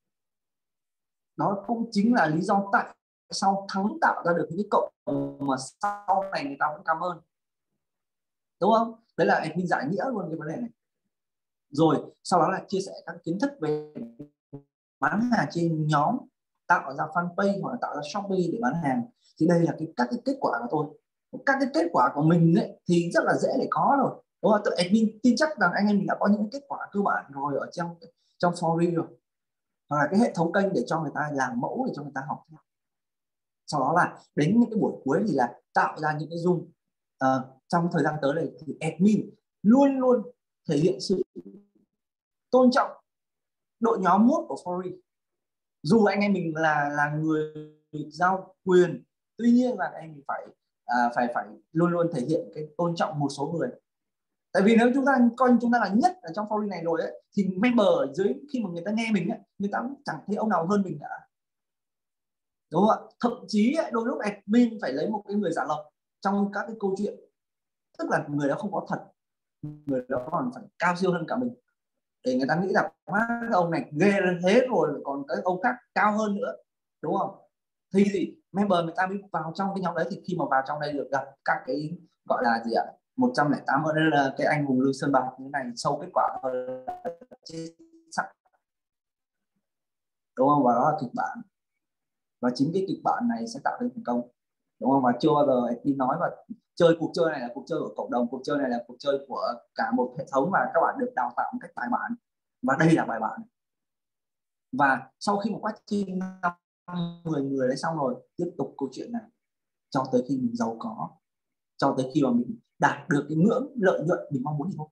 Đó cũng chính là lý do tại sao Thắng tạo ra được những cái cộng mà sau này người ta cũng cảm ơn, đúng không? Đấy là mình giải nghĩa luôn cái vấn đề này. Rồi sau đó là chia sẻ các kiến thức về bán hàng trên nhóm, tạo ra fanpage hoặc là tạo ra Shopee để bán hàng. Thì đây là cái các cái kết quả của tôi. Các cái kết quả của mình ấy, thì rất là dễ để có rồi, đúng không? Tự admin tin chắc rằng anh em mình đã có những kết quả cơ bản rồi ở trong trong Fori rồi, hoặc là cái hệ thống kênh để cho người ta làm mẫu để cho người ta học theo. Sau đó là đến những cái buổi cuối thì là tạo ra những cái Zoom. À, trong thời gian tới này thì admin luôn luôn thể hiện sự tôn trọng đội nhóm mốt của Fori. Dù anh em mình là là người giao quyền, tuy nhiên là anh mình phải à, phải phải luôn luôn thể hiện cái tôn trọng một số người. Tại vì nếu chúng ta coi chúng ta là nhất ở trong Fori này rồi ấy, thì member ở dưới khi mà người ta nghe mình ấy, người ta cũng chẳng thấy ông nào hơn mình cả, đúng không ạ? Thậm chí ấy, đôi lúc admin phải lấy một cái người giả lộc trong các cái câu chuyện, tức là người đó không có thật, người đó còn phải cao siêu hơn cả mình, để người ta nghĩ rằng cái ông này ghê lên thế rồi, còn cái ông khác cao hơn nữa, đúng không? Thì gì member người ta mới vào trong cái nhóm đấy. Thì khi mà vào trong đây được gặp các cái gọi là gì ạ, một trăm lẻ tám ở đây là cái anh hùng Lương Sơn Bạc như này, sâu kết quả hơn, đúng không? Và đó là kịch bản, và chính cái kịch bản này sẽ tạo nên thành công, đúng không? Và chưa bao giờ admin nói, và chơi cuộc chơi này là cuộc chơi của cộng đồng, cuộc chơi này là cuộc chơi của cả một hệ thống, và các bạn được đào tạo một cách bài bản, và đây là bài bản. Và sau khi một quá trình mười người đấy xong rồi, tiếp tục câu chuyện này cho tới khi mình giàu có, cho tới khi mà mình đạt được cái ngưỡng lợi nhuận mình mong muốn thì thôi,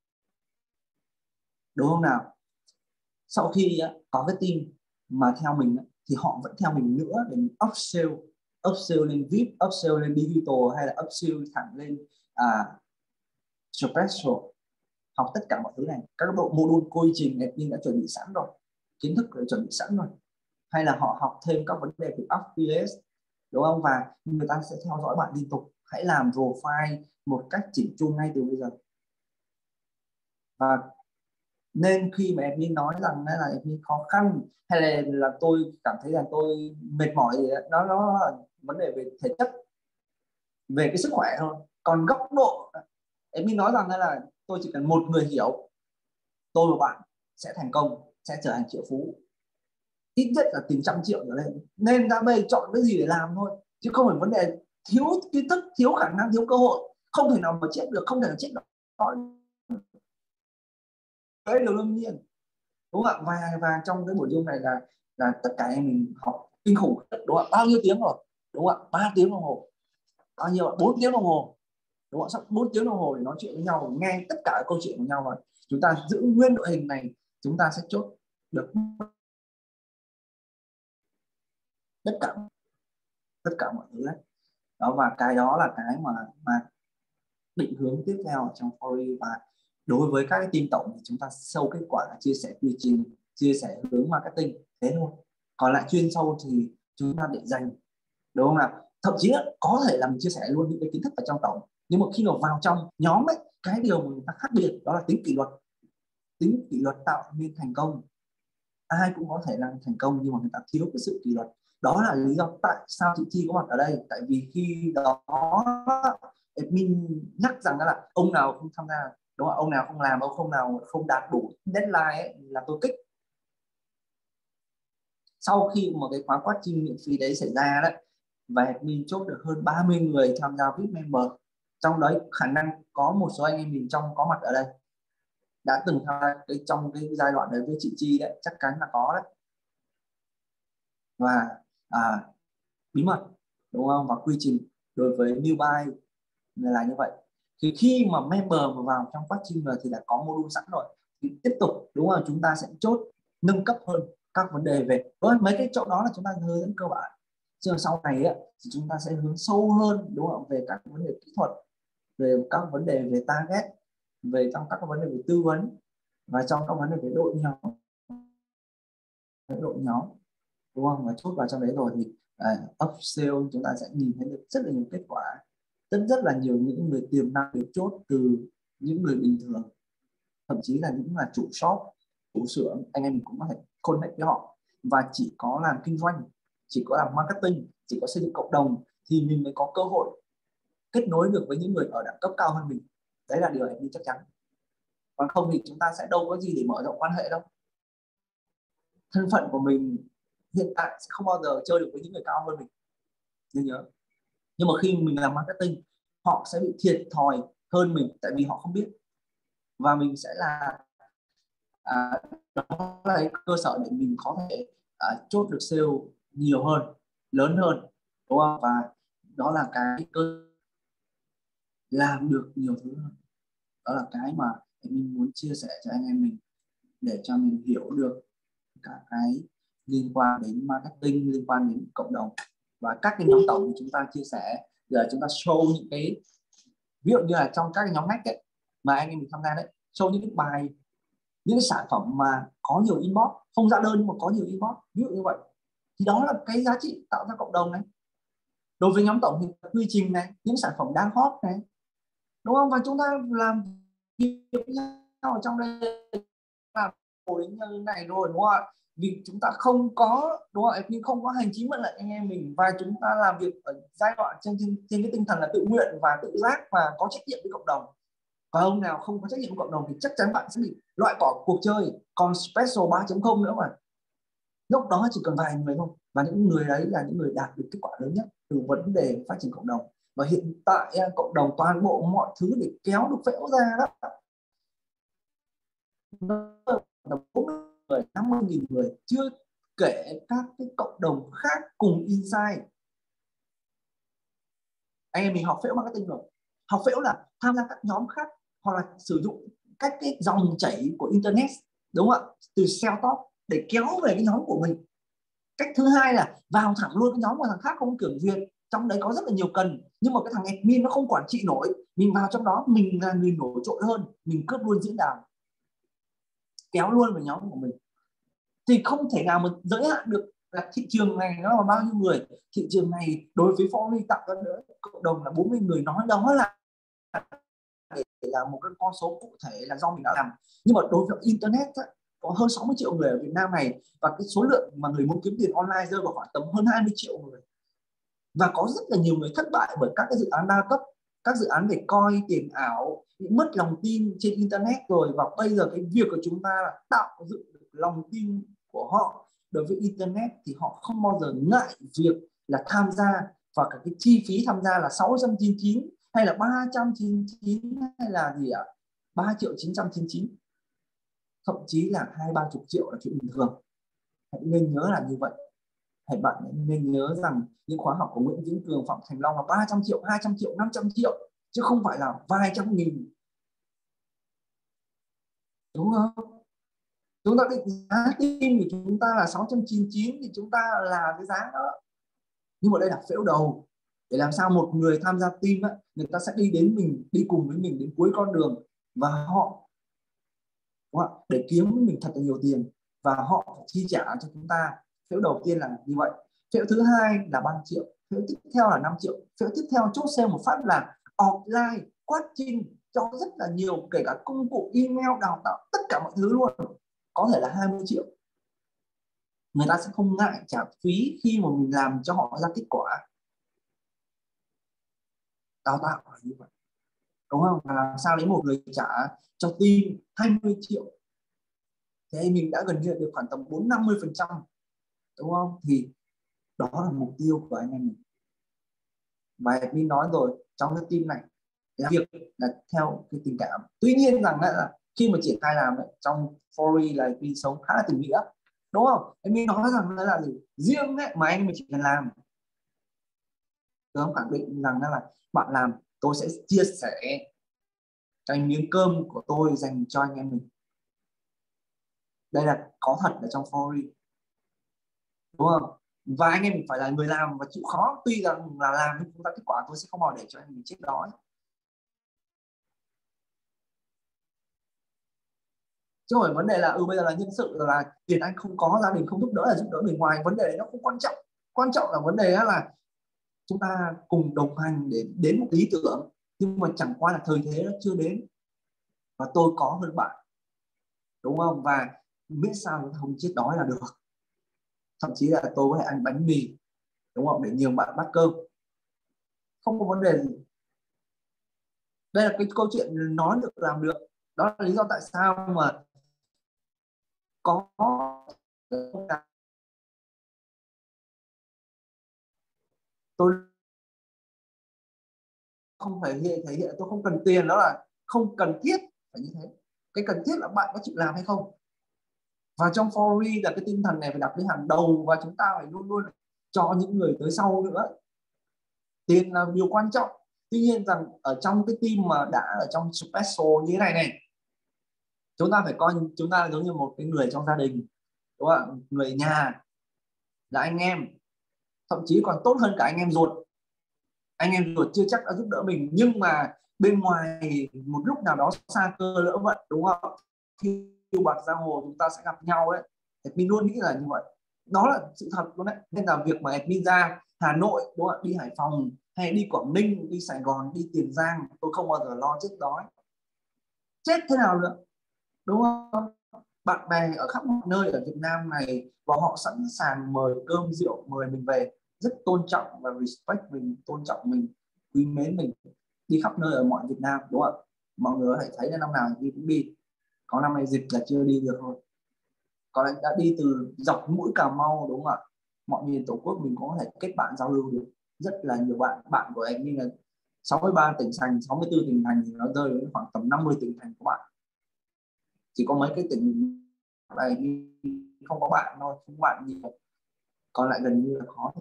đúng không nào? Sau khi có cái team mà theo mình thì họ vẫn theo mình nữa để mình upsell, upsell lên vê i pê, upsell lên digital, hay là upsell thẳng lên à, special, học tất cả mọi thứ này. Các bộ module quy trình admin đã chuẩn bị sẵn rồi, kiến thức đã chuẩn bị sẵn rồi, hay là họ học thêm các vấn đề về affiliate, đúng không? Và người ta sẽ theo dõi bạn liên tục. Hãy làm profile một cách chỉnh chu ngay từ bây giờ. Và nên khi mà admin nói rằng là admin khó khăn, hay là, là tôi cảm thấy là tôi mệt mỏi gì đó, nó nó là vấn đề về thể chất, về cái sức khỏe thôi. Còn góc độ admin nói rằng là tôi chỉ cần một người hiểu, tôi và bạn sẽ thành công, sẽ trở thành triệu phú, ít nhất là tiền trăm triệu trở lên. Nên ra đây chọn cái gì để làm thôi, chứ không phải vấn đề thiếu kiến thức, thiếu khả năng, thiếu cơ hội. Không thể nào mà chết được, không thể nào chết được. Đấy điều đương nhiên, đúng không ạ? Và và trong cái buổi Zoom này là là tất cả em mình học kinh khủng, đúng không ạ? Bao nhiêu tiếng rồi, đúng không ạ? ba tiếng đồng hồ, bao nhiêu ạ? bốn tiếng đồng hồ, đúng không ạ? Sắp bốn tiếng đồng hồ để nói chuyện với nhau, nghe tất cả câu chuyện của nhau, rồi chúng ta giữ nguyên đội hình này, chúng ta sẽ chốt được tất cả tất cả mọi thứ đấy. Đó, và cái đó là cái mà mà định hướng tiếp theo trong Fori. Và đối với các cái team tổng thì chúng ta sâu kết quả, chia sẻ quy trình, chia sẻ hướng marketing, thế thôi. Còn lại chuyên sâu thì chúng ta để dành, đúng không nào? Thậm chí là có thể là mình chia sẻ luôn những cái kiến thức ở trong tổng, nhưng mà khi mà vào trong nhóm ấy, cái điều mà người ta khác biệt đó là tính kỷ luật. Tính kỷ luật tạo nên thành công. Ai cũng có thể làm thành công, nhưng mà người ta thiếu cái sự kỷ luật. Đó là lý do tại sao chị Chi có mặt ở đây. Tại vì khi đó admin nhắc rằng là ông nào không tham gia, đúng không? Ông nào không làm, ông không nào không đạt đủ deadline ấy, là tôi kích. Sau khi một cái khóa coaching miễn phí đấy xảy ra đấy, và admin chốt được hơn ba mươi người tham gia vê i pê member, trong đấy khả năng có một số anh em mình trong có mặt ở đây đã từng tham gia cái trong cái giai đoạn đấy với chị Chi đấy, chắc chắn là có đấy. Và à, bí mật, đúng không? Và quy trình đối với newbie là như vậy. Thì khi mà member mà vào trong coaching rồi thì đã có module sẵn rồi, thì tiếp tục, đúng không? Chúng ta sẽ chốt nâng cấp hơn các vấn đề về với mấy cái chỗ đó là chúng ta hướng dẫn cơ bản. chứ sau này á, thì chúng ta sẽ hướng sâu hơn, đúng không, về các vấn đề kỹ thuật, về các vấn đề về target, về trong các vấn đề về tư vấn, và trong các vấn đề về đội nhóm đội nhóm đúng không, và chốt vào trong đấy rồi thì uh, upsell chúng ta sẽ nhìn thấy được rất là nhiều kết quả, rất rất là nhiều những người tiềm năng được chốt từ những người bình thường, thậm chí là những là chủ shop, chủ xưởng, anh em mình cũng có thể connect với họ. Và chỉ có làm kinh doanh, chỉ có làm marketing, chỉ có xây dựng cộng đồng thì mình mới có cơ hội kết nối được với những người ở đẳng cấp cao hơn mình. Đấy là điều này chắc chắn. Còn không thì chúng ta sẽ đâu có gì để mở rộng quan hệ đâu. Thân phận của mình hiện tại sẽ không bao giờ chơi được với những người cao hơn mình, nên nhớ. Nhưng mà khi mình làm marketing, họ sẽ bị thiệt thòi hơn mình, tại vì họ không biết, và mình sẽ là à, đó là cái cơ sở để mình có thể à, chốt được sale nhiều hơn, lớn hơn, đúng không? Và đó là cái cơ làm được nhiều thứ hơn. Đó là cái mà mình muốn chia sẻ cho anh em mình, để cho mình hiểu được cả cái liên quan đến marketing, liên quan đến cộng đồng, và các cái nhóm tổng thì chúng ta chia sẻ. Giờ chúng ta show những cái, ví dụ như là trong các cái nhóm ngách ấy, mà anh em mình tham gia đấy, show những cái bài, những cái sản phẩm mà có nhiều inbox, không ra đơn nhưng mà có nhiều inbox, ví dụ như vậy, thì đó là cái giá trị tạo ra cộng đồng này. Đối với nhóm tổng thì quy trình này, những sản phẩm đang hot này, đúng không? Và chúng ta làm việc với nhau ở trong đây là đến như này rồi, đúng không ạ? Vì chúng ta không có, đúng không ạ, nhưng không có hành chính mệnh lệnh anh em mình, và chúng ta làm việc ở giai đoạn trên, trên, trên cái tinh thần là tự nguyện và tự giác và có trách nhiệm với cộng đồng. Còn ông nào không có trách nhiệm với cộng đồng thì chắc chắn bạn sẽ bị loại bỏ cuộc chơi. Còn Special ba chấm không nữa mà, lúc đó chỉ cần vài người thôi, và những người đấy là những người đạt được kết quả lớn nhất từ vấn đề phát triển cộng đồng. Và hiện tại cộng đồng toàn bộ mọi thứ để kéo được phễu ra đó là bốn mươi người, năm mươi nghìn người, chưa kể các cái cộng đồng khác cùng insight. Anh em mình học phễu marketing rồi. Học phễu là tham gia các nhóm khác, hoặc là sử dụng các cái dòng chảy của internet, đúng không ạ, từ sell top để kéo về cái nhóm của mình. Cách thứ hai là vào thẳng luôn cái nhóm của thằng khác không kiểm duyệt, trong đấy có rất là nhiều cần, nhưng mà cái thằng admin nó không quản trị nổi, mình vào trong đó, mình là người nổi trội hơn, mình cướp luôn diễn đàn, kéo luôn vào nhóm của mình. Thì không thể nào mà giới hạn được là thị trường này nó là bao nhiêu người. Thị trường này đối với Fory tạo ra nữa cộng đồng là bốn mươi người, nói đó là để là một cái con số cụ thể là do mình đã làm. Nhưng mà đối với internet á, có hơn sáu mươi triệu người ở Việt Nam này, và cái số lượng mà người muốn kiếm tiền online rơi vào khoảng tầm hơn hai mươi triệu người, và có rất là nhiều người thất bại bởi các cái dự án đa cấp, các dự án về coi tiền ảo, bị mất lòng tin trên internet rồi. Và bây giờ cái việc của chúng ta là tạo dựng được lòng tin của họ đối với internet, thì họ không bao giờ ngại việc là tham gia, và cả cái chi phí tham gia là sáu trăm chín mươi chín hay là ba trăm chín mươi chín hay là gì ạ, ba triệu chín trăm chín mươi chín, thậm chí là hai ba chục triệu là chuyện bình thường. Hãy nên nhớ là như vậy. Hãy bạn nên nhớ rằng những khóa học của Nguyễn Vĩnh Cường, Phạm Thành Long là ba trăm triệu, hai trăm triệu, năm trăm triệu, chứ không phải là vài trăm nghìn, đúng không? Chúng ta định giá team của chúng ta là sáu trăm chín mươi chín thì chúng ta là cái giá đó, nhưng mà đây là phễu đầu, để làm sao một người tham gia team á, người ta sẽ đi đến mình, đi cùng với mình đến cuối con đường, và họ để kiếm với mình thật là nhiều tiền, và họ phải chi trả cho chúng ta. Phễu đầu tiên là như vậy. Phễu thứ hai là ba triệu, phễu tiếp theo là năm triệu, phễu tiếp theo chốt sale một phát là offline coaching cho rất là nhiều, kể cả công cụ email, đào tạo, tất cả mọi thứ luôn, có thể là hai mươi triệu. Người ta sẽ không ngại trả phí khi mà mình làm cho họ ra kết quả. Đào tạo là như vậy, đúng không? Và làm sao để một người trả cho team hai mươi triệu thì mình đã gần như được khoảng tầm bốn năm mươi phần trăm, đúng không? Thì đó là mục tiêu của anh em mình. Và mình nói rồi, trong cái team này là việc là theo cái tình cảm. Tuy nhiên rằng là khi mà triển khai làm ấy, trong Fory là mình sống khá là tình nghĩa, đúng không? Em mình nói rằng là gì? Riêng ấy, mà anh mình chỉ cần làm, tôi không khẳng định rằng là bạn làm, tôi sẽ chia sẻ cái miếng cơm của tôi dành cho anh em mình. Đây là có thật ở trong Fory, đúng không? và anh em mình phải là người làm và chịu khó. Tuy rằng là làm nhưng chúng ta kết quả tôi sẽ không bao để cho anh mình chết đói. Chứ không phải vấn đề là ừ bây giờ là nhân sự là tiền anh không có, gia đình không giúp đỡ là giúp đỡ người ngoài, vấn đề đấy nó không quan trọng. Quan trọng là vấn đề là chúng ta cùng đồng hành để đến một lý tưởng, nhưng mà chẳng qua là thời thế nó chưa đến và tôi có hơn bạn, đúng không? Và biết sao chúng ta không chết đói là được. Thậm chí là tôi có thể ăn bánh mì, đúng không, để nhường bạn bát cơm, không có vấn đề gì. Đây là cái câu chuyện nói được làm được. Đó là lý do tại sao mà có tôi không phải hiện thể hiện tôi không cần tiền, đó là không cần thiết phải như thế. Cái cần thiết là bạn có chịu làm hay không. Và trong Fori là cái tinh thần này phải đặt lên hàng đầu, và chúng ta phải luôn luôn cho những người tới sau nữa. Tiền là điều quan trọng. Tuy nhiên rằng ở trong cái team mà đã ở trong special như thế này này, chúng ta phải coi chúng ta giống như một cái người trong gia đình, đúng không? Người nhà, là anh em, thậm chí còn tốt hơn cả anh em ruột. Anh em ruột chưa chắc đã giúp đỡ mình, nhưng mà bên ngoài một lúc nào đó xa cơ lỡ vận, đúng không? Khi yêu bạc giang hồ chúng ta sẽ gặp nhau đấy. Admin luôn nghĩ là như vậy. Đó là sự thật luôn đấy. Nên là việc mà admin ra Hà Nội, đúng không? Đi Hải Phòng hay đi Quảng Ninh, đi Sài Gòn, đi Tiền Giang, tôi không bao giờ lo chết đói. Chết thế nào nữa, đúng không? Bạn bè ở khắp mọi nơi ở Việt Nam này và họ sẵn sàng mời cơm rượu, mời mình về, rất tôn trọng và respect mình, tôn trọng mình, quý mến mình, đi khắp nơi ở mọi Việt Nam, đúng không? Mọi người có thể thấy là năm nào đi cũng đi, có năm nay dịch là chưa đi được thôi, có lẽ đã đi từ dọc mũi Cà Mau, đúng không ạ? Mọi miền tổ quốc mình có thể kết bạn giao lưu được rất là nhiều. Bạn bạn của em như là sáu mươi ba tỉnh thành, sáu mươi tư tỉnh thành thì nó rơi đến khoảng tầm năm mươi tỉnh thành của bạn. Chỉ có mấy cái tỉnh này không có bạn thôi, không có bạn nhiều, còn lại gần như là khó.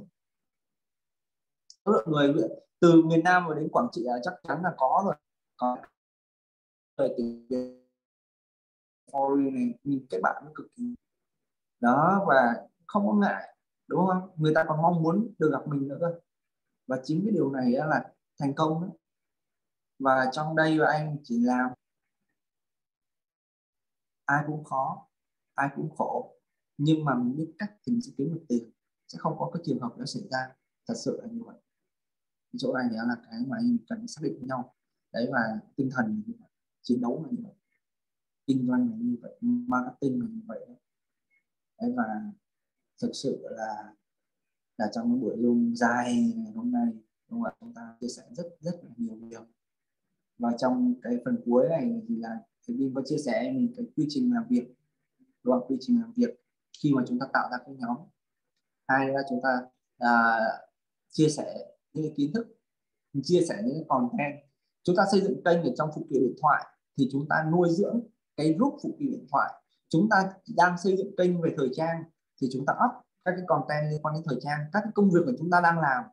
Số lượng người từ miền Nam mà đến Quảng Trị là chắc chắn là có rồi. Còn về tỉnh này nhìn các bạn nó cực kỳ đó và không có ngại, đúng không? Người ta còn mong muốn được gặp mình nữa cơ. Và chính cái điều này là thành công đó. Và trong đây và anh chỉ làm, ai cũng khó, ai cũng khổ, nhưng mà mình biết cách thì mình sẽ kiếm được tiền, sẽ không có cái trường hợp nó xảy ra. Thật sự là như vậy. Cái chỗ này là cái mà anh cần xác định với nhau đấy, và tinh thần là như vậy, chiến đấu là như vậy, kinh doanh là như vậy, marketing là như vậy đấy. Và thực sự là là trong cái buổi Zoom dài ngày hôm nay, đúng không? Chúng ta chia sẻ rất rất là nhiều điều. Và trong cái phần cuối này thì là thì Vin có chia sẻ mình cái quy trình làm việc, đúng không? Quy trình làm việc khi mà chúng ta tạo ra cái nhóm. Hai là chúng ta à, chia sẻ những cái kiến thức, chia sẻ những cái content. Chúng ta xây dựng kênh ở trong phụ kiện điện thoại thì chúng ta nuôi dưỡng cái group phụ kiện điện thoại. Chúng ta đang xây dựng kênh về thời trang thì chúng ta up các cái content liên quan đến thời trang, các cái công việc của chúng ta đang làm.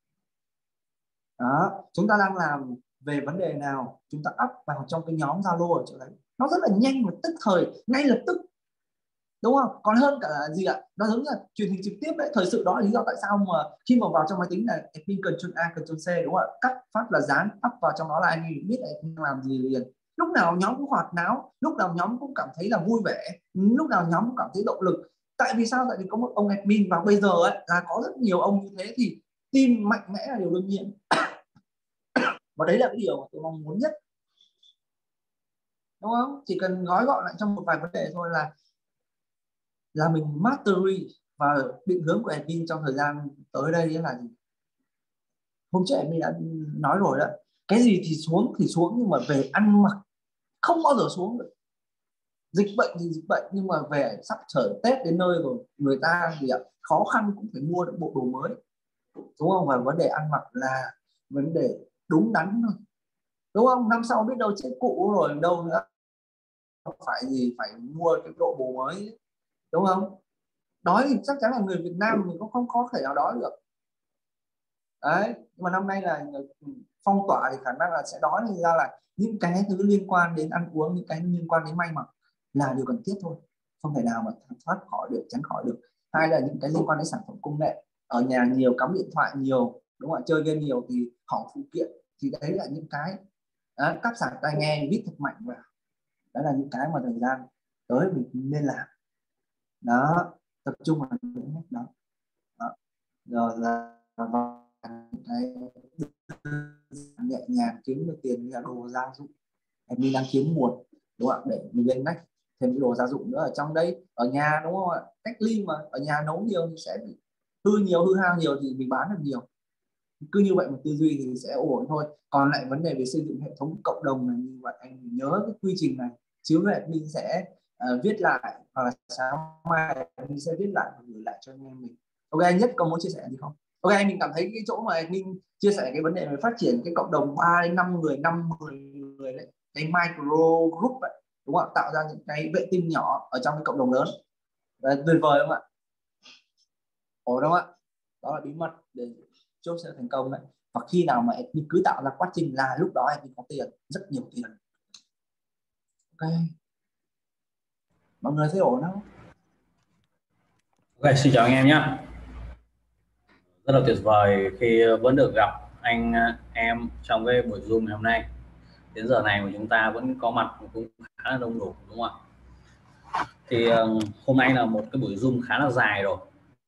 Đó, chúng ta đang làm về vấn đề nào chúng ta up vào trong cái nhóm Zalo ở chỗ đấy, nó rất là nhanh và tức thời, ngay lập tức, đúng không? Còn hơn cả là gì ạ? Nó giống như là truyền hình trực tiếp đấy. Thời sự đó là lý do tại sao mà khi mà vào trong máy tính là admin Ctrl A Ctrl C, đúng không ạ? Cắt phát là dán up vào trong đó là anh biết anh làm gì liền. Lúc nào nhóm cũng hoạt náo, lúc nào nhóm cũng cảm thấy là vui vẻ, lúc nào nhóm cũng cảm thấy động lực. Tại vì sao? Tại vì có một ông admin vào bây giờ ấy, là có rất nhiều ông như thế thì team mạnh mẽ là điều đương nhiên. Và đấy là cái điều mà tôi mong muốn nhất, đúng không? Chỉ cần gói gọn lại trong một vài vấn đề thôi là là mình mastery. Và định hướng của admin trong thời gian tới đây là gì? Hôm trước admin đã nói rồi đó, cái gì thì xuống thì xuống, nhưng mà về ăn mặc không bao giờ xuống được. Dịch bệnh thì dịch bệnh, nhưng mà về sắp trở Tết đến nơi rồi, người ta thì khó khăn cũng phải mua được bộ đồ mới, đúng không? Và vấn đề ăn mặc là vấn đề đúng đắn thôi, đúng không? Năm sau biết đâu chết cũ rồi đâu nữa, phải gì phải mua cái bộ đồ mới, đúng không? Đói thì chắc chắn là người Việt Nam mình cũng không có thể nào đói được đấy. Nhưng mà năm nay là phong tỏa thì khả năng là sẽ đói, thì ra là những cái thứ liên quan đến ăn uống, những cái liên quan đến may mặc là điều cần thiết thôi, không thể nào mà thoát khỏi được, tránh khỏi được. hai là những cái liên quan đến sản phẩm công nghệ. Ở nhà nhiều, cắm điện thoại nhiều, đúng không ạ, chơi game nhiều thì hỏng phụ kiện, thì đấy là những cái đó, cắp sạc tai nghe, viết thật mạnh vào, đó là những cái mà thời gian tới mình nên làm. Đó, tập trung vào những cái đó. Đó. Rồi là cái nhẹ nhàng kiếm được tiền như là đồ gia dụng, mình đang kiếm nguồn, đúng không ạ, để mình lên ngách thêm cái đồ gia dụng nữa ở trong đây. Ở nhà, đúng không ạ, cách ly mà, ở nhà nấu nhiều thì sẽ bị hư nhiều, hư hao nhiều thì mình bán được nhiều. Cứ như vậy một tư duy thì sẽ ổn thôi. Còn lại vấn đề về xây dựng hệ thống cộng đồng này, như vậy anh nhớ cái quy trình này, chiếu về mình sẽ uh, viết lại, hoặc là sáng mai mình sẽ viết lại và gửi lại cho anh em mình. Ok, anh Nhất có muốn chia sẻ gì không? Ok, mình cảm thấy cái chỗ mà mình chia sẻ cái vấn đề về phát triển cái cộng đồng ba đến năm người, năm mười người đấy, cái micro group ấy, đúng không ạ, tạo ra những cái vệ tinh nhỏ ở trong cái cộng đồng lớn. Đấy, tuyệt vời không ạ? Ổn đúng không ạ? Đó là bí mật để chốt sẽ thành công đấy. Và khi nào mà em cứ tạo ra quá trình là lúc đó em có tiền, rất nhiều tiền. Ok, mọi người thấy ổn không? Ok, xin chào anh em nhé. Rất là tuyệt vời khi vẫn được gặp anh em trong cái buổi Zoom ngày hôm nay. Đến giờ này mà chúng ta vẫn có mặt cũng khá là đông đủ, đúng không ạ? Thì hôm nay là một cái buổi Zoom khá là dài rồi.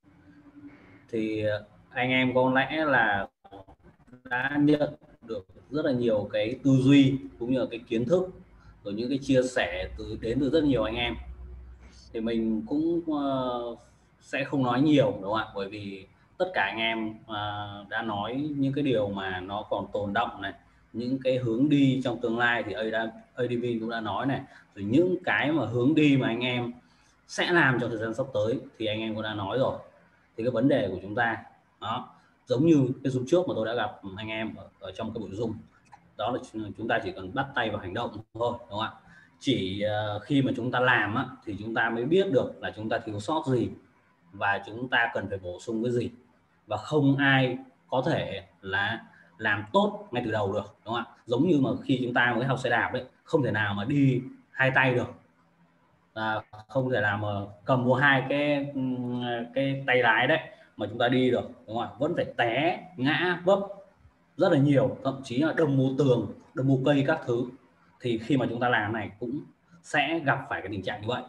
Thì anh em có lẽ là đã nhận được rất là nhiều cái tư duy cũng như là cái kiến thức, rồi những cái chia sẻ từ đến từ rất nhiều anh em. Thì mình cũng uh, sẽ không nói nhiều, đúng không ạ? Bởi vì tất cả anh em uh, đã nói những cái điều mà nó còn tồn đọng này, những cái hướng đi trong tương lai thì a đê vê cũng đã nói này, rồi những cái mà hướng đi mà anh em sẽ làm trong thời gian sắp tới thì anh em cũng đã nói rồi. Thì cái vấn đề của chúng ta đó, giống như cái Zoom trước mà tôi đã gặp anh em ở, ở trong cái buổi Zoom, đó là chúng ta chỉ cần bắt tay vào hành động thôi, đúng không ạ? Chỉ uh, khi mà chúng ta làm á, thì chúng ta mới biết được là chúng ta thiếu sót gì và chúng ta cần phải bổ sung cái gì, và không ai có thể là làm tốt ngay từ đầu được, đúng không ạ? Giống như mà khi chúng ta mới học xe đạp đấy, không thể nào mà đi hai tay được, à, không thể nào mà cầm vô hai cái cái tay lái đấy mà chúng ta đi được, đúng không ạ? Vẫn phải té ngã vấp rất là nhiều, thậm chí là đâm vô tường, đâm vô cây các thứ. Thì khi mà chúng ta làm này cũng sẽ gặp phải cái tình trạng như vậy.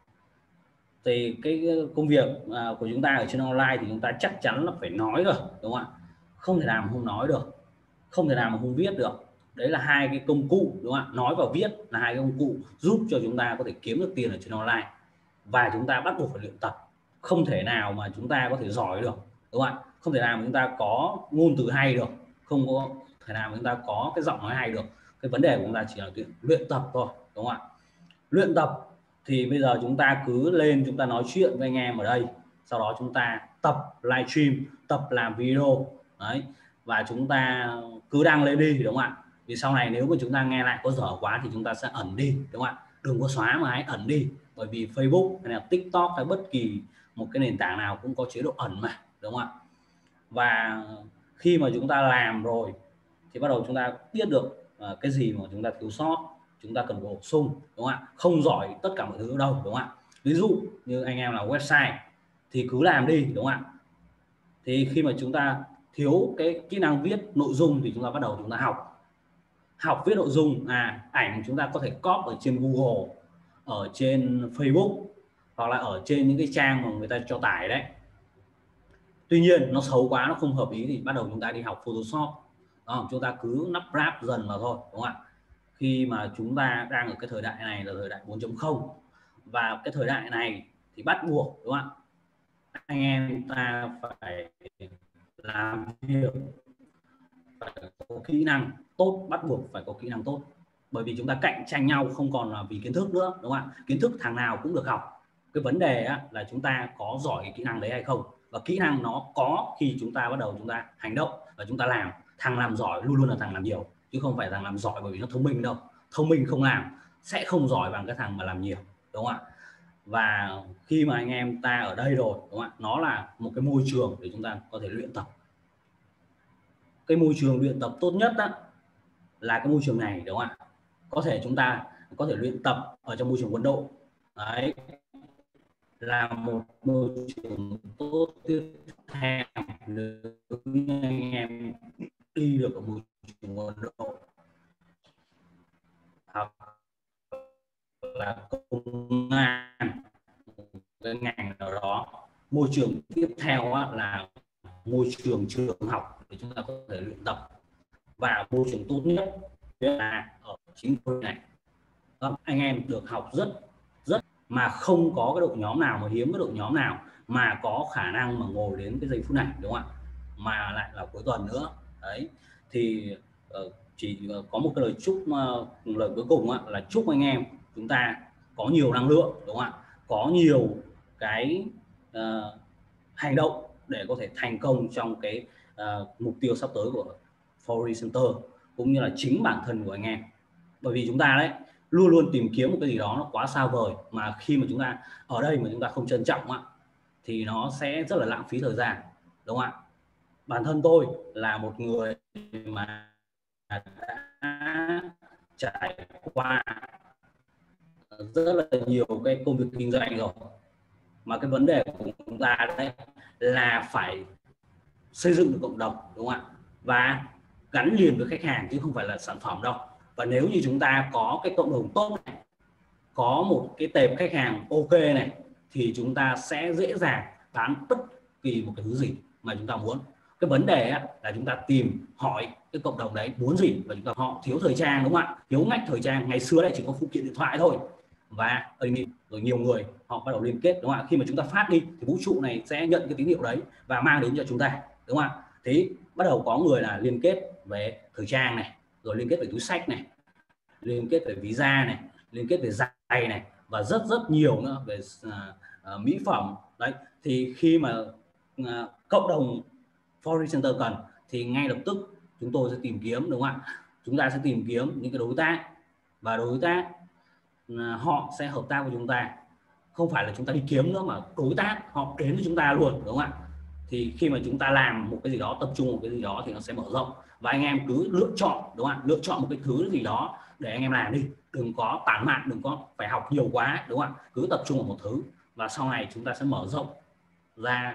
Thì cái công việc của chúng ta ở trên online thì chúng ta chắc chắn là phải nói rồi, đúng không ạ? Không thể nào mà không nói được, không thể nào mà không viết được. Đấy là hai cái công cụ, đúng không ạ? Nói và viết là hai cái công cụ giúp cho chúng ta có thể kiếm được tiền ở trên online. Và chúng ta bắt buộc phải luyện tập. Không thể nào mà chúng ta có thể giỏi được, đúng không ạ? Không thể nào mà chúng ta có ngôn từ hay được, không có thể nào mà chúng ta có cái giọng nói hay được. Cái vấn đề của chúng ta chỉ là luyện tập thôi, đúng không ạ? Luyện tập thì bây giờ chúng ta cứ lên, chúng ta nói chuyện với anh em ở đây, sau đó chúng ta tập livestream, tập làm video đấy, và chúng ta cứ đăng lên đi, đúng không ạ? Vì sau này nếu mà chúng ta nghe lại có dở quá thì chúng ta sẽ ẩn đi, đúng không ạ? Đừng có xóa mà hãy ẩn đi, bởi vì Facebook hay là TikTok hay bất kỳ một cái nền tảng nào cũng có chế độ ẩn mà, đúng không ạ? Và khi mà chúng ta làm rồi thì bắt đầu chúng ta biết được uh, cái gì mà chúng ta thiếu sót, chúng ta cần bổ sung, đúng không ạ? Không giỏi tất cả mọi thứ đâu, đúng không ạ? Ví dụ như anh em là website thì cứ làm đi, đúng không ạ? Thì khi mà chúng ta thiếu cái kỹ năng viết nội dung thì chúng ta bắt đầu chúng ta học học viết nội dung. À, ảnh chúng ta có thể copy ở trên Google, ở trên Facebook, hoặc là ở trên những cái trang mà người ta cho tải đấy. Tuy nhiên nó xấu quá, nó không hợp ý thì bắt đầu chúng ta đi học Photoshop. Đó, chúng ta cứ lắp ráp dần vào thôi, đúng không ạ? Khi mà chúng ta đang ở cái thời đại này là thời đại bốn chấm không, và cái thời đại này thì bắt buộc, đúng không ạ, anh em ta phải làm việc, phải có kỹ năng tốt, bắt buộc phải có kỹ năng tốt, bởi vì chúng ta cạnh tranh nhau không còn là vì kiến thức nữa, đúng không ạ? Kiến thức thằng nào cũng được học, cái vấn đề á, là chúng ta có giỏi cái kỹ năng đấy hay không, và kỹ năng nó có khi chúng ta bắt đầu chúng ta hành động và chúng ta làm. Thằng làm giỏi luôn luôn là thằng làm nhiều, chứ không phải thằng làm giỏi bởi vì nó thông minh đâu. Thông minh không làm sẽ không giỏi bằng cái thằng mà làm nhiều, đúng không ạ? Và khi mà anh em ta ở đây rồi, đúng không ạ, nó là một cái môi trường để chúng ta có thể luyện tập. Cái môi trường luyện tập tốt nhất đó là cái môi trường này, đúng không ạ? Có thể chúng ta có thể luyện tập ở trong môi trường quân đội đấy, là một môi trường tốt tiếp theo nếu như anh em đi được ở môi trường Ấn Độ hoặc là công an, cái ngành nào đó. Môi trường tiếp theo á, là môi trường trường học để chúng ta có thể luyện tập, và môi trường tốt nhất là ở chính phủ này. Đó, anh em được học rất rất mà không có cái đội nhóm nào, mà hiếm cái đội nhóm nào mà có khả năng mà ngồi đến cái giây phút này, đúng không ạ? Mà lại là cuối tuần nữa đấy, thì uh, chỉ có một cái lời chúc, uh, lời cuối cùng uh, là chúc anh em chúng ta có nhiều năng lượng, đúng không ạ? Có nhiều cái uh, hành động để có thể thành công trong cái uh, mục tiêu sắp tới của Forex Center, cũng như là chính bản thân của anh em. Bởi vì chúng ta đấy luôn luôn tìm kiếm một cái gì đó nó quá xa vời, mà khi mà chúng ta ở đây mà chúng ta không trân trọng á, thì nó sẽ rất là lãng phí thời gian, đúng không ạ? Bản thân tôi là một người mà đã trải qua rất là nhiều cái công việc kinh doanh rồi, mà cái vấn đề của chúng ta đấy là phải xây dựng được cộng đồng, đúng không ạ? Và gắn liền với khách hàng chứ không phải là sản phẩm đâu. Và nếu như chúng ta có cái cộng đồng tốt này, có một cái tệp khách hàng ok này, thì chúng ta sẽ dễ dàng bán bất kỳ một cái thứ gì mà chúng ta muốn. Cái vấn đề là chúng ta tìm hỏi cái cộng đồng đấy muốn gì, và chúng ta họ thiếu thời trang, đúng không ạ? Thiếu ngách thời trang, ngày xưa đây chỉ có phụ kiện điện thoại thôi, và rồi nhiều người họ bắt đầu liên kết, đúng không ạ? Khi mà chúng ta phát đi thì vũ trụ này sẽ nhận cái tín hiệu đấy và mang đến cho chúng ta, đúng không ạ? Thế bắt đầu có người là liên kết về thời trang này, rồi liên kết về túi xách này, liên kết về ví da này, liên kết về giày này, và rất rất nhiều nữa về uh, uh, mỹ phẩm đấy. Thì khi mà uh, cộng đồng Forex Center cần thì ngay lập tức chúng tôi sẽ tìm kiếm, đúng không ạ? Chúng ta sẽ tìm kiếm những cái đối tác, và đối tác uh, họ sẽ hợp tác với chúng ta, không phải là chúng ta đi kiếm nữa, mà đối tác họ đến với chúng ta luôn, đúng không ạ? Thì khi mà chúng ta làm một cái gì đó, tập trung một cái gì đó thì nó sẽ mở rộng, và anh em cứ lựa chọn, đúng không ạ? Lựa chọn một cái thứ gì đó để anh em làm đi, đừng có tản mạn, đừng có phải học nhiều quá, đúng không ạ? Cứ tập trung vào một thứ, và sau này chúng ta sẽ mở rộng ra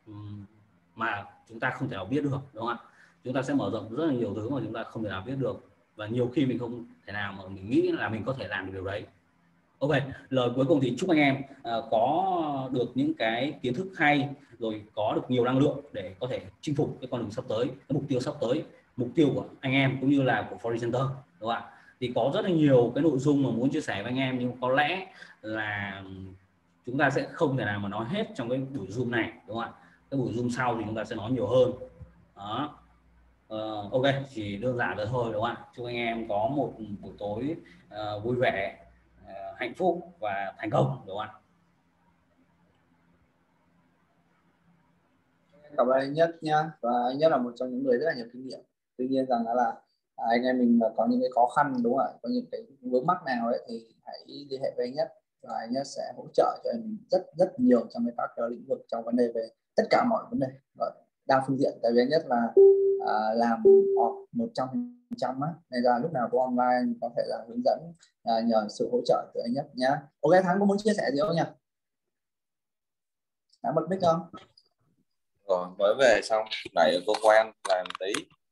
mà chúng ta không thể nào biết được, đúng không ạ? Chúng ta sẽ mở rộng rất là nhiều thứ mà chúng ta không thể nào biết được, và nhiều khi mình không thể nào mà mình nghĩ là mình có thể làm được điều đấy. Ok, lời cuối cùng thì chúc anh em uh, có được những cái kiến thức hay, rồi có được nhiều năng lượng để có thể chinh phục cái con đường sắp tới, cái mục tiêu sắp tới, mục tiêu của anh em cũng như là của Forex Center, đúng không ạ? Thì có rất là nhiều cái nội dung mà muốn chia sẻ với anh em, nhưng có lẽ là chúng ta sẽ không thể nào mà nói hết trong cái buổi Zoom này, đúng không ạ? Cái buổi Zoom sau thì chúng ta sẽ nói nhiều hơn. Đó. Uh, ok, chỉ đơn giản vậy thôi, đúng không ạ? Chúc anh em có một buổi tối uh, vui vẻ, uh, hạnh phúc và thành công, đúng không ạ? Cảm ơn anh Nhất nhá, và anh Nhất là một trong những người rất là nhiều kinh nghiệm. Tuy nhiên rằng là à, anh em mình có những cái khó khăn, đúng không ạ? Có những cái vướng mắc nào ấy thì hãy liên hệ với anh Nhất, và anh Nhất sẽ hỗ trợ cho em rất rất nhiều trong các cái lĩnh vực, trong vấn đề về tất cả mọi vấn đề đa phương diện. Tại vì anh Nhất là à, làm một trăm phần trăm á, nên là lúc nào cũng online có thể là hướng dẫn, à, nhờ sự hỗ trợ từ anh Nhất nhá. Ok, Thắng có muốn chia sẻ gì không nhỉ? Thắng bật mic không? Rồi mới về xong nãy ở cơ quan làm tí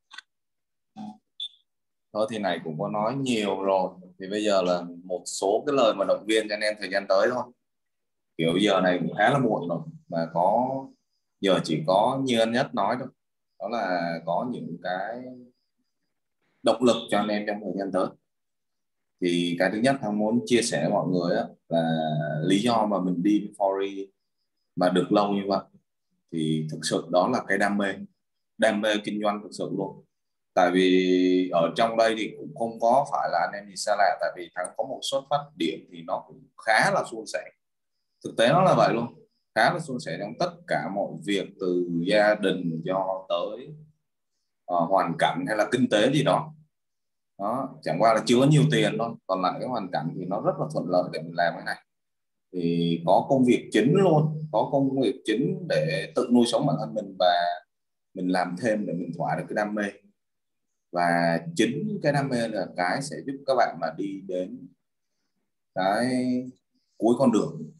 thôi, thì này cũng có nói nhiều rồi, thì bây giờ là một số cái lời mà động viên cho anh em thời gian tới thôi. Kiểu giờ này cũng khá là muộn rồi, mà có giờ chỉ có như anh Nhất nói thôi, đó là có những cái động lực cho anh em trong thời gian tới. Thì cái thứ nhất Thắng muốn chia sẻ với mọi người đó, là lý do mà mình đi với Forex mà được lâu như vậy thì thực sự đó là cái đam mê, đam mê kinh doanh thực sự luôn. Tại vì ở trong đây thì cũng không có phải là anh em gì xa lạ, tại vì Thắng có một xuất phát điểm thì nó cũng khá là suôn sẻ, thực tế nó là vậy luôn, khá là suôn sẻ trong tất cả mọi việc, từ gia đình cho tới uh, hoàn cảnh hay là kinh tế gì đó. Đó, chẳng qua là chưa có nhiều tiền thôi, còn lại cái hoàn cảnh thì nó rất là thuận lợi để mình làm cái này. Thì có công việc chính luôn, có công việc chính để tự nuôi sống bản thân mình, và mình làm thêm để mình thỏa được cái đam mê. Và chính cái đam mê là cái sẽ giúp các bạn mà đi đến cái cuối con đường.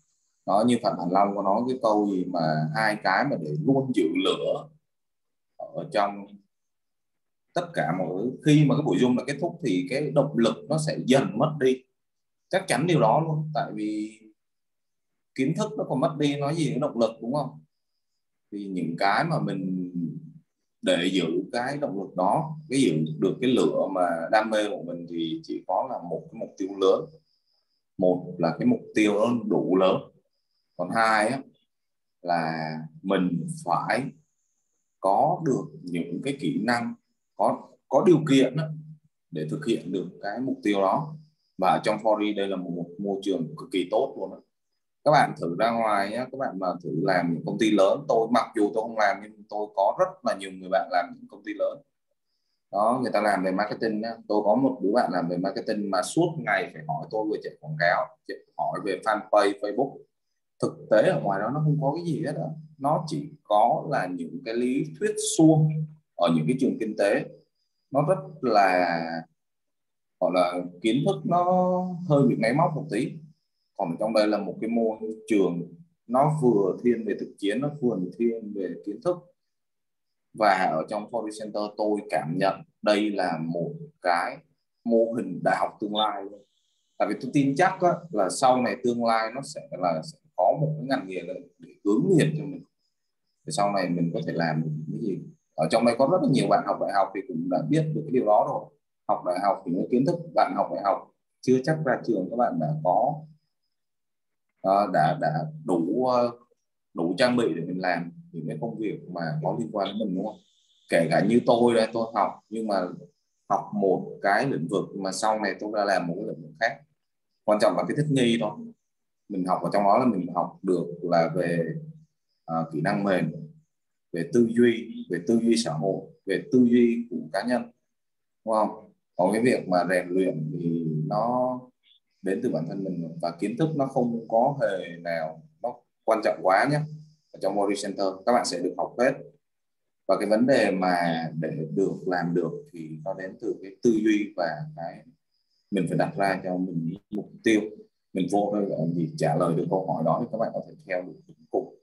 Đó, như Phạm Thành Long có nói cái câu gì mà hai cái mà để luôn giữ lửa ở trong tất cả mọi thứ. Khi mà cái buổi Zoom là kết thúc thì cái động lực nó sẽ dần mất đi, chắc chắn điều đó luôn. Tại vì kiến thức nó còn mất đi, nói gì đến động lực, đúng không? Thì những cái mà mình để giữ cái động lực đó, cái giữ được cái lửa mà đam mê của mình thì chỉ có là một cái mục tiêu lớn. Một là cái mục tiêu nó đủ lớn, còn hai á, là mình phải có được những cái kỹ năng, có có điều kiện đó, để thực hiện được cái mục tiêu đó. Và trong Fori đây là một, một môi trường cực kỳ tốt luôn đó. Các bạn thử ra ngoài nhé, các bạn mà thử làm những công ty lớn, tôi mặc dù tôi không làm nhưng tôi có rất là nhiều người bạn làm những công ty lớn đó, người ta làm về marketing nhé. Tôi có một đứa bạn làm về marketing mà suốt ngày phải hỏi tôi về chạy quảng cáo, hỏi về fanpage Facebook. Thực tế ở ngoài đó nó không có cái gì hết đó. Nó chỉ có là những cái lý thuyết suông ở những cái trường kinh tế, nó rất là gọi là kiến thức nó hơi bị máy móc một tí. Còn trong đây là một cái môi trường nó vừa thiên về thực chiến, nó vừa thiên về kiến thức. Và ở trong Fori Center tôi cảm nhận đây là một cái mô hình đại học tương lai. Tại vì tôi tin chắc á, là sau này tương lai nó sẽ là sẽ có một cái ngành nghề để hướng nghiệp cho mình, để sau này mình có thể làm được cái gì. Ở trong đây có rất là nhiều bạn học đại học thì cũng đã biết được cái điều đó rồi. Học đại học thì những kiến thức bạn học đại học chưa chắc ra trường các bạn đã có uh, đã đã đủ uh, đủ trang bị để mình làm những cái công việc mà có liên quan đến mình, đúng không? Kể cả như tôi đây, tôi học nhưng mà học một cái lĩnh vực mà sau này tôi đã làm một cái lĩnh vực khác. Quan trọng là cái thích nghi thôi. Mình học ở trong đó là mình học được là về uh, kỹ năng mềm, về tư duy, về tư duy xã hội, về tư duy của cá nhân, đúng không? Còn cái việc mà rèn luyện thì nó đến từ bản thân mình, và kiến thức nó không có hề nào nó quan trọng quá nhé. Ở trong Fori Center các bạn sẽ được học hết. Và cái vấn đề mà để được làm được thì nó đến từ cái tư duy và cái mình phải đặt ra cho mình mục tiêu. Mình vô đây là gì trả lời được câu hỏi đó thì các bạn có thể theo được đến cùng.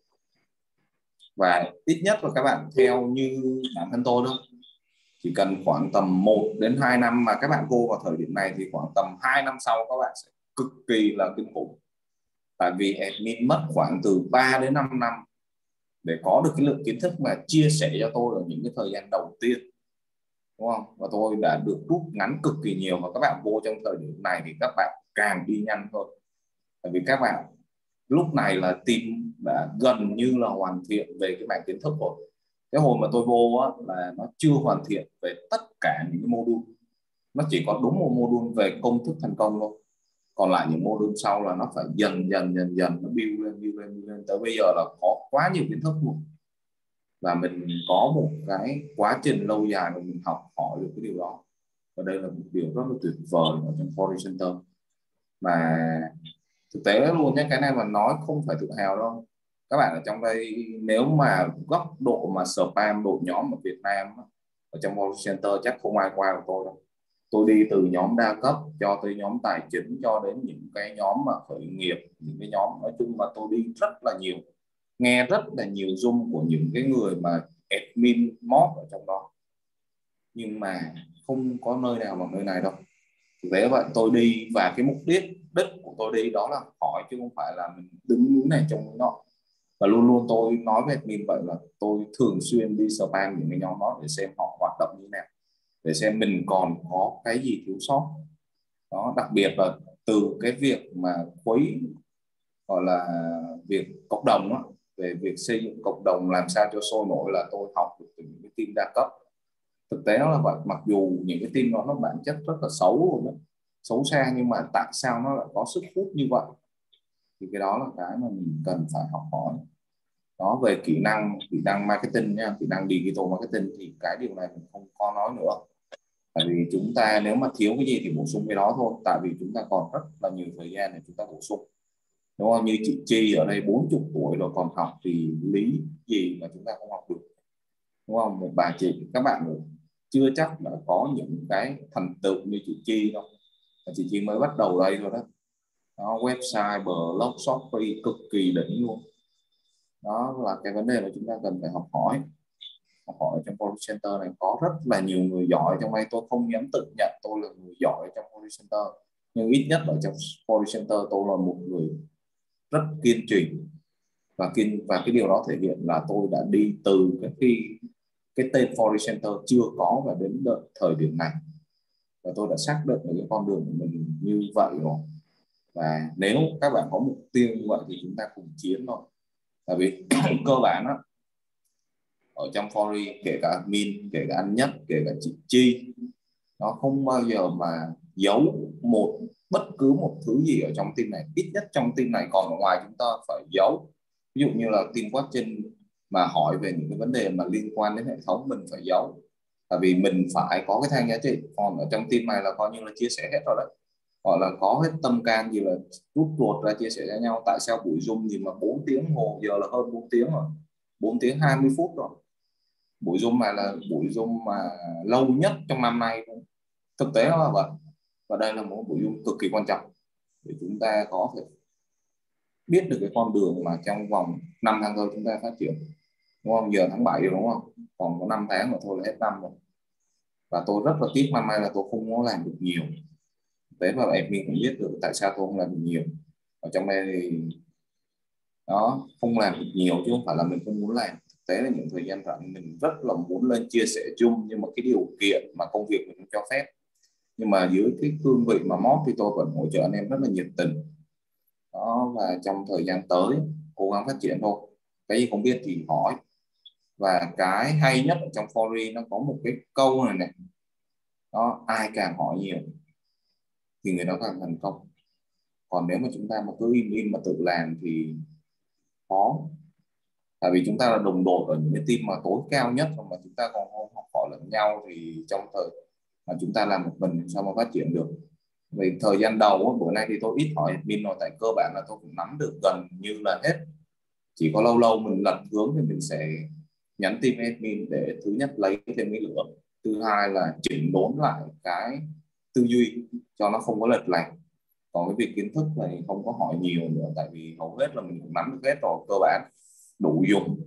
Và ít nhất là các bạn theo như bản thân tôi thôi, chỉ cần khoảng tầm một đến hai năm, mà các bạn vô vào thời điểm này thì khoảng tầm hai năm sau các bạn sẽ cực kỳ là kinh khủng. Tại vì admin mất khoảng từ ba đến năm năm để có được cái lượng kiến thức mà chia sẻ cho tôi ở những cái thời gian đầu tiên, đúng không? Và tôi đã được rút ngắn cực kỳ nhiều. Và các bạn vô trong thời điểm này thì các bạn càng đi nhanh thôi. Tại vì các bạn lúc này là team đã gần như là hoàn thiện về cái mảng kiến thức rồi. Cái hồi mà tôi vô á, là nó chưa hoàn thiện về tất cả những cái module. Nó chỉ có đúng một module về công thức thành công thôi. Còn lại những module sau là nó phải dần dần dần dần nó build lên, build lên, build lên. Tới bây giờ là có quá nhiều kiến thức luôn. Và mình có một cái quá trình lâu dài mà mình học hỏi được cái điều đó. Và đây là một điều rất là tuyệt vời ở trong Fori Center. Mà thực tế luôn nhé, cái này mà nói không phải tự hào đâu. Các bạn ở trong đây nếu mà góc độ mà spam đội nhóm ở Việt Nam ở trong Fori Center chắc không ai qua được tôi đâu. Tôi đi từ nhóm đa cấp cho tới nhóm tài chính, cho đến những cái nhóm mà khởi nghiệp, những cái nhóm nói chung mà tôi đi rất là nhiều, nghe rất là nhiều Zoom của những cái người mà admin mod ở trong đó, nhưng mà không có nơi nào bằng nơi này đâu. Thực tế vậy, tôi đi và cái mục đích đích của tôi đi đó là hỏi, chứ không phải là mình đứng núi này trông núi nọ. Và luôn luôn tôi nói với admin vậy là tôi thường xuyên đi spam những cái nhóm đó để xem họ hoạt động như thế nào, để xem mình còn có cái gì thiếu sót đó. Đặc biệt là từ cái việc mà khuấy gọi là việc cộng đồng đó, về việc xây dựng cộng đồng làm sao cho sôi nổi là tôi học được từ những cái team đa cấp. Thực tế nó là vậy, mặc dù những cái team đó nó bản chất rất là xấu luôn đó, xấu xa, nhưng mà tại sao nó lại có sức hút như vậy, thì cái đó là cái mà mình cần phải học hỏi đó. Về kỹ năng kỹ năng marketing nha, kỹ năng digital marketing thì cái điều này mình không có nói nữa. Tại vì chúng ta nếu mà thiếu cái gì thì bổ sung cái đó thôi. Tại vì chúng ta còn rất là nhiều thời gian để chúng ta bổ sung, đúng không? Như chị Chi ở đây bốn mươi tuổi rồi còn học thì lý gì mà chúng ta không học được, đúng không? Một bà chị, các bạn chưa chắc đã có những cái thành tựu như chị Chi đâu. Chị Chi mới bắt đầu đây thôi đó. đó, website, blog, Shopee cực kỳ đỉnh luôn. Đó là cái vấn đề mà chúng ta cần phải học hỏi. Học hỏi trong Forex Center này có rất là nhiều người giỏi. Trong đây tôi không dám tự nhận tôi là người giỏi trong Forex Center, nhưng ít nhất ở trong Forex Center tôi là một người rất kiên trì, và kiên và cái điều đó thể hiện là tôi đã đi từ cái khi cái tên Forex Center chưa có và đến đợi thời điểm này, và tôi đã xác định được cái con đường của mình như vậy rồi. Và nếu các bạn có mục tiêu như vậy thì chúng ta cùng chiến thôi. Tại vì cơ bản đó, ở trong Forex kể cả admin, kể cả anh Nhất, kể cả chị Chi, nó không bao giờ mà giấu một bất cứ một thứ gì ở trong team này. Ít nhất trong team này, còn ở ngoài chúng ta phải giấu. Ví dụ như là team watching mà hỏi về những cái vấn đề mà liên quan đến hệ thống, mình phải giấu, tại vì mình phải có cái thang giá trị. Còn ở trong team này là coi như là chia sẻ hết rồi đấy, gọi là có hết tâm can gì là rút ruột ra chia sẻ cho nhau. Tại sao buổi Zoom gì mà bốn tiếng hồ, giờ là hơn bốn tiếng rồi, bốn tiếng hai mươi phút rồi. Buổi Zoom này là buổi Zoom mà lâu nhất trong năm nay, thực tế là vậy. Và đây là một buổi Zoom cực kỳ quan trọng để chúng ta có thể biết được cái con đường mà trong vòng năm tháng thôi chúng ta phát triển, đúng không? Giờ tháng bảy rồi đúng không, còn có năm tháng mà thôi là hết năm rồi. Và tôi rất là tiếc năm nay là tôi không có làm được nhiều. Thế mà em mình cũng biết được tại sao tôi không làm được nhiều. Ở trong đây thì đó, không làm được nhiều chứ không phải là mình không muốn làm. Thực tế là những thời gian rảnh mình rất là muốn lên chia sẻ chung, nhưng mà cái điều kiện mà công việc mình không cho phép. Nhưng mà dưới cái cương vị mà mót thì tôi vẫn hỗ trợ anh em rất là nhiệt tình. Đó, và trong thời gian tới cố gắng phát triển thôi. Cái gì không biết thì hỏi. Và cái hay nhất ở trong Forex nó có một cái câu này này. Đó, ai càng hỏi nhiều thì người đó càng thành công. Còn nếu mà chúng ta mà cứ im im mà tự làm thì khó. Tại vì chúng ta là đồng đội ở những cái team mà tối cao nhất, mà chúng ta còn không học hỏi lẫn nhau thì trong thời mà chúng ta làm một mình sao mà phát triển được. Vì thời gian đầu bữa nay thì tôi ít hỏi admin rồi, tại cơ bản là tôi cũng nắm được gần như là hết. Chỉ có lâu lâu mình lật hướng thì mình sẽ nhắn tin với admin để thứ nhất lấy thêm cái lửa, thứ hai là chỉnh đốn lại cái tư duy cho nó không có lệch lạc. Còn cái việc kiến thức này không có hỏi nhiều nữa, tại vì hầu hết là mình cũng nắm được hết rồi, cơ bản đủ dùng.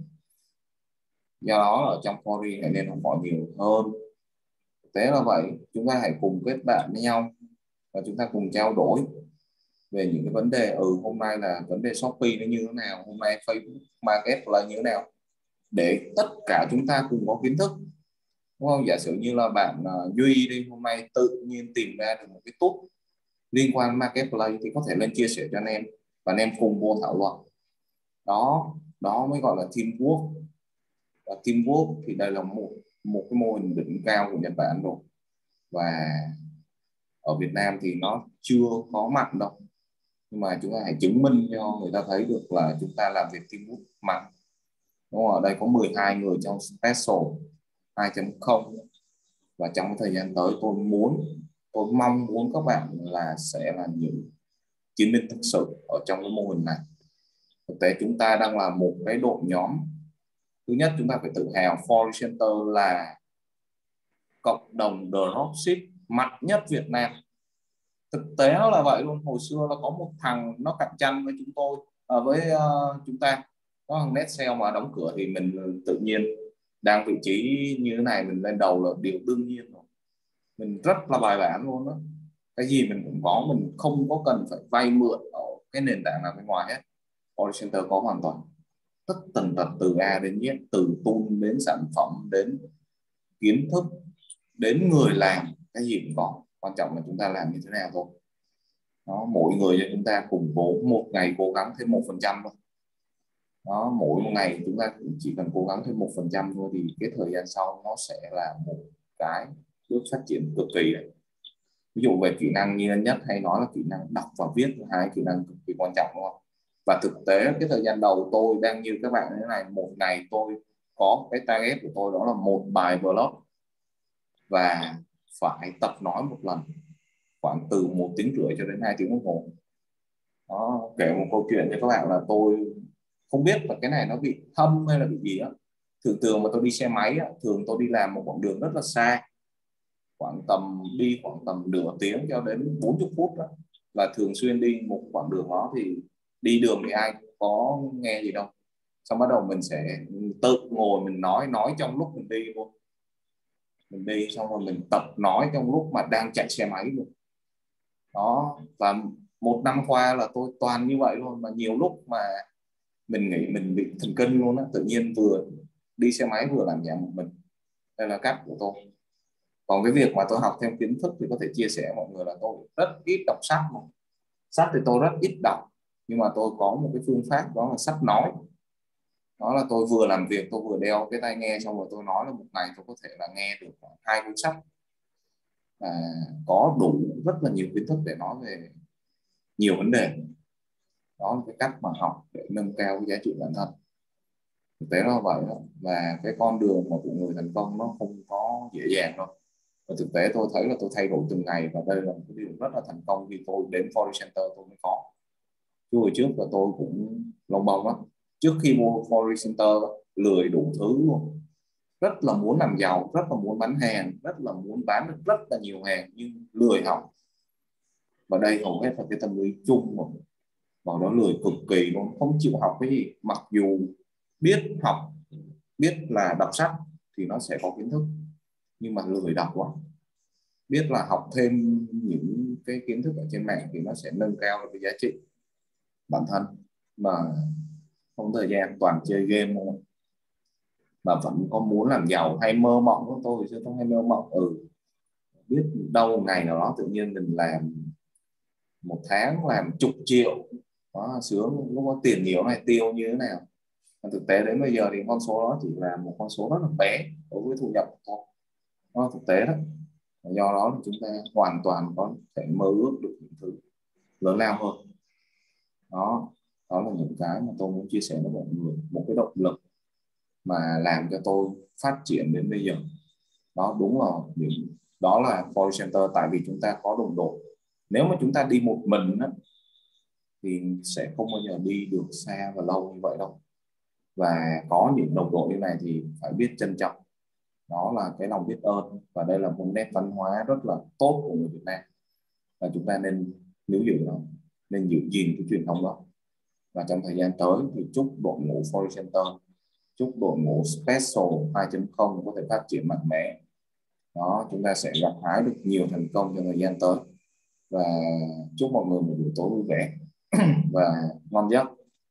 Do đó ở trong Forex này nên không hỏi nhiều hơn. Thế là vậy, chúng ta hãy cùng kết bạn với nhau và chúng ta cùng trao đổi về những cái vấn đề. Ừ, hôm nay là vấn đề Shopee nó như thế nào, hôm nay Facebook Market là như thế nào, để tất cả chúng ta cùng có kiến thức, đúng không? Giả sử như là bạn uh, Duy đi, hôm nay tự nhiên tìm ra được một cái tool liên quan Marketplace thì có thể lên chia sẻ cho anh em và anh em cùng vô thảo luận. Đó, đó mới gọi là teamwork. Và teamwork thì đây là một một cái mô hình đỉnh cao của Nhật Bản rồi, và ở Việt Nam thì nó chưa có mạnh đâu, nhưng mà chúng ta hãy chứng minh cho người ta thấy được là chúng ta làm việc teamwork mạnh. Đúng không? Ở đây có mười hai người trong Special hai chấm không, và trong thời gian tới tôi muốn tôi mong muốn các bạn là sẽ là những chiến binh thực sự ở trong cái mô hình này. Thực tế chúng ta đang là một cái đội nhóm. Thứ nhất, chúng ta phải tự hào Forex Center là cộng đồng dropship mạnh nhất Việt Nam. Thực tế nó là vậy luôn. Hồi xưa là có một thằng nó cạnh tranh với chúng tôi, à, với uh, chúng ta, có thằng Netsale mà đóng cửa thì mình tự nhiên đang vị trí như thế này mình lên đầu là điều đương nhiên rồi. Mình rất là bài bản luôn đó. Cái gì mình cũng có, mình không có cần phải vay mượn ở cái nền tảng nào bên ngoài hết. Forex Center có hoàn toàn tất tần tật từ A đến Z, từ tool đến sản phẩm đến kiến thức đến người làm, cái gì cũng có. Quan trọng là chúng ta làm như thế nào thôi. Đó, mỗi người cho chúng ta cùng cố một ngày cố gắng thêm một phần trăm thôi. Đó, mỗi một ngày chúng ta chỉ cần cố gắng thêm một phần trăm thôi thì cái thời gian sau nó sẽ là một cái bước phát triển cực kỳ đấy. Ví dụ về kỹ năng như anh Nhất hay nói là kỹ năng đọc và viết, hai kỹ năng cực kỳ quan trọng, đúng không? Và thực tế cái thời gian đầu tôi đang như các bạn thế này, một ngày tôi có cái target của tôi đó là một bài blog và phải tập nói một lần khoảng từ một tiếng rưỡi cho đến hai tiếng đồng hồ. Đó, kể một câu chuyện cho các bạn là tôi không biết là cái này nó bị thâm hay là bị gì á. Thường thường mà tôi đi xe máy á, thường tôi đi làm một quãng đường rất là xa, khoảng tầm đi khoảng tầm nửa tiếng cho đến bốn mươi phút đó. là thường xuyên đi một quãng đường đó thì đi đường thì ai có nghe gì đâu, xong bắt đầu mình sẽ tự ngồi mình nói nói trong lúc mình đi luôn, mình đi xong rồi mình tập nói trong lúc mà đang chạy xe máy luôn đó. Và một năm qua là tôi toàn như vậy luôn, mà nhiều lúc mà mình nghĩ mình bị thần kinh luôn á, tự nhiên vừa đi xe máy vừa làm nhạc một mình. Đây là cách của tôi. Còn cái việc mà tôi học thêm kiến thức thì có thể chia sẻ mọi người là tôi rất ít đọc sách, mà sách thì tôi rất ít đọc, nhưng mà tôi có một cái phương pháp đó là sách nói. Đó là tôi vừa làm việc tôi vừa đeo cái tai nghe, xong rồi tôi nói là một ngày tôi có thể là nghe được khoảng hai cuốn sách, và có đủ rất là nhiều kiến thức để nói về nhiều vấn đề. Đó là cái cách mà học để nâng cao cái giá trị bản thân. Thực tế nó vậy đó. Và cái con đường mà của người thành công nó không có dễ dàng đâu. Và thực tế tôi thấy là tôi thay đổi từng ngày, và đây là một cái điều rất là thành công khi tôi đến Forex Center tôi mới có. Chứ hồi trước là tôi cũng lông bông lắm. Trước khi mua Forex Center lười đủ thứ luôn. Rất là muốn làm giàu, rất là muốn bán hàng, rất là muốn bán được rất là nhiều hàng, nhưng lười học. Và đây hầu hết là cái tâm lý chung mà vào đó lười cực kỳ luôn, không chịu học cái gì. Mặc dù biết học, biết là đọc sách thì nó sẽ có kiến thức, nhưng mà lười đọc quá. Biết là học thêm những cái kiến thức ở trên mạng thì nó sẽ nâng cao được cái giá trị bản thân, mà không thời gian toàn chơi game thôi. Mà vẫn có muốn làm giàu hay mơ mộng của tôi chứ không hay mơ mộng. Ừ, biết đâu ngày nào đó tự nhiên mình làm một tháng làm chục triệu đó, sướng, lúc có tiền nhiều này tiêu như thế nào. Mà thực tế đến bây giờ thì con số đó chỉ là một con số rất là bé đối với thu nhập của tôi. Đó là thực tế đó. Do đó thì chúng ta hoàn toàn có thể mơ ước được những thứ lớn lao hơn. Đó, đó là những cái mà tôi muốn chia sẻ với mọi người, một cái động lực mà làm cho tôi phát triển đến bây giờ. Đó đúng là những đó là Forex Center, tại vì chúng ta có đồng đội. Nếu mà chúng ta đi một mình đó, thì sẽ không bao giờ đi được xa và lâu như vậy đâu. Và có những đồng đội như này thì phải biết trân trọng. Đó là cái lòng biết ơn, và đây là một nét văn hóa rất là tốt của người Việt Nam, và chúng ta nên níu giữ nó, nên giữ gìn cái truyền thống đó. Và trong thời gian tới thì chúc đội ngũ Forex Center, chúc đội ngũ Special hai chấm không có thể phát triển mạnh mẽ. Đó, chúng ta sẽ gặt hái được nhiều thành công trong thời gian tới. Và chúc mọi người một buổi tối vui vẻ và ngon giấc.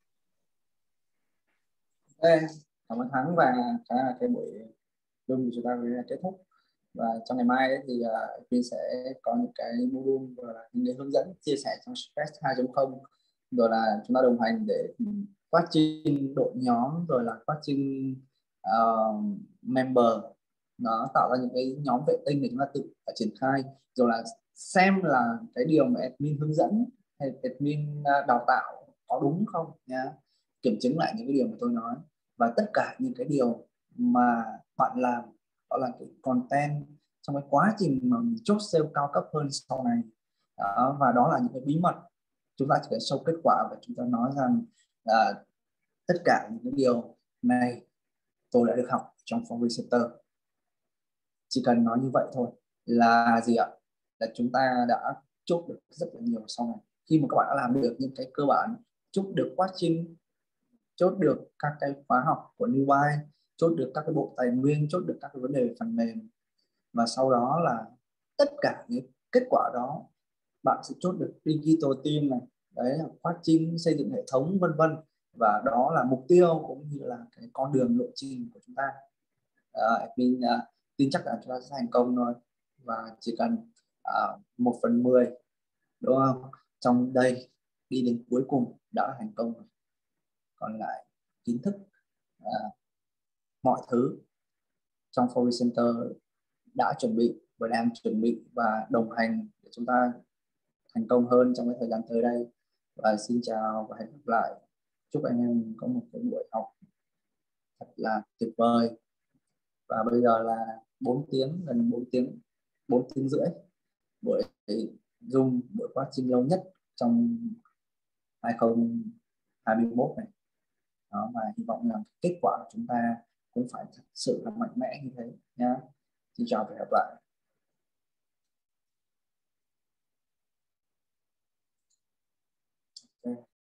Okay. Cảm ơn Thắng, và cái là cái buổi Zoom của chúng ta kết thúc. Và trong ngày mai ấy, thì uh, Vin sẽ có những cái module và những cái hướng dẫn chia sẻ trong Space hai chấm không, rồi là chúng ta đồng hành để phát triển đội nhóm, rồi là phát triển uh, member, nó tạo ra những cái nhóm vệ tinh để chúng ta tự phải triển khai, rồi là xem là cái điều mà admin hướng dẫn hay admin đào tạo có đúng không nhá, kiểm chứng lại những cái điều mà tôi nói, và tất cả những cái điều mà bạn làm đó là cái content trong cái quá trình mà mình chốt sale cao cấp hơn sau này. Đó, và đó là những cái bí mật, chúng ta chỉ cần show kết quả và chúng ta nói rằng à, tất cả những cái điều này tôi đã được học trong Forex Center. Chỉ cần nói như vậy thôi là gì ạ? Là chúng ta đã chốt được rất là nhiều sau này. Khi mà các bạn đã làm được những cái cơ bản, chốt được quá trình, chốt được các cái khóa học của New Buy, chốt được các cái bộ tài nguyên, chốt được các cái vấn đề về phần mềm, và sau đó là tất cả những kết quả đó bạn sẽ chốt được digital team này, đấy là quá trình xây dựng hệ thống vân vân, và đó là mục tiêu cũng như là cái con đường lộ trình của chúng ta. À, mình uh, tin chắc là chúng ta sẽ thành công thôi, và chỉ cần uh, một phần mười đúng không, trong đây đi đến cuối cùng đã thành công rồi. Còn lại kiến thức, uh, mọi thứ trong Forex Center đã chuẩn bị và đang chuẩn bị và đồng hành để chúng ta thành công hơn trong cái thời gian tới đây. Và xin chào và hẹn gặp lại. Chúc anh em có một cái buổi học thật là tuyệt vời. Và bây giờ là bốn tiếng, gần bốn tiếng, bốn tiếng rưỡi, buổi Zoom, buổi quá trình lâu nhất trong hai không hai mốt này. Đó, và hy vọng rằng kết quả của chúng ta cũng phải thật sự là mạnh mẽ như thế nhá. Xin chào và hẹn gặp lại.